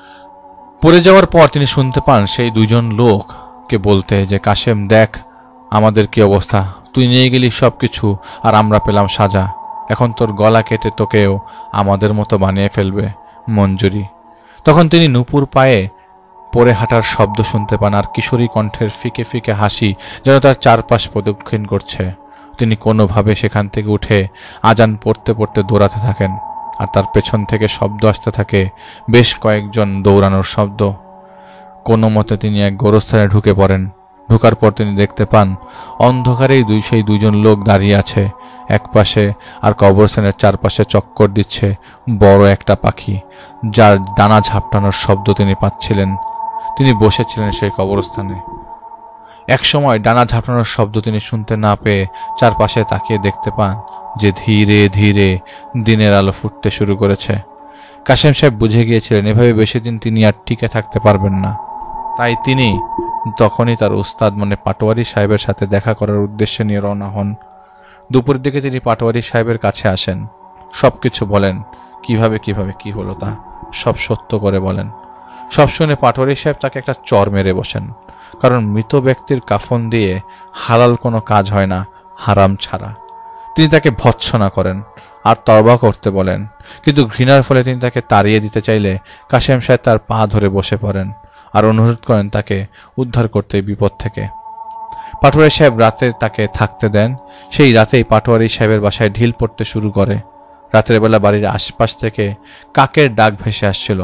পড়ে যাওয়ার পর তিনি শুনতে পান সেই দুইজন লোককে বলতে যে, কাশেম, দেখ, আমাদের কি অবস্থা, তুই নিয়ে গেলি সব কিছু আর আমরা পেলাম সাজা। এখন তোর গলা কেটে তোকেও আমাদের মতো বানিয়ে ফেলবে মঞ্জুরি। তখন তিনি নুপুর পায়ে পরে হাঁটার শব্দ শুনতে পান আর কিশোরী কণ্ঠের ফিকে ফিকে হাসি যেন তার চারপাশ প্রদক্ষিণ করছে। তিনি কোনোভাবে সেখান থেকে উঠে আজান পড়তে পড়তে দৌড়াতে থাকেন আর তার পেছন থেকে শব্দ আসতে থাকে, বেশ কয়েকজন দৌড়ানোর শব্দ। কোনো মতে তিনি এক গোরস্থানে ঢুকে পড়েন। ঢোকার পর তিনি দেখতে পান অন্ধকারেই দুই সেই দুজন লোক দাঁড়িয়ে আছে এক পাশে, আর কবরস্থানের চারপাশে চক্কর দিচ্ছে বড় একটা পাখি, যার ডানা ঝাপটানোর শব্দ তিনি পাচ্ছিলেন। তিনি বসেছিলেন সেই কবরস্থানে। এক সময় ডানা ঝাপটানোর শব্দ তিনি শুনতে না পেয়ে চারপাশে তাকিয়ে দেখতে পান যে ধীরে ধীরে দিনের আলো ফুটতে শুরু করেছে। কাশেম সাহেব বুঝে গিয়েছিলেন এভাবে বেশি দিন তিনি আর টিকে থাকতে পারবেন না। তাই তিনি তখনই তার উস্তাদ মানে পাটোয়ারি সাহেবের সাথে দেখা করার উদ্দেশ্যে নিয়ে রওনা হন। দুপুরের দিকে তিনি পাটোয়ারি সাহেবের কাছে আসেন, সব কিছু বলেন, কিভাবে কিভাবে কি হলো তা সব সত্য করে বলেন। সব শুনে পাটোয়ারি সাহেব তাকে একটা চর মেরে বসেন, কারণ মৃত ব্যক্তির কাফন দিয়ে হালাল কোনো কাজ হয় না হারাম ছাড়া। তিনি তাকে ভৎসনা করেন আর তওবা করতে বলেন, কিন্তু ঘৃণার ফলে তিনি তাকে তাড়িয়ে দিতে চাইলে কাশেম সাহেব তার পা ধরে বসে পড়েন আর অনুরোধ করেন তাকে উদ্ধার করতে বিপদ থেকে। পাটোয়ারি সাহেব রাতে তাকে থাকতে দেন। সেই রাতেই পাটোয়ারি সাহেবের বাসায় ঢিল পড়তে শুরু করে। রাতের বেলা বাড়ির আশপাশ থেকে কাকের ডাক ভেসে আসছিল,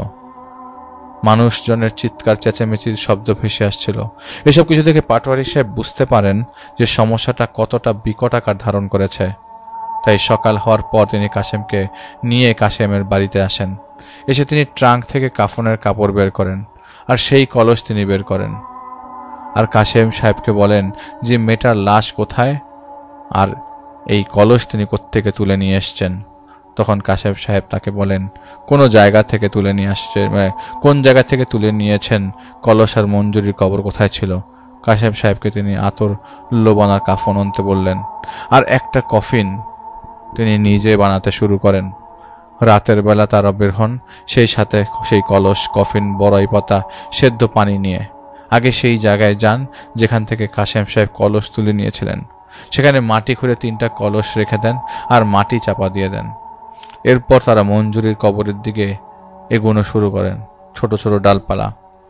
মানুষজনের চিৎকার চেঁচামেচির শব্দ ভেসে আসছিল। এসব কিছু থেকে পাটোয়ারি সাহেব বুঝতে পারেন যে সমস্যাটা কতটা বিকট আকার ধারণ করেছে। তাই সকাল হওয়ার পর তিনি কাশেমকে নিয়ে কাশেমের বাড়িতে আসেন। এসে তিনি ট্রাঙ্ক থেকে কাফনের কাপড় বের করেন আর সেই কলস তিনি বের করেন আর কাশেম সাহেবকে বলেন যে মেয়েটার লাশ কোথায় আর এই কলস তিনি কোত্থেকে তুলে নিয়ে এসছেন। তখন কাশেম সাহেব তাকে বলেন কোনো জায়গা থেকে তুলে নিয়ে আসছে, কোন জায়গা থেকে তুলে নিয়েছেন, কলস আর মঞ্জুরির কবর কোথায় ছিল। কাশেম সাহেবকে তিনি আতর লোবানার কাফন আনতে বললেন আর একটা কফিন তিনি নিজে বানাতে শুরু করেন। রাতের বেলা তারা বের হন, সেই সাথে সেই কলস, কফিন, বড়াই পাতা, সেদ্ধ পানি নিয়ে। আগে সেই জায়গায় যান যেখান থেকে কাশেম সাহেব কলস তুলে নিয়েছিলেন। সেখানে মাটি খুঁড়ে তিনটা কলস রেখে দেন আর মাটি চাপা দিয়ে দেন। এরপর তারা মঞ্জুরির কবরের দিকে এগোনো শুরু করেন। ছোট ছোট ডালপালা,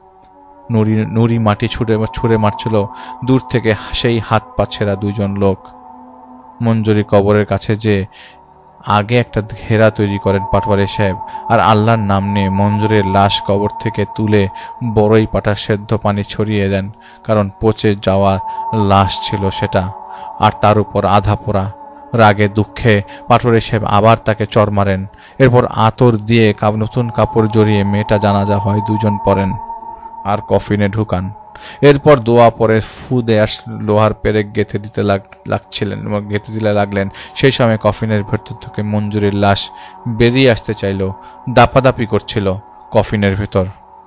নুরি নুরি মাটি ছুঁড়ে ছুঁড়ে মারছিল দূর থেকে সেই হাত পা ছেঁড়া দুইজন লোক। মঞ্জুরি কবরের কাছে যে আগে একটা ঘেরা তৈরি করেন পাটোয়ারি সাহেব আর আল্লাহর নাম নিয়ে মঞ্জুরের লাশ কবর থেকে তুলে বড়ই পাটা সেদ্ধ পানি ছড়িয়ে দেন, কারণ পচে যাওয়া লাশ ছিল সেটা, আর তার উপর আধা পোড়া। রাগে দুঃখে পাটোয়ারি সাহেব আবার তাকে চর মারেন। এরপর আতর দিয়ে নতুন কাপড় জড়িয়ে মেয়েটা জানাজা হয় দুজন পড়েন আর কফিনে ঢুকান। এরপর দোয়া পরে ফু দেয়ার লোহার পেরেক গেঁথে দিতে লাগছিলেন গেঁথে দিতে লাগলেন। সেই সময় কফিনের ভেতর থেকে মঞ্জুরির লাশ বেরিয়ে আসতে চাইল, দাপাদাপি করছিল কফিনের ভেতর।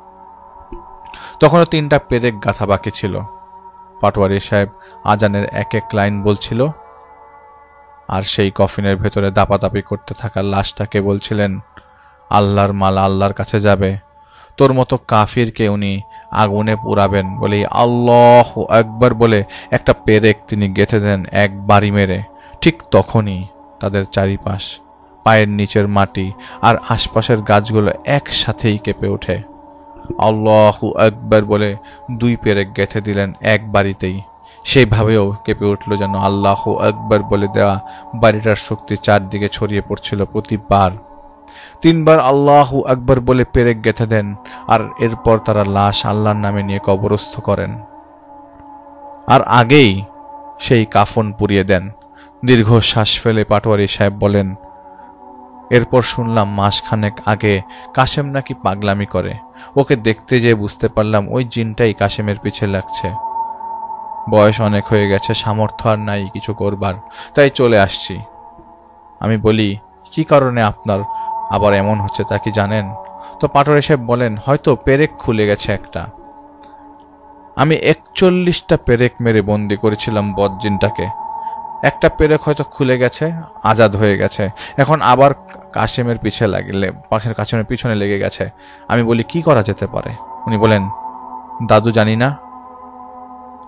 তখনও তিনটা পেরেক গাঁথা বাকি ছিল। পাটোয়ারি সাহেব আজানের এক এক লাইন বলছিল আর সেই কফিনের ভেতরে দাপাদাপি করতে থাকা লাশটাকে বলছিলেন, আল্লাহর মাল আল্লাহর কাছে যাবে, তোর মতো কাফিরকে উনি আগুনে পুরাবেন বলে আল্লাহু আকবার বলে একটা পেরেক তিনি গেঁথে দেন এক বাড়ি মেরে। ঠিক তখনই তাদের চারিপাশ, পায়ের নিচের মাটি আর আশপাশের গাছগুলো একসাথেই কেঁপে ওঠে। আল্লাহু আকবার বলে দুই পেরেক গেঁথে দিলেন এক বাড়িতেই। সেইভাবেও কেঁপে উঠল যেন আল্লাহু আকবার বলে দেওয়া বাড়িটার শক্তি চারদিকে ছড়িয়ে পড়ছিল প্রতিবার। তিনবার আল্লাহু আকবার বলে পেরেক গেঁথে দেন আর এরপর তারা লাশ আল্লাহর নামে নিয়ে কবরস্থ করেন আর আগেই সেই কাফন পুড়িয়ে দেন। দীর্ঘ শ্বাস ফেলে পাটোয়ারি সাহেব বলেন, এরপর শুনলাম মাসখানেক আগে কাশেম নাকি পাগলামি করে। ওকে দেখতে যেয়ে বুঝতে পারলাম ওই জিনটাই কাশেমের পিছে লাগছে। বয়স অনেক হয়ে গেছে, সামর্থ্য আর নাই কিছু করবার, তাই চলে আসছি। আমি বলি, কি কারণে আপনার আবার এমন হচ্ছে তা কি জানেন? তো পাটোয়ারি সাহেব বলেন, হয়তো পেরেক খুলে গেছে একটা। আমি একচল্লিশটা পেরেক মেরে বন্দি করেছিলাম বদজিনটাকে। একটা পেরেক হয়তো খুলে গেছে, আজাদ হয়ে গেছে, এখন আবার কাশেমের পিছে লাগলে পাশের কাশেমের পিছনে লেগে গেছে। আমি বলি, কি করা যেতে পারে? উনি বলেন, দাদু জানি না,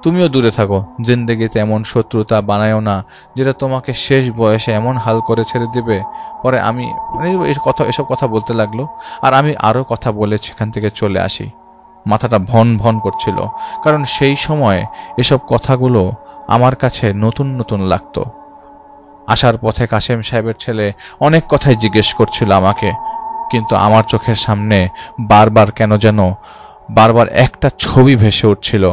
তুমিও দূরে থাকো, জিন্দেগিতে এমন শত্রুতা বানায়ও না যেটা তোমাকে শেষ বয়সে এমন হাল করে ছেড়ে দেবে। পরে আমি মানে এই কথা এসব কথা বলতে লাগলো, আর আমি আরও কথা বলে সেখান থেকে চলে আসি। মাথাটা ভন ভন করছিল, কারণ সেই সময় এসব কথাগুলো আমার কাছে নতুন নতুন লাগতো। আসার পথে কাশেম সাহেবের ছেলে অনেক কথাই জিজ্ঞেস করছিল আমাকে, কিন্তু আমার চোখের সামনে বারবার কেন যেন বারবার একটা ছবি ভেসে উঠছিল,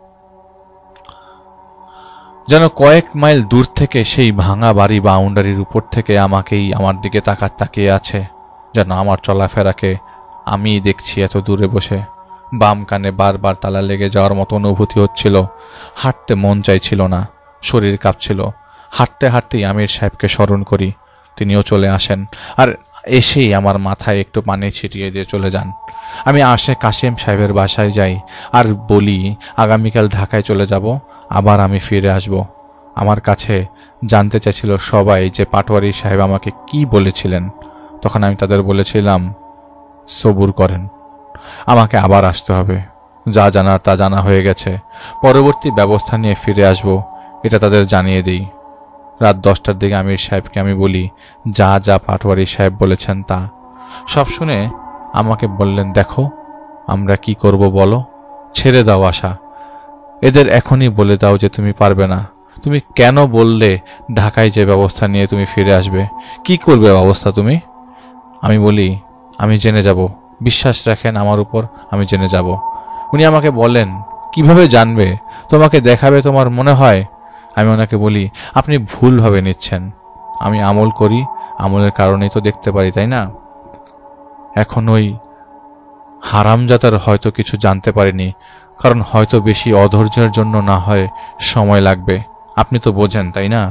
যেন কয়েক মাইল দূর থেকে সেই ভাঙা বাড়ি বাউন্ডারির উপর থেকে আমাকেই আমার দিকে তাকাত তাকিয়ে আছে, যেন আমার চলাফেরাকে আমিই দেখছি এত দূরে বসে। বাম কানে বারবার তালা লেগে যাওয়ার মতো অনুভূতি হচ্ছিল। হাঁটতে মন চাইছিল না, শরীর কাঁপছিল। হাঁটতে হাঁটতেই আমির সাহেবকে স্মরণ করি, তিনিও চলে আসেন, আর এসেই আমার মাথায় একটু পানি ছিটিয়ে দিয়ে চলে যান। আমি আসে কাশেম সাহেবের বাসায় যাই আর বলি আগামীকাল ঢাকায় চলে যাব, আবার আমি ফিরে আসব। আমার কাছে জানতে চাইছিল সবাই যে পাটোয়ারি সাহেব আমাকে কি বলেছিলেন। তখন আমি তাদের বলেছিলাম, সবুর করেন, আমাকে আবার আসতে হবে, যা জানার তা জানা হয়ে গেছে, পরবর্তী ব্যবস্থা নিয়ে ফিরে আসব, এটা তাদের জানিয়ে দিই। রাত দশটার দিকে আমির সাহেবকে আমি বলি যা যা পাটোয়ারি সাহেব বলেছেন তা। সব শুনে আমাকে বললেন, দেখো আমরা কি করব বলো, ছেড়ে দাও আশা, এদের এখনই বলে দাও যে তুমি পারবে না। তুমি কেন বললে ঢাকায় যে ব্যবস্থা নিয়ে তুমি ফিরে আসবে, কি করবে ব্যবস্থা তুমি? আমি বলি আমি জেনে যাব, বিশ্বাস রাখেন আমার উপর, আমি জেনে যাব। উনি আমাকে বলেন, কিভাবে জানবে, তোমাকে দেখাবে তোমার মনে হয়? আমি ওনাকে বলি, আপনি ভুলভাবে নিচ্ছেন, আমি আমল করি, আমলের কারণেই তো দেখতে পারি, তাই না? এখন ওই হারামজাদার হয়তো কিছু জানতে পারেনি, কারণ হয়তো বেশি অধৈর্যের জন্য না হয় সময় লাগবে, আপনি তো বোঝেন, তাই না?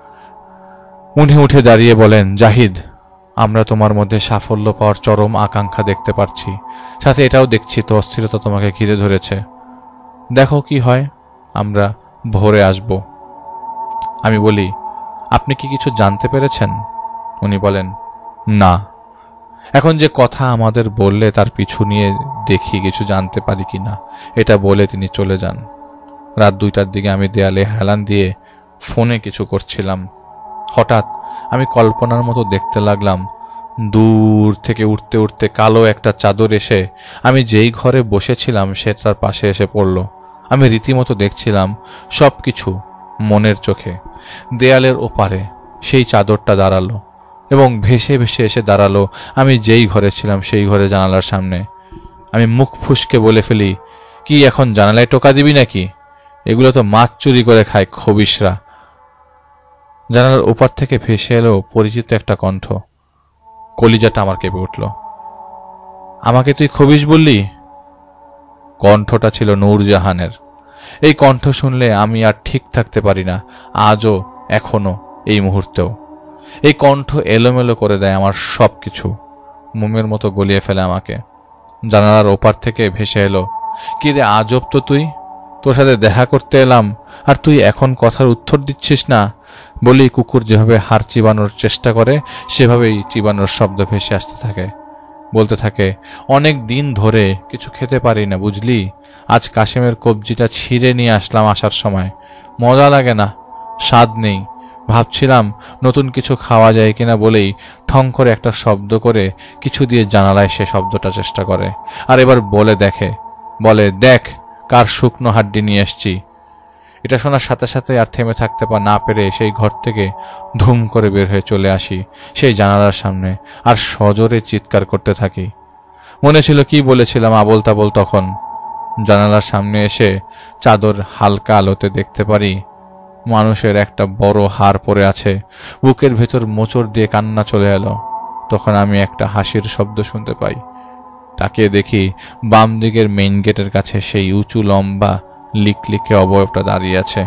উনি উঠে দাঁড়িয়ে বলেন, জাহিদ, আমরা তোমার মধ্যে সাফল্য পাওয়ার চরম আকাঙ্ক্ষা দেখতে পাচ্ছি, সাথে এটাও দেখছি তো অস্থিরতা তোমাকে ঘিরে ধরেছে। দেখো কি হয়, আমরা ভোরে আসব। আমি বলি, আপনি কি কিছু জানতে পেরেছেন? উনি বলেন, না। এখন যে কথা আমাদের বললে তার পিছু নিয়ে দেখি কিছু জানতে পারি কিনা, এটা বলে তিনি চলে যান। রাত দুইটার দিকে আমি দেয়ালে হেলান দিয়ে ফোনে কিছু করছিলাম। হঠাৎ আমি কল্পনার মতো দেখতে লাগলাম, দূর থেকে উঠতে উঠতে কালো একটা চাদর এসে আমি যেই ঘরে বসেছিলাম সেটার পাশে এসে পড়ল। আমি রীতিমতো দেখছিলাম সব কিছু মনের চোখে। দেয়ালের ওপারে সেই চাদরটা দাঁড়ালো এবং ভেসে ভেসে এসে দাঁড়ালো আমি যেই ঘরে ছিলাম সেই ঘরে জানালার সামনে। আমি মুখ ফুসকে বলে ফেলি, কি এখন জানালায় টোকা দিবি নাকি? এগুলো তো মাছ চুরি করে খায় খবিশরা। জানালার ওপার থেকে ভেসে এলো পরিচিত একটা কণ্ঠ। কলিজাটা আমার কেঁপে উঠল। আমাকে তুই খবিশ বললি? কণ্ঠটা ছিল নূরজাহানের। এই কণ্ঠ শুনলে আমি আর ঠিক থাকতে পারি না, আজও, এখনো, এই মুহূর্তেও। এই কণ্ঠ এলোমেলো করে দেয় আমার সব কিছু, মোমের মতো গলিয়ে ফেলে আমাকে। জানালার ওপার থেকে ভেসে এলো, কি রে আজব তো তুই, তোর সাথে দেখা করতে এলাম আর তুই এখন কথার উত্তর দিচ্ছিস না। বলি কুকুর যেভাবে হাড় চিবানোর চেষ্টা করে সেভাবেই চিবানোর শব্দ ভেসে আসতে থাকে। বলতে থাকে, অনেক দিন ধরে কিছু খেতে পারি না বুঝলি, আজ কাশিমের কবজিটা ছিঁড়ে নিয়ে আসলাম আসার সময়, মজা লাগে না, স্বাদ নেই। ভাবছিলাম নতুন কিছু খাওয়া যায় কিনা বলেই ঠং করে একটা শব্দ করে কিছু দিয়ে জানালায় সে শব্দটা চেষ্টা করে, আর এবার বলে দেখে, বলে দেখ কার শুকনো হাড্ডি নিয়ে এসছি। এটা শোনার সাথে সাথে আর থেমে থাকতে পা না পেরে সেই ঘর থেকে ধুম করে বের হয়ে চলে আসি সেই জানালার সামনে, আর সজোরে চিৎকার করতে থাকি। মনে ছিল কি বলেছিলাম আবোল তাবোল। তখন জানালার সামনে এসে চাদর হালকা আলোতে দেখতে পারি মানুষের একটা বড় হাড় পড়ে আছে, বুকের ভেতর মোচড় দিয়ে কান্না চলে এলো। তখন আমি একটা হাসির শব্দ শুনতে পাই। তাকিয়ে দেখি বাম দিকের মেইন গেটের কাছে সেই উঁচু লম্বা লিকলিকে অবয়বটা দাঁড়িয়ে আছে।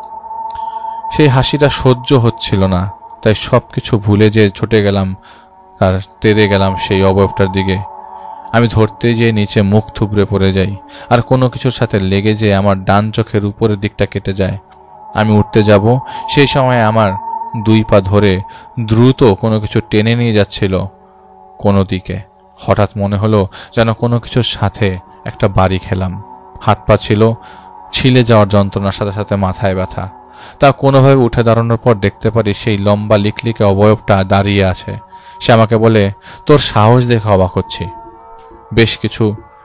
সেই হাসিটা সহ্য হচ্ছিল না, তাই সব কিছু ভুলে যে ছুটে গেলাম আর তেড়ে গেলাম সেই অবয়বটার দিকে। আমি ধরতে যেয়ে নিচে মুখ থুবড়ে পড়ে যাই, আর কোনো কিছুর সাথে লেগে যেয়ে আমার ডান চোখের উপরের দিকটা কেটে যায়। আমি উঠতে যাব, সেই সময় আমার দুই পা ধরে দ্রুত কোনো কিছু টেনে নিয়ে যাচ্ছিল কোনো দিকে। হঠাৎ মনে হলো যেন কোনো কিছুর সাথে একটা বাড়ি খেলাম। হাত পা ছিল ছিলে যাওয়ার যন্ত্রণার সাথে সাথে মাথায় ব্যথা। তা কোনোভাবে উঠে দাঁড়ানোর পর দেখতে পারি সেই লম্বা লিকলিকে অবয়বটা দাঁড়িয়ে আছে। সে আমাকে বলে, তোর সাহস দেখে অবাক হচ্ছি। বেশ কিছু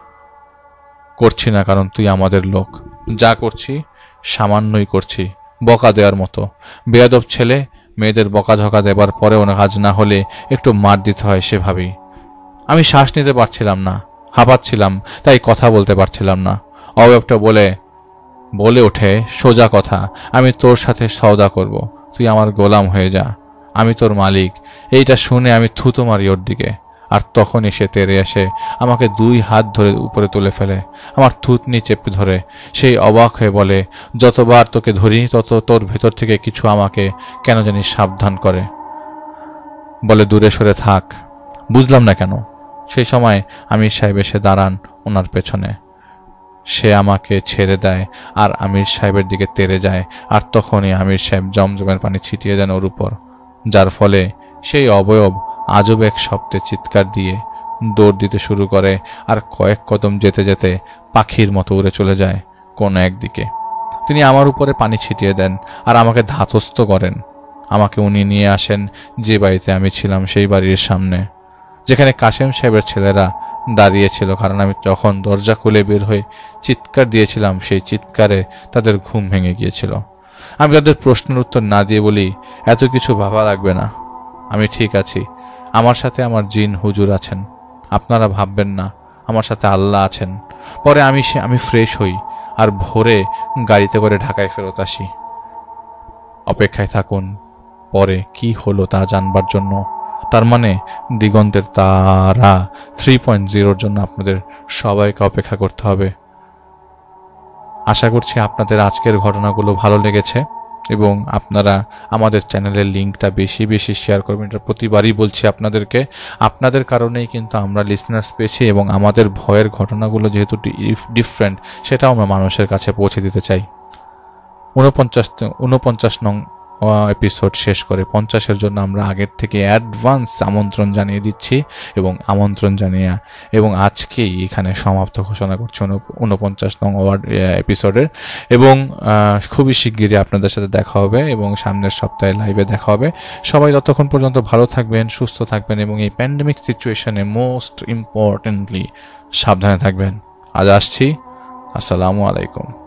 করছি না, কারণ তুই আমাদের লোক। যা করছি সামান্যই করছি, বকা দেওয়ার মতো। বেয়াদব ছেলে, মেয়েদের বকাঝকা দেবার পরেও কাজ না হলে একটু মার দিতে হয় সেভাবেই। আমি শ্বাস নিতে পারছিলাম না, হাঁপাচ্ছিলাম, তাই কথা বলতে পারছিলাম না। অবয়বটা বলে বলে ওঠে, সোজা কথা, আমি তোর সাথে সওদা করব, তুই আমার গোলাম হয়ে যা, আমি তোর মালিক। এইটা শুনে আমি থুতো মারি ওর দিকে, আর তখন এসে তেরে এসে আমাকে দুই হাত ধরে উপরে তুলে ফেলে, আমার থুতনি চেপে ধরে। সেই অবাক হয়ে বলে, যতবার তোকে ধরি তত তোর ভেতর থেকে কিছু আমাকে কেন জানি সাবধান করে, বলে দূরে সরে থাক। বুঝলাম না কেন। সেই সময় আমির সাহেব এসে দাঁড়ান ওনার পেছনে। সে আমাকে ছেড়ে দেয় আর আমির সাহেবের দিকে তেরে যায়, আর তখনই আমির সাহেব জমজমের পানি ছিটিয়ে দেন ওর উপর, যার ফলে সেই অবয়ব আজব এক শব্দে চিৎকার দিয়ে দৌড় দিতে শুরু করে, আর কয়েক কদম যেতে যেতে পাখির মতো উড়ে চলে যায় কোনো একদিকে। তিনি আমার উপরে পানি ছিটিয়ে দেন আর আমাকে ধাতস্থ করেন। আমাকে উনি নিয়ে আসেন যে বাড়িতে আমি ছিলাম, সেই বাড়ির সামনে, যেখানে কাশেম সাহেবের ছেলেরা দাঁড়িয়েছিল। কারণ আমি যখন দরজা খুলে বের হয়ে চিৎকার দিয়েছিলাম, সেই চিৎকারে তাদের ঘুম ভেঙে গিয়েছিল। আমি তাদের প্রশ্নের উত্তর না দিয়ে বলি, এত কিছু ভাবা লাগবে না, আমি ঠিক আছি। আমার সাথে আমার জিন হুজুর আছেন, আপনারা ভাববেন না, আমার সাথে আল্লাহ আছেন। পরে আমি আমি ফ্রেশ হই আর ভোরে গাড়িতে করে ঢাকায় ফেরত আসি। অপেক্ষায় থাকুন পরে কি হলো তা জানবার জন্য। তার মানে দিগন্তের তারা থ্রি পয়েন্ট জিরোর জন্য আপনাদের সবাইকে অপেক্ষা করতে হবে। আশা করছি আপনাদের আজকের ঘটনাগুলো ভালো লেগেছে এবং আপনারা আমাদের চ্যানেলের লিঙ্কটা বেশি বেশি শেয়ার করবেন। এটা প্রতিবারই বলছি আপনাদেরকে, আপনাদের কারণেই কিন্তু আমরা লিসনার্স পেয়েছি এবং আমাদের ভয়ের ঘটনাগুলো যেহেতু ডিফারেন্ট, সেটাও আমরা মানুষের কাছে পৌঁছে দিতে চাই। ঊনপঞ্চাশ ঊনপঞ্চাশ নং এপিসোড শেষ করে পঞ্চাশের জন্য আমরা আগের থেকে অ্যাডভান্স আমন্ত্রণ জানিয়ে দিচ্ছি এবং আমন্ত্রণ জানিয়ে এবং আজকেই এখানে সমাপ্ত ঘোষণা করছি ঊনপঞ্চাশ নং ওয়ার্ড এপিসোডের। এবং খুবই শিগগিরই আপনাদের সাথে দেখা হবে এবং সামনের সপ্তাহে লাইভে দেখা হবে। সবাই ততক্ষণ পর্যন্ত ভালো থাকবেন, সুস্থ থাকবেন এবং এই প্যান্ডেমিক সিচুয়েশনে মোস্ট ইম্পর্টেন্টলি সাবধানে থাকবেন। আজ আসছি, আসসালামু আলাইকুম।